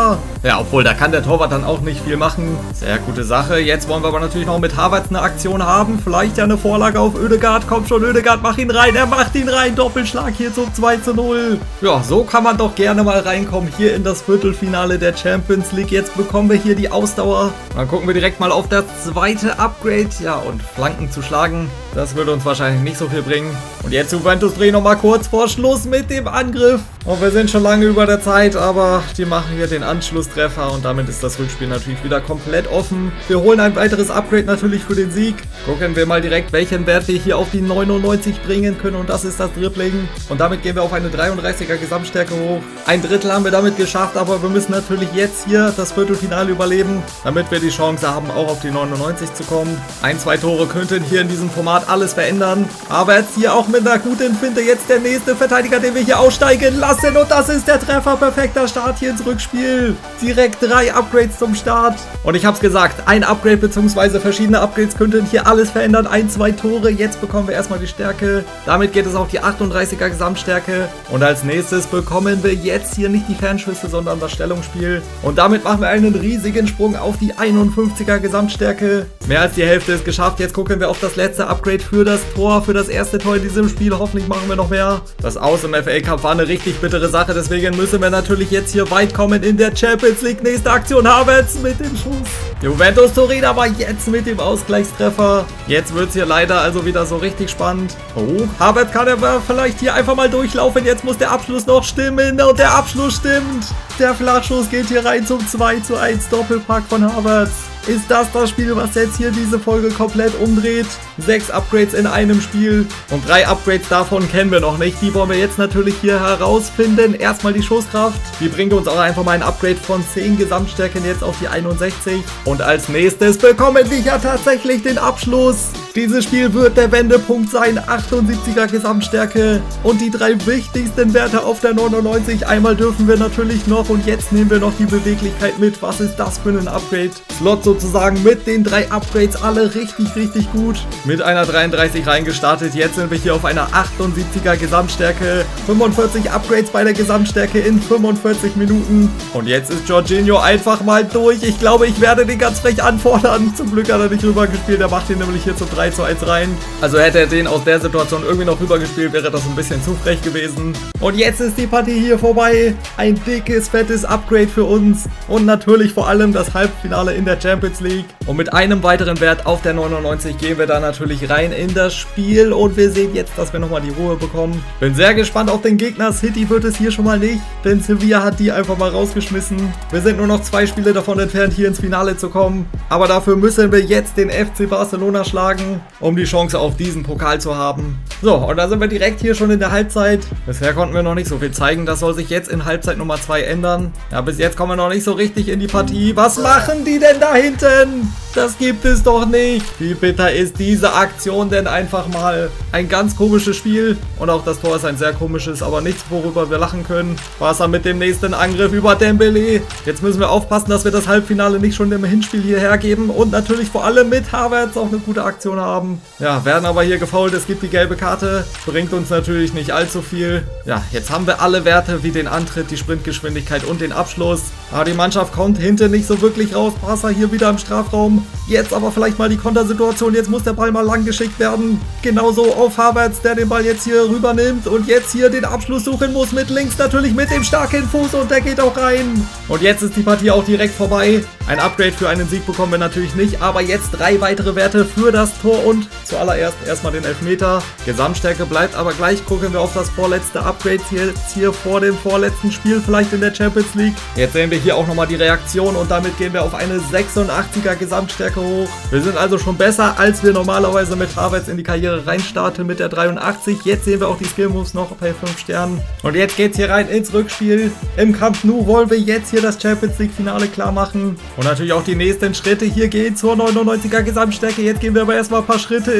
Ja, obwohl, da kann der Torwart dann auch nicht viel machen. Sehr gute Sache. Jetzt wollen wir aber natürlich noch mit Havertz eine Aktion haben. Vielleicht ja eine Vorlage auf Oedegaard. Kommt schon, Oedegaard, mach ihn rein. Er macht ihn rein. Doppelschlag hier zum zwei zu null. Ja, so kann man doch gerne mal reinkommen hier in das Viertelfinale der Champions League. Jetzt bekommen wir hier die Ausdauer. Dann gucken wir direkt mal auf das zweite Upgrade. Ja, und Flanken zu schlagen, das würde uns wahrscheinlich nicht so viel bringen. Und jetzt Juventus Dreh nochmal kurz vor Schluss mit dem Angriff. Und wir sind schon lange über der Zeit, aber die machen hier den Anschlusstreffer und damit ist das Rückspiel natürlich wieder komplett offen. Wir holen ein weiteres Upgrade natürlich für den Sieg. Gucken wir mal direkt, welchen Wert wir hier auf die neunundneunzig bringen können und das ist das Dribbling. Und damit gehen wir auf eine dreiunddreißiger Gesamtstärke hoch. Ein Drittel haben wir damit geschafft, aber wir müssen natürlich jetzt hier das Viertelfinale überleben, damit wir die Chance haben, auch auf die neunundneunzig zu kommen. Ein, zwei Tore könnten hier in diesem Format alles verändern. Aber jetzt hier auch mit einer guten Finte jetzt der nächste Verteidiger, den wir hier aussteigen lassen. Und das ist der Treffer. Perfekter Start hier ins Rückspiel. Direkt drei Upgrades zum Start. Und ich habe es gesagt, ein Upgrade bzw. verschiedene Upgrades könnten hier alles verändern. Ein, zwei Tore. Jetzt bekommen wir erstmal die Stärke. Damit geht es auf die achtunddreißiger Gesamtstärke. Und als nächstes bekommen wir jetzt hier nicht die Fernschüsse, sondern das Stellungsspiel. Und damit machen wir einen riesigen Sprung auf die einundfünfziger Gesamtstärke. Mehr als die Hälfte ist geschafft. Jetzt gucken wir auf das letzte Upgrade für das Tor, für das erste Tor in diesem Spiel. Hoffentlich machen wir noch mehr. Das Aus im F A Cup war eine richtig bittere Sache, deswegen müssen wir natürlich jetzt hier weit kommen in der Champions League. Nächste Aktion, Havertz mit dem Schuss. Juventus Turin aber jetzt mit dem Ausgleichstreffer. Jetzt wird es hier leider also wieder so richtig spannend. Oh, Havertz kann aber vielleicht hier einfach mal durchlaufen. Jetzt muss der Abschluss noch stimmen und der Abschluss stimmt. Der Flachschuss geht hier rein zum zwei zu eins Doppelpack von Havertz. Ist das das Spiel, was jetzt hier diese Folge komplett umdreht? Sechs Upgrades in einem Spiel und drei Upgrades davon kennen wir noch nicht. Die wollen wir jetzt natürlich hier herausfinden. Erstmal die Schusskraft. Die bringt uns auch einfach mal ein Upgrade von zehn Gesamtstärken jetzt auf die einundsechzig. Und als nächstes bekommen wir ja tatsächlich den Abschluss. Dieses Spiel wird der Wendepunkt sein. achtundsiebziger Gesamtstärke und die drei wichtigsten Werte auf der neunundneunzig. Einmal dürfen wir natürlich noch und jetzt nehmen wir noch die Beweglichkeit mit. Was ist das für ein Upgrade? Slot sozusagen mit den drei Upgrades alle richtig, richtig gut. Mit einer dreiunddreißig reingestartet. Jetzt sind wir hier auf einer achtundsiebziger Gesamtstärke. fünfundvierzig Upgrades bei der Gesamtstärke in fünfundvierzig Minuten. Und jetzt ist Jorginho einfach mal durch. Ich glaube, ich werde den ganz frech anfordern. Zum Glück hat er nicht rübergespielt. Er macht ihn nämlich hier zum drei zu eins rein. Also hätte er den aus der Situation irgendwie noch rübergespielt, wäre das ein bisschen zu frech gewesen. Und jetzt ist die Partie hier vorbei. Ein dickes, fettes Upgrade für uns. Und natürlich vor allem das Halbfinale in der Champions League. Und mit einem weiteren Wert auf der neunundneunzig gehen wir da natürlich rein in das Spiel. Und wir sehen jetzt, dass wir nochmal die Ruhe bekommen. Bin sehr gespannt auf den Gegner. City wird es hier schon mal nicht, denn Sevilla hat die einfach mal rausgeschmissen. Wir sind nur noch zwei Spiele davon entfernt, hier ins Finale zu kommen. Aber dafür müssen wir jetzt den F C Barcelona schlagen, um die Chance auf diesen Pokal zu haben. So, und da sind wir direkt hier schon in der Halbzeit. Bisher konnten wir noch nicht so viel zeigen. Das soll sich jetzt in Halbzeit Nummer zwei ändern. Ja, bis jetzt kommen wir noch nicht so richtig in die Partie. Was machen die denn da hinten? Das gibt es doch nicht. Wie bitter ist diese Aktion denn einfach mal? Ein ganz komisches Spiel. Und auch das Tor ist ein sehr komisches, aber nichts, worüber wir lachen können. Barca mit dem nächsten Angriff über Dembélé. Jetzt müssen wir aufpassen, dass wir das Halbfinale nicht schon im Hinspiel hier hergeben. Und natürlich vor allem mit Havertz auch eine gute Aktion haben. Ja, werden aber hier gefoult. Es gibt die gelbe Karte. Bringt uns natürlich nicht allzu viel. Ja, jetzt haben wir alle Werte wie den Antritt, die Sprintgeschwindigkeit und den Abschluss. Aber die Mannschaft kommt hinten nicht so wirklich raus. Barca hier wieder im Strafraum. Jetzt aber vielleicht mal die Kontersituation. Jetzt muss der Ball mal lang geschickt werden. Genauso auf Havertz, der den Ball jetzt hier rüber nimmt und jetzt hier den Abschluss suchen muss. Mit links natürlich mit dem starken Fuß und der geht auch rein. Und jetzt ist die Partie auch direkt vorbei. Ein Upgrade für einen Sieg bekommen wir natürlich nicht, aber jetzt drei weitere Werte für das Tor und zuallererst erstmal den Elfmeter. Gesamtstärke bleibt aber gleich. Gucken wir auf das vorletzte Upgrade hier, jetzt hier vor dem vorletzten Spiel, vielleicht in der Champions League. Jetzt sehen wir hier auch nochmal die Reaktion und damit gehen wir auf eine sechsundachtziger Gesamtstärke hoch. Wir sind also schon besser, als wir normalerweise mit Havertz in die Karriere reinstarten mit der dreiundachtzig. Jetzt sehen wir auch die Skill Moves noch bei fünf Sternen. Und jetzt geht es hier rein ins Rückspiel. Im Camp Nou wollen wir jetzt hier das Champions League Finale klar machen. Und natürlich auch die nächsten Schritte hier gehen zur neunundneunziger Gesamtstärke. Jetzt gehen wir aber erstmal ein paar Schritte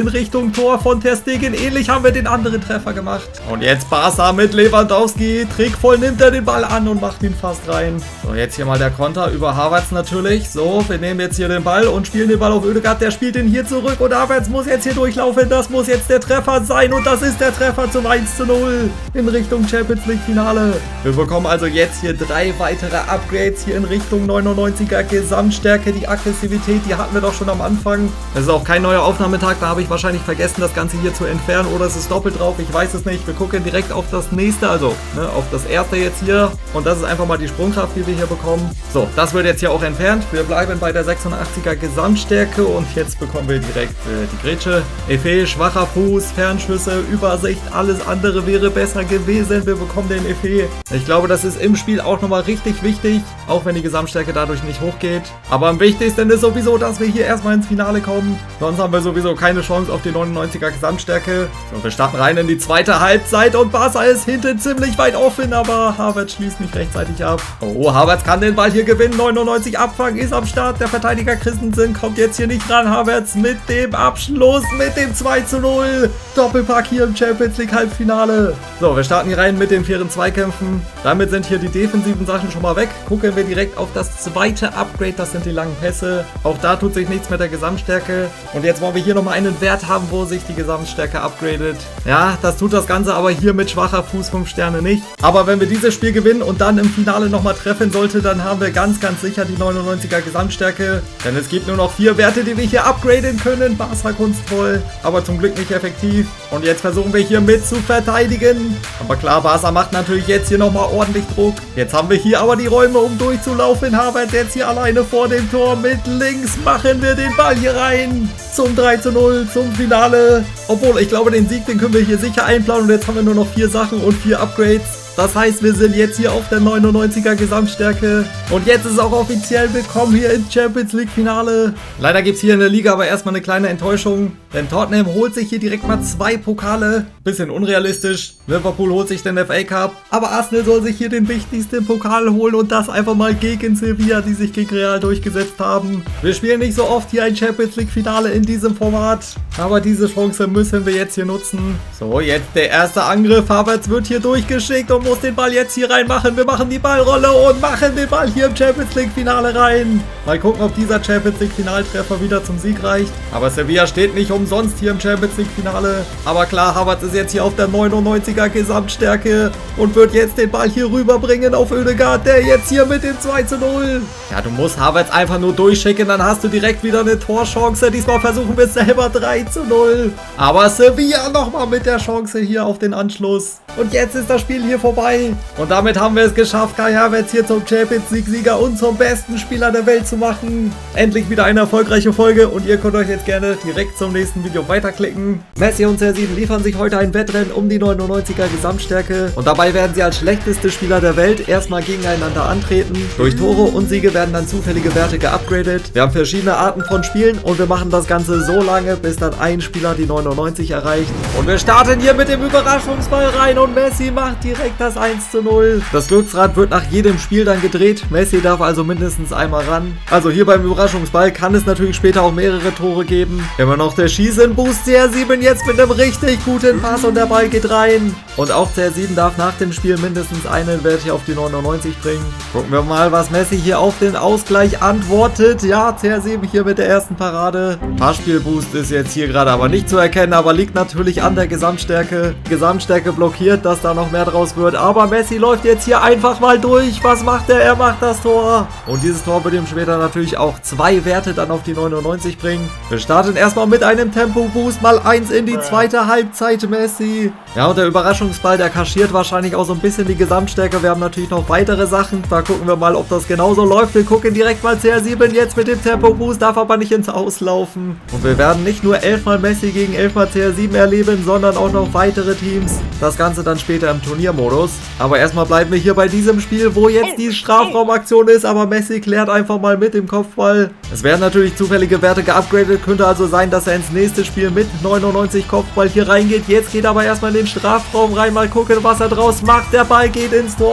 in Richtung Tor von Ter Stegen. Ähnlich haben wir den anderen Treffer gemacht. Und jetzt Barca mit Lewandowski. Trickvoll nimmt er den Ball an und macht ihn fast rein. So, jetzt hier mal der Konter über Havertz natürlich. So, wir nehmen jetzt hier den Ball und spielen den Ball auf Oedegaard. Der spielt ihn hier zurück und Havertz muss jetzt hier durchlaufen. Das muss jetzt der Treffer sein und das ist der Treffer zum eins zu null in Richtung Champions League Finale. Wir bekommen also jetzt hier drei weitere Upgrades hier in Richtung neunundneunziger Gesamtstärke. Die Aggressivität, die hatten wir doch schon am Anfang. Es ist auch kein neuer Aufnahmetag, da habe ich wahrscheinlich vergessen, das Ganze hier zu entfernen oder es ist doppelt drauf. Ich weiß es nicht. Wir gucken direkt auf das nächste, also ne, auf das erste jetzt hier und das ist einfach mal die Sprungkraft, die wir hier bekommen. So, das wird jetzt hier auch entfernt. Wir bleiben bei der sechsundachtziger Gesamtstärke und jetzt bekommen wir direkt äh, die Grätsche. Efe, schwacher Fuß, Fernschüsse, Übersicht, alles andere wäre besser gewesen. Wir bekommen den Efe. Ich glaube, das ist im Spiel auch nochmal richtig wichtig, auch wenn die Gesamtstärke dadurch nicht hochgeht. Aber am wichtigsten ist sowieso, dass wir hier erstmal ins Finale kommen. Sonst haben wir sowieso keine Chance auf die neunundneunziger Gesamtstärke. So, wir starten rein in die zweite Halbzeit und Barca ist hinten ziemlich weit offen, aber Havertz schließt nicht rechtzeitig ab. Oh, Havertz kann den Ball hier gewinnen. neunundneunzig abfangen, ist am Start. Der Verteidiger Christensen kommt jetzt hier nicht ran. Havertz mit dem Abschluss, mit dem zwei zu null. Doppelpack hier im Champions League Halbfinale. So, wir starten hier rein mit den fairen Zweikämpfen. Damit sind hier die defensiven Sachen schon mal weg. Gucken wir direkt auf das zweite Upgrade. Das sind die langen Pässe. Auch da tut sich nichts mit der Gesamtstärke. Und jetzt wollen wir hier nochmal einen Wert haben, wo sich die Gesamtstärke upgradet. Ja, das tut das Ganze aber hier mit schwacher Fuß fünf Sterne nicht. Aber wenn wir dieses Spiel gewinnen und dann im Finale nochmal treffen sollte, dann haben wir ganz, ganz sicher die neunundneunziger Gesamtstärke. Denn es gibt nur noch vier Werte, die wir hier upgraden können. Barca kunstvoll, aber zum Glück nicht effektiv. Und jetzt versuchen wir hier mit zu verteidigen. Aber klar, Barca macht natürlich jetzt hier nochmal ordentlich Druck. Jetzt haben wir hier aber die Räume, um durchzulaufen. Havertz jetzt hier alleine vor dem Tor. Mit links machen wir den Ball hier rein. Zum drei zu null, zum Finale. Obwohl, ich glaube, den Sieg, den können wir hier sicher einplanen. Und jetzt haben wir nur noch vier Sachen und vier Upgrades. Das heißt, wir sind jetzt hier auf der neunundneunziger Gesamtstärke. Und jetzt ist auch offiziell willkommen hier im Champions League Finale. Leider gibt es hier in der Liga aber erstmal eine kleine Enttäuschung. Denn Tottenham holt sich hier direkt mal zwei Pokale. Bisschen unrealistisch. Liverpool holt sich den F A Cup. Aber Arsenal soll sich hier den wichtigsten Pokal holen. Und das einfach mal gegen Sevilla, die sich gegen Real durchgesetzt haben. Wir spielen nicht so oft hier ein Champions League Finale in diesem Format. Aber diese Chance müssen wir jetzt hier nutzen. So, jetzt der erste Angriff. Havertz wird hier durchgeschickt und muss den Ball jetzt hier reinmachen. Wir machen die Ballrolle und machen den Ball hier im Champions League Finale rein. Mal gucken, ob dieser Champions League Finaltreffer wieder zum Sieg reicht. Aber Sevilla steht nicht umsonst hier im Champions League Finale. Aber klar, Havertz ist jetzt hier auf der neunundneunziger Gesamtstärke und wird jetzt den Ball hier rüberbringen auf Oedegaard, der jetzt hier mit dem zwei zu null. Ja, du musst Havertz einfach nur durchschicken, dann hast du direkt wieder eine Torchance. Diesmal versuchen wir es selber drei zu null. Aber Sevilla nochmal mit der Chance hier auf den Anschluss. Und jetzt ist das Spiel hier vorbei. Und damit haben wir es geschafft, Kai Havertz hier zum Champions League Sieger und zum besten Spieler der Welt zu machen. Endlich wieder eine erfolgreiche Folge und ihr könnt euch jetzt gerne direkt zum nächsten Video weiterklicken. Messi und C R sieben liefern sich heute ein Wettrennen um die neunundneunziger Gesamtstärke. Und dabei werden sie als schlechteste Spieler der Welt erstmal gegeneinander antreten. Durch Tore und Siege werden dann zufällige Werte geupgradet. Wir haben verschiedene Arten von Spielen und wir machen das Ganze so lange, bis dann ein Spieler die neunundneunzig erreicht. Und wir starten hier mit dem Überraschungsball rein und Messi macht direkt das eins zu null. Das Glücksrad wird nach jedem Spiel dann gedreht. Messi darf also mindestens einmal ran. Also hier beim Überraschungsball kann es natürlich später auch mehrere Tore geben. Immer noch der Schießen-Boost C R sieben jetzt mit einem richtig guten Pass und der Ball geht rein. Und auch C R sieben darf nach dem Spiel mindestens einen Wert hier auf die neunundneunzig bringen. Gucken wir mal, was Messi hier auf den Ausgleich antwortet. Ja, C R sieben hier mit der ersten Parade. Passspiel-Boost ist jetzt hier gerade aber nicht zu erkennen, aber liegt natürlich an der Gesamtstärke. Gesamtstärke blockiert, dass da noch mehr draus wird. Aber Messi läuft jetzt hier einfach mal durch. Was macht er? Er macht das Tor. Und dieses Tor wird ihm später natürlich auch zwei Werte dann auf die neunundneunzig bringen. Wir starten erstmal mit einem Tempo-Boost. Mal eins in die zweite Halbzeit, Messi. Ja, und der Überraschungsball, der kaschiert wahrscheinlich auch so ein bisschen die Gesamtstärke. Wir haben natürlich noch weitere Sachen. Da gucken wir mal, ob das genauso läuft. Wir gucken direkt mal C R sieben jetzt mit dem Tempo-Boost. Darf aber nicht ins Auslaufen. Und wir werden nicht nur elfmal Messi gegen elfmal C R sieben erleben, sondern auch noch weitere Teams. Das Ganze dann später im Turniermodus. Aber erstmal bleiben wir hier bei diesem Spiel, wo jetzt die Strafraumaktion ist. Aber Messi klärt einfach mal mit dem Kopfball. Es werden natürlich zufällige Werte geupgradet. Könnte also sein, dass er ins nächste Spiel mit neunundneunzig Kopfball hier reingeht. Jetzt geht aber erstmal in den Strafraum rein. Mal gucken, was er draus macht. Der Ball geht ins Tor.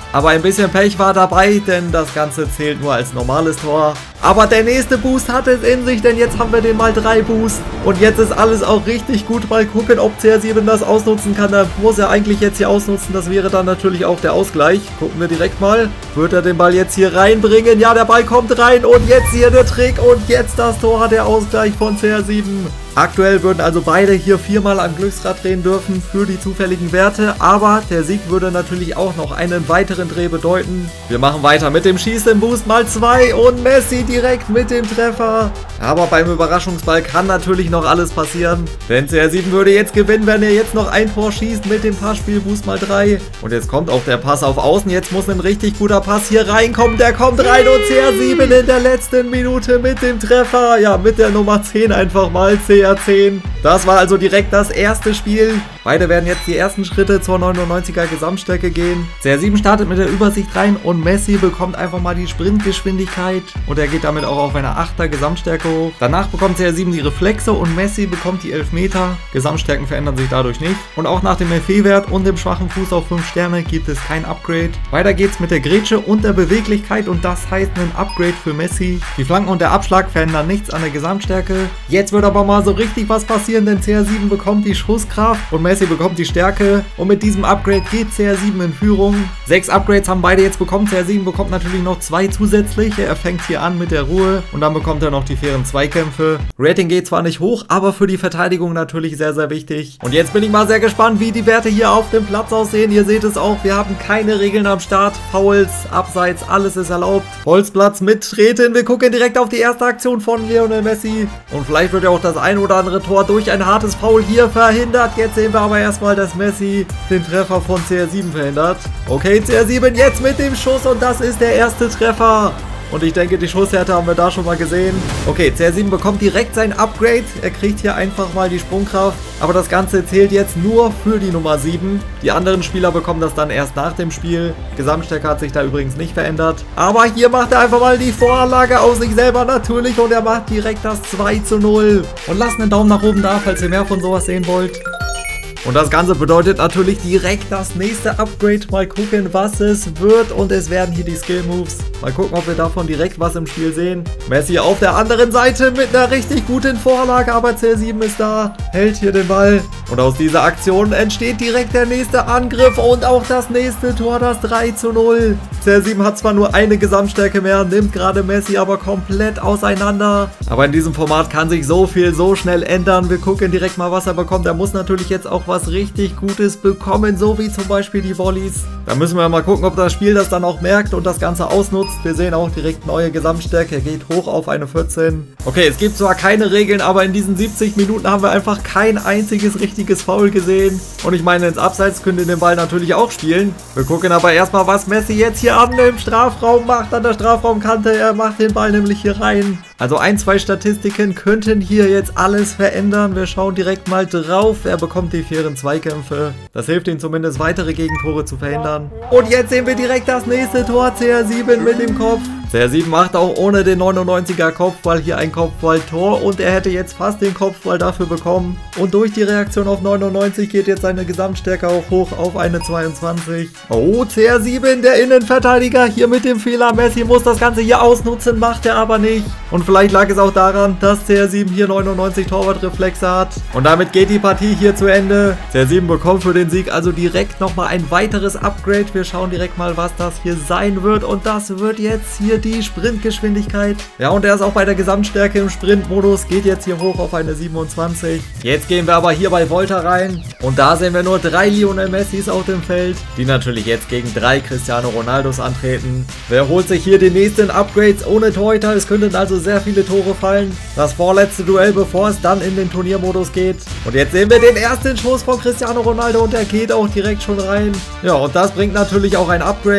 Aber ein bisschen Pech war dabei, denn das Ganze zählt nur als normales Tor. Aber der nächste Boost hat es in sich, denn jetzt haben wir den mal drei Boost. Und jetzt ist alles auch richtig gut. Mal gucken, ob C R sieben das ausnutzen kann. Da muss er eigentlich jetzt hier ausnutzen. Das wäre dann natürlich auch der Ausgleich. Gucken wir direkt mal. Wird er den Ball jetzt hier reinbringen? Ja, der Ball kommt rein. Und jetzt hier der Trick. Und jetzt das Tor, der Ausgleich von C R sieben. Aktuell würden also beide hier viermal am Glücksrad drehen dürfen für die zufälligen Werte. Aber der Sieg würde natürlich auch noch einen weiteren Dreh bedeuten. Wir machen weiter mit dem Schießen im Boost mal zwei. Und Messi direkt mit dem Treffer. Aber beim Überraschungsball kann natürlich noch alles passieren. Denn C R sieben würde jetzt gewinnen, wenn er jetzt noch ein Tor schießt mit dem Passspiel-Boost mal drei. Und jetzt kommt auch der Pass auf Außen. Jetzt muss ein richtig guter Pass hier reinkommen. Der kommt rein und C R sieben in der letzten Minute mit dem Treffer. Ja, mit der Nummer zehn einfach mal C R zehn. Das war also direkt das erste Spiel. Beide werden jetzt die ersten Schritte zur neunundneunziger Gesamtstärke gehen. C R sieben startet mit der Übersicht rein und Messi bekommt einfach mal die Sprintgeschwindigkeit. Und er geht damit auch auf eine achter Gesamtstärke hoch. Danach bekommt C R sieben die Reflexe und Messi bekommt die Elfmeter. Gesamtstärken verändern sich dadurch nicht. Und auch nach dem F E-Wert und dem schwachen Fuß auf fünf Sterne gibt es kein Upgrade. Weiter geht's mit der Grätsche und der Beweglichkeit und das heißt ein Upgrade für Messi. Die Flanken und der Abschlag verändern nichts an der Gesamtstärke. Jetzt wird aber mal so richtig was passieren, denn C R sieben bekommt die Schusskraft und Messi bekommt die Stärke. Und mit diesem Upgrade geht C R sieben in Führung. Sechs Upgrades haben beide jetzt bekommen. C R sieben bekommt natürlich noch zwei zusätzliche. Er fängt hier an mit der Ruhe und dann bekommt er noch die fairen Zweikämpfe. Rating geht zwar nicht hoch, aber für die Verteidigung natürlich sehr, sehr wichtig. Und jetzt bin ich mal sehr gespannt, wie die Werte hier auf dem Platz aussehen. Ihr seht es auch, wir haben keine Regeln am Start. Fouls, Abseits, alles ist erlaubt. Holzplatz mittreten. Wir gucken direkt auf die erste Aktion von Lionel Messi. Und vielleicht wird ja auch das ein oder andere Tor durch ein hartes Foul hier verhindert. Jetzt sehen wir aber erstmal, dass Messi den Treffer von C R sieben verhindert. Okay, C R sieben jetzt mit dem Schuss und das ist der erste Treffer. Und ich denke, die Schusshärte haben wir da schon mal gesehen. Okay, C R sieben bekommt direkt sein Upgrade. Er kriegt hier einfach mal die Sprungkraft. Aber das Ganze zählt jetzt nur für die Nummer sieben. Die anderen Spieler bekommen das dann erst nach dem Spiel. Gesamtstärke hat sich da übrigens nicht verändert. Aber hier macht er einfach mal die Vorlage auf sich selber natürlich. Und er macht direkt das zwei zu null. Und lasst einen Daumen nach oben da, falls ihr mehr von sowas sehen wollt. Und das Ganze bedeutet natürlich direkt das nächste Upgrade. Mal gucken, was es wird. Und es werden hier die Skill Moves. Mal gucken, ob wir davon direkt was im Spiel sehen. Messi auf der anderen Seite mit einer richtig guten Vorlage. Aber C R sieben ist da, hält hier den Ball. Und aus dieser Aktion entsteht direkt der nächste Angriff. Und auch das nächste Tor, das drei zu null. C R sieben hat zwar nur eine Gesamtstärke mehr, nimmt gerade Messi aber komplett auseinander. Aber in diesem Format kann sich so viel so schnell ändern. Wir gucken direkt mal, was er bekommt. Er muss natürlich jetzt auch was richtig Gutes bekommen, so wie zum Beispiel die Volleys. Da müssen wir mal gucken, ob das Spiel das dann auch merkt und das Ganze ausnutzt. Wir sehen auch direkt neue Gesamtstärke. Er geht hoch auf eine vierzehn. Okay, es gibt zwar keine Regeln, aber in diesen siebzig Minuten haben wir einfach kein einziges richtiges Foul gesehen. Und ich meine, ins Abseits könnt ihr den Ball natürlich auch spielen. Wir gucken aber erstmal, was Messi jetzt hier an dem Strafraum macht, an der Strafraumkante. Er macht den Ball nämlich hier rein. Also ein, zwei Statistiken könnten hier jetzt alles verändern. Wir schauen direkt mal drauf. Er bekommt die fairen Zweikämpfe. Das hilft ihm zumindest, weitere Gegentore zu verhindern. Und jetzt sehen wir direkt das nächste Tor. C R sieben mit dem Kopf. C R sieben macht auch ohne den neunundneunziger Kopfball hier ein Kopfballtor. Und er hätte jetzt fast den Kopfball dafür bekommen. Und durch die Reaktion auf neunundneunzig geht jetzt seine Gesamtstärke auch hoch auf eine zweiundzwanzig. Oh, C R sieben, der Innenverteidiger, hier mit dem Fehler. Messi muss das Ganze hier ausnutzen, macht er aber nicht. Und vielleicht lag es auch daran, dass C R sieben hier neunundneunzig Torwartreflexe hat. Und damit geht die Partie hier zu Ende. C R sieben bekommt für den Sieg also direkt nochmal ein weiteres Upgrade. Wir schauen direkt mal, was das hier sein wird. Und das wird jetzt hier die Sprintgeschwindigkeit. Ja, und er ist auch bei der Gesamtstärke im Sprintmodus. Geht jetzt hier hoch auf eine siebenundzwanzig. Jetzt gehen wir aber hier bei Volta rein. Und da sehen wir nur drei Lionel Messis auf dem Feld, die natürlich jetzt gegen drei Cristiano Ronaldos antreten. Wer holt sich hier die nächsten Upgrades ohne Torhüter? Es könnten also sehr viele Tore fallen. Das vorletzte Duell, bevor es dann in den Turniermodus geht. Und jetzt sehen wir den ersten Schuss von Cristiano Ronaldo und der geht auch direkt schon rein. Ja, und das bringt natürlich auch ein Upgrade.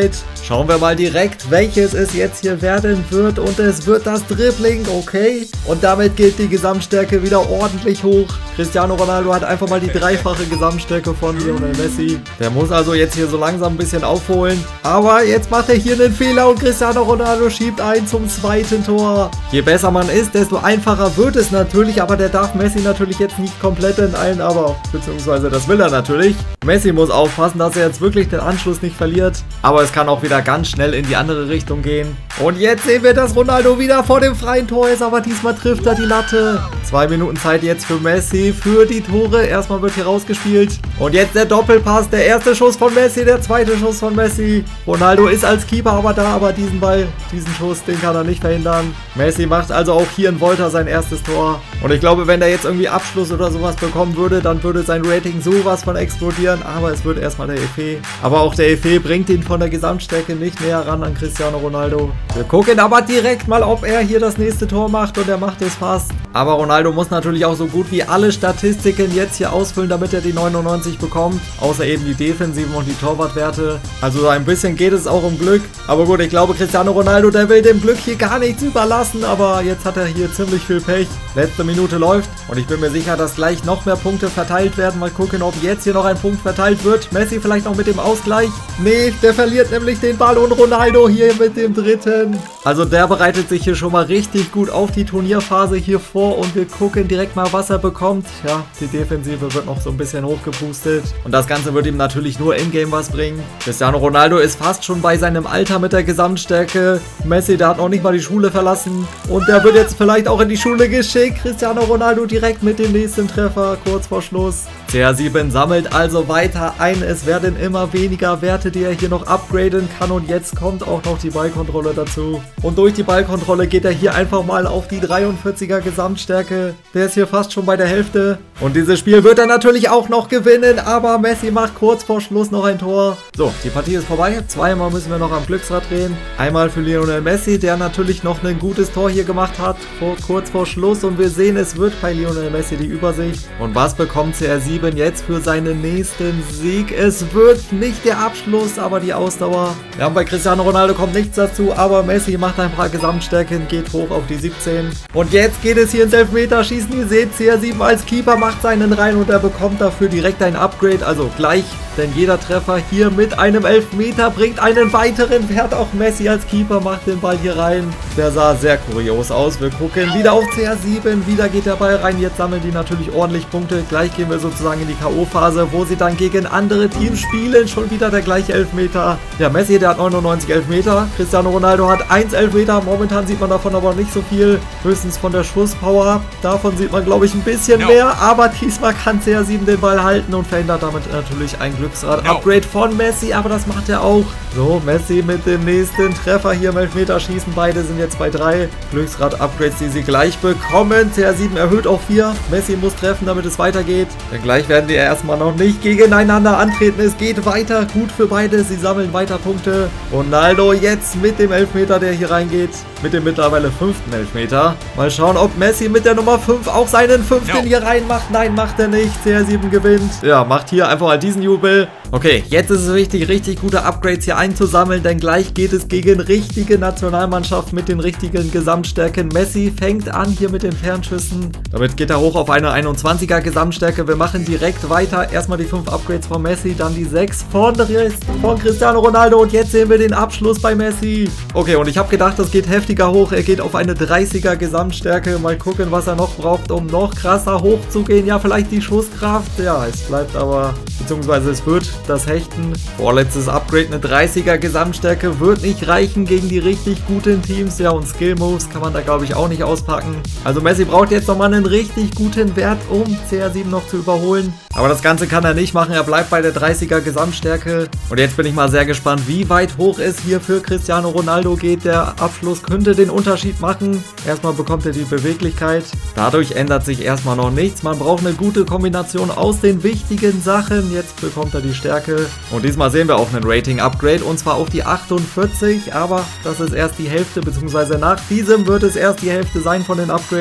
Schauen wir mal direkt, welches es jetzt hier werden wird. Und es wird das Dribbling, okay. Und damit geht die Gesamtstärke wieder ordentlich hoch. Cristiano Ronaldo hat einfach mal die dreifache Gesamtstärke von Lionel Messi. Der muss also jetzt hier so langsam ein bisschen aufholen. Aber jetzt macht er hier einen Fehler und Cristiano Ronaldo schiebt ein zum zweiten Tor. Je besser man ist, desto einfacher wird es natürlich. Aber der darf Messi natürlich jetzt nicht komplett enteilen. Aber beziehungsweise das will er natürlich. Messi muss aufpassen, dass er jetzt wirklich den Anschluss nicht verliert. Aber es kann auch wieder ganz schnell in die andere Richtung gehen. Und jetzt sehen wir, dass Ronaldo wieder vor dem freien Tor ist. Aber diesmal trifft er die Latte. Zwei Minuten Zeit jetzt für Messi für die Tore. Erstmal wird hier rausgespielt. Und jetzt der Doppelpass. Der erste Schuss von Messi, der zweite Schuss von Messi. Ronaldo ist als Keeper aber da. Aber diesen Ball, diesen Schuss, den kann er nicht verhindern. Messi macht also auch hier in Volta sein erstes Tor. Und ich glaube, wenn er jetzt irgendwie Abschluss oder sowas bekommen würde, dann würde sein Rating sowas von explodieren. Aber es wird erstmal der Efe. Aber auch der Efe bringt ihn von der Gesamtstärke nicht näher ran an Cristiano Ronaldo. Wir gucken aber direkt mal, ob er hier das nächste Tor macht. Und er macht es fast. Aber Ronaldo muss natürlich auch so gut wie alle Statistiken jetzt hier ausfüllen, damit er die neunundneunzig bekommt. Außer eben die Defensiven und die Torwartwerte. Also ein bisschen geht es auch um Glück. Aber gut, ich glaube, Cristiano Ronaldo, der will dem Glück hier gar nichts überlassen. Aber jetzt hat er hier ziemlich viel Pech. Letzte Minute läuft. Und ich bin mir sicher, dass gleich noch mehr Punkte verteilt werden. Mal gucken, ob jetzt hier noch ein Punkt verteilt wird. Messi vielleicht noch mit dem Ausgleich. Nee, der verliert nämlich den Ball und Ronaldo hier mit dem dritten. Also der bereitet sich hier schon mal richtig gut auf die Turnierphase hier vor. Und wir gucken direkt mal, was er bekommt. Ja, die Defensive wird noch so ein bisschen hochgepustet. Und das Ganze wird ihm natürlich nur in-game was bringen. Cristiano Ronaldo ist fast schon bei seinem Alter mit der Gesamtstärke. Messi, der hat noch nicht mal die Schule verlassen. Und der wird jetzt vielleicht auch in die Schule geschickt. Cristiano Ronaldo direkt mit dem nächsten Treffer, kurz vor Schluss. C R sieben sammelt also weiter ein. Es werden immer weniger Werte, die er hier noch upgraden kann. Und jetzt kommt auch noch die Ballkontrolle dazu. Und durch die Ballkontrolle geht er hier einfach mal auf die dreiundvierziger Gesamtstärke. Der ist hier fast schon bei der Hälfte. Und dieses Spiel wird er natürlich auch noch gewinnen. Aber Messi macht kurz vor Schluss noch ein Tor. So, die Partie ist vorbei. Zweimal müssen wir noch am Glücksrad drehen. Einmal für Lionel Messi, der natürlich noch ein gutes Tor hier gemacht hat. Vor, kurz vor Schluss. Und wir sehen, es wird bei Lionel Messi die Übersicht. Und was bekommt C R sieben jetzt für seinen nächsten Sieg? Es wird nicht der Abschluss, aber die Ausdauer. Ja, bei Cristiano Ronaldo kommt nichts dazu. Aber Messi macht ein paar Gesamtstärken, geht hoch auf die siebzehn. Und jetzt geht es hier ins Elfmeterschießen. Ihr seht, C R sieben als Keeper macht seinen rein und er bekommt dafür direkt ein Upgrade. Also gleich, denn jeder Treffer hier mit einem Elfmeter bringt einen weiteren Wert. Auch Messi als Keeper macht den Ball hier rein. Der sah sehr kurios aus. Wir gucken wieder auf C R sieben. Wieder geht der Ball rein. Jetzt sammeln die natürlich ordentlich Punkte. Gleich gehen wir sozusagen in die K O-Phase, wo sie dann gegen andere Teams spielen. Schon wieder der gleiche Elfmeter. Ja, Messi, der hat neunundneunzig Elfmeter. Cristiano Ronaldo hat eins Elfmeter. Momentan sieht man davon aber nicht so viel. Höchstens von der Schusspower. Davon sieht man, glaube ich, ein bisschen no. mehr. Aber diesmal kann C R sieben den Ball halten und verhindert damit natürlich ein Glücksrad-Upgrade no. von Messi. Aber das macht er auch. So, Messi mit dem nächsten Treffer hier im Elfmeterschießen. Beide sind jetzt bei drei Glücksrad-Upgrades, die sie gleich bekommen. C R sieben erhöht auf vier. Messi muss treffen, damit es weitergeht. Denn gleich werden die erstmal noch nicht gegeneinander antreten. Es geht weiter. Gut für beide. Sie sammeln weiter Punkte. Ronaldo jetzt mit dem Elfmeter, der hier reingeht. Mit dem mittlerweile fünften Elfmeter. Mal schauen, ob Messi mit der Nummer fünf auch seinen fünften no. hier reinmacht. Nein, macht er nicht. C R sieben gewinnt. Ja, macht hier einfach mal diesen Jubel. Okay, jetzt ist es wichtig, richtig gute Upgrades hier einzusammeln, denn gleich geht es gegen richtige Nationalmannschaft mit den richtigen Gesamtstärken. Messi fängt an hier mit den Fernschüssen. Damit geht er hoch auf eine einundzwanziger Gesamtstärke. Wir machen direkt weiter. Erstmal die fünf Upgrades von Messi, dann die sechs von, von Cristiano Ronaldo und jetzt sehen wir den Abschluss bei Messi. Okay, und ich habe gedacht, das geht heftiger hoch. Er geht auf eine dreißiger Gesamtstärke. Mal gucken, was er noch braucht, um noch krasser hochzugehen. Ja, vielleicht die Schusskraft. Ja, es bleibt aber, beziehungsweise es wird das Hechten. Vorletztes Upgrade, eine dreißiger Gesamtstärke, wird nicht reichen gegen die richtig guten Teams. Ja, und Skill Moves kann man da, glaube ich, auch nicht auspacken. Also Messi braucht jetzt nochmal einen richtig guten Wert, um C R sieben noch zu überholen. Aber das Ganze kann er nicht machen. Er bleibt bei der dreißiger Gesamtstärke. Und jetzt bin ich mal sehr gespannt, wie weit hoch es hier für Cristiano Ronaldo geht. Der Abschluss könnte den Unterschied machen. Erstmal bekommt er die Beweglichkeit. Dadurch ändert sich erstmal noch nichts. Man braucht eine gute Kombination aus den wichtigen Sachen. Jetzt bekommt er die Stärke. Und diesmal sehen wir auch einen Rating-Upgrade. Und zwar auf die achtundvierzig. Aber das ist erst die Hälfte, beziehungsweise nach diesem wird es erst die Hälfte sein von den Upgrades.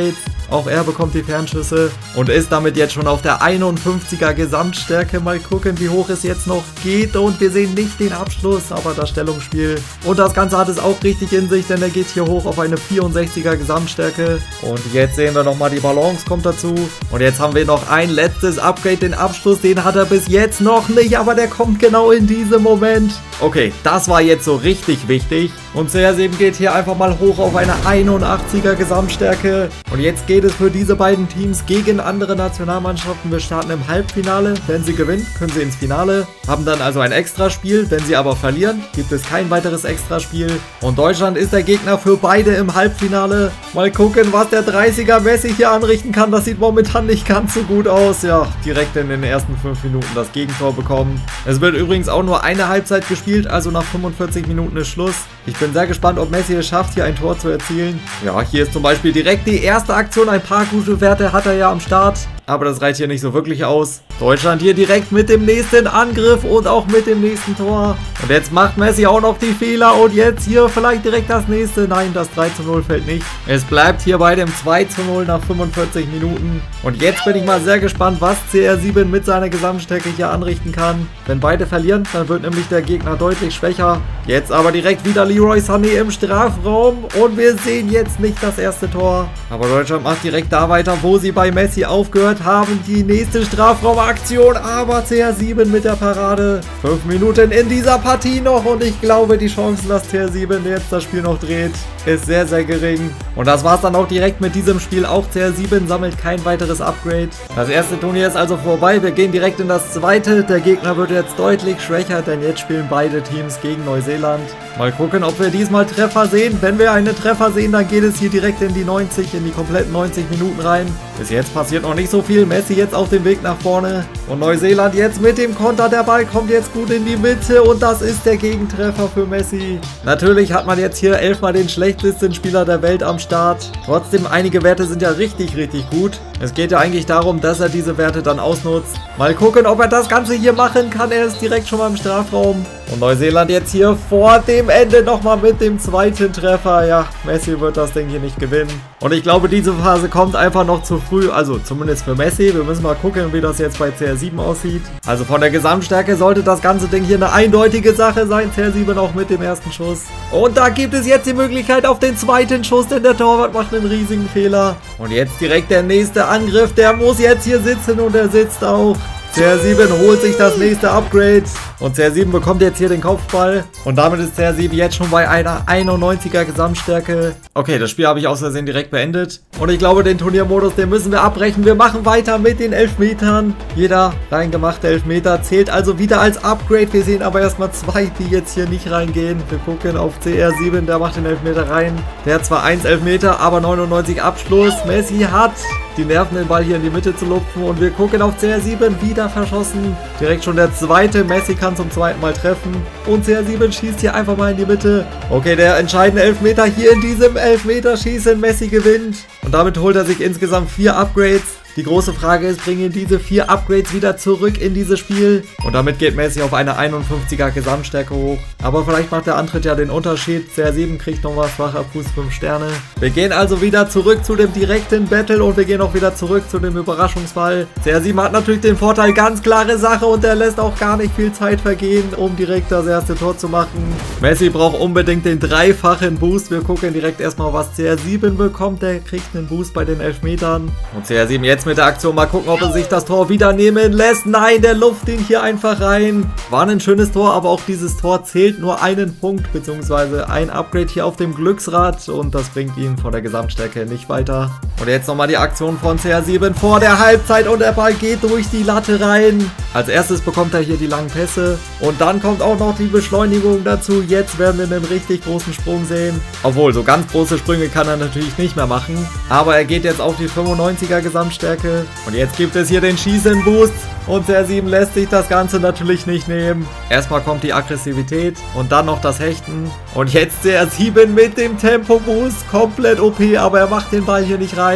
Auch er bekommt die Fernschüsse und ist damit jetzt schon auf der einundfünfziger Gesamtstärke. Mal gucken, wie hoch es jetzt noch geht. Und wir sehen nicht den Abschluss, aber das Stellungsspiel. Und das Ganze hat es auch richtig in sich, denn er geht hier hoch auf eine vierundsechziger Gesamtstärke. Und jetzt sehen wir nochmal, die Balance kommt dazu. Und jetzt haben wir noch ein letztes Upgrade. Den Abschluss, den hat er bis jetzt noch nicht, aber der kommt genau in diesem Moment. Okay, das war jetzt so richtig wichtig. Und C R sieben geht hier einfach mal hoch auf eine einundachtziger Gesamtstärke. Und jetzt geht es für diese beiden Teams gegen andere Nationalmannschaften. Wir starten im Halbfinale. Wenn sie gewinnen, können sie ins Finale. Haben dann also ein Extraspiel. Wenn sie aber verlieren, gibt es kein weiteres Extraspiel. Und Deutschland ist der Gegner für beide im Halbfinale. Mal gucken, was der dreißiger Messi hier anrichten kann. Das sieht momentan nicht ganz so gut aus. Ja, direkt in den ersten fünf Minuten das Gegentor bekommen. Es wird übrigens auch nur eine Halbzeit gespielt, also nach fünfundvierzig Minuten ist Schluss. Ich bin sehr gespannt, ob Messi es schafft, hier ein Tor zu erzielen. Ja, hier ist zum Beispiel direkt die erste Aktion. Ein paar gute Werte hat er ja am Start. Aber das reicht hier nicht so wirklich aus. Deutschland hier direkt mit dem nächsten Angriff und auch mit dem nächsten Tor. Und jetzt macht Messi auch noch die Fehler. Und jetzt hier vielleicht direkt das nächste. Nein, das drei zu null fällt nicht. Es bleibt hier bei dem zwei zu null nach fünfundvierzig Minuten. Und jetzt bin ich mal sehr gespannt, was C R sieben mit seiner Gesamtstärke hier anrichten kann. Wenn beide verlieren, dann wird nämlich der Gegner deutlich schwächer. Jetzt aber direkt wieder Leroy Sané im Strafraum. Und wir sehen jetzt nicht das erste Tor. Aber Deutschland macht direkt da weiter, wo sie bei Messi aufgehört haben. Die nächste Strafraumaktion, aber C R sieben mit der Parade. Fünf Minuten in dieser Partie noch und ich glaube, die Chancen, dass C R sieben jetzt das Spiel noch dreht, ist sehr, sehr gering. Und das war es dann auch direkt mit diesem Spiel. Auch C R sieben sammelt kein weiteres Upgrade. Das erste Turnier ist also vorbei. Wir gehen direkt in das zweite. Der Gegner wird jetzt deutlich schwächer, denn jetzt spielen beide Teams gegen Neuseeland. Mal gucken, ob wir diesmal Treffer sehen. Wenn wir einen Treffer sehen, dann geht es hier direkt in die neunzig, in die kompletten neunzig Minuten rein. Bis jetzt passiert noch nicht so viel. Messi jetzt auf dem Weg nach vorne. Und Neuseeland jetzt mit dem Konter. Der Ball kommt jetzt gut in die Mitte und das ist der Gegentreffer für Messi. Natürlich hat man jetzt hier elfmal den schlechtesten Spieler der Welt am Start. Trotzdem, einige Werte sind ja richtig, richtig gut. Es geht ja eigentlich darum, dass er diese Werte dann ausnutzt. Mal gucken, ob er das Ganze hier machen kann. Er ist direkt schon mal im Strafraum. Und Neuseeland jetzt hier vor dem Ende nochmal mit dem zweiten Treffer. Ja, Messi wird das Ding hier nicht gewinnen. Und ich glaube, diese Phase kommt einfach noch zu früh. Also zumindest für Messi. Wir müssen mal gucken, wie das jetzt bei C R sieben aussieht. Also von der Gesamtstärke sollte das ganze Ding hier eine eindeutige Sache sein. C R sieben auch mit dem ersten Schuss. Und da gibt es jetzt die Möglichkeit auf den zweiten Schuss, denn der Torwart macht einen riesigen Fehler. Und jetzt direkt der nächste Angriff. Der muss jetzt hier sitzen und er sitzt auch. C R sieben holt sich das nächste Upgrade und C R sieben bekommt jetzt hier den Kopfball und damit ist C R sieben jetzt schon bei einer einundneunziger Gesamtstärke. Okay, das Spiel habe ich aus Versehen direkt beendet und ich glaube, den Turniermodus, den müssen wir abbrechen. Wir machen weiter mit den Elfmetern. Jeder reingemachte Elfmeter zählt also wieder als Upgrade. Wir sehen aber erstmal zwei, die jetzt hier nicht reingehen. Wir gucken auf C R sieben, der macht den Elfmeter rein. Der hat zwar eins Elfmeter, aber neunundneunzig Abschluss. Messi hat die Nerven, den Ball hier in die Mitte zu lupfen und wir gucken auf C R sieben, wieder verschossen. Direkt schon der zweite. Messi kann zum zweiten Mal treffen. Und C R sieben schießt hier einfach mal in die Mitte. Okay, der entscheidende Elfmeter hier in diesem Elfmeterschießen. Messi gewinnt. Und damit holt er sich insgesamt vier Upgrades. Die große Frage ist, bringen diese vier Upgrades wieder zurück in dieses Spiel? Und damit geht Messi auf eine einundfünfziger Gesamtstärke hoch. Aber vielleicht macht der Antritt ja den Unterschied. C R sieben kriegt nochmal schwacher Fuß fünf Sterne. Wir gehen also wieder zurück zu dem direkten Battle und wir gehen auch wieder zurück zu dem Überraschungsfall. C R sieben hat natürlich den Vorteil, ganz klare Sache, und er lässt auch gar nicht viel Zeit vergehen, um direkt das erste Tor zu machen. Messi braucht unbedingt den dreifachen Boost. Wir gucken direkt erstmal, was C R sieben bekommt. Der kriegt einen Boost bei den Elfmetern. Und C R sieben jetzt mit der Aktion mal gucken, ob er sich das Tor wieder nehmen lässt. Nein, der luft ihn hier einfach rein. War ein schönes Tor, aber auch dieses Tor zählt nur einen Punkt, beziehungsweise ein Upgrade hier auf dem Glücksrad und das bringt ihn von der Gesamtstärke nicht weiter. Und jetzt nochmal die Aktion von C R sieben vor der Halbzeit und der Ball geht durch die Latte rein. Als erstes bekommt er hier die langen Pässe und dann kommt auch noch die Beschleunigung dazu. Jetzt werden wir einen richtig großen Sprung sehen. Obwohl, so ganz große Sprünge kann er natürlich nicht mehr machen, aber er geht jetzt auf die fünfundneunziger Gesamtstärke. Und jetzt gibt es hier den Schießen-Boost und C R sieben lässt sich das Ganze natürlich nicht nehmen. Erstmal kommt die Aggressivität und dann noch das Hechten. Und jetzt C R sieben mit dem Tempo-Boost. Komplett O P, aber er macht den Ball hier nicht rein.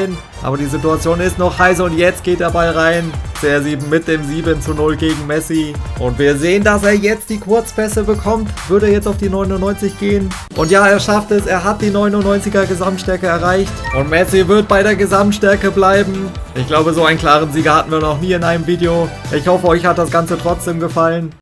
Aber die Situation ist noch heiß und jetzt geht der Ball rein. C R sieben mit dem sieben zu null gegen Messi. Und wir sehen, dass er jetzt die Kurzpässe bekommt. Würde jetzt auf die neunundneunzig gehen. Und ja, er schafft es. Er hat die neunundneunziger Gesamtstärke erreicht. Und Messi wird bei der Gesamtstärke bleiben. Ich glaube, so einen klaren Sieger hatten wir noch nie in einem Video. Ich hoffe, euch hat das Ganze trotzdem gefallen.